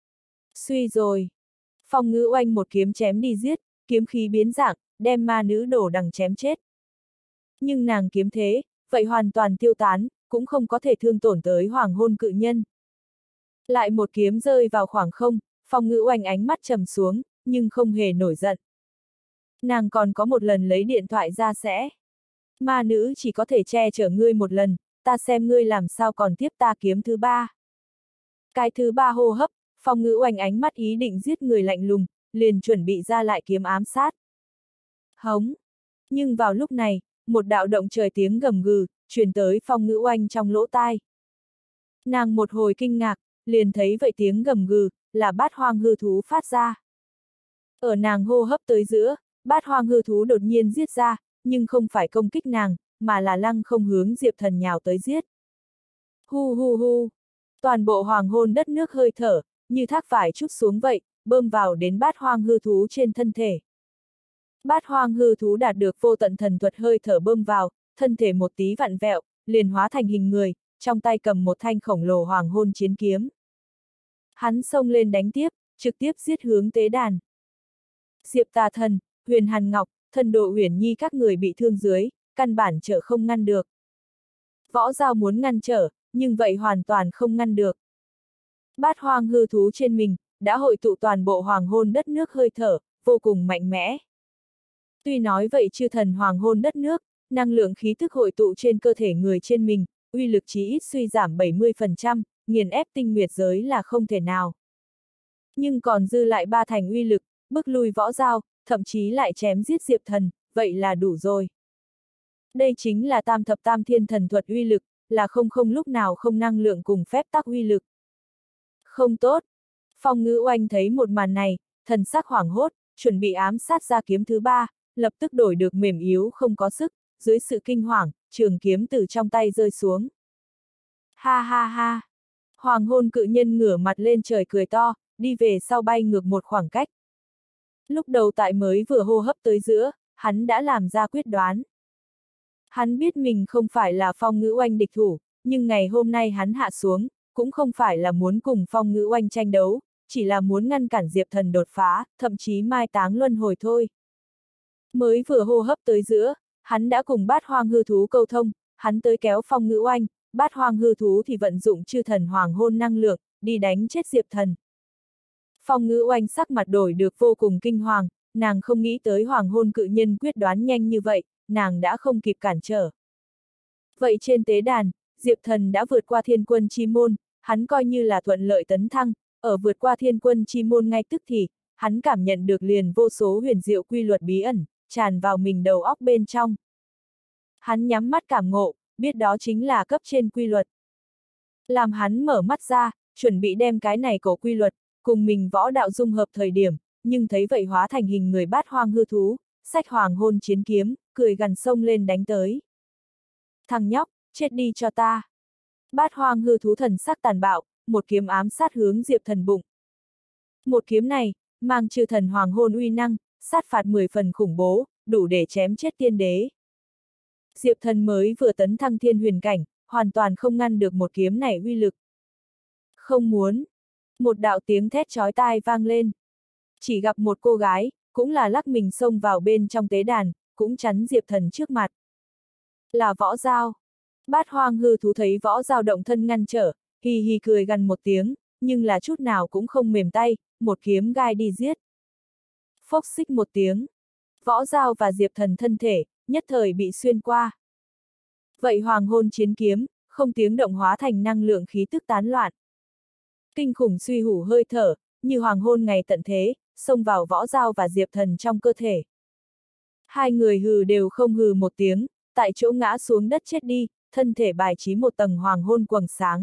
Suy rồi. Phong Ngữ Oanh một kiếm chém đi giết, kiếm khí biến dạng, đem ma nữ đồ đằng chém chết. Nhưng nàng kiếm thế, vậy hoàn toàn tiêu tán, cũng không có thể thương tổn tới hoàng hôn cự nhân. Lại một kiếm rơi vào khoảng không, Phong Ngữ Oanh ánh mắt trầm xuống, nhưng không hề nổi giận. Nàng còn có một lần lấy điện thoại ra sẽ. Ma nữ chỉ có thể che chở ngươi một lần, ta xem ngươi làm sao còn tiếp ta kiếm thứ 3. Cái thứ 3 hô hấp, Phong Ngữ Oanh ánh mắt ý định giết người lạnh lùng, liền chuẩn bị ra lại kiếm ám sát. Hống! Nhưng vào lúc này, một đạo động trời tiếng gầm gừ, truyền tới Phong Ngữ Oanh trong lỗ tai. Nàng một hồi kinh ngạc, liền thấy vậy tiếng gầm gừ, là bát hoang hư thú phát ra. Ở nàng hô hấp tới giữa, bát hoang hư thú đột nhiên giết ra, nhưng không phải công kích nàng, mà là lăng không hướng Diệp Thần nhào tới giết. Hu hu hu! Toàn bộ hoàng hôn đất nước hơi thở, như thác vải trút xuống vậy, bơm vào đến bát hoang hư thú trên thân thể. Bát hoang hư thú đạt được vô tận thần thuật hơi thở bơm vào, thân thể một tí vặn vẹo, liền hóa thành hình người, trong tay cầm một thanh khổng lồ hoàng hôn chiến kiếm. Hắn xông lên đánh tiếp, trực tiếp giết hướng tế đàn. Diệp Tà Thần, Huyền Hàn Ngọc, Thần Độ Uyển Nhi các người bị thương dưới, căn bản trở không ngăn được. Võ Giao muốn ngăn trở, nhưng vậy hoàn toàn không ngăn được. Bát hoang hư thú trên mình, đã hội tụ toàn bộ hoàng hôn đất nước hơi thở, vô cùng mạnh mẽ. Tuy nói vậy chư thần hoàng hôn đất nước, năng lượng khí thức hội tụ trên cơ thể người trên mình, uy lực chí ít suy giảm 70%, nghiền ép tinh nguyệt giới là không thể nào. Nhưng còn dư lại 3 thành uy lực, bức lui Võ Giao, thậm chí lại chém giết Diệp Thần, vậy là đủ rồi. Đây chính là tam thập tam thiên thần thuật uy lực, là không lúc nào không năng lượng cùng phép tắc uy lực. Không tốt. Phong Ngữ Oanh thấy một màn này, thần sắc hoảng hốt, chuẩn bị ám sát ra kiếm thứ 3, lập tức đổi được mềm yếu không có sức, dưới sự kinh hoàng, trường kiếm từ trong tay rơi xuống. Ha ha ha! Hoàng hôn cự nhân ngửa mặt lên trời cười to, đi về sau bay ngược một khoảng cách. Lúc đầu tại mới vừa hô hấp tới giữa, hắn đã làm ra quyết đoán. Hắn biết mình không phải là Phong Ngữ Oanh địch thủ, nhưng ngày hôm nay hắn hạ xuống, cũng không phải là muốn cùng Phong Ngữ Oanh tranh đấu, chỉ là muốn ngăn cản Diệp Thần đột phá, thậm chí mai táng luân hồi thôi. Mới vừa hô hấp tới giữa, hắn đã cùng bát hoang hư thú câu thông, hắn tới kéo Phong Ngữ Oanh, bát hoang hư thú thì vận dụng chư thần hoàng hôn năng lượng, đi đánh chết Diệp Thần. Phong Ngữ Oanh sắc mặt đổi được vô cùng kinh hoàng, nàng không nghĩ tới hoàng hôn cự nhân quyết đoán nhanh như vậy, nàng đã không kịp cản trở. Vậy trên tế đàn, Diệp Thần đã vượt qua thiên quân chi môn, hắn coi như là thuận lợi tấn thăng, ở vượt qua thiên quân chi môn ngay tức thì, hắn cảm nhận được liền vô số huyền diệu quy luật bí ẩn, tràn vào mình đầu óc bên trong. Hắn nhắm mắt cảm ngộ, biết đó chính là cấp trên quy luật. Làm hắn mở mắt ra, chuẩn bị đem cái này cổ quy luật, cùng mình võ đạo dung hợp thời điểm, nhưng thấy vậy hóa thành hình người bát hoang hư thú, xách hoàng hôn chiến kiếm, cười gằn sông lên đánh tới. Thằng nhóc, chết đi cho ta. Bát hoang hư thú thần sắc tàn bạo, một kiếm ám sát hướng Diệp Thần bụng. Một kiếm này, mang chư thần hoàng hôn uy năng, sát phạt 10 phần khủng bố, đủ để chém chết tiên đế. Diệp Thần mới vừa tấn thăng thiên huyền cảnh, hoàn toàn không ngăn được một kiếm này uy lực. Không muốn. Một đạo tiếng thét chói tai vang lên. Chỉ gặp một cô gái, cũng là lắc mình xông vào bên trong tế đàn, cũng chắn Diệp Thần trước mặt. Là Võ Dao. Bát hoang hư thú thấy Võ Dao động thân ngăn trở, hì hì cười gằn một tiếng, nhưng là chút nào cũng không mềm tay, một kiếm gai đi giết. Phốc xích một tiếng. Võ Dao và Diệp Thần thân thể, nhất thời bị xuyên qua. Vậy hoàng hôn chiến kiếm, không tiếng động hóa thành năng lượng khí tức tán loạn. Kinh khủng suy hủ hơi thở, như hoàng hôn ngày tận thế, xông vào Võ Dao và Diệp Thần trong cơ thể. Hai người hừ đều không hừ một tiếng, tại chỗ ngã xuống đất chết đi, thân thể bài trí một tầng hoàng hôn quầng sáng.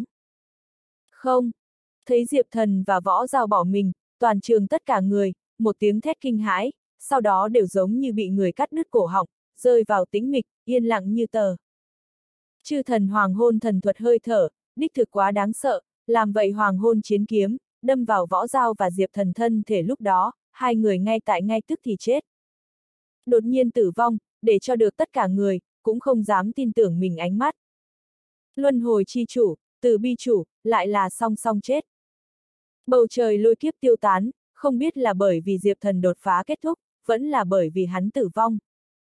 Không! Thấy Diệp Thần và Võ Dao bỏ mình, toàn trường tất cả người, một tiếng thét kinh hãi, sau đó đều giống như bị người cắt đứt cổ họng, rơi vào tĩnh mịch, yên lặng như tờ. Chư thần hoàng hôn thần thuật hơi thở, đích thực quá đáng sợ, làm vậy hoàng hôn chiến kiếm, đâm vào Võ Dao và Diệp Thần thân thể lúc đó, hai người ngay tức thì chết. Đột nhiên tử vong, để cho được tất cả người, cũng không dám tin tưởng mình ánh mắt. Luân hồi chi chủ, từ bi chủ, lại là song song chết. Bầu trời lôi kiếp tiêu tán, không biết là bởi vì Diệp Thần đột phá kết thúc, vẫn là bởi vì hắn tử vong.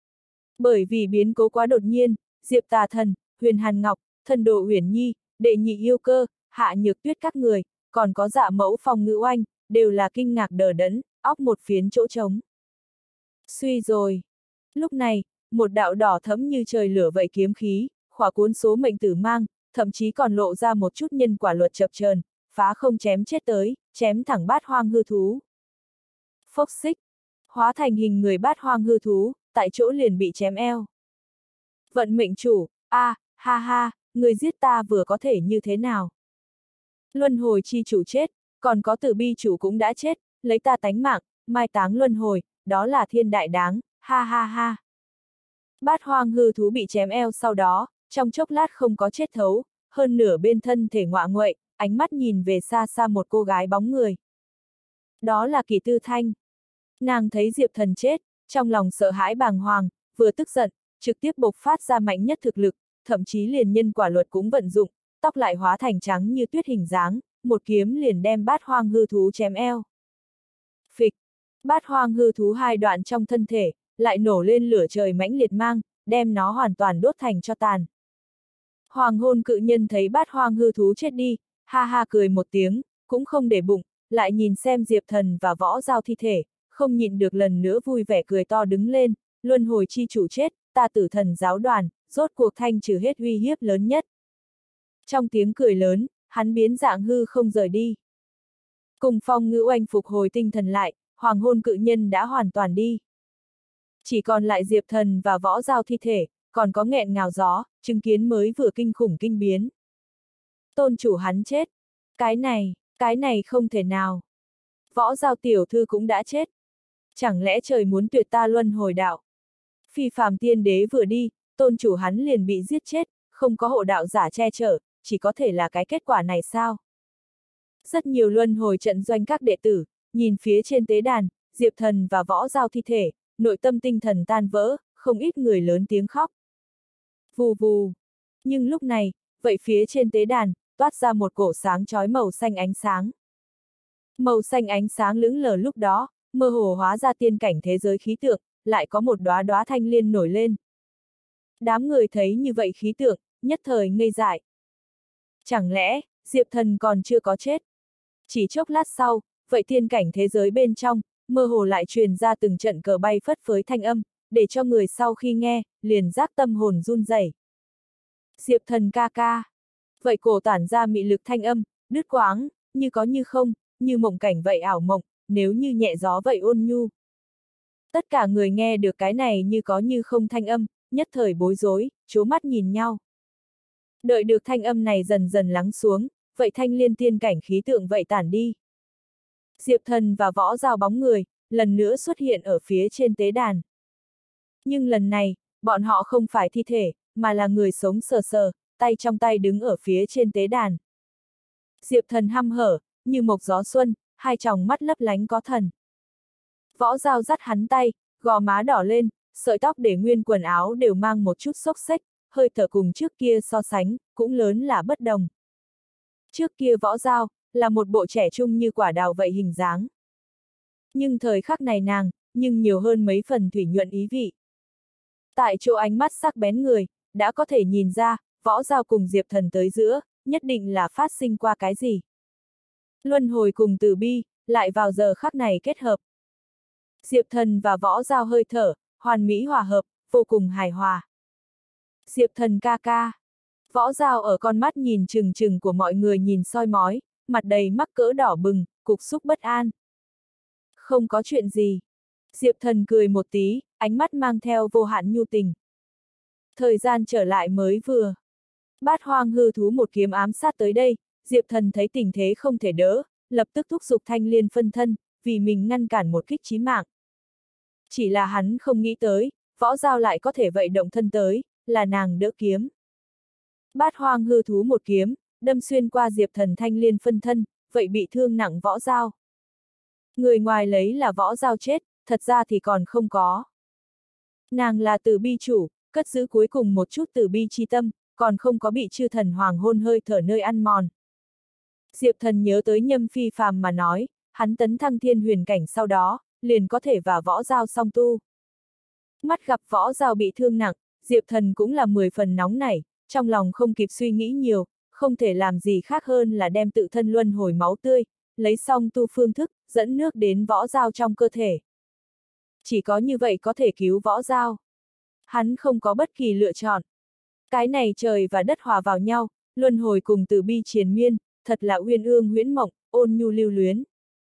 Bởi vì biến cố quá đột nhiên, Diệp Tà Thần, Huyền Hàn Ngọc, Thần Đồ Uyển Nhi, Đệ Nhị Yêu Cơ, Hạ Nhược Tuyết các người, còn có Dạ Mẫu Phong Ngữ Oanh, đều là kinh ngạc đờ đẫn, óc một phiến chỗ trống. Suy rồi. Lúc này, một đạo đỏ thẫm như trời lửa vậy kiếm khí, khỏa cuốn số mệnh tử mang, thậm chí còn lộ ra một chút nhân quả luật chập chờn, phá không chém chết tới, chém thẳng bát hoang hư thú. Phốc xích, hóa thành hình người bát hoang hư thú, tại chỗ liền bị chém eo. Vận mệnh chủ, ha ha, người giết ta vừa có thể như thế nào? Luân hồi chi chủ chết, còn có tử bi chủ cũng đã chết, lấy ta tánh mạng, mai táng luân hồi, đó là thiên đại đáng, ha ha ha. Bát hoang hư thú bị chém eo sau đó, trong chốc lát không có chết thấu, hơn nửa bên thân thể ngọa nguậy, ánh mắt nhìn về xa xa một cô gái bóng người. Đó là Kỳ Tư Thanh. Nàng thấy Diệp Thần chết, trong lòng sợ hãi bàng hoàng, vừa tức giận, trực tiếp bộc phát ra mạnh nhất thực lực, thậm chí liền nhân quả luật cũng vận dụng, tóc lại hóa thành trắng như tuyết hình dáng, một kiếm liền đem bát hoang hư thú chém eo. Phịch, bát hoang hư thú hai đoạn trong thân thể, lại nổ lên lửa trời mãnh liệt mang, đem nó hoàn toàn đốt thành cho tàn. Hoàng hôn cự nhân thấy bát hoang hư thú chết đi, ha ha cười một tiếng, cũng không để bụng, lại nhìn xem Diệp Thần và Võ Dao thi thể, không nhịn được lần nữa vui vẻ cười to đứng lên, luân hồi chi chủ chết, ta Tử Thần giáo đoàn, rốt cuộc thanh trừ hết uy hiếp lớn nhất. Trong tiếng cười lớn, hắn biến dạng hư không rời đi. Cùng Phong Ngữ Oanh phục hồi tinh thần lại, hoàng hôn cự nhân đã hoàn toàn đi. Chỉ còn lại Diệp Thần và Võ Dao thi thể, còn có nghẹn ngào gió, chứng kiến mới vừa kinh khủng kinh biến. Tôn chủ hắn chết. Cái này không thể nào. Võ Dao tiểu thư cũng đã chết. Chẳng lẽ trời muốn tuyệt ta luân hồi đạo? Phi phàm tiên đế vừa đi, tôn chủ hắn liền bị giết chết, không có hộ đạo giả che chở, chỉ có thể là cái kết quả này sao? Rất nhiều luân hồi trận doanh các đệ tử, nhìn phía trên tế đàn, Diệp Thần và Võ Dao thi thể, nội tâm tinh thần tan vỡ, không ít người lớn tiếng khóc. Vù vù. Nhưng lúc này, vậy phía trên tế đàn, toát ra một cổ sáng chói màu xanh ánh sáng. Màu xanh ánh sáng lững lờ lúc đó, mơ hồ hóa ra tiên cảnh thế giới khí tượng, lại có một đóa đóa thanh liên nổi lên. Đám người thấy như vậy khí tượng, nhất thời ngây dại. Chẳng lẽ, Diệp Thần còn chưa có chết? Chỉ chốc lát sau, vậy tiên cảnh thế giới bên trong, mơ hồ lại truyền ra từng trận cờ bay phất phới thanh âm, để cho người sau khi nghe, liền giác tâm hồn run rẩy. Diệp Thần ca ca. Vậy cổ tản ra mị lực thanh âm, đứt quãng, như có như không, như mộng cảnh vậy ảo mộng, nếu như nhẹ gió vậy ôn nhu. Tất cả người nghe được cái này như có như không thanh âm, nhất thời bối rối, trố mắt nhìn nhau. Đợi được thanh âm này dần dần lắng xuống, vậy thanh liên tiên cảnh khí tượng vậy tản đi. Diệp Thần và Võ Giao bóng người, lần nữa xuất hiện ở phía trên tế đàn. Nhưng lần này, bọn họ không phải thi thể, mà là người sống sờ sờ, tay trong tay đứng ở phía trên tế đàn. Diệp Thần hăm hở, như một gió xuân, hai tròng mắt lấp lánh có thần. Võ Giao dắt hắn tay, gò má đỏ lên, sợi tóc để nguyên quần áo đều mang một chút xốc xếch, hơi thở cùng trước kia so sánh, cũng lớn là bất đồng. Trước kia Võ Giao, là một bộ trẻ trung như quả đào vậy hình dáng. Nhưng thời khắc này nàng, nhưng nhiều hơn mấy phần thủy nhuận ý vị. Tại chỗ ánh mắt sắc bén người, đã có thể nhìn ra, Võ Giao cùng Diệp Thần tới giữa, nhất định là phát sinh qua cái gì. Luân hồi cùng từ bi, lại vào giờ khắc này kết hợp. Diệp Thần và Võ Giao hơi thở, hoàn mỹ hòa hợp, vô cùng hài hòa. Diệp Thần ca ca. Võ Giao ở con mắt nhìn chừng chừng của mọi người nhìn soi mói, mặt đầy mắc cỡ đỏ bừng, cục xúc bất an. Không có chuyện gì. Diệp Thần cười một tí, ánh mắt mang theo vô hạn nhu tình. Thời gian trở lại mới vừa. Bát hoang hư thú một kiếm ám sát tới đây, Diệp Thần thấy tình thế không thể đỡ, lập tức thúc giục thanh liên phân thân, vì mình ngăn cản một kích chí mạng. Chỉ là hắn không nghĩ tới, Võ Giao lại có thể vậy động thân tới, là nàng đỡ kiếm. Bát hoang hư thú một kiếm, đâm xuyên qua Diệp Thần thanh liên phân thân, vậy bị thương nặng Võ Giao. Người ngoài lấy là Võ Giao chết, thật ra thì còn không có. Nàng là từ bi chủ, cất giữ cuối cùng một chút từ bi chi tâm, còn không có bị chư thần hoàng hôn hơi thở nơi ăn mòn. Diệp Thần nhớ tới Nhâm Phi Phàm mà nói, hắn tấn thăng thiên huyền cảnh sau đó, liền có thể và Võ Giao song tu. Mắt gặp Võ Giao bị thương nặng, Diệp Thần cũng là 10 phần nóng nảy, trong lòng không kịp suy nghĩ nhiều, không thể làm gì khác hơn là đem tự thân luân hồi máu tươi, lấy song tu phương thức, dẫn nước đến Võ Giao trong cơ thể. Chỉ có như vậy có thể cứu Võ Giao. Hắn không có bất kỳ lựa chọn. Cái này trời và đất hòa vào nhau, luân hồi cùng từ bi triền miên, thật là uyên ương huyễn mộng, ôn nhu lưu luyến.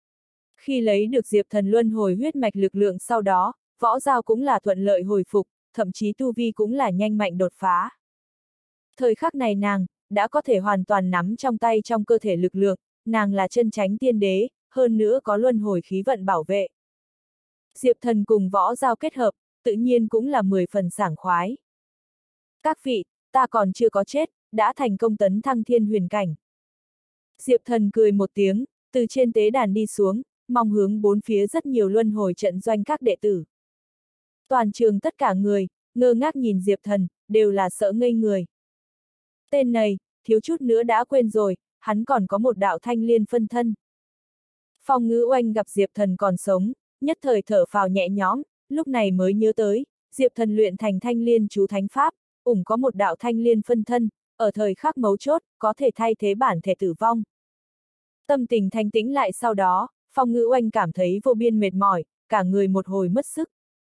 Khi lấy được Diệp Thần luân hồi huyết mạch lực lượng sau đó, Võ Giao cũng là thuận lợi hồi phục, thậm chí tu vi cũng là nhanh mạnh đột phá. Thời khắc này nàng, đã có thể hoàn toàn nắm trong tay trong cơ thể lực lượng, nàng là chân chánh tiên đế, hơn nữa có luân hồi khí vận bảo vệ. Diệp Thần cùng Võ Giao kết hợp, tự nhiên cũng là 10 phần sảng khoái. Các vị, ta còn chưa có chết, đã thành công tấn thăng thiên huyền cảnh. Diệp Thần cười một tiếng, từ trên tế đàn đi xuống, mong hướng bốn phía rất nhiều luân hồi trận doanh các đệ tử. Toàn trường tất cả người, ngơ ngác nhìn Diệp Thần, đều là sợ ngây người. Tên này, thiếu chút nữa đã quên rồi, hắn còn có một đạo thanh liên phân thân. Phong Ngữ Oanh gặp Diệp Thần còn sống, nhất thời thở phào nhẹ nhõm, lúc này mới nhớ tới, Diệp Thần luyện thành thanh liên chú thánh pháp, có một đạo thanh liên phân thân, ở thời khắc mấu chốt, có thể thay thế bản thể tử vong. Tâm tình thanh tĩnh lại sau đó, Phong Ngữ Oanh cảm thấy vô biên mệt mỏi, cả người một hồi mất sức.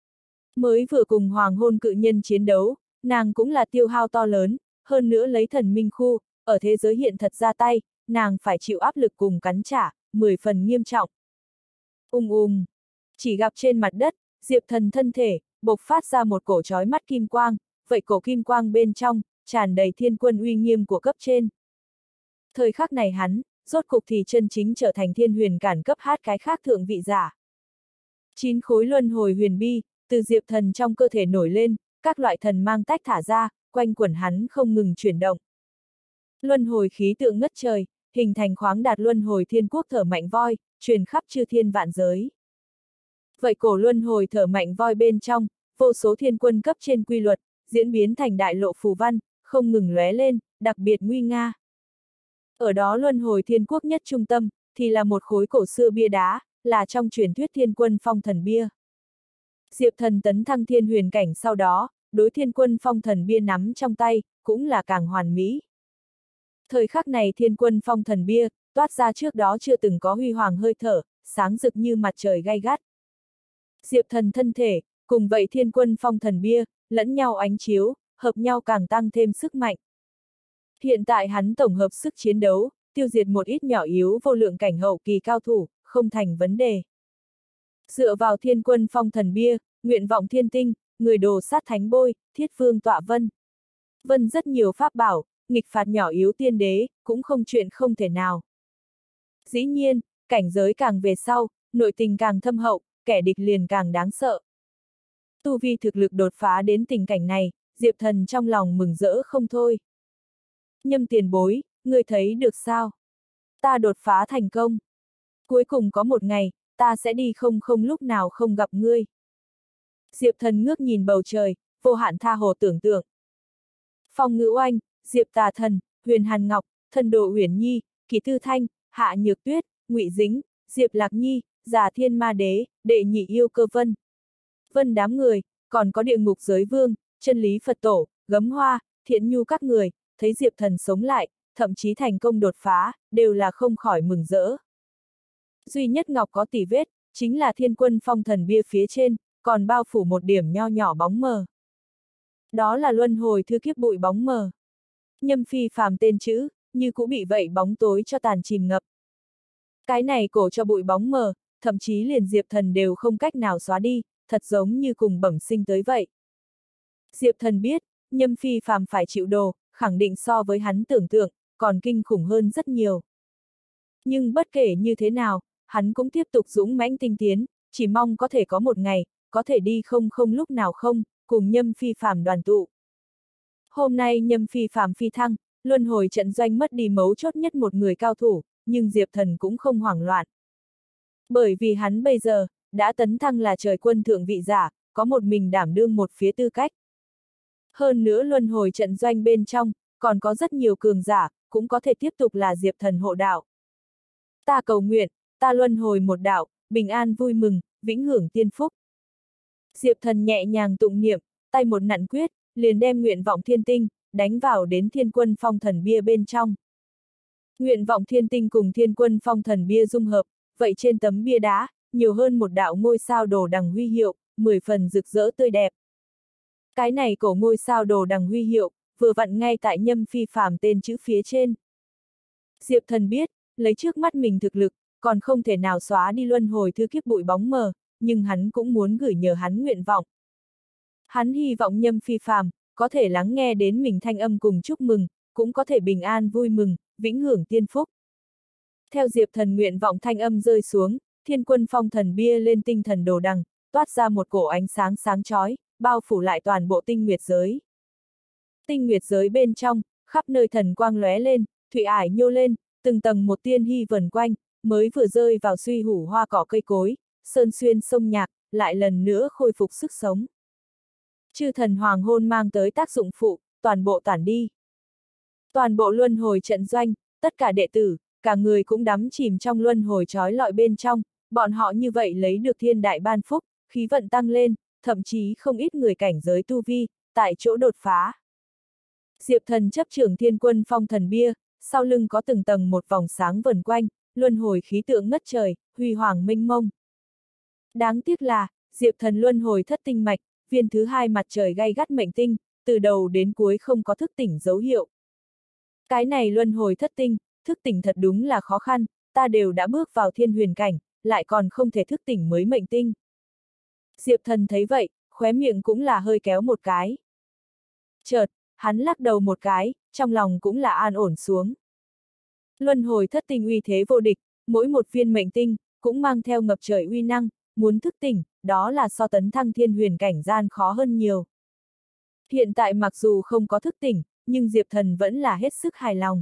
Mới vừa cùng hoàng hôn cự nhân chiến đấu, nàng cũng là tiêu hao to lớn, hơn nữa lấy thần minh khu, ở thế giới hiện thật ra tay, nàng phải chịu áp lực cùng cắn trả, 10 phần nghiêm trọng. Chỉ gặp trên mặt đất, Diệp Thần thân thể, bộc phát ra một cổ chói mắt kim quang, vậy cổ kim quang bên trong, tràn đầy thiên quân uy nghiêm của cấp trên. Thời khắc này hắn, rốt cục thì chân chính trở thành thiên huyền cản cấp hát cái khác thượng vị giả. 9 khối luân hồi huyền bi, từ Diệp Thần trong cơ thể nổi lên, các loại thần mang tách thả ra, quanh quẩn hắn không ngừng chuyển động. Luân hồi khí tượng ngất trời, hình thành khoáng đạt luân hồi thiên quốc thở mạnh voi, truyền khắp chư thiên vạn giới. Vậy cổ luân hồi thở mạnh voi bên trong, vô số thiên quân cấp trên quy luật, diễn biến thành đại lộ phù văn, không ngừng lóe lên, đặc biệt nguy nga. Ở đó luân hồi thiên quốc nhất trung tâm, thì là một khối cổ xưa bia đá, là trong truyền thuyết thiên quân phong thần bia. Diệp Thần tấn thăng thiên huyền cảnh sau đó, đối thiên quân phong thần bia nắm trong tay, cũng là càng hoàn mỹ. Thời khắc này thiên quân phong thần bia, toát ra trước đó chưa từng có huy hoàng hơi thở, sáng rực như mặt trời gay gắt. Diệp Thần thân thể, cùng vậy Thiên Quân Phong Thần Bia, lẫn nhau ánh chiếu, hợp nhau càng tăng thêm sức mạnh. Hiện tại hắn tổng hợp sức chiến đấu, tiêu diệt một ít nhỏ yếu vô lượng cảnh hậu kỳ cao thủ, không thành vấn đề. Dựa vào Thiên Quân Phong Thần Bia, nguyện vọng thiên tinh, người đồ sát thánh bôi, thiết vương tọa vân. Vân rất nhiều pháp bảo, nghịch phạt nhỏ yếu tiên đế, cũng không chuyện không thể nào. Dĩ nhiên, cảnh giới càng về sau, nội tình càng thâm hậu, kẻ địch liền càng đáng sợ. Tu vi thực lực đột phá đến tình cảnh này, Diệp Thần trong lòng mừng rỡ không thôi. Nhâm tiền bối, ngươi thấy được sao? Ta đột phá thành công. Cuối cùng có một ngày, ta sẽ đi không lúc nào không gặp ngươi. Diệp Thần ngước nhìn bầu trời, vô hạn tha hồ tưởng tượng. Phong Ngữ Oanh, Diệp Tà Thần, Huyền Hàn Ngọc, Thần Độ Uyển Nhi, Kỳ Tư Thanh, Hạ Nhược Tuyết, Ngụy Dính, Diệp Lạc Nhi, Già Thiên Ma Đế, Đệ Nhị Yêu Cơ Vân. Vân đám người, còn có Địa Ngục Giới Vương, Chân Lý Phật Tổ, Gấm Hoa, Thiện Nhu các người, thấy Diệp Thần sống lại, thậm chí thành công đột phá, đều là không khỏi mừng rỡ. Duy nhất Ngọc có tỉ vết, chính là Thiên Quân Phong Thần Bia phía trên, còn bao phủ một điểm nho nhỏ bóng mờ. Đó là luân hồi thư kiếp bụi bóng mờ. Nhâm Phi Phàm tên chữ, như cũng bị vậy bóng tối cho tàn chìm ngập. Cái này cổ cho bụi bóng mờ, thậm chí liền Diệp Thần đều không cách nào xóa đi, thật giống như cùng bẩm sinh tới vậy. Diệp Thần biết, Nhâm Phi Phàm phải chịu đồ, khẳng định so với hắn tưởng tượng, còn kinh khủng hơn rất nhiều. Nhưng bất kể như thế nào, hắn cũng tiếp tục dũng mãnh tinh tiến, chỉ mong có thể có một ngày, có thể đi không lúc nào không, cùng Nhâm Phi Phàm đoàn tụ. Hôm nay Nhâm Phi Phàm phi thăng, luân hồi trận doanh mất đi mấu chốt nhất một người cao thủ, nhưng Diệp Thần cũng không hoảng loạn. Bởi vì hắn bây giờ, đã tấn thăng là trời quân thượng vị giả, có một mình đảm đương một phía tư cách. Hơn nữa luân hồi trận doanh bên trong, còn có rất nhiều cường giả, cũng có thể tiếp tục là Diệp Thần hộ đạo. Ta cầu nguyện, ta luân hồi một đạo, bình an vui mừng, vĩnh hưởng tiên phúc. Diệp Thần nhẹ nhàng tụng niệm, tay một nặn quyết, liền đem nguyện vọng thiên tinh, đánh vào đến Thiên Quân Phong Thần Bia bên trong. Nguyện vọng thiên tinh cùng Thiên Quân Phong Thần Bia dung hợp, vậy trên tấm bia đá, nhiều hơn một đạo ngôi sao đồ đằng huy hiệu, 10 phần rực rỡ tươi đẹp. Cái này cổ ngôi sao đồ đằng huy hiệu, vừa vặn ngay tại Nhâm Phi Phàm tên chữ phía trên. Diệp Thần biết, lấy trước mắt mình thực lực, còn không thể nào xóa đi luân hồi thư kiếp bụi bóng mờ, nhưng hắn cũng muốn gửi nhờ hắn nguyện vọng. Hắn hy vọng Nhâm Phi Phàm có thể lắng nghe đến mình thanh âm cùng chúc mừng, cũng có thể bình an vui mừng, vĩnh hưởng tiên phúc. Theo Diệp Thần nguyện vọng thanh âm rơi xuống, Thiên Quân Phong Thần Bia lên tinh thần đồ đằng, toát ra một cổ ánh sáng sáng chói, bao phủ lại toàn bộ tinh nguyệt giới. Tinh nguyệt giới bên trong, khắp nơi thần quang lóe lên, thủy ải nhô lên, từng tầng một tiên hy vần quanh, mới vừa rơi vào suy hủ hoa cỏ cây cối, sơn xuyên sông nhạc, lại lần nữa khôi phục sức sống. Chư thần hoàng hôn mang tới tác dụng phụ, toàn bộ tản đi. Toàn bộ luân hồi trận doanh, tất cả đệ tử, cả người cũng đắm chìm trong luân hồi trói lọi bên trong, bọn họ như vậy lấy được thiên đại ban phúc, khí vận tăng lên, thậm chí không ít người cảnh giới tu vi, tại chỗ đột phá. Diệp Thần chấp trưởng Thiên Quân Phong Thần Bia, sau lưng có từng tầng một vòng sáng vần quanh, luân hồi khí tượng ngất trời, huy hoàng mênh mông. Đáng tiếc là, Diệp Thần luân hồi thất tinh mạch, viên thứ hai mặt trời gay gắt mệnh tinh, từ đầu đến cuối không có thức tỉnh dấu hiệu. Cái này luân hồi thất tinh, thức tỉnh thật đúng là khó khăn, ta đều đã bước vào thiên huyền cảnh, lại còn không thể thức tỉnh mới mệnh tinh. Diệp Thần thấy vậy, khóe miệng cũng là hơi kéo một cái. Chợt, hắn lắc đầu một cái, trong lòng cũng là an ổn xuống. Luân hồi thất tinh uy thế vô địch, mỗi một viên mệnh tinh, cũng mang theo ngập trời uy năng, muốn thức tỉnh, đó là so tấn thăng thiên huyền cảnh gian khó hơn nhiều. Hiện tại mặc dù không có thức tỉnh, nhưng Diệp Thần vẫn là hết sức hài lòng.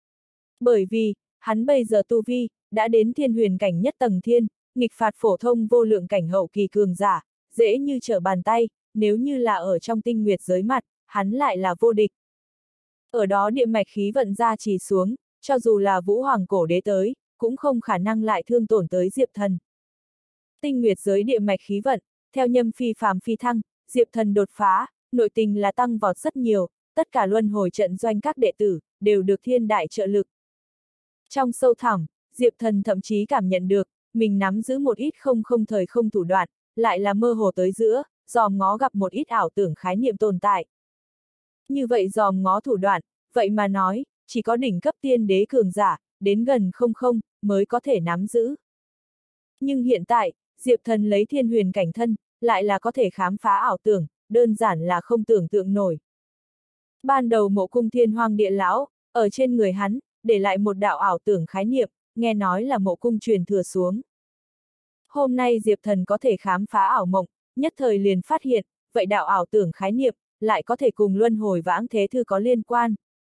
Bởi vì, hắn bây giờ tu vi, đã đến thiên huyền cảnh nhất tầng thiên, nghịch phạt phổ thông vô lượng cảnh hậu kỳ cường giả, dễ như trở bàn tay, nếu như là ở trong tinh nguyệt giới mặt, hắn lại là vô địch. Ở đó địa mạch khí vận ra trì xuống, cho dù là Vũ Hoàng cổ đế tới, cũng không khả năng lại thương tổn tới Diệp Thần. Tinh nguyệt giới địa mạch khí vận, theo Nhâm Phi Phàm phi thăng, Diệp Thần đột phá, nội tình là tăng vọt rất nhiều, tất cả luân hồi trận doanh các đệ tử, đều được thiên đại trợ lực. Trong sâu thẳm, Diệp Thần thậm chí cảm nhận được, mình nắm giữ một ít không thời không thủ đoạn, lại là mơ hồ tới giữa, dòm ngó gặp một ít ảo tưởng khái niệm tồn tại. Như vậy dòm ngó thủ đoạn, vậy mà nói, chỉ có đỉnh cấp tiên đế cường giả, đến gần 00, mới có thể nắm giữ. Nhưng hiện tại, Diệp Thần lấy thiên huyền cảnh thân, lại là có thể khám phá ảo tưởng, đơn giản là không tưởng tượng nổi. Ban đầu Mộ Cung Thiên Hoang Địa Lão, ở trên người hắn, để lại một đạo ảo tưởng khái niệm, nghe nói là Mộ Cung truyền thừa xuống. Hôm nay Diệp Thần có thể khám phá ảo mộng, nhất thời liền phát hiện, vậy đạo ảo tưởng khái niệm, lại có thể cùng luân hồi vãng thế thư có liên quan.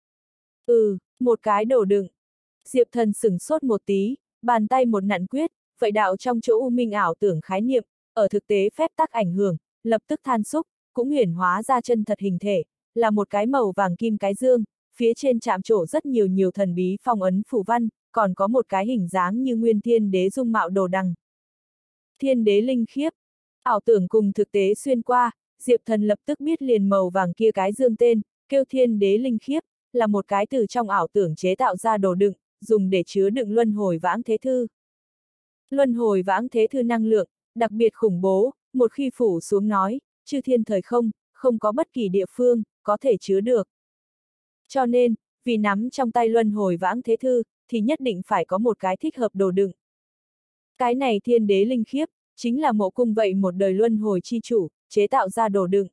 Một cái đồ đựng. Diệp Thần sửng sốt một tí, bàn tay một nặn quyết, vậy đạo trong chỗ u minh ảo tưởng khái niệm, ở thực tế phép tắc ảnh hưởng, lập tức than xúc, cũng hiển hóa ra chân thật hình thể, là một cái màu vàng kim cái dương, phía trên chạm trổ rất nhiều thần bí phong ấn phù văn, còn có một cái hình dáng như nguyên thiên đế dung mạo đồ đằng. Thiên đế linh khiếp. Ảo tưởng cùng thực tế xuyên qua, Diệp Thần lập tức biết liền màu vàng kia cái dương tên, kêu thiên đế linh khiếp, là một cái từ trong ảo tưởng chế tạo ra đồ đựng, dùng để chứa đựng luân hồi vãng thế thư. Luân hồi vãng thế thư năng lượng, đặc biệt khủng bố, một khi phủ xuống nói, chư thiên thời không, không có bất kỳ địa phương, có thể chứa được. Cho nên, vì nắm trong tay luân hồi vãng thế thư, thì nhất định phải có một cái thích hợp đồ đựng. Cái này thiên đế linh khiếp, chính là Mộ Cung vậy một đời luân hồi chi chủ, chế tạo ra đồ đựng.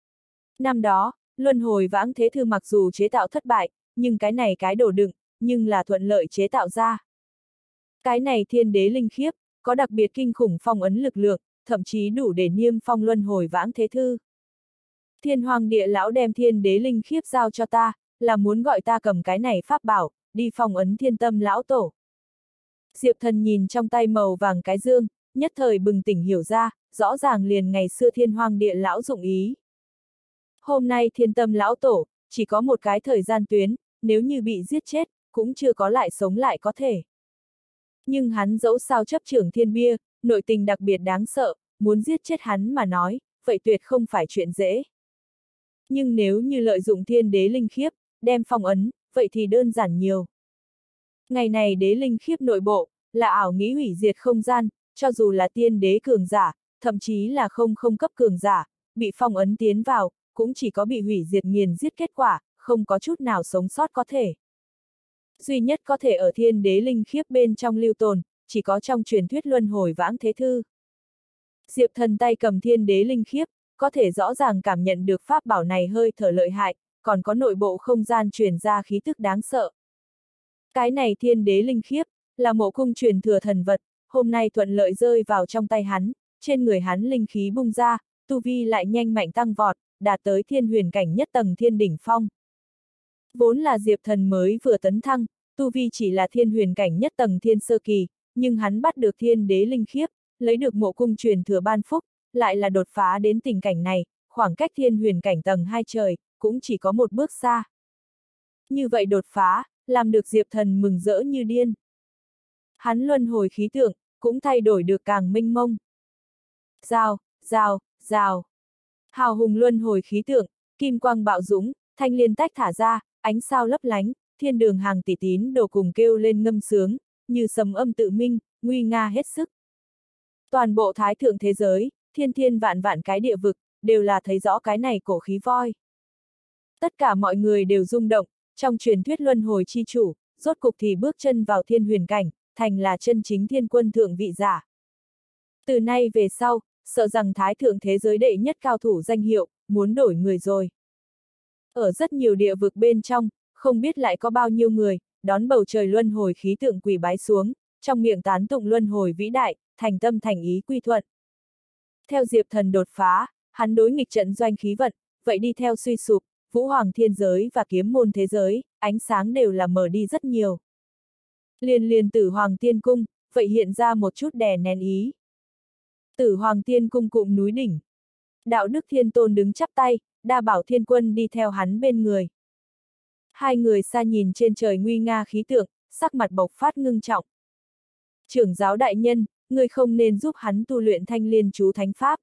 Năm đó, luân hồi vãng thế thư mặc dù chế tạo thất bại, nhưng cái này cái đồ đựng, nhưng là thuận lợi chế tạo ra. Cái này thiên đế linh khiếp, có đặc biệt kinh khủng phong ấn lực lượng, thậm chí đủ để niêm phong luân hồi vãng thế thư. Thiên Hoàng Địa Lão đem thiên đế linh khiếp giao cho ta, là muốn gọi ta cầm cái này pháp bảo, đi phong ấn Thiên Tâm Lão Tổ. Diệp Thần nhìn trong tay màu vàng cái dương, nhất thời bừng tỉnh hiểu ra, rõ ràng liền ngày xưa Thiên Hoàng Địa Lão dụng ý. Hôm nay Thiên Tâm Lão Tổ, chỉ có một cái thời gian tuyến, nếu như bị giết chết, cũng chưa có lại sống lại có thể. Nhưng hắn dẫu sao chấp trưởng thiên bia, nội tình đặc biệt đáng sợ, muốn giết chết hắn mà nói, vậy tuyệt không phải chuyện dễ. Nhưng nếu như lợi dụng thiên đế linh khiếp, đem phong ấn, vậy thì đơn giản nhiều. Ngày này đế linh khiếp nội bộ, là ảo nghĩ hủy diệt không gian, cho dù là tiên đế cường giả, thậm chí là không cấp cường giả, bị phong ấn tiến vào, cũng chỉ có bị hủy diệt nghiền giết kết quả, không có chút nào sống sót có thể. Duy nhất có thể ở thiên đế linh khiếp bên trong lưu tồn, chỉ có trong truyền thuyết luân hồi vãng thế thư. Diệp Thần tay cầm thiên đế linh khiếp, có thể rõ ràng cảm nhận được pháp bảo này hơi thở lợi hại, còn có nội bộ không gian truyền ra khí tức đáng sợ. Cái này thiên đế linh khiếp, là Mộ Cung truyền thừa thần vật, hôm nay thuận lợi rơi vào trong tay hắn, trên người hắn linh khí bung ra, tu vi lại nhanh mạnh tăng vọt, đạt tới thiên huyền cảnh nhất tầng thiên đỉnh phong. Vốn là Diệp Thần mới vừa tấn thăng, tu vi chỉ là thiên huyền cảnh nhất tầng thiên sơ kỳ, nhưng hắn bắt được thiên đế linh khiếp, lấy được Mộ Cung truyền thừa ban phúc, lại là đột phá đến tình cảnh này, khoảng cách thiên huyền cảnh tầng 2 trời, cũng chỉ có một bước xa. Như vậy đột phá, làm được Diệp Thần mừng rỡ như điên. Hắn luân hồi khí tượng, cũng thay đổi được càng mênh mông. Rào, rào, rào. Hào hùng luân hồi khí tượng, kim quang bạo dũng, thanh liên tách thả ra, ánh sao lấp lánh, thiên đường hàng tỷ tín đồ cùng kêu lên ngâm sướng, như sấm âm tự minh, nguy nga hết sức. Toàn bộ thái thượng thế giới, thiên vạn vạn cái địa vực, đều là thấy rõ cái này cổ khí voi. Tất cả mọi người đều rung động, trong truyền thuyết luân hồi chi chủ, rốt cục thì bước chân vào thiên huyền cảnh, thành là chân chính thiên quân thượng vị giả. Từ nay về sau, sợ rằng thái thượng thế giới đệ nhất cao thủ danh hiệu, muốn đổi người rồi. Ở rất nhiều địa vực bên trong, không biết lại có bao nhiêu người, đón bầu trời luân hồi khí tượng quỳ bái xuống, trong miệng tán tụng luân hồi vĩ đại, thành tâm thành ý quy thuận. Theo Diệp Thần đột phá, hắn đối nghịch trận doanh khí vận, vậy đi theo suy sụp, vũ hoàng thiên giới và kiếm môn thế giới, ánh sáng đều là mở đi rất nhiều. Liền Tử Hoàng Tiên Cung, vậy hiện ra một chút đè nén ý. Tử Hoàng Tiên Cung cụm núi đỉnh. Đạo Đức Thiên Tôn đứng chắp tay, Đa Bảo Thiên Quân đi theo hắn bên người. Hai người xa nhìn trên trời nguy nga khí tượng, sắc mặt bộc phát ngưng trọng. Trưởng giáo đại nhân, ngươi không nên giúp hắn tu luyện Thanh Liên chú thánh pháp.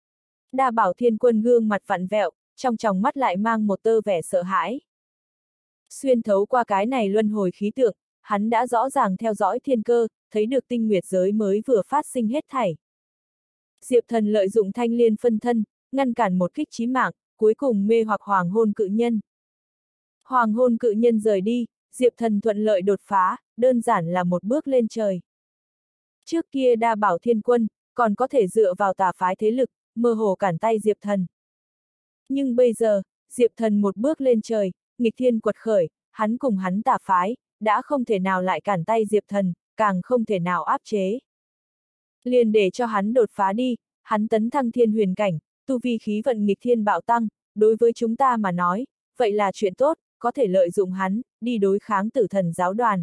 Đa Bảo Thiên Quân gương mặt vặn vẹo, trong tròng mắt lại mang một tơ vẻ sợ hãi. Xuyên thấu qua cái này luân hồi khí tượng, hắn đã rõ ràng theo dõi thiên cơ, thấy được tinh nguyệt giới mới vừa phát sinh hết thảy. Diệp Thần lợi dụng thanh liên phân thân, ngăn cản một kích chí mạng, cuối cùng mê hoặc hoàng hôn cự nhân. Hoàng hôn cự nhân rời đi, Diệp Thần thuận lợi đột phá, đơn giản là một bước lên trời. Trước kia Đa Bảo Thiên Quân, còn có thể dựa vào tà phái thế lực, mơ hồ cản tay Diệp Thần. Nhưng bây giờ, Diệp Thần một bước lên trời, nghịch thiên quật khởi, hắn cùng hắn tà phái, đã không thể nào lại cản tay Diệp Thần, càng không thể nào áp chế. Liền để cho hắn đột phá đi, hắn tấn thăng thiên huyền cảnh, tu vi khí vận nghịch thiên bạo tăng, đối với chúng ta mà nói, vậy là chuyện tốt, có thể lợi dụng hắn, đi đối kháng Tử Thần giáo đoàn.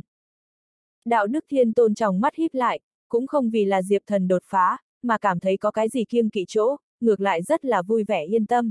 Đạo Đức Thiên Tôn trong mắt híp lại, cũng không vì là Diệp Thần đột phá, mà cảm thấy có cái gì kiêng kỵ chỗ, ngược lại rất là vui vẻ yên tâm.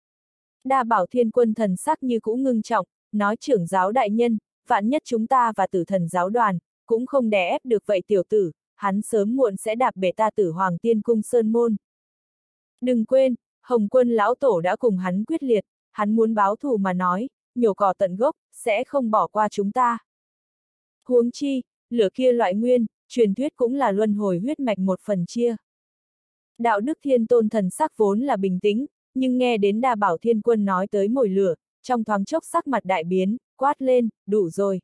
Đa Bảo Thiên Quân thần sắc như cũ ngưng trọng, nói trưởng giáo đại nhân, vạn nhất chúng ta và Tử Thần giáo đoàn, cũng không đè ép được vậy tiểu tử, hắn sớm muộn sẽ đạp bể ta Tử Hoàng Tiên Cung Sơn Môn. Đừng quên, Hồng Quân lão tổ đã cùng hắn quyết liệt, hắn muốn báo thù mà nói, nhổ cỏ tận gốc, sẽ không bỏ qua chúng ta. Huống chi, lửa kia loại nguyên, truyền thuyết cũng là luân hồi huyết mạch một phần chia. Đạo Đức Thiên Tôn thần sắc vốn là bình tĩnh, nhưng nghe đến Đa Bảo Thiên Quân nói tới mồi lửa, trong thoáng chốc sắc mặt đại biến, quát lên, đủ rồi.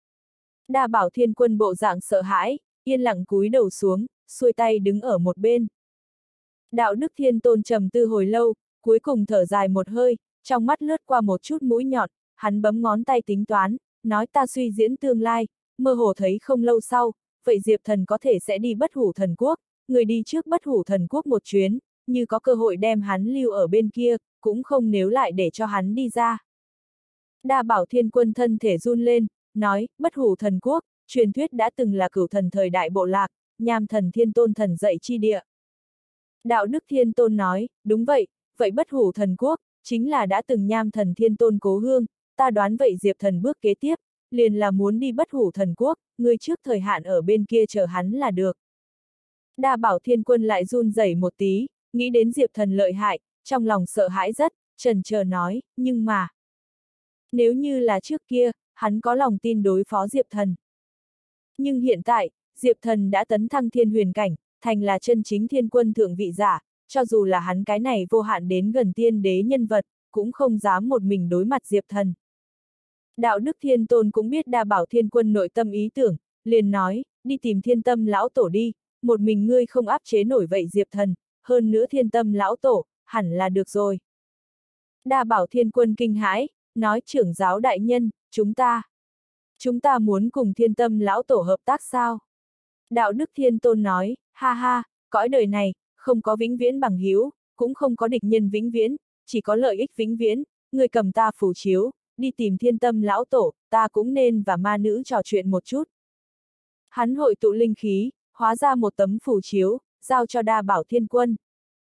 Đa Bảo Thiên Quân bộ dạng sợ hãi, yên lặng cúi đầu xuống, xuôi tay đứng ở một bên. Đạo Đức Thiên Tôn trầm tư hồi lâu, cuối cùng thở dài một hơi, trong mắt lướt qua một chút mũi nhọn, hắn bấm ngón tay tính toán, nói ta suy diễn tương lai, mơ hồ thấy không lâu sau, vậy Diệp Thần có thể sẽ đi Bất Hủ Thần Quốc, người đi trước Bất Hủ Thần Quốc một chuyến, như có cơ hội đem hắn lưu ở bên kia, cũng không nếu lại để cho hắn đi ra. Đa Bảo Thiên Quân thân thể run lên, nói, Bất Hủ Thần Quốc, truyền thuyết đã từng là cửu thần thời đại bộ lạc, Nham Thần Thiên Tôn thần dạy chi địa. Đạo Đức Thiên Tôn nói, đúng vậy, vậy Bất Hủ Thần Quốc, chính là đã từng Nham Thần Thiên Tôn cố hương, ta đoán vậy Diệp Thần bước kế tiếp, liền là muốn đi Bất Hủ Thần Quốc, người trước thời hạn ở bên kia chờ hắn là được. Đa Bảo Thiên Quân lại run rẩy một tí, nghĩ đến Diệp Thần lợi hại, trong lòng sợ hãi rất, chần chờ nói, nhưng mà... Nếu như là trước kia, hắn có lòng tin đối phó Diệp Thần. Nhưng hiện tại, Diệp Thần đã tấn thăng thiên huyền cảnh, thành là chân chính thiên quân thượng vị giả, cho dù là hắn cái này vô hạn đến gần tiên đế nhân vật, cũng không dám một mình đối mặt Diệp Thần. Đạo Đức Thiên Tôn cũng biết Đa Bảo Thiên Quân nội tâm ý tưởng, liền nói, đi tìm Thiên Tâm lão tổ đi, một mình ngươi không áp chế nổi vậy Diệp Thần, hơn nữa Thiên Tâm lão tổ, hẳn là được rồi. Đa Bảo Thiên Quân kinh hãi, nói trưởng giáo đại nhân, chúng ta muốn cùng Thiên Tâm lão tổ hợp tác sao? Đạo Đức Thiên Tôn nói, ha ha, cõi đời này, không có vĩnh viễn bằng hữu, cũng không có địch nhân vĩnh viễn, chỉ có lợi ích vĩnh viễn, người cầm ta phù chiếu, đi tìm Thiên Tâm lão tổ, ta cũng nên và ma nữ trò chuyện một chút. Hắn hội tụ linh khí, hóa ra một tấm phù chiếu, giao cho Đa Bảo Thiên Quân.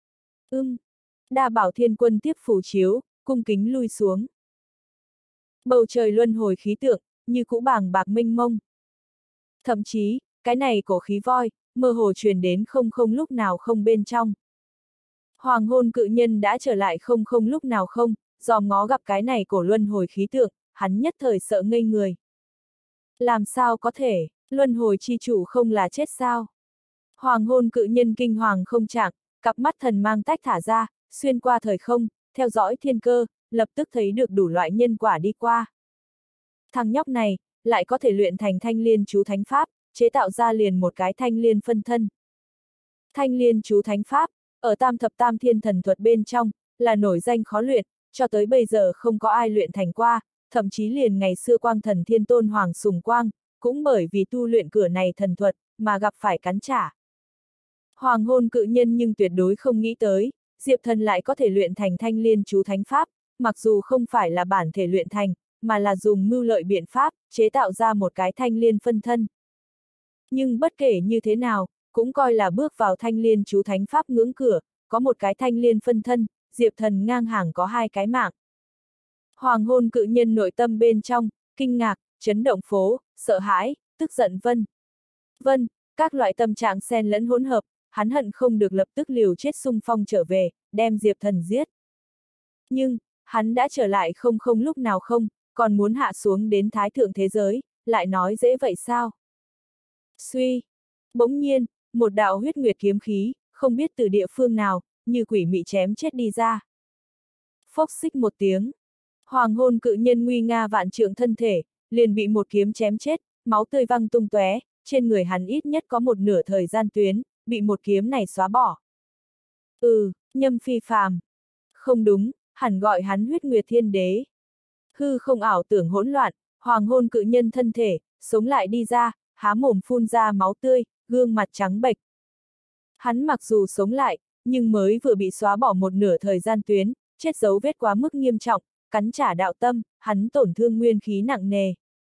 Đa Bảo Thiên Quân tiếp phù chiếu, cung kính lui xuống. Bầu trời luân hồi khí tượng, như cũ bàng bạc mênh mông. Thậm chí, cái này cổ khí voi, mơ hồ truyền đến không không lúc nào không bên trong. Hoàng hôn cự nhân đã trở lại không không lúc nào không, dòm ngó gặp cái này cổ luân hồi khí tượng, hắn nhất thời sợ ngây người. Làm sao có thể, luân hồi chi chủ không là chết sao? Hoàng hôn cự nhân kinh hoàng không trạng, cặp mắt thần mang tách thả ra, xuyên qua thời không, theo dõi thiên cơ, lập tức thấy được đủ loại nhân quả đi qua. Thằng nhóc này, lại có thể luyện thành thanh liên chú thánh pháp, chế tạo ra liền một cái thanh liên phân thân. Thanh liên chú thánh pháp, ở tam thập tam thiên thần thuật bên trong, là nổi danh khó luyện, cho tới bây giờ không có ai luyện thành qua, thậm chí liền ngày xưa Quang Thần Thiên Tôn Hoàng Sùng Quang, cũng bởi vì tu luyện cửa này thần thuật, mà gặp phải cắn trả. Hoàng hôn cự nhân nhưng tuyệt đối không nghĩ tới, Diệp Thần lại có thể luyện thành thanh liên chú thánh pháp, mặc dù không phải là bản thể luyện thành, mà là dùng mưu lợi biện pháp, chế tạo ra một cái thanh liên phân thân. Nhưng bất kể như thế nào, cũng coi là bước vào thanh liên chú thánh pháp ngưỡng cửa, có một cái thanh liên phân thân, Diệp Thần ngang hàng có hai cái mạng. Hoàng hôn cự nhân nội tâm bên trong, kinh ngạc, chấn động phố, sợ hãi, tức giận vân, các loại tâm trạng xen lẫn hỗn hợp, hắn hận không được lập tức liều chết xung phong trở về, đem Diệp Thần giết. Nhưng, hắn đã trở lại không không lúc nào không, còn muốn hạ xuống đến thái thượng thế giới, lại nói dễ vậy sao? Suy! Bỗng nhiên, một đạo huyết nguyệt kiếm khí, không biết từ địa phương nào, như quỷ mị chém chết đi ra. Phốc xích một tiếng. Hoàng hôn cự nhân nguy nga vạn trượng thân thể, liền bị một kiếm chém chết, máu tươi văng tung tóe, trên người hắn ít nhất có một nửa thời gian tuyến, bị một kiếm này xóa bỏ. Nhâm phi phàm. Không đúng, hẳn gọi hắn huyết nguyệt thiên đế. Hư không ảo tưởng hỗn loạn, hoàng hôn cự nhân thân thể, sống lại đi ra, há mồm phun ra máu tươi, gương mặt trắng bệch. Hắn mặc dù sống lại, nhưng mới vừa bị xóa bỏ một nửa thời gian tuyến, chết dấu vết quá mức nghiêm trọng, cắn trả đạo tâm, hắn tổn thương nguyên khí nặng nề.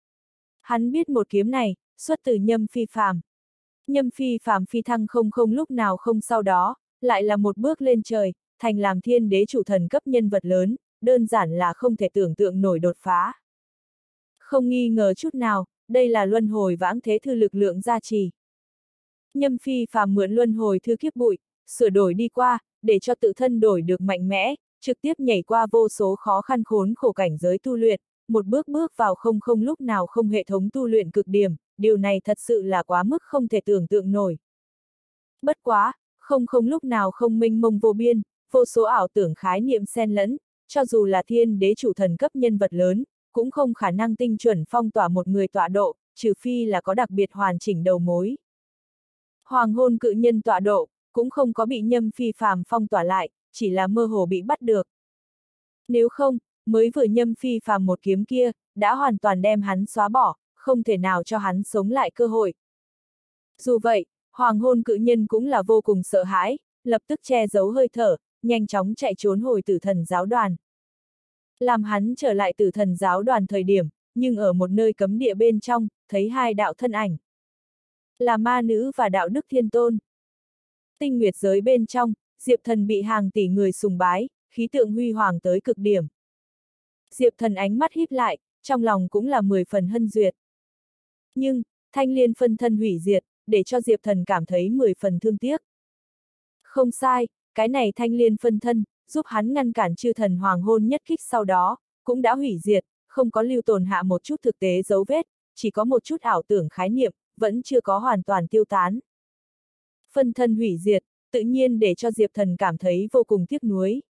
Hắn biết một kiếm này, xuất từ nhâm phi phàm. Nhâm phi phàm phi thăng không lúc nào không sau đó, lại là một bước lên trời, thành làm thiên đế chủ thần cấp nhân vật lớn, đơn giản là không thể tưởng tượng nổi đột phá. Không nghi ngờ chút nào, đây là luân hồi vãng thế thư lực lượng gia trì. Nhâm phi phàm mượn luân hồi thư kiếp bụi, sửa đổi đi qua, để cho tự thân đổi được mạnh mẽ, trực tiếp nhảy qua vô số khó khăn khốn khổ cảnh giới tu luyện, một bước bước vào không lúc nào không hệ thống tu luyện cực điểm, điều này thật sự là quá mức không thể tưởng tượng nổi. Bất quá, không lúc nào không mênh mông vô biên, vô số ảo tưởng khái niệm xen lẫn, cho dù là thiên đế chủ thần cấp nhân vật lớn, cũng không khả năng tinh chuẩn phong tỏa một người tọa độ, trừ phi là có đặc biệt hoàn chỉnh đầu mối. Hoàng hôn cự nhân tọa độ, cũng không có bị nhâm phi phàm phong tỏa lại, chỉ là mơ hồ bị bắt được. Nếu không, mới vừa nhâm phi phàm một kiếm kia, đã hoàn toàn đem hắn xóa bỏ, không thể nào cho hắn sống lại cơ hội. Dù vậy, hoàng hôn cự nhân cũng là vô cùng sợ hãi, lập tức che giấu hơi thở, nhanh chóng chạy trốn hồi tử thần giáo đoàn. Làm hắn trở lại tử thần giáo đoàn thời điểm, nhưng ở một nơi cấm địa bên trong, thấy hai đạo thân ảnh. Là ma nữ và đạo đức thiên tôn. Tinh nguyệt giới bên trong, Diệp Thần bị hàng tỷ người sùng bái, khí tượng huy hoàng tới cực điểm. Diệp Thần ánh mắt híp lại, trong lòng cũng là 10 phần hân duyệt. Nhưng, thanh liên phân thân hủy diệt, để cho Diệp Thần cảm thấy 10 phần thương tiếc. Không sai, cái này thanh liên phân thân, giúp hắn ngăn cản chư thần hoàng hôn nhất kích sau đó, cũng đã hủy diệt, không có lưu tồn hạ một chút thực tế dấu vết, chỉ có một chút ảo tưởng khái niệm, vẫn chưa có hoàn toàn tiêu tán. Phân thân hủy diệt, tự nhiên để cho Diệp Thần cảm thấy vô cùng tiếc nuối.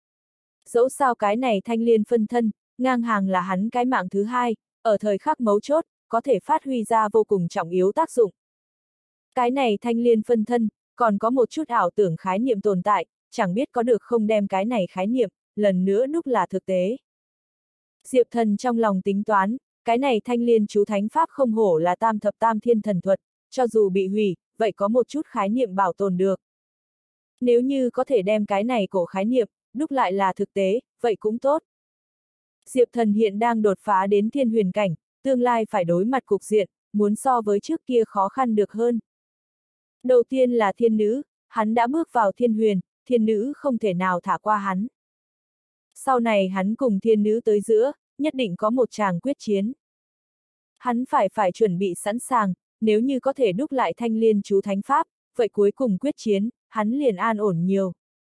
Dẫu sao cái này thanh liên phân thân, ngang hàng là hắn cái mạng thứ hai, ở thời khắc mấu chốt, có thể phát huy ra vô cùng trọng yếu tác dụng. Cái này thanh liên phân thân, còn có một chút ảo tưởng khái niệm tồn tại, chẳng biết có được không đem cái này khái niệm, lần nữa đúc là thực tế. Diệp Thần trong lòng tính toán, cái này thanh liên chú thánh pháp không hổ là tam thập tam thiên thần thuật, cho dù bị hủy, vậy có một chút khái niệm bảo tồn được. Nếu như có thể đem cái này cổ khái niệm, đúc lại là thực tế, vậy cũng tốt. Diệp Thần hiện đang đột phá đến thiên huyền cảnh, tương lai phải đối mặt cục diện, muốn so với trước kia khó khăn được hơn. Đầu tiên là thiên nữ, hắn đã bước vào thiên huyền, thiên nữ không thể nào thả qua hắn. Sau này hắn cùng thiên nữ tới giữa, nhất định có một tràng quyết chiến. Hắn phải chuẩn bị sẵn sàng, nếu như có thể đúc lại thanh liên chú thánh pháp, vậy cuối cùng quyết chiến, hắn liền an ổn nhiều.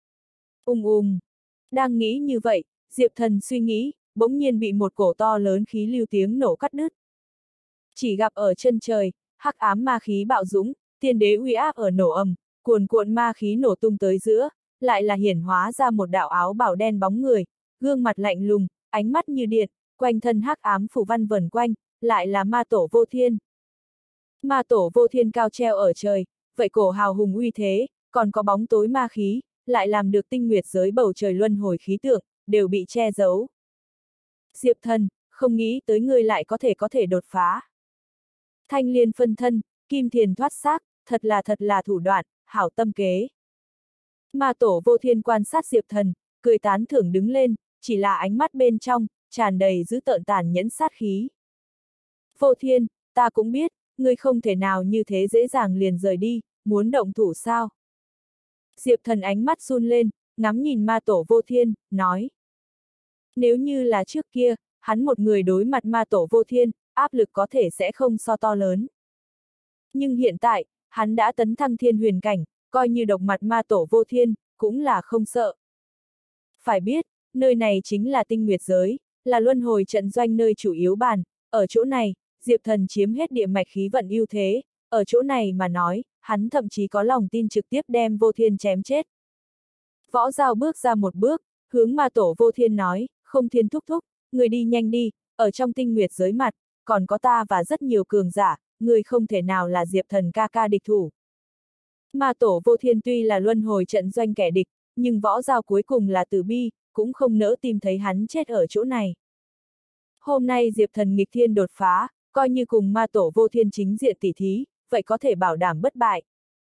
Đang nghĩ như vậy, Diệp Thần suy nghĩ, bỗng nhiên bị một cổ to lớn khí lưu tiếng nổ cắt đứt. Chỉ gặp ở chân trời, hắc ám ma khí bạo dũng, tiên đế uy áp ở nổ ầm, cuồn cuộn ma khí nổ tung tới giữa, lại là hiển hóa ra một đạo áo bào đen bóng người, gương mặt lạnh lùng, ánh mắt như điện, quanh thân hắc ám phủ văn vần quanh, lại là ma tổ vô thiên. Ma tổ vô thiên cao treo ở trời, vậy cổ hào hùng uy thế, còn có bóng tối ma khí, lại làm được tinh nguyệt giới bầu trời luân hồi khí tượng, đều bị che giấu. Diệp Thần, không nghĩ tới ngươi lại có thể đột phá. Thanh liên phân thân, kim thiền thoát xác, thật là thủ đoạn, hảo tâm kế. Ma tổ vô thiên quan sát Diệp Thần, cười tán thưởng đứng lên, chỉ là ánh mắt bên trong, tràn đầy dữ tợn tàn nhẫn sát khí. Vô thiên, ta cũng biết, ngươi không thể nào như thế dễ dàng liền rời đi, muốn động thủ sao? Diệp Thần ánh mắt run lên, ngắm nhìn ma tổ vô thiên, nói. Nếu như là trước kia, hắn một người đối mặt ma tổ vô thiên, áp lực có thể sẽ không so to lớn. Nhưng hiện tại, hắn đã tấn thăng thiên huyền cảnh, coi như độc mặt ma tổ vô thiên, cũng là không sợ. Phải biết, nơi này chính là tinh nguyệt giới, là luân hồi trận doanh nơi chủ yếu bàn, ở chỗ này, Diệp Thần chiếm hết địa mạch khí vận ưu thế, ở chỗ này mà nói, hắn thậm chí có lòng tin trực tiếp đem Vô Thiên chém chết. Võ Giao bước ra một bước, hướng ma tổ Vô Thiên nói, không Thiên thúc thúc, người đi nhanh đi, ở trong tinh nguyệt giới mặt, còn có ta và rất nhiều cường giả, người không thể nào là Diệp Thần ca ca địch thủ. Ma tổ Vô Thiên tuy là luân hồi trận doanh kẻ địch, nhưng Võ Giao cuối cùng là từ bi, cũng không nỡ tìm thấy hắn chết ở chỗ này. Hôm nay Diệp Thần nghịch thiên đột phá, coi như cùng ma tổ Vô Thiên chính diện tỉ thí, vậy có thể bảo đảm bất bại.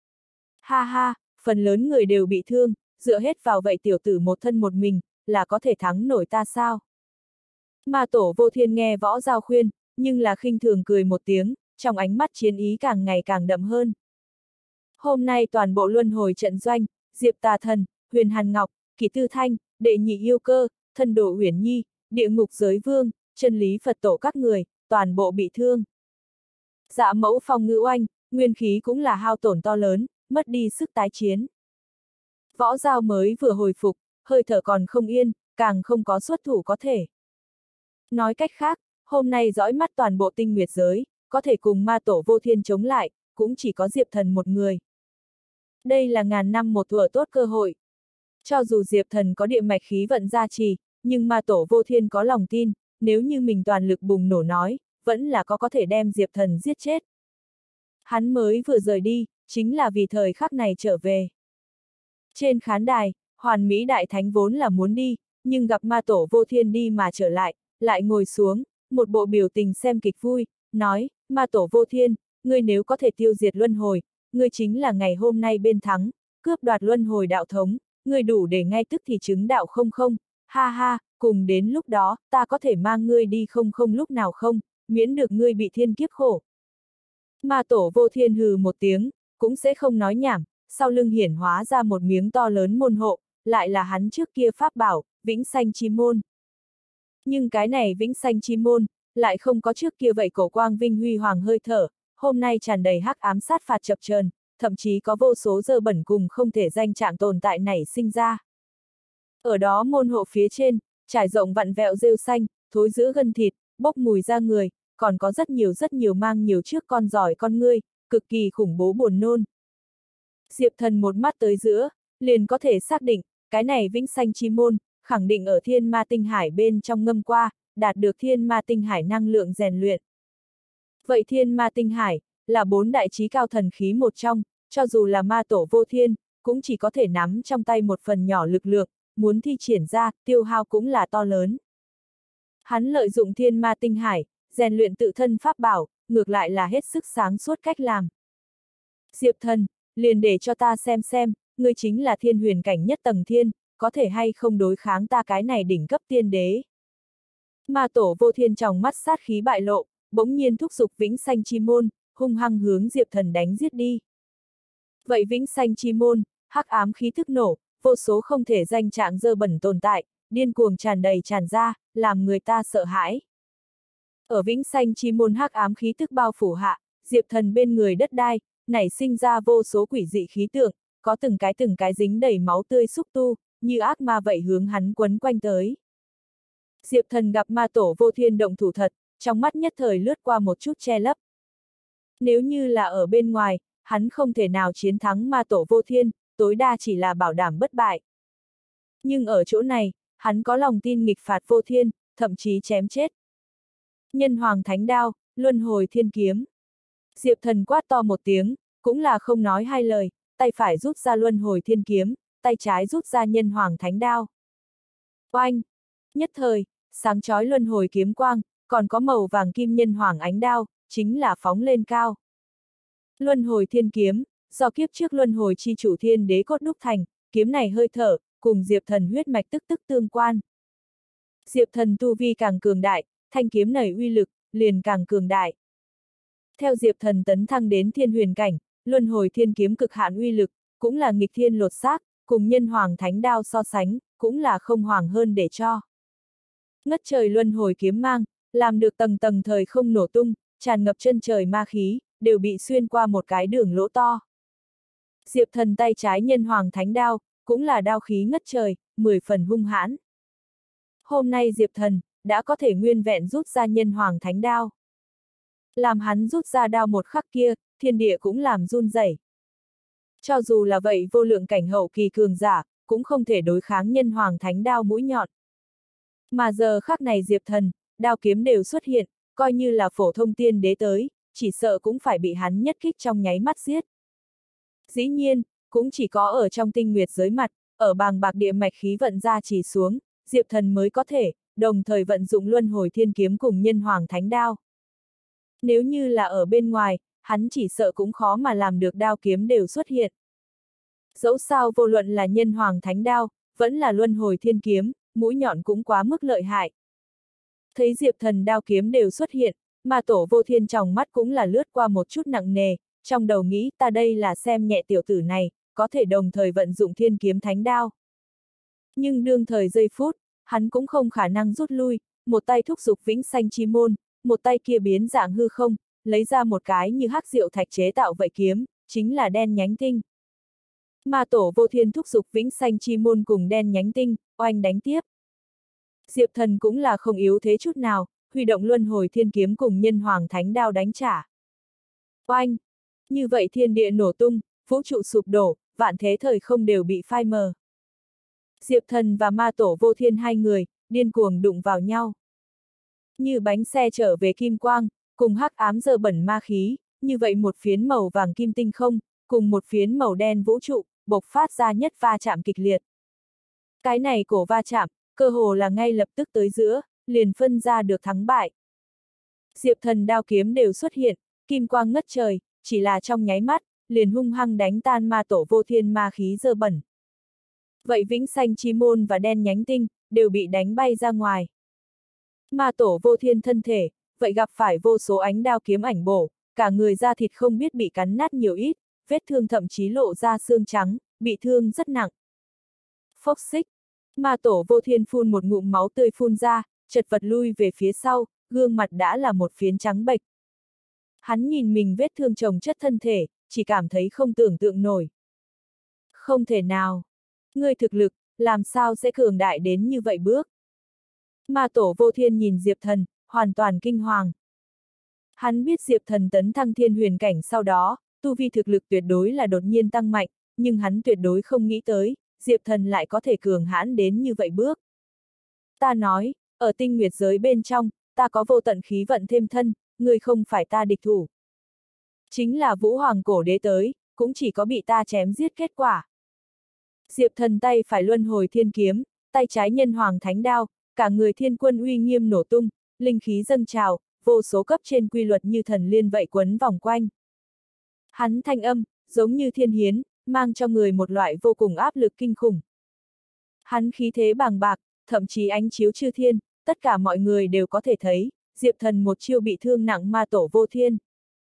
Ha ha, phần lớn người đều bị thương, dựa hết vào vậy tiểu tử một thân một mình, là có thể thắng nổi ta sao? Ma tổ Vô Thiên nghe Võ Giao khuyên, nhưng là khinh thường cười một tiếng, trong ánh mắt chiến ý càng ngày càng đậm hơn. Hôm nay toàn bộ luân hồi trận doanh, Diệp Tà Thần, Huyền Hàn Ngọc, Kỷ Tư Thanh, Đệ Nhị Yêu Cơ, Thân Đồ Uyển Nhi, Địa Ngục Giới Vương, Chân Lý Phật Tổ các người, toàn bộ bị thương. Dạ Mẫu Phong Ngữ Oanh, nguyên khí cũng là hao tổn to lớn, mất đi sức tái chiến. Võ Giao mới vừa hồi phục, hơi thở còn không yên, càng không có xuất thủ có thể. Nói cách khác, hôm nay dõi mắt toàn bộ tinh nguyệt giới, có thể cùng ma tổ Vô Thiên chống lại, cũng chỉ có Diệp Thần một người. Đây là ngàn năm một thuở tốt cơ hội. Cho dù Diệp Thần có địa mạch khí vận gia trì, nhưng ma tổ Vô Thiên có lòng tin, nếu như mình toàn lực bùng nổ nói, vẫn là có thể đem Diệp Thần giết chết. Hắn mới vừa rời đi, chính là vì thời khắc này trở về. Trên khán đài, Hoàn Mỹ Đại Thánh vốn là muốn đi, nhưng gặp ma tổ Vô Thiên đi mà trở lại ngồi xuống, một bộ biểu tình xem kịch vui, nói, ma tổ Vô Thiên, ngươi nếu có thể tiêu diệt luân hồi, ngươi chính là ngày hôm nay bên thắng, cướp đoạt luân hồi đạo thống, ngươi đủ để ngay tức thì chứng đạo không không, ha ha, cùng đến lúc đó, ta có thể mang ngươi đi không không lúc nào không, miễn được ngươi bị thiên kiếp khổ. Ma tổ Vô Thiên hừ một tiếng, cũng sẽ không nói nhảm, sau lưng hiển hóa ra một miếng to lớn môn hộ, lại là hắn trước kia pháp bảo, Vĩnh Sanh Chi Môn. Nhưng cái này Vĩnh Sanh Chi Môn, lại không có trước kia vậy cổ quang vinh huy hoàng hơi thở, hôm nay tràn đầy hắc ám sát phạt chập chờn, thậm chí có vô số dơ bẩn cùng không thể danh trạng tồn tại nảy sinh ra. Ở đó môn hộ phía trên, trải rộng vặn vẹo rêu xanh, thối rữa gân thịt, bốc mùi ra người, còn có rất nhiều mang nhiều trước con giỏi con ngươi, cực kỳ khủng bố buồn nôn. Diệp Thần một mắt tới giữa, liền có thể xác định, cái này Vĩnh Sanh Chi Môn, khẳng định ở Thiên Ma Tinh Hải bên trong ngâm qua, đạt được Thiên Ma Tinh Hải năng lượng rèn luyện. Vậy Thiên Ma Tinh Hải, là 4 đại chí cao thần khí một trong, cho dù là ma tổ Vô Thiên, cũng chỉ có thể nắm trong tay một phần nhỏ lực lượng, muốn thi triển ra, tiêu hao cũng là to lớn. Hắn lợi dụng Thiên Ma Tinh Hải, rèn luyện tự thân pháp bảo, ngược lại là hết sức sáng suốt cách làm. Diệp Thần, liền để cho ta xem, ngươi chính là thiên huyền cảnh nhất tầng thiên, có thể hay không đối kháng ta cái này đỉnh cấp tiên đế. Ma tổ Vô Thiên trong mắt sát khí bại lộ, bỗng nhiên thúc giục Vĩnh Sanh Chi Môn, hung hăng hướng Diệp Thần đánh giết đi. Vậy Vĩnh Sanh Chi Môn, hắc ám khí thức nổ, vô số không thể danh trạng dơ bẩn tồn tại, điên cuồng tràn đầy tràn ra, làm người ta sợ hãi. Ở Vĩnh Sanh Chi Môn hắc ám khí tức bao phủ hạ, Diệp Thần bên người đất đai, nảy sinh ra vô số quỷ dị khí tượng, có từng cái dính đầy máu tươi xúc tu, như ác ma vậy hướng hắn quấn quanh tới. Diệp Thần gặp ma tổ Vô Thiên động thủ thật, trong mắt nhất thời lướt qua một chút che lấp. Nếu như là ở bên ngoài, hắn không thể nào chiến thắng ma tổ Vô Thiên, tối đa chỉ là bảo đảm bất bại. Nhưng ở chỗ này, hắn có lòng tin nghịch phạt Vô Thiên, thậm chí chém chết. Nhân Hoàng Thánh Đao, Luân Hồi Thiên Kiếm. Diệp Thần quát to một tiếng, cũng là không nói hai lời, tay phải rút ra Luân Hồi Thiên Kiếm, tay trái rút ra Nhân Hoàng Thánh Đao. Oanh! Nhất thời, sáng chói Luân Hồi kiếm quang, còn có màu vàng kim Nhân Hoàng ánh đao, chính là phóng lên cao. Luân Hồi Thiên Kiếm, do kiếp trước Luân Hồi chi chủ thiên đế cốt đúc thành, kiếm này hơi thở, cùng Diệp Thần huyết mạch tức tương quan. Diệp Thần tu vi càng cường đại, thanh kiếm này uy lực, liền càng cường đại. Theo Diệp Thần tấn thăng đến thiên huyền cảnh, Luân Hồi Thiên Kiếm cực hạn uy lực, cũng là nghịch thiên lột xác, cùng Nhân Hoàng Thánh Đao so sánh, cũng là không hoàng hơn để cho. Ngất trời Luân Hồi kiếm mang, làm được tầng tầng thời không nổ tung, tràn ngập chân trời ma khí, đều bị xuyên qua một cái đường lỗ to. Diệp Thần tay trái Nhân Hoàng Thánh Đao, cũng là đao khí ngất trời, 10 phần hung hãn. Hôm nay Diệp Thần, đã có thể nguyên vẹn rút ra Nhân Hoàng Thánh Đao. Làm hắn rút ra đao một khắc kia, thiên địa cũng làm run rẩy. Cho dù là vậy vô lượng cảnh hậu kỳ cường giả, cũng không thể đối kháng nhân hoàng thánh đao mũi nhọn. Mà giờ khắc này Diệp Thần, đao kiếm đều xuất hiện, coi như là phổ thông tiên đế tới, chỉ sợ cũng phải bị hắn nhất kích trong nháy mắt giết. Dĩ nhiên, cũng chỉ có ở trong tinh nguyệt giới mặt, ở bàng bạc địa mạch khí vận ra chỉ xuống, Diệp Thần mới có thể, đồng thời vận dụng luân hồi thiên kiếm cùng nhân hoàng thánh đao. Nếu như là ở bên ngoài, hắn chỉ sợ cũng khó mà làm được đao kiếm đều xuất hiện. Dẫu sao vô luận là nhân hoàng thánh đao, vẫn là luân hồi thiên kiếm, mũi nhọn cũng quá mức lợi hại. Thấy Diệp Thần đao kiếm đều xuất hiện, mà Tổ Vô Thiên trong mắt cũng là lướt qua một chút nặng nề, trong đầu nghĩ ta đây là xem nhẹ tiểu tử này, có thể đồng thời vận dụng thiên kiếm thánh đao. Nhưng đương thời giây phút, hắn cũng không khả năng rút lui, một tay thúc giục vĩnh sanh chi môn, một tay kia biến dạng hư không, lấy ra một cái như hắc diệu thạch chế tạo vậy kiếm, chính là đen nhánh tinh. Mà Tổ Vô Thiên thúc giục vĩnh sanh chi môn cùng đen nhánh tinh, oanh đánh tiếp. Diệp Thần cũng là không yếu thế chút nào, huy động luân hồi thiên kiếm cùng nhân hoàng thánh đao đánh trả. Oanh! Như vậy thiên địa nổ tung, vũ trụ sụp đổ, vạn thế thời không đều bị phai mờ. Diệp Thần và ma Tổ Vô Thiên hai người, điên cuồng đụng vào nhau. Như bánh xe trở về kim quang, cùng hắc ám dơ bẩn ma khí, như vậy một phiến màu vàng kim tinh không, cùng một phiến màu đen vũ trụ, bộc phát ra nhất va chạm kịch liệt. Cái này cổ va chạm, cơ hồ là ngay lập tức tới giữa, liền phân ra được thắng bại. Diệp Thần đao kiếm đều xuất hiện, kim quang ngất trời, chỉ là trong nháy mắt, liền hung hăng đánh tan ma Tổ Vô Thiên ma khí dơ bẩn. Vậy vĩnh sanh chi môn và đen nhánh tinh, đều bị đánh bay ra ngoài. Ma Tổ Vô Thiên thân thể, vậy gặp phải vô số ánh đao kiếm ảnh bổ, cả người da thịt không biết bị cắn nát nhiều ít, vết thương thậm chí lộ ra xương trắng, bị thương rất nặng. Phốc xích, ma Tổ Vô Thiên phun một ngụm máu tươi phun ra, chật vật lui về phía sau, gương mặt đã là một phiến trắng bệch. Hắn nhìn mình vết thương chồng chất thân thể, chỉ cảm thấy không tưởng tượng nổi. Không thể nào. Ngươi thực lực, làm sao sẽ cường đại đến như vậy bước? Ma Tổ Vô Thiên nhìn Diệp Thần, hoàn toàn kinh hoàng. Hắn biết Diệp Thần tấn thăng thiên huyền cảnh sau đó, tu vi thực lực tuyệt đối là đột nhiên tăng mạnh, nhưng hắn tuyệt đối không nghĩ tới, Diệp Thần lại có thể cường hãn đến như vậy bước. Ta nói, ở tinh nguyệt giới bên trong, ta có vô tận khí vận thêm thân, ngươi không phải ta địch thủ. Chính là Vũ Hoàng cổ đế tới, cũng chỉ có bị ta chém giết kết quả. Diệp Thần tay phải luân hồi thiên kiếm, tay trái nhân hoàng thánh đao, cả người thiên quân uy nghiêm nổ tung, linh khí dâng trào, vô số cấp trên quy luật như thần liên vậy quấn vòng quanh. Hắn thanh âm, giống như thiên hiến, mang cho người một loại vô cùng áp lực kinh khủng. Hắn khí thế bàng bạc, thậm chí ánh chiếu chư thiên, tất cả mọi người đều có thể thấy, Diệp Thần một chiêu bị thương nặng ma Tổ Vô Thiên.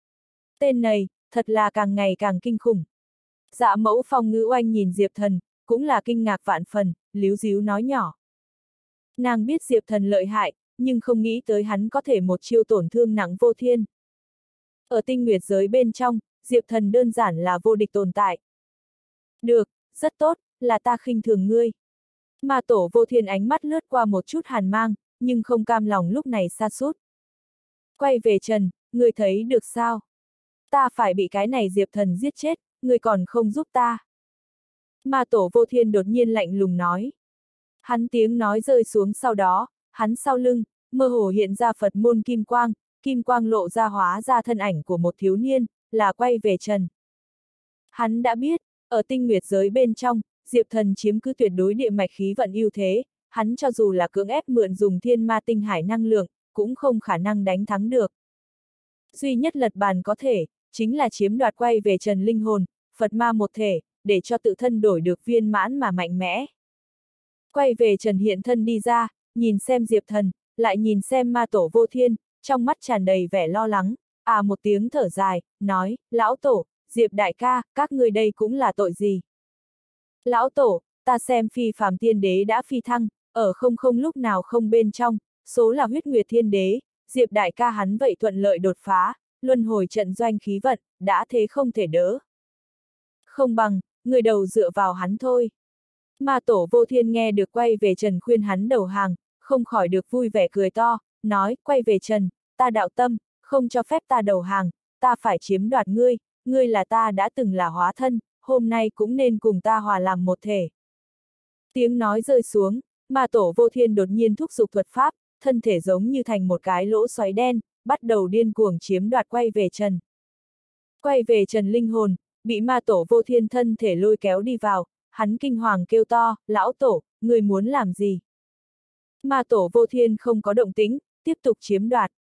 Tên này, thật là càng ngày càng kinh khủng. Dạ Mẫu Phong Ngữ Oanh nhìn Diệp Thần, cũng là kinh ngạc vạn phần, líu díu nói nhỏ. Nàng biết Diệp Thần lợi hại, nhưng không nghĩ tới hắn có thể một chiêu tổn thương nặng Vô Thiên. Ở tinh nguyệt giới bên trong, Diệp Thần đơn giản là vô địch tồn tại. Được, rất tốt, là ta khinh thường ngươi. Ma Tổ Vô Thiên ánh mắt lướt qua một chút hàn mang, nhưng không cam lòng lúc này sa sút. Quay về Trần, ngươi thấy được sao? Ta phải bị cái này Diệp Thần giết chết, ngươi còn không giúp ta. Ma Tổ Vô Thiên đột nhiên lạnh lùng nói. Hắn tiếng nói rơi xuống sau đó, hắn sau lưng, mơ hồ hiện ra Phật môn kim quang lộ ra hóa ra thân ảnh của một thiếu niên, là quay về Trần. Hắn đã biết, ở tinh nguyệt giới bên trong, Diệp Thần chiếm cứ tuyệt đối địa mạch khí vận ưu thế, hắn cho dù là cưỡng ép mượn dùng thiên ma tinh hải năng lượng, cũng không khả năng đánh thắng được. Duy nhất lật bàn có thể, chính là chiếm đoạt quay về Trần linh hồn, Phật ma một thể, để cho tự thân đổi được viên mãn mà mạnh mẽ. Quay về Trần hiện thân đi ra, nhìn xem Diệp Thần, lại nhìn xem ma Tổ Vô Thiên, trong mắt tràn đầy vẻ lo lắng, một tiếng thở dài, nói, Lão Tổ, Diệp đại ca, các ngươi đây cũng là tội gì? Lão Tổ, ta xem phi phàm tiên đế đã phi thăng, ở không lúc nào không bên trong, số là huyết nguyệt thiên đế, Diệp đại ca hắn vậy thuận lợi đột phá, luân hồi trận doanh khí vận, đã thế không thể đỡ. Không bằng, người đầu dựa vào hắn thôi. Ma Tổ Vô Thiên nghe được quay về Trần khuyên hắn đầu hàng, không khỏi được vui vẻ cười to, nói, quay về Trần, ta đạo tâm, không cho phép ta đầu hàng, ta phải chiếm đoạt ngươi, ngươi là ta đã từng là hóa thân, hôm nay cũng nên cùng ta hòa làm một thể. Tiếng nói rơi xuống, ma tổ vô thiên đột nhiên thúc giục thuật pháp, thân thể giống như thành một cái lỗ xoáy đen, bắt đầu điên cuồng chiếm đoạt quay về Trần. Quay về Trần linh hồn, bị ma tổ vô thiên thân thể lôi kéo đi vào, hắn kinh hoàng kêu to, lão tổ, người muốn làm gì? Ma tổ vô thiên không có động tĩnh, tiếp tục chiếm đoạt.